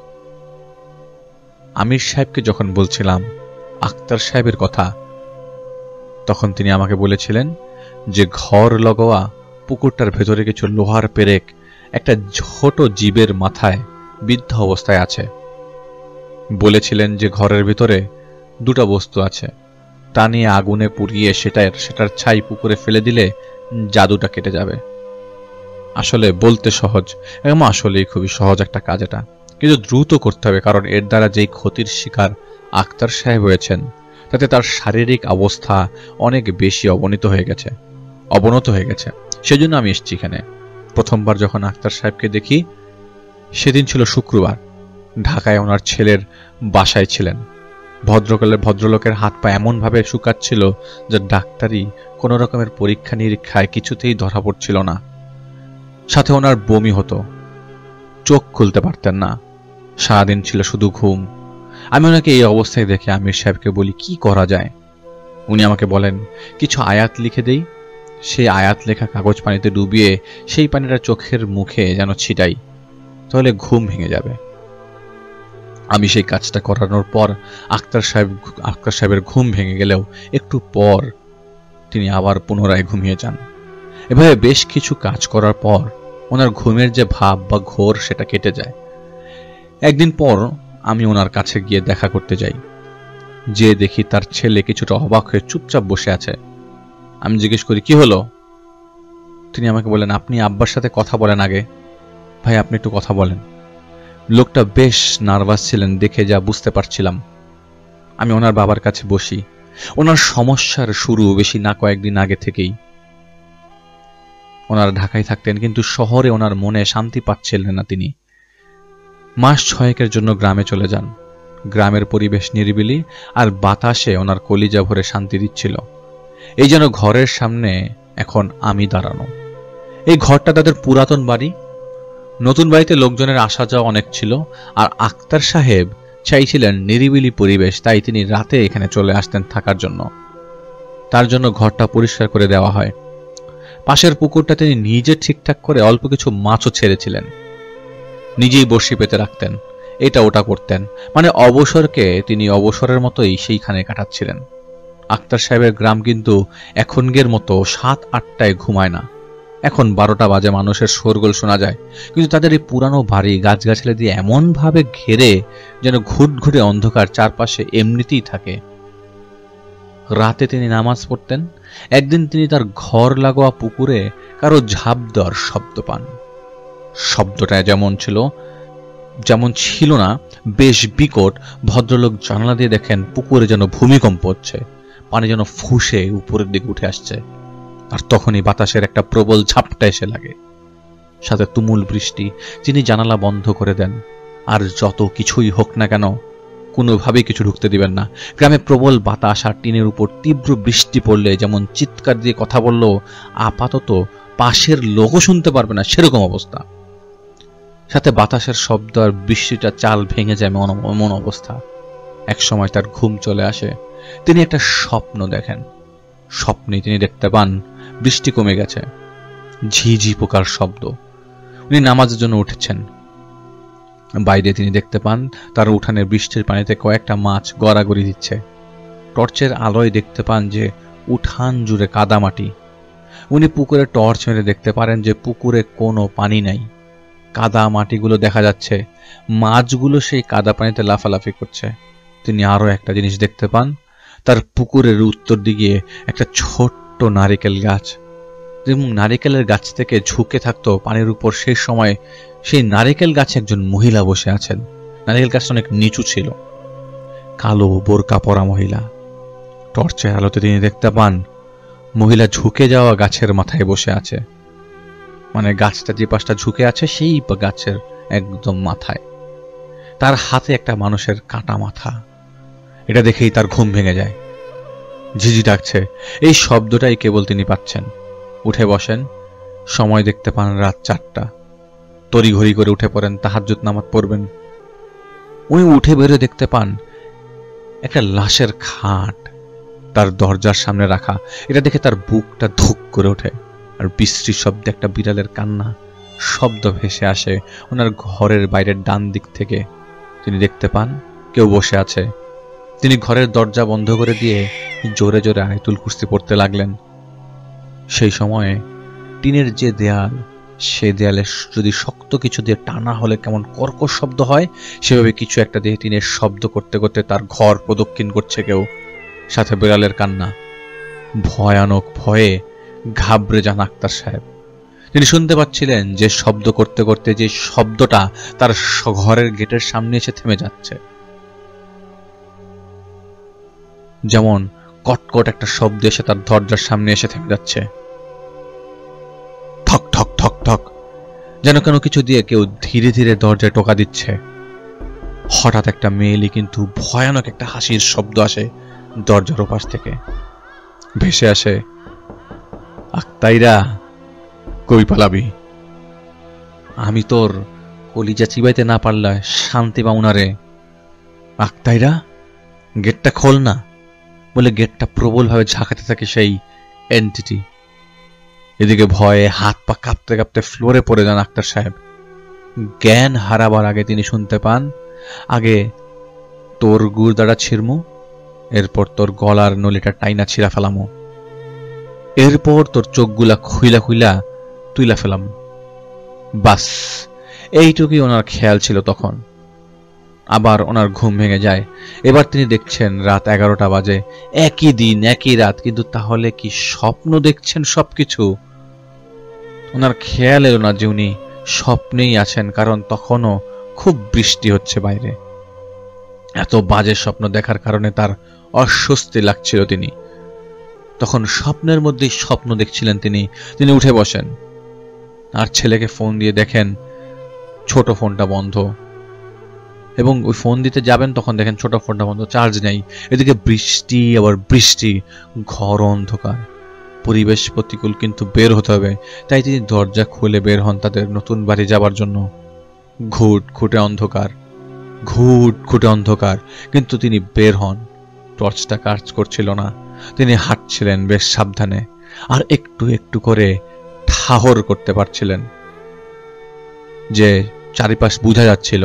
আমির সাহেবকে যখন বলছিলাম আক্তার সাহেবের কথা, তখন তিনি আমাকে বলেছিলেন যে ঘর লগোয়া পুকুরটার ভেতরে কিছু লোহার পেরেক একটা ছোট জীবের মাথায় বিদ্ধ অবস্থায় আছে। বলেছিলেন যে ঘরের ভিতরে দুটো বস্তু আছে, তা নিয়ে আগুনে পুড়িয়ে সেটার সেটার ছাই পুকুরে ফেলে দিলে জাদুটা কেটে যাবে। আসলে বলতে সহজ এবং আসলেই খুবই সহজ একটা কাজ এটা, কিন্তু দ্রুত করতে হবে, কারণ এর দ্বারা যেই ক্ষতির শিকার আক্তার সাহেব হয়েছেন, তাতে তার শারীরিক অবস্থা অনেক বেশি অবনীত হয়ে গেছে অবনত হয়ে গেছে সেজন্য আমি এসেছি এখানে। প্রথমবার যখন আক্তার সাহেবকে দেখি, সেদিন ছিল শুক্রবার। ঢাকায় ওনার ছেলের বাসায় ছিলেন। ভদ্রকালের ভদ্রলোকের হাত পা এমনভাবে শুকাচ্ছিল যে ডাক্তারি কোনো রকমের পরীক্ষা নিরীক্ষায় কিছুতেই ধরা পড়ছিল না। সাথে ওনার বমি হতো, চোখ খুলতে পারতেন না, সারাদিন ছিল শুধু ঘুম। আমি ওনাকে এই অবস্থায় দেখে আমির সাহেবকে বলি, কি করা যায়? উনি আমাকে বলেন, কিছু আয়াত লিখে দেই, সেই আয়াত লেখা কাগজ পানিতে ডুবিয়ে সেই পানিটা চোখের মুখে যেন ছিটাই, তাহলে ঘুম ভেঙে যাবে। আমি সেই কাজটা করানোর পর আক্তার সাহেব আক্তার সাহেবের ঘুম ভেঙে গেলেও একটু পর তিনি আবার পুনরায় ঘুমিয়ে যান। এভাবে বেশ কিছু কাজ করার পর ওনার ঘুমের যে ভাব বা ঘোর সেটা কেটে যায়। একদিন পর আমি ওনার কাছে গিয়ে দেখা করতে যাই, যে দেখি তার ছেলে কিছুটা অবাক হয়ে চুপচাপ বসে আছে। আমি জিজ্ঞেস করি, কি হলো? তিনি আমাকে বলেন, আপনি আব্বার সাথে কথা বলেন আগে। ভাই, আপনি একটু কথা বলেন। লোকটা বেশ নার্ভাস ছিলেন দেখে, যা বুঝতে পারছিলাম। আমি ওনার বাবার কাছে বসি। ওনার সমস্যার শুরু বেশি না কয়েকদিন আগে থেকেই। ওনারা ঢাকায় থাকতেন, কিন্তু শহরে ওনার মনে শান্তি পাচ্ছিলেন না তিনি। মাস ছয়েকের জন্য গ্রামে চলে যান। গ্রামের পরিবেশ নিরিবিলি আর বাতাসে ওনার কলিজা ভরে শান্তি দিচ্ছিল। এই যেন ঘরের সামনে এখন আমি দাঁড়ানো। এই ঘরটা তাদের পুরাতন বাড়ি। নতুন বাড়িতে লোকজনের আসা যাওয়া অনেক ছিল, আর আক্তার সাহেব চাইছিলেন নিরিবিলি পরিবেশ, তাই তিনি রাতে এখানে চলে আসতেন থাকার জন্য। তার জন্য ঘরটা পরিষ্কার করে দেওয়া হয়। পাশের পুকুরটা তিনি নিজে ঠিকঠাক করে অল্প কিছু মাছও ছেড়েছিলেন। নিজেই বড়শি পেতে রাখতেন, এটা ওটা করতেন, মানে অবসরকে তিনি অবসরের মতোই সেইখানে কাটাচ্ছিলেন। আক্তার সাহেবের গ্রাম কিন্তু এখনগের মতো সাত আটটায় ঘুমায় না। এখন বারোটা বাজে মানুষের শোরগোল শোনা যায়, কিন্তু তাদের এই পুরানো বাড়ি গাছগাছালি দিয়ে এমনভাবে ঘেরে যেন ঘুটঘুটে অন্ধকার চারপাশে এমনিতেই থাকে। রাতে তিনি নামাজ পড়তেন। একদিন তিনি তার ঘর লাগোয়া পুকুরে কারো ঝাঁপ দেওয়ার শব্দ পান। শব্দটা যেমন ছিল যেমন ছিল না, বেশ বিকট। ভদ্রলোক জানালা দিয়ে দেখেন পুকুরে যেন ভূমিকম্প হচ্ছে, পানি যেন ফুঁসে উপরের দিকে উঠে আসছে। আর তখনই বাতাসের একটা প্রবল ঝাপটা এসে লাগে, সাথে তুমুল বৃষ্টি। তিনি জানালা বন্ধ করে দেন। আর যত কিছুই হোক না কেন, কোনোভাবেই কিছু ঢুকতে দিবেন না। গ্রামে প্রবল বাতাস আর টিনের উপর তীব্র বৃষ্টি পড়লে যেমন চিৎকার দিয়ে কথা বললেও আপাতত পাশের লোকও শুনতে পারবে না, সেরকম অবস্থা। সাথে বাতাসের শব্দ আর বৃষ্টিটা চাল ভেঙে যায় এমন অবস্থা। এক সময় তার ঘুম চলে আসে, তিনি একটা স্বপ্ন দেখেন। স্বপ্নে তিনি দেখতে পান বৃষ্টি কমে গেছে, ঝিঝি পোকার শব্দ। উনি নামাজের জন্য উঠেছেন। বাইরে তিনি দেখতে পান তার উঠানের বৃষ্টির পানিতে কয়েকটা মাছ গড়াগড়ি দিচ্ছে। টর্চের আলোয় দেখতে পান যে উঠান জুড়ে কাদামাটি। উনি পুকুরে টর্চ মেরে দেখতে পারেন যে পুকুরে কোনো পানি নাই, কাদা মাটিগুলো দেখা যাচ্ছে, মাছগুলো সেই কাদা পানিতে লাফালাফি করছে। তিনি আরো একটা জিনিস দেখতে পান, তার পুকুরের উত্তর দিকে একটা ছোট্ট নারিকেল গাছ, এবং নারিকেলের গাছ থেকে ঝুঁকে থাকতো পানির উপর। সেই সময় সেই নারিকেল গাছে একজন মহিলা বসে আছেন। নারিকেল গাছটা অনেক নিচু ছিল, কালো বোরকা পরা মহিলা। টর্চের আলোতে তিনি দেখতে পান মহিলা ঝুঁকে যাওয়া গাছের মাথায় বসে আছে, মানে গাছটা যে পাশটা ঝুঁকে আছে সেই গাছের একদম মাথায়। তার হাতে একটা মানুষের কাটা মাথা। এটা দেখেই তার ঘুম ভেঙে যায়। ঝিঝি ডাকছে, এই শব্দটাই কেবল তিনি পাচ্ছেন। উঠে বসেন, সময় দেখতে পান রাত চারটা। তড়িঘড়ি করে উঠে পড়েন, তাহাজ্জুদ নামাজ পড়বেন। উনি উঠে বেরো দেখতে পান একটা লাশের খাট তার দরজার সামনে রাখা। এটা দেখে তার বুকটা ধুক করে ওঠে, আর বৃষ্টির শব্দে একটা বিড়ালের কান্না শব্দ ভেসে আসে ওনার ঘরের বাইরের ডান দিক থেকে। তিনি দেখতে পান কেউ বসে আছে। তিনি ঘরের দরজা বন্ধ করে দিয়ে জোরে জোরে আয়াতুল কুরসি পড়তে লাগলেন। সেই সময়ে টিনের যে দেয়াল, সে দেয়ালে যদি শক্ত কিছু দিয়ে টানা হলে কেমন কর্কশ শব্দ হয়, সেভাবে কিছু একটা দিয়ে টিনের শব্দ করতে করতে তার ঘর প্রদক্ষিণ করছে কেউ, সাথে বিড়ালের কান্না। ভয়ানক ভয়ে ঘাবড়ে যান আক্তার সাহেব। তিনি শুনতে পাচ্ছিলেন যে শব্দ করতে করতে যে শব্দটা তার ঘরের গেটের সামনে এসে থেমে যাচ্ছে, যেমন কটকট একটা শব্দ এসে তার দরজার সামনে এসে থেমে যাচ্ছে। ঠক ঠক ঠক ঠক, যেন কেন কিছু দিয়ে কেউ ধীরে ধীরে দরজায় টোকা দিচ্ছে। হঠাৎ একটা মেয়েলি কিন্তু ভয়ানক একটা হাসির শব্দ আসে দরজার ওপাশ থেকে, ভেসে আসে, আক্তাইরা কই পালাবি? আমি তোর কলিজা চিবাইতে না পারলে শান্তি পাও না রে। আক্তাইরা, গেটটা খোল না বলে গেটটা প্রবলভাবে ঝাঁকাতে থাকে সেই এন্টিটি। এদিকে ভয়ে হাত পা কাঁপতে কাঁপতে ফ্লোরে পড়ে যান আক্তার সাহেব। জ্ঞান হারাবার আগে তিনি শুনতে পান, আগে তোর গুড়দাড়া ছিড়মু, এরপর তোর গলার নলিটা টাইনা ছিঁড়া ফেলামো, এরপর তোর চোখগুলা খুইলা খুইলা তুইলা ফেলাম। বাস এইটুকুই ওনার খেয়াল ছিল তখন। আবার ওনার ঘুম ভেঙে যায়। এবার তিনি দেখছেন রাত এগারোটা বাজে, একই দিন একই রাত, কিন্তু তাহলে কি স্বপ্ন দেখছেন সবকিছু? ওনার খেয়াল এলো না যে উনি স্বপ্নেই আছেন, কারণ তখনও খুব বৃষ্টি হচ্ছে বাইরে। এত বাজে স্বপ্ন দেখার কারণে তার অস্বস্তি লাগছিল। তিনি তখন স্বপ্নের মধ্যেই স্বপ্ন দেখছিলেন। তিনি তিনি উঠে বসেন আর ছেলেকে ফোন দিয়ে দেখেন ছোট ফোনটা বন্ধ, এবং ওই ফোন দিতে যাবেন তখন দেখেন ছোট ফোনটা বন্ধ, চার্জ নেই। এদিকে বৃষ্টি, আবার বৃষ্টি, ঘর অন্ধকার, পরিবেশ প্রতিকূল, কিন্তু বের হতে হবে। তাই তিনি দরজা খুলে বের হন তাদের নতুন বাড়ি যাবার জন্য। ঘুট খুঁটে অন্ধকার, ঘুট খুঁটে অন্ধকার, কিন্তু তিনি বের হন। টর্চটা কাজ করছিল না। তিনি হাঁটছিলেন বেশ সাবধানে, আর একটু একটু করে ঠাহর করতে পারছিলেন যে চারিপাশ বোঝা যাচ্ছিল।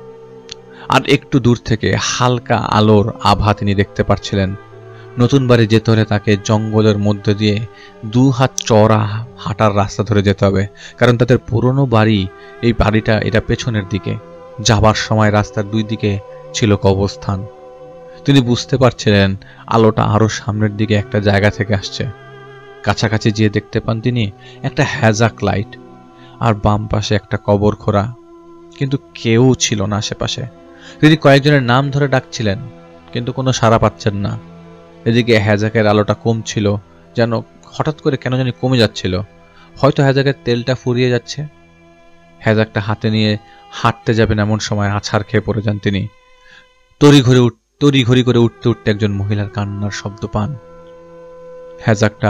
আর একটু দূর থেকে হালকা আলোর আভা তিনি দেখতে পাচ্ছিলেন। নতুন বাড়ি যেতে হলে তাকে জঙ্গলের মধ্যে দিয়ে দু হাত চওড়া হাঁটার রাস্তা ধরে যেতে হবে, কারণ তাদের পুরনো বাড়ি, এই বাড়িটা এটা পেছনের দিকে। যাবার সময় রাস্তার দুই দিকে ছিল কবরস্থান। তিনি বুঝতে পারছিলেন আলোটা আরো সামনের দিকে একটা জায়গা থেকে আসছে। কাছাকাছি গিয়ে দেখতে পান তিনি একটা হ্যাজাক লাইট, আর বাম পাশে একটা কবর খোঁড়া, কিন্তু কেউ ছিল না আশেপাশে। তিনি কয়েকজনের নাম ধরে ডাকছিলেন, কিন্তু কোনো সাড়া পাচ্ছেন না। এদিকে হ্যাজাকের আলোটা কমছিল, যেন হঠাৎ করে কেন জানি কমে যাচ্ছিল। হয়তো হ্যাজাকের তেলটা ফুরিয়ে যাচ্ছে। হ্যাজাকটা হাতে নিয়ে হাঁটতে যাবেন, এমন সময় আছাড় খেয়ে পড়ে যান তিনি। তড়ি ঘড়ি তড়ি ঘড়ি করে উঠতে উঠতে একজন মহিলার কান্নার শব্দ পান। হ্যাজাকটা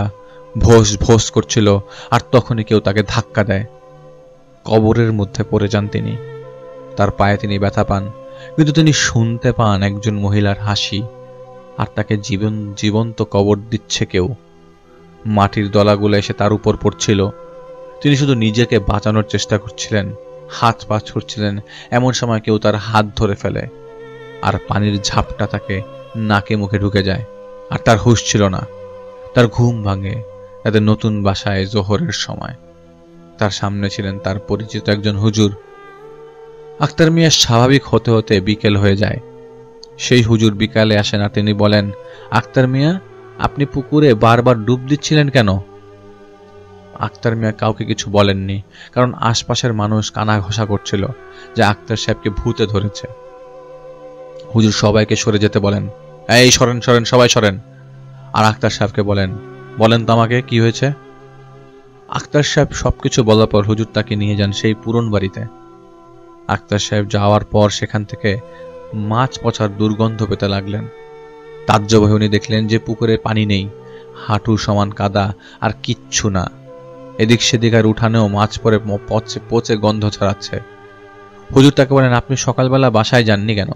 ভোস ভোস করছিল, আর তখনই কেউ তাকে ধাক্কা দেয়। কবরের মধ্যে পড়ে যান তিনি। তার পায়ে তিনি ব্যথা পান, কিন্তু তিনি শুনতে পান একজন মহিলার হাসি, আর তাকে জীবন জীবন্ত কবর দিচ্ছে কেউ। মাটির দলাগুলো এসে তার উপর পড়ছিল। তিনি শুধু নিজেকে বাঁচানোর চেষ্টা করছিলেন, হাত পা ছুটছিলেন। এমন সময় কেউ তার হাত ধরে ফেলে, আর পানির ঝাপটা তাকে নাকে মুখে ঢুকে যায়। আর তার হুঁশ ছিল না। তার ঘুম ভাঙে তাদের নতুন বাসায় জোহরের সময়। তার সামনে ছিলেন তার পরিচিত একজন হুজুর। আক্তার মিয়া স্বাভাবিক হতে হতে বিকেল হয়ে যায়। সেই হুজুর বিকালে আসেন আর তিনি বলেন, আক্তার মিয়া, আপনি পুকুরে বারবার ডুব দিচ্ছিলেন কেন? আক্তার মিয়া কাউকে কিছু বলেননি, কারণ আশপাশের মানুষ কানা ঘষা করছিল যে আক্তার সাহেবকে ভূতে ধরেছে। হুজুর সবাইকে সরে যেতে বলেন, এই সরেন সরেন সবাই সরেন। আর আক্তার সাহেবকে বলেন, বলেন তো আমাকে কি হয়েছে? আক্তার সাহেব সবকিছু বলার পর হুজুর তাকে নিয়ে যান সেই পুরন বাড়িতে। আক্তার সাহেব যাওয়ার পর সেখান থেকে মাছ পচার দুর্গন্ধ পেতে লাগলেন। তাজ্জব হয়ে উনি দেখলেন যে পুকুরে পানি নেই, হাঁটু সমান কাদা, আর কিচ্ছু না। এদিক সেদিক আর উঠানেও মাছ পরে পচে পচে গন্ধ ছড়াচ্ছে। হুজুর তাকে বলেন, আপনি সকালবেলা বাসায় যাননি কেন?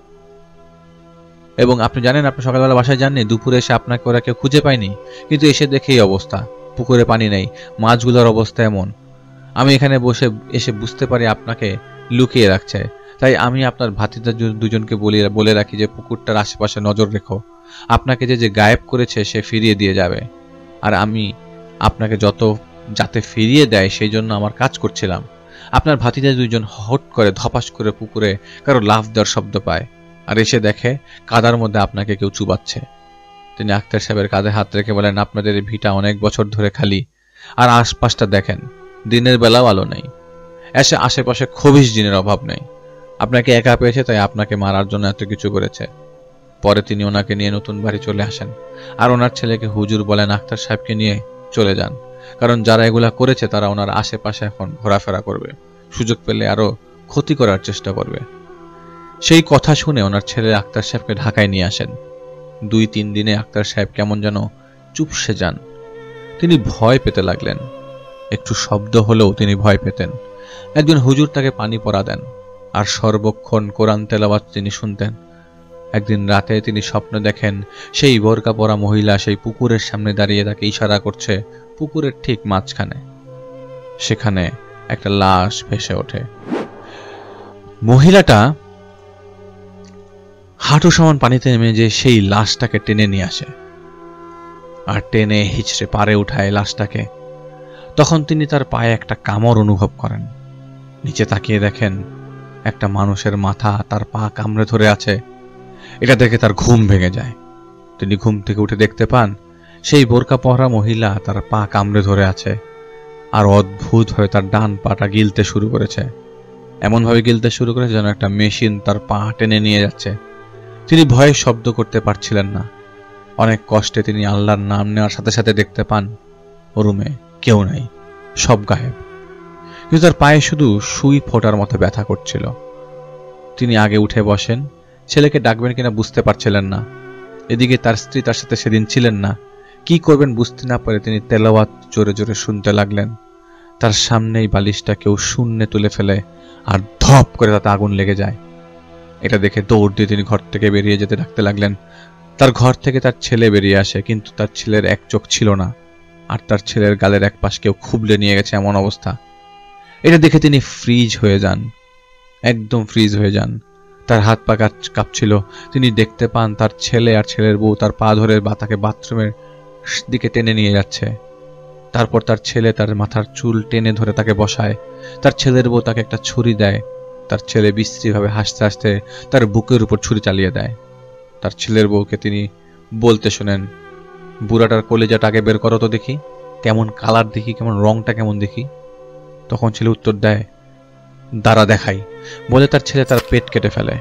এবং আপনি জানেন আপনি সকালবেলা বাসায় যাননি, দুপুরে এসে আপনাকে ওরা কেউ খুঁজে পায়নি, কিন্তু এসে দেখে এই অবস্থা, পুকুরে পানি নেই, মাছগুলোর অবস্থা এমন। আমি এখানে বসে এসে বুঝতে পারি আপনাকে লুকিয়ে রাখছে। তাই আমি আপনার ভাতিজা দুজনকে বলি বলে রাখি যে পুকুরটার আশেপাশে নজর রেখো। আপনাকে যে যে গায়েব করেছে সে ফিরিয়ে দিয়ে যাবে, আর আমি আপনাকে যত যাতে ফিরিয়ে দেয় সেই জন্য আমার কাজ করছিলাম। আপনার ভাতিজা দুইজন হট করে ধপাস করে পুকুরে কারো লাফ দেওয়ার শব্দ পায়, আর এসে দেখে কাদার মধ্যে আপনাকে কেউ চুবাচ্ছে। তিনি আক্তার সাহেবের কাঁধে হাত রেখে বলেন, আপনাদের এই ভিটা অনেক বছর ধরে খালি, আর আশপাশটা দেখেন, দিনের বেলাও আলো নেই, এসে আশেপাশে খবিশ জিনের অভাব নেই। আপনাকে একা পেয়েছে, তাই আপনাকে মারার জন্য এত কিছু করেছে। পরে তিনি ওনাকে নিয়ে নতুন বাড়ি চলে আসেন, আর ওনার ছেলেকে হুজুর বলেন আক্তার সাহেবকে নিয়ে চলে যান, কারণ যারা এগুলা করেছে তারা ওনার আশেপাশে এখন ঘোরাফেরা করবে, সুযোগ পেলে আরো ক্ষতি করার চেষ্টা করবে। সেই কথা শুনে ওনার ছেলে আক্তার সাহেবকে ঢাকায় নিয়ে আসেন। দুই তিন দিনে আক্তার সাহেব কেমন যেন চুপসে যান। তিনি ভয় পেতে লাগলেন। একটু শব্দ হলেও তিনি ভয় পেতেন। একজন হুজুর তাকে পানি পরা দেন, আর সর্বক্ষণ কোরআন তেলাওয়াত তিনি শুনতেন। একদিন রাতে তিনি স্বপ্ন দেখেন সেই বোরকা পরা মহিলা সেই পুকুরের সামনে দাঁড়িয়ে তাকে ইশারা করছে, পুকুরের ঠিক মাঝখানে। সেখানে একটা লাশ ভেসে ওঠে। মহিলাটা হাঁটু সমান পানিতে নেমে যে সেই লাশটাকে টেনে নিয়ে আসে, আর টেনে হিচড়ে পারে উঠায় লাশটাকে। তখন তিনি তার পায়ে একটা কামড় অনুভব করেন। নিচে তাকিয়ে দেখেন একটা মানুষের মাথা তার পা কামড়ে ধরে আছে। এটা দেখে তার ঘুম ভেঙে যায়। তিনি ঘুম থেকে উঠে দেখতে পান সেই বোরকা পরা মহিলা তার পা কামড়ে ধরে আছে, আর অদ্ভুত হয়ে তার ডান পাটা গিলতে শুরু করেছে। এমনভাবে গিলতে শুরু করেছে যেন একটা মেশিন তার পা টেনে নিয়ে যাচ্ছে। তিনি ভয়ে শব্দ করতে পারছিলেন না। অনেক কষ্টে তিনি আল্লাহর নাম নেওয়ার সাথে সাথে দেখতে পান রুমে কেউ নাই, সব গায়েব। কিন্তু তার পায়ে শুধু সুই ফোটার মতো ব্যথা করছিল। তিনি আগে উঠে বসেন, ছেলেকে ডাকবেন কিনা বুঝতে পারছিলেন না। এদিকে তার স্ত্রী তার সাথে সেদিন ছিলেন না। কি করবেন বুঝতে না পারে তিনি তেলাওয়াত জোরে জোরে শুনতে লাগলেন। তার সামনেই বালিশটা কেউ শূন্যে তুলে ফেলে, আর ধপ করে তাতে আগুন লেগে যায়। এটা দেখে দৌড় দিয়ে তিনি ঘর থেকে বেরিয়ে যেতে ডাকতে লাগলেন। তার ঘর থেকে তার ছেলে বেরিয়ে আসে, কিন্তু তার ছেলের এক চোখ ছিল না, আর তার ছেলের গালের এক পাশ কেউ খুবলে নিয়ে গেছে এমন অবস্থা। এটা দেখে তিনি ফ্রিজ হয়ে যান, একদম ফ্রিজ হয়ে যান। তার হাত পা কাঁপছিল। তিনি দেখতে পান তার ছেলে আর ছেলের বউ তার পা ধরে বা তাকে বাথরুমের দিকে টেনে নিয়ে যাচ্ছে। তারপর তার ছেলে তার মাথার চুল টেনে ধরে তাকে বসায়। তার ছেলের বউ তাকে একটা ছুরি দেয়। তার ছেলে বিশ্রীভাবে হাসতে হাসতে তার বুকের উপর ছুরি চালিয়ে দেয়। তার ছেলের বউকে তিনি বলতে শোনেন, বুড়াটার কলেজাটা আগে বের করো তো দেখি, কেমন কালার দেখি, কেমন রংটা কেমন দেখি। তখন ছেলে উত্তর দেয়, দাঁড়া দেখাই, বলে তার ছেলে তার পেট কেটে ফেলে।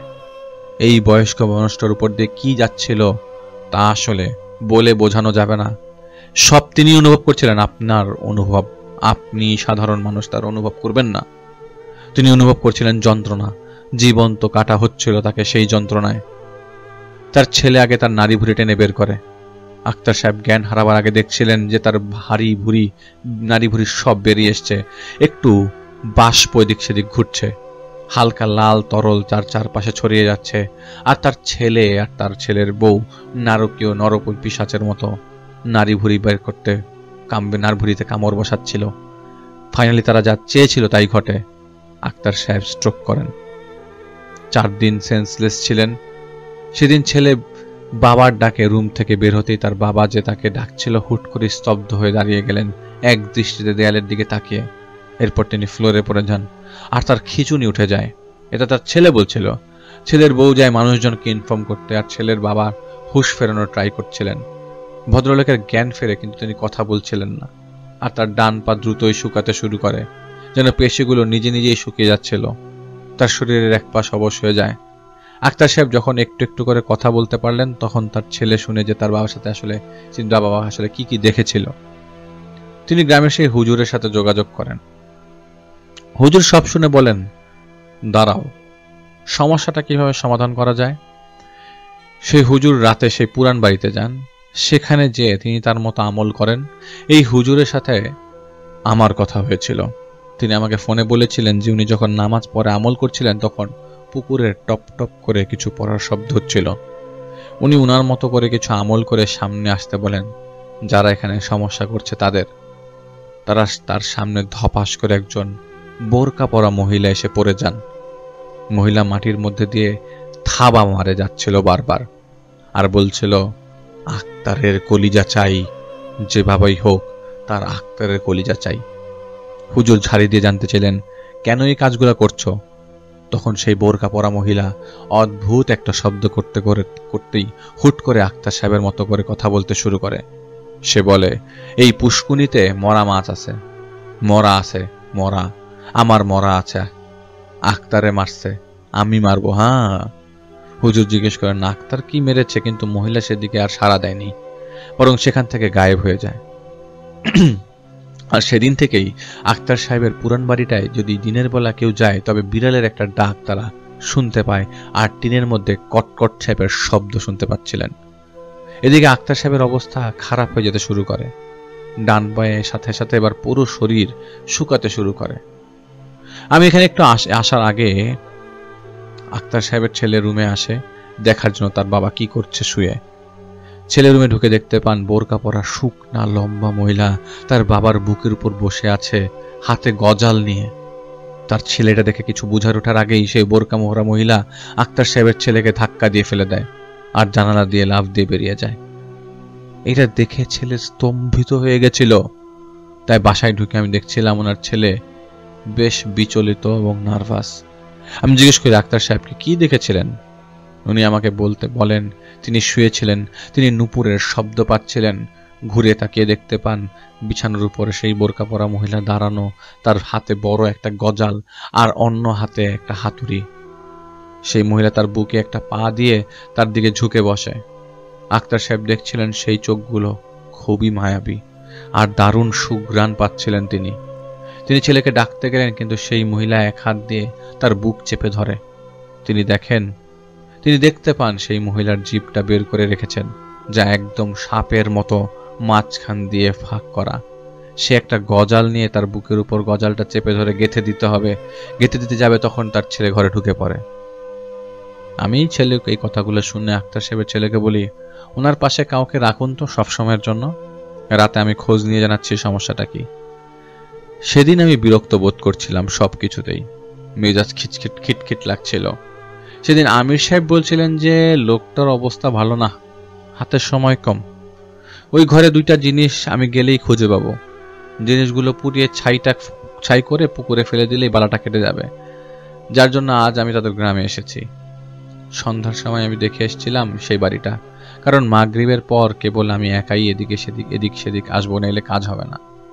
এই বয়স্ক মানুষটার উপর দিয়ে কি যাচ্ছিল তা আসলে বলে বোঝানো যাবে না। সব তিনি অনুভব করছিলেন। আপনার অনুভব, আপনি সাধারণ মানুষ তার অনুভব করবেন না। তিনি অনুভব করছিলেন যন্ত্রণা, জীবন্ত কাটা হচ্ছিল তাকে সেই যন্ত্রণায়। তার ছেলে আগে তার নাড়ি ভুঁড়ি টেনে বের করে, আক্তার সাহেব জ্ঞান হারাবার আগে দেখছিলেন যে তার ভারী ভুরি নারী ভুরি সব বেরিয়ে এসছে, একটু বাষ্প এদিক সেদিক ঘুরছে, হালকা লাল তরল তার চারপাশে ছড়িয়ে যাচ্ছে, আর তার ছেলে আর তার ছেলের বউ নারকীয় নরকুল পিশাচের মতো নারী ভুরি বের করতে কামবে নার ভুরিতে কামড় বসাচ্ছিল। ফাইনালি তারা যা চেয়েছিল তাই ঘটে। আক্তার সাহেব স্ট্রোক করেন। চার দিন সেন্সলেস ছিলেন। সেদিন ছেলে বাবার ডাকে রুম থেকে বের হতেই তার বাবা যে তাকে ডাকছিল হুট করে স্তব্ধ হয়ে দাঁড়িয়ে গেলেন, এক দৃষ্টিতে দেয়ালের দিকে তাকিয়ে। এরপর তিনি ফ্লোরে পড়ে যান আর তার খিঁচুনি উঠে যায়। এটা তার ছেলে বলছিল। ছেলের বউ যায় মানুষজনকে ইনফর্ম করতে, আর ছেলের বাবা হুঁশ ফেরানোর ট্রাই করছিলেন। ভদ্রলোকের জ্ঞান ফেরে, কিন্তু তিনি কথা বলছিলেন না। আর তার ডান পা দ্রুতই শুকাতে শুরু করে, যেন পেশিগুলো নিজে নিজেই শুকিয়ে যাচ্ছিল। তার শরীরের এক পাশ অবশ হয়ে যায়। আক্তার সাহেব যখন একটু একটু করে কথা বলতে পারলেন, তখন তার ছেলে শুনে যে তার বাবার সাথে আসলে চিন্তা বাবা আসলে কি কি দেখেছিল। তিনি গ্রামের সেই হুজুরের সাথে যোগাযোগ করেন। হুজুর সব শুনে বলেন, দাঁড়াও, সমস্যাটা কিভাবে সমাধান করা যায়। সেই হুজুর রাতে সেই পুরান বাড়িতে যান। সেখানে যেয়ে তিনি তার মতো আমল করেন। এই হুজুরের সাথে আমার কথা হয়েছিল। তিনি আমাকে ফোনে বলেছিলেন যে উনি যখন নামাজ পড়ে আমল করছিলেন, তখন পুকুরের টপ টপ করে কিছু পড়ার শব্দ হচ্ছিল। উনি উনার মতো করে কিছু আমল করে সামনে আসতে বলেন যারা এখানে সমস্যা করছে তাদের। তারা তার সামনে ধপাস করে একজন বোরকা পরা মহিলা এসে পড়ে যান। মহিলা মাটির মধ্যে দিয়ে থাবা মারে যাচ্ছিল বারবার, আর বলছিল, আক্তারের কলিজা চাই, যেভাবেই হোক তার আক্তারের কলিজা চাই। হুজুর ঝাড়ি দিয়ে জানতে চাইলেন, কেন এই কাজগুলো করছো? তখন সেই বোরকা পরা মহিলা অদ্ভুত একটা শব্দ করতে করে করতেই হুট করে আক্তার সাহেবের মতো করে কথা বলতে শুরু করে। সে বলে, এই পুষ্কুনিতে মরা মাছ আছে, মরা আছে, মরা আমার মরা আছে, আক্তারে মারছে, আমি মারবো। হ্যাঁ। হুজুর জিজ্ঞেস করেন, আক্তার কি মেরেছে? কিন্তু মহিলা সেদিকে আর সাড়া দেয়নি, বরং সেখান থেকে গায়েব হয়ে যায়। আর সেদিন থেকেই আক্তার সাহেবের পুরান বাড়িটায় যদি দিনের বেলা কেউ যায়, তবে বিড়ালের একটা ডাক তারা শুনতে পায়, আর টিনের মধ্যে কটকট সাহেবের শব্দ শুনতে পাচ্ছিলেন। এদিকে আক্তার সাহেবের অবস্থা খারাপ হয়ে যেতে শুরু করে। ডান পায়ে সাথে সাথে এবার পুরো শরীর শুকাতে শুরু করে। আমি এখানে একটু আসার আগে আক্তার সাহেবের ছেলে রুমে আসে দেখার জন্য তার বাবা কি করছে শুয়ে। ছেলে রুমে ঢুকে দেখতে পান বোরকা পরা শুকনা লম্বা মহিলা তার বাবার বুকের উপর বসে আছে, হাতে গজাল নিয়ে। তার ছেলেটা দেখে কিছু বুঝার ওঠার আগেই সেই বোরকা মোহরা মহিলা আক্তার সাহেবের ছেলেকে ধাক্কা দিয়ে ফেলে দেয় আর জানালা দিয়ে লাফ দিয়ে বেরিয়ে যায়। এটা দেখে ছেলে স্তম্ভিত হয়ে গেছিল। তাই বাসায় ঢুকে আমি দেখছিলাম ওনার ছেলে বেশ বিচলিত এবং নার্ভাস। আমি জিজ্ঞেস করি, আক্তার সাহেবকে কি দেখেছিলেন? উনি আমাকে বলতে বলেন, তিনি শুয়েছিলেন, তিনি নুপুরের শব্দ পাচ্ছিলেন। ঘুরে তাকিয়ে দেখতে পান বিছানার উপরে সেই বোরকা পরা মহিলা দাঁড়ানো, তার হাতে বড় একটা গজাল আর অন্য হাতে একটা হাতুড়ি। সেই মহিলা তার বুকে একটা পা দিয়ে তার দিকে ঝুঁকে বসে। আক্তার সাহেব দেখছিলেন সেই চোখগুলো খুবই মায়াবী, আর দারুণ সুঘ্রাণ পাচ্ছিলেন তিনি। তিনি ছেলেকে ডাকতে গেলেন, কিন্তু সেই মহিলা এক হাত দিয়ে তার বুক চেপে ধরে। তিনি দেখেন তিনি দেখতে পান সেই মহিলার জিভটা বের করে রেখেছেন, যা একদম সাপের মতো মাঝখান দিয়ে ফাঁক করা। সে একটা গজাল নিয়ে তার বুকের উপর গজালটা চেপে ধরে গেঁথে দিতে হবে। গেঁথে দিতে যাবে, তখন তার ছেলে ঘরে ঢুকে পড়ে। আমি ছেলেকে এই কথাগুলো শুনে আক্তার সাহেবের ছেলেকে বলি, ওনার পাশে কাউকে রাখুন তো সবসময়ের জন্য, রাতে আমি খোঁজ নিয়ে জানাচ্ছি সমস্যাটা কি। সেদিন আমি বিরক্ত বোধ করছিলাম সব কিছুতেই, মেজাজ খিটখিট খিটখিট লাগছিল। সেদিন আমির সাহেব বলছিলেন যে লোকটার অবস্থা ভালো না, হাতের সময় কম। ওই ঘরে দুইটা জিনিস আমি গেলেই খুঁজে পাবো। জিনিসগুলো পুড়িয়ে ছাইটা ছাই করে পুকুরে ফেলে দিলেই বালাটা কেটে যাবে। যার জন্য আজ আমি তাদের গ্রামে এসেছি। সন্ধ্যার সময় আমি দেখে এসেছিলাম সেই বাড়িটা, কারণ মাগরিবের পর কেবল আমি একাই এদিকে সেদিক এদিক সেদিক আসবো, না এলে কাজ হবে না।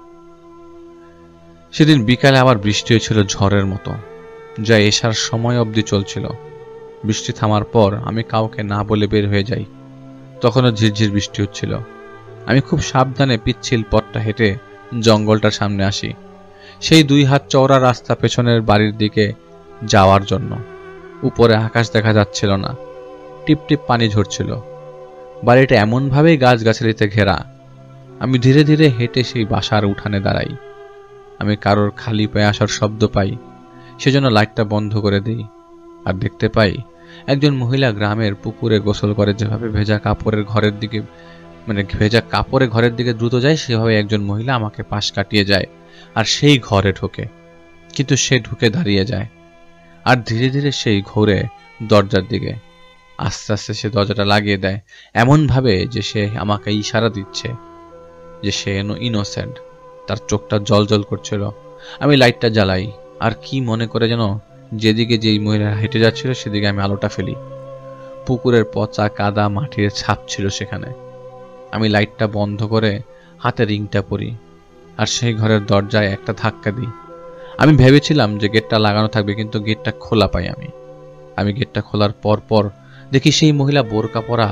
সেদিন বিকালে আবার বৃষ্টি হয়েছিল ঝড়ের মতো, যা এসার সময় অবধি চলছিল। বৃষ্টি থামার পর আমি কাউকে না বলে বের হয়ে যাই। তখনও ঝিরঝির বৃষ্টি হচ্ছিল। আমি খুব সাবধানে পিচ্ছিল পথটা হেঁটে জঙ্গলটার সামনে আসি, সেই দুই হাত চওড়া রাস্তা পেছনের বাড়ির দিকে যাওয়ার জন্য। উপরে আকাশ দেখা যাচ্ছিল না, টিপ টিপ পানি ঝরছিল। বাড়িটা এমনভাবেই গাছগাছালিতে ঘেরা। আমি ধীরে ধীরে হেঁটে সেই বাসার উঠানে দাঁড়াই। আমি কারোর খালি পায়ে আসার শব্দ পাই, সেজন্য লাইটটা বন্ধ করে দিই। আর দেখতে পাই একজন মহিলা গ্রামের পুকুরে গোসল করে যেভাবে ভেজা কাপড়ের ঘরের দিকে মানে ভেজা কাপড়ে ঘরের দিকে দ্রুত যায়, সেভাবে একজন মহিলা আমাকে পাশ কাটিয়ে যায় আর সেই ঘরে ঢোকে। কিন্তু সে ঢুকে দাঁড়িয়ে যায় আর ধীরে ধীরে সেই ঘোরে দরজার দিকে। আস্তে আস্তে সে দরজাটা লাগিয়ে দেয়, এমনভাবে যে সে আমাকে ইশারা দিচ্ছে যে সে ইনোসেন্ট। তার চোখটা জল জল করছিল। আমি লাইটটা জ্বালাই আর কি মনে করে যেন যেদিকে যেই মহিলা হেঁটে যাচ্ছিল সেদিকে আমি আলোটা ফেলি। পুকুরের পচা কাদা মাটির ছাপ ছিল সেখানে। আমি লাইটটা বন্ধ করে হাতে রিংটা পরি আর সেই ঘরের দরজায় একটা ধাক্কা দিই। আমি ভেবেছিলাম যে গেটটা লাগানো থাকবে, কিন্তু গেটটা খোলা পাই আমি। আমি গেটটা খোলার পর পর দেখি সেই মহিলা বোরকা পরা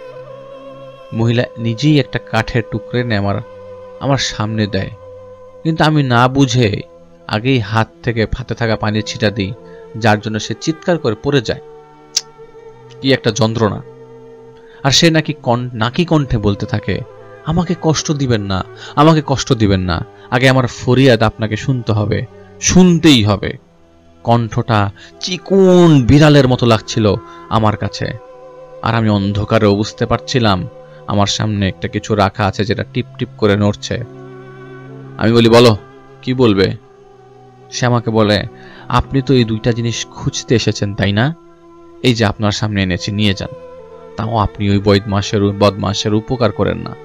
মহিলা নিজেই একটা কাঠের টুকরে নিয়ে আমার আমার সামনে দেয়। কিন্তু আমি না বুঝে আগেই হাত থেকে হাতে থাকা পানির ছিটা দিই, যার জন্য সে চিৎকার করে পড়ে যায়। কি একটা যন্ত্রণা! আর সে নাকি নাকি কণ্ঠে বলতে থাকে, আমাকে কষ্ট দিবেন না, আমাকে কষ্ট দিবেন না, আগে আমার ফরিয়াদ আপনাকে শুনতে হবে, শুনতেই হবে। কণ্ঠটা চিকুন বিড়ালের মতো লাগছিল আমার কাছে। আর আমি অন্ধকারেও বুঝতে পারছিলাম আমার সামনে একটা কিছু রাখা আছে যেটা টিপ টিপ করে নড়ছে। আমি বলি, বলো কি বলবে? সে আমাকে বলে, আপনি তো এই দুইটা জিনিস খুঁজতে এসেছেন তাই না? এই যে আপনার সামনে এনেছি, নিয়ে যান। তাও আপনি ওই বদমাশের বদমাশের উপকার করেন না।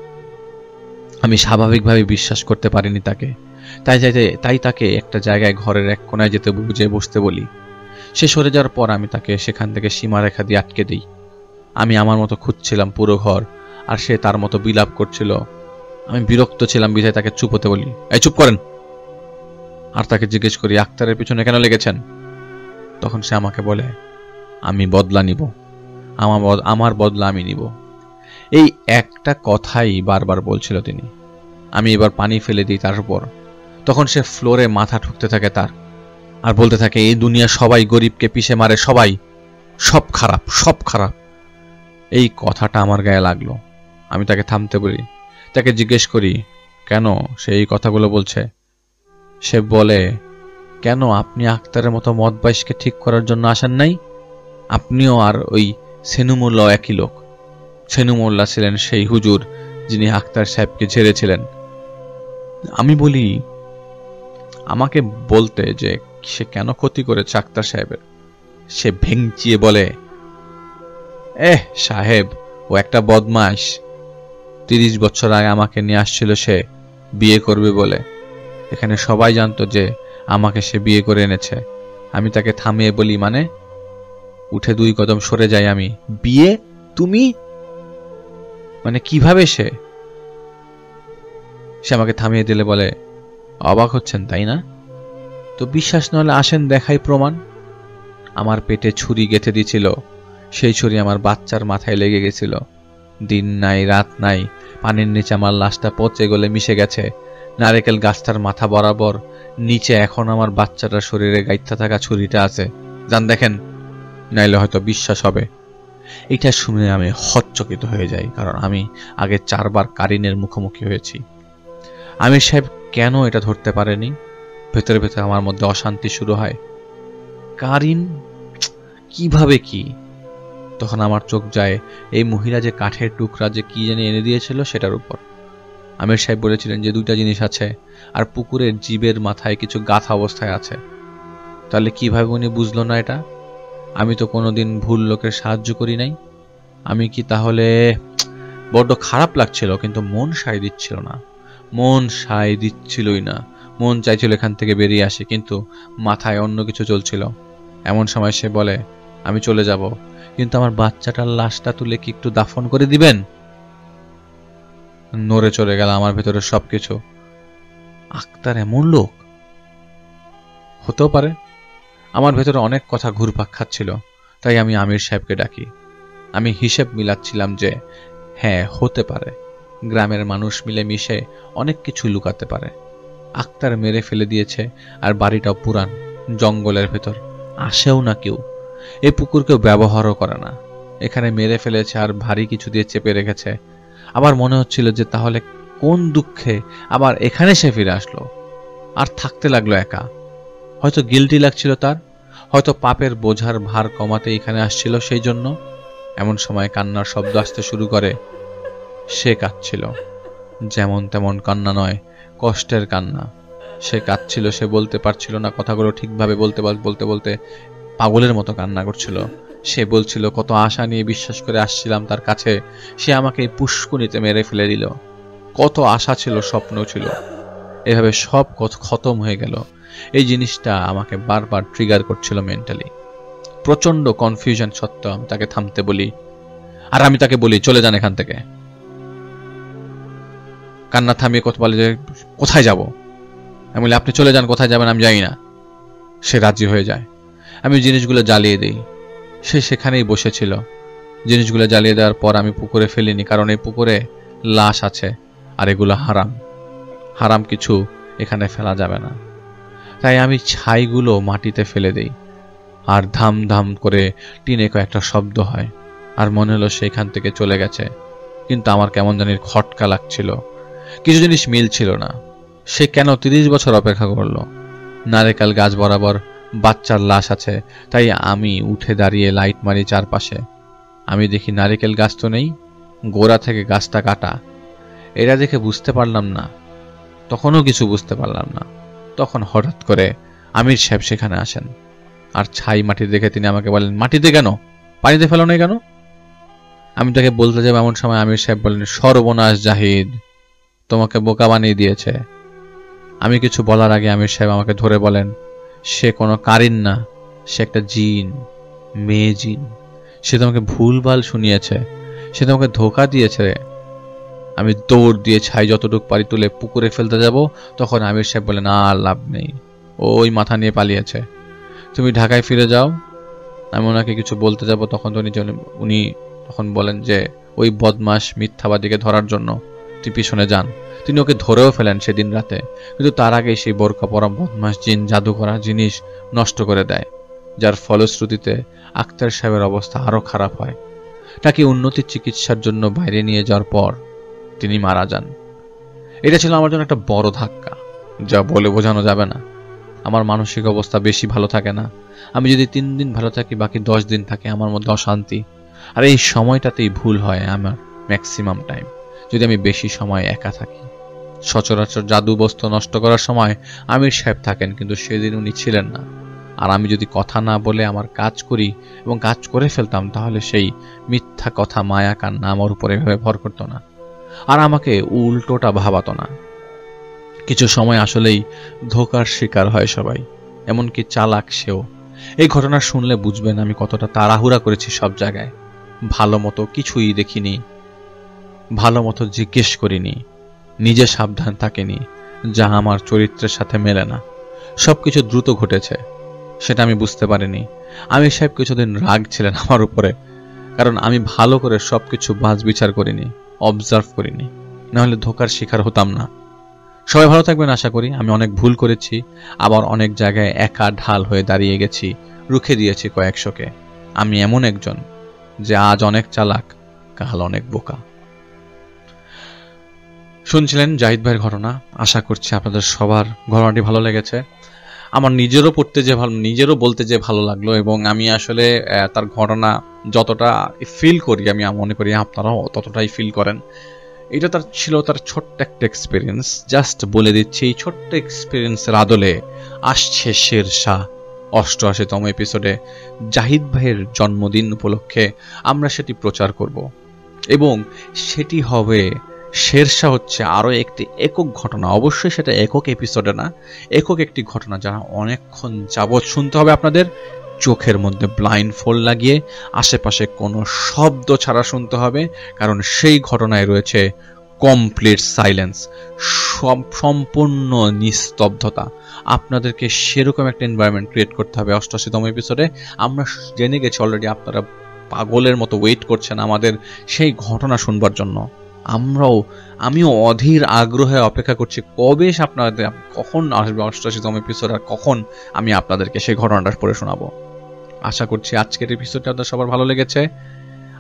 আমি স্বাভাবিকভাবে বিশ্বাস করতে পারিনি তাকে। তাই যাইতে তাই তাকে একটা জায়গায় ঘরের এক কোনায় যেতে বুঝে বসতে বলি। সে সরে যাওয়ার পর আমি তাকে সেখান থেকে সীমারেখা দিয়ে আটকে দিই। আমি আমার মতো খুঁজছিলাম পুরো ঘর, আর সে তার মতো বিলাপ করছিল। আমি বিরক্ত ছিলাম বিধায় তাকে চুপ হতে বলি। এই চুপ করেন! আর তাকে জিজ্ঞেস করি, আক্তারের পিছনে কেন লেগেছেন? তখন সে আমাকে বলে, আমি বদলা নিব, আমার আমার বদলা আমি নিব। এই একটা কথাই বারবার বলছিল তিনি। আমি এবার পানি ফেলে দিই তার উপর। তখন সে ফ্লোরে মাথা ঠুকতে থাকে তার, আর বলতে থাকে, এই দুনিয়া সবাই গরিবকে পিষে মারে, সবাই, সব খারাপ, সব খারাপ। এই কথাটা আমার গায়ে লাগলো। আমি তাকে থামতে বলি। তাকে জিজ্ঞেস করি কেন সে এই কথাগুলো বলছে। সে বলে, কেন আপনি আক্তারের মতো মদ বাইশকে ঠিক করার জন্য আসেন নাই? আপনিও আর ওই সেনুমুল্লাহ একই লোক। সেনুমুল্লাহ ছিলেন সেই হুজুর যিনি আক্তার সাহেবকে ঝেড়েছিলেন। আমি বলি আমাকে বলতে যে সে কেন ক্ষতি করেছে আক্তার সাহেবের। সে ভেঙচিয়ে বলে, এহ সাহেব, ও একটা বদমাশ। তিরিশ বছর আগে আমাকে নিয়ে আসছিল সে বিয়ে করবে বলে। এখানে সবাই জানতো যে আমাকে সে বিয়ে করে এনেছে। আমি তাকে থামিয়ে বলি, মানে? উঠে দুই কদম সরে যাই আমি। বিয়ে? তুমি? মানে কিভাবে? সে সে আমাকে থামিয়ে দিলে বলে, অবাক হচ্ছেন তাই না? তো বিশ্বাস নলে আসেন, দেখাই প্রমাণ। আমার পেটে ছুরি গেঁথে দিয়েছিল। সেই ছুরি আমার বাচ্চার মাথায় লেগে গেছিল। দিন নাই রাত নাই, পানির নিচে আমার লাশটা পচে গলে মিশে গেছে নারকেল গাছটার মাথা বরাবর। নিচে এখন আমার বাচ্চাটার শরীরে গাইতে থাকা ছুরিটা আছে। যান দেখেন, নাইলে হয়তো বিশ্বাস হবে। এটা শুনে আমি হচ্চকিত হয়ে যাই, কারণ আমি আগে চারবার কারিনের মুখোমুখি হয়েছি। আমির সাহেব কেন এটা ধরতে পারেনি? ভেতরে ভেতরে আমার মধ্যে অশান্তি শুরু হয়। কারিন কিভাবে কি? তখন আমার চোখ যায় এই মহিলা যে কাঠের টুকরা যে কি জানি এনে দিয়েছিল সেটার উপর। আমির সাহেব বলেছিলেন যে দুইটা জিনিস আছে, আর পুকুরের জীবের মাথায় কিছু গাথা অবস্থায় আছে। তাহলে কিভাবে উনি বুঝলো না এটা? আমি তো কোনোদিন ভুল লোকের সাহায্য করি নাই। আমি কি তাহলে? বড্ড খারাপ লাগছিল, কিন্তু মন সায় দিচ্ছিল না। মন সায় দিচ্ছিলই না। মন চাইছিল এখান থেকে বেরিয়ে আসি, কিন্তু মাথায় অন্য কিছু চলছিল। এমন সময় সে বলে, আমি চলে যাব, কিন্তু আমার বাচ্চাটার লাশটা তুলে কি একটু দাফন করে দিবেন? নড়ে চলে গেল আমার ভেতরে সবকিছু। আক্তার এমন লোক হতেও পারে। আমার ভেতরে অনেক কথা ঘুরপাক খাচ্ছিল, তাই আমি আমির সাহেবকে ডাকি। আমি হিসেব মিলাচ্ছিলাম যে হ্যাঁ, হতে পারে। গ্রামের মানুষ মিলে মিশে অনেক কিছু লুকাতে পারে। আক্তার মেরে ফেলে দিয়েছে, আর বাড়িটাও পুরান, জঙ্গলের ভেতর, আসেও না কেউ। এই পুকুর কেউ ব্যবহারও করে না। এখানে মেরে ফেলেছে আর ভারী কিছু দিয়ে চেপে রেখেছে। আবার মনে হচ্ছিল যে তাহলে কোন দুঃখে আবার এখানে সে ফিরে আসলো আর থাকতে লাগলো একা। হয়তো গিল্টি লাগছিল তার, হয়তো পাপের বোঝার ভার কমাতে এখানে আসছিল, সেই জন্য এমন সময় কান্নার শব্দ আসতে শুরু করে। সে কাঁদছিল, যেমন তেমন কান্না নয়, কষ্টের কান্না। সে কাঁদছিল, সে বলতে পারছিল না কথাগুলো ঠিকভাবে, বলতে বলতে বলতে পাগলের মতো কান্না করছিল। সে বলছিল কত আশা নিয়ে বিশ্বাস করে আসছিলাম তার কাছে, সে আমাকে এই পুষ্কুনিতে মেরে ফেলে দিল। কত আশা ছিল, স্বপ্ন ছিল, এভাবে সব খতম হয়ে গেল। এই জিনিসটা আমাকে বারবার ট্রিগার করছিল মেন্টালি। প্রচন্ড কনফিউশন সত্ত্বেও আমি তাকে থামতে বলি, আর আমি তাকে বলি চলে যান এখান থেকে। কান্না থামিয়ে কথা বলে যে কোথায় যাব। আমি বলি আপনি চলে যান, কোথায় যাবেন আমি জানি না। সে রাজি হয়ে যায়। আমি জিনিসগুলো জ্বালিয়ে দিই। সে সেখানেই বসেছিল। জিনিসগুলো জ্বালিয়ে দেওয়ার পর আমি পুকুরে ফেলিনি, কারণ এই পুকুরে লাশ আছে আর এগুলো হারাম। হারাম কিছু এখানে ফেলা যাবে না। তাই আমি ছাইগুলো মাটিতে ফেলে দেই, আর ধাম ধাম করে টিনে কয়েকটা শব্দ হয়, আর মনে হলো সেখান থেকে চলে গেছে। কিন্তু আমার কেমন জানি খটকা লাগছিল, কিছু জিনিস মিল ছিল না। সে কেন তিরিশ বছর অপেক্ষা করলো? নারকেল গাছ বরাবর বাচ্চার লাশ আছে, তাই আমি উঠে দাঁড়িয়ে লাইট মারি চারপাশে। আমি দেখি নারকেল গাছ তো নেই, গোড়া থেকে গাছটা কাটা। এটা দেখে বুঝতে পারলাম না, তখনও কিছু বুঝতে পারলাম না। তখন হঠাৎ করে আমির সাহেব সেখানে আসেন, আর ছাই মাটি দেখে তিনি আমাকে বলেন, মাটিতে কেন, পানিতে ফেলো না কেন? আমি তাকে বলতে যাব এমন সময় আমির সাহেব বলেন, সর্বনাশ জাহিদ, তোমাকে বোকা বানিয়ে দিয়েছে। আমি কিছু বলার আগে আমির সাহেব আমাকে ধরে বলেন, সে কোনো কারিন না, সে একটা জিন, মেয়ে জিন। সে তোমাকে ভুলভাল শুনিয়েছে, সে তোমাকে ধোকা দিয়েছে। আমি দৌড় দিয়ে ছাই যতটুকু পারি তুলে পুকুরে ফেলতে যাব, তখন আমির সাহেব বলেন, আর লাভ নেই, ওই মাথা নিয়ে পালিয়েছে, তুমি ঢাকায় ফিরে যাও। আমি ওনাকে কিছু বলতে যাব, তখন উনি তখন বলেন যে ওই বদমাস মিথ্যাবাদীকে ধরার জন্য তুই পিছনে যান। তিনি ওকে ধরেও ফেলেন সেদিন রাতে, কিন্তু তার আগে সেই বোরকা পরা বদমাস জিন জাদু করা জিনিস নষ্ট করে দেয়, যার ফলশ্রুতিতে আক্তার সাহেবের অবস্থা আরো খারাপ হয়। তাকে উন্নতির চিকিৎসার জন্য বাইরে নিয়ে যাওয়ার পর তিনি মারা যান। এটা ছিল আমার জন্য একটা বড় ধাক্কা, যা বলে বোঝানো যাবে না। আমার মানসিক অবস্থা বেশি ভালো থাকে না। আমি যদি তিন দিন ভালো থাকি, বাকি দশ দিন থাকে আমার মধ্যে অশান্তি। আর এই সময়টাতেই ভুল হয় আমার ম্যাক্সিমাম টাইম, যদি আমি বেশি সময় একা থাকি। সচরাচর জাদু বস্তু নষ্ট করার সময় আমির সাহেব থাকেন, কিন্তু সেদিন উনি ছিলেন না। আর আমি যদি কথা না বলে আমার কাজ করি এবং কাজ করে ফেলতাম, তাহলে সেই মিথ্যা কথা মায়া কান্না আমার উপরে এভাবে ভর করতো না, আর আমাকে উল্টোটা ভাবাতো না। কিছু সময় আসলেই ধোকার শিকার হয় সবাই, এমনকি চালাক সেও। এই ঘটনা শুনলে বুঝবেন আমি কতটা তাড়াহুড়া করেছি সব জায়গায়। ভালো মতো কিছুই দেখিনি, ভালো মতো জিজ্ঞেস করিনি, নিজে সাবধান থাকিনি, যা আমার চরিত্রের সাথে মেলে না। সবকিছু দ্রুত ঘটেছে, সেটা আমি বুঝতে পারিনি। আমির সাহেব কিছুদিন রাগ ছিলেন আমার উপরে, কারণ আমি ভালো করে সবকিছু বাজ বিচার করিনি, অবজার্ভ করিনি, নাহলে ধোকার শিকার হতাম না। সবাই ভালো থাকবেন আশা করি। আমি অনেক ভুল করেছি, আবার অনেক জায়গায় একা ঢাল হয়ে দাঁড়িয়ে গেছি, রুখে দিয়েছি কয়েকশোকে। আমি এমন একজন যে আজ অনেক চালাক, কাল অনেক বোকা। শুনছিলেন জাহিদ ভাইয়ের ঘটনা। আশা করছি আপনাদের সবার ঘটনাটি ভালো লেগেছে। আমার নিজেরও পড়তে যে ভালো, নিজেরও বলতে যে ভালো লাগলো, এবং আমি আসলে তার ঘটনা যতটা ফিল করি, আমি মনে করি আপনারাও ততটাই ফিল করেন। এটা তার ছিল তার ছোট্ট একটা এক্সপিরিয়েন্স। জাস্ট বলে দিচ্ছি, এই ছোট্ট এক্সপিরিয়েন্সের আদলে আসছে শেরশাহ অষ্টআশিতম এপিসোডে জাহিদ ভাইয়ের জন্মদিন উপলক্ষে আমরা সেটি প্রচার করব, এবং সেটি হবে শেরশাহ হচ্ছে আরও একটি একক ঘটনা। অবশ্যই সেটা একক এপিসোডে না, একক একটি ঘটনা যারা অনেকক্ষণ যাবৎ শুনতে হবে আপনাদের। চোখের মধ্যে ব্লাইন্ড ফোল্ড লাগিয়ে আশেপাশে কোনো শব্দ ছাড়া শুনতে হবে, কারণ সেই ঘটনায় রয়েছে কমপ্লিট সাইলেন্স, সম্পূর্ণ নিস্তব্ধতা। আপনাদেরকে সেরকম একটা এনভায়রনমেন্ট ক্রিয়েট করতে হবে অষ্টআশিতম এপিসোডে। আমরা জেনে গেছি অলরেডি আপনারা পাগলের মতো ওয়েট করছেন আমাদের সেই ঘটনা শুনবার জন্য। আমরাও আমিও অধীর আগ্রহে অপেক্ষা করছি কবে আপনাদের কখন আসবে অষ্টআশিতম এপিসোড, আর কখন আমি আপনাদেরকে সেই ঘটনাটা পড়ে শোনাবো। আশা করছি আজকের এপিসোডটা আপনাদের সবার ভালো লেগেছে।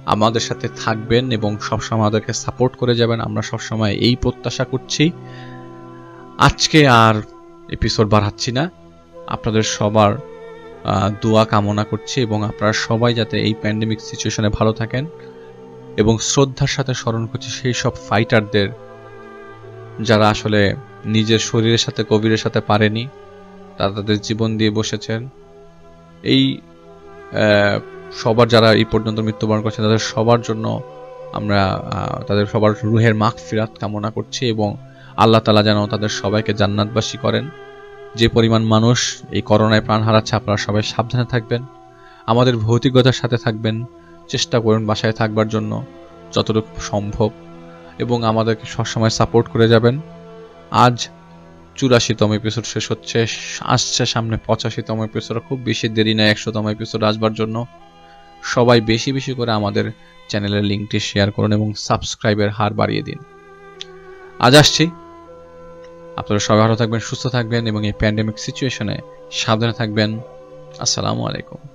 আমাদের সাথে থাকবেন এবং সবসময় আমাদেরকে সাপোর্ট করে যাবেন, আমরা সবসময় এই প্রত্যাশা করছি। আজকে আর এপিসোড বাড়াচ্ছি না, আপনাদের সবার দোয়া কামনা করছি এবং আপনারা সবাই যাতে এই প্যান্ডেমিক সিচুয়েশনে ভালো থাকেন এবং শ্রদ্ধার সাথে স্মরণ করছি সেই সব ফাইটারদের যারা আসলে নিজের শরীরের সাথে কোভিডের সাথে পারেনি, তারা তাদের জীবন দিয়ে বসেছেন। এই সবার যারা এই পর্যন্ত মৃত্যুবরণ করছে তাদের সবার জন্য আমরা তাদের সবার রুহের মাগফিরাত কামনা করছি এবং আল্লাহ তাআলা যেন তাদের সবাইকে জান্নাতবাসী করেন। যে পরিমাণ মানুষ এই করোনায় প্রাণ হারাচ্ছে, আপনারা সবাই সাবধানে থাকবেন, আমাদের ভৌতিকতার সাথে থাকবেন, চেষ্টা করুন বাসায় থাকবার জন্য যতটুকু সম্ভব এবং আমাদেরকে সবসময় সাপোর্ট করে যাবেন। আজ চুরাশিতম এপিসোড শেষ হচ্ছে, আসছে সামনে পঁচাশিতম এপিসোড, খুব বেশি দেরি নেই একশোতম এপিসোড আসবার জন্য। সবাই বেশি বেশি করে আমাদের চ্যানেলের লিঙ্কটি শেয়ার করুন এবং সাবস্ক্রাইবের হার বাড়িয়ে দিন। আজ আসছি, আপনারা সবাই ভালো থাকবেন, সুস্থ থাকবেন এবং এই প্যান্ডেমিক সিচুয়েশনে সাবধানে থাকবেন। আসসালামু আলাইকুম।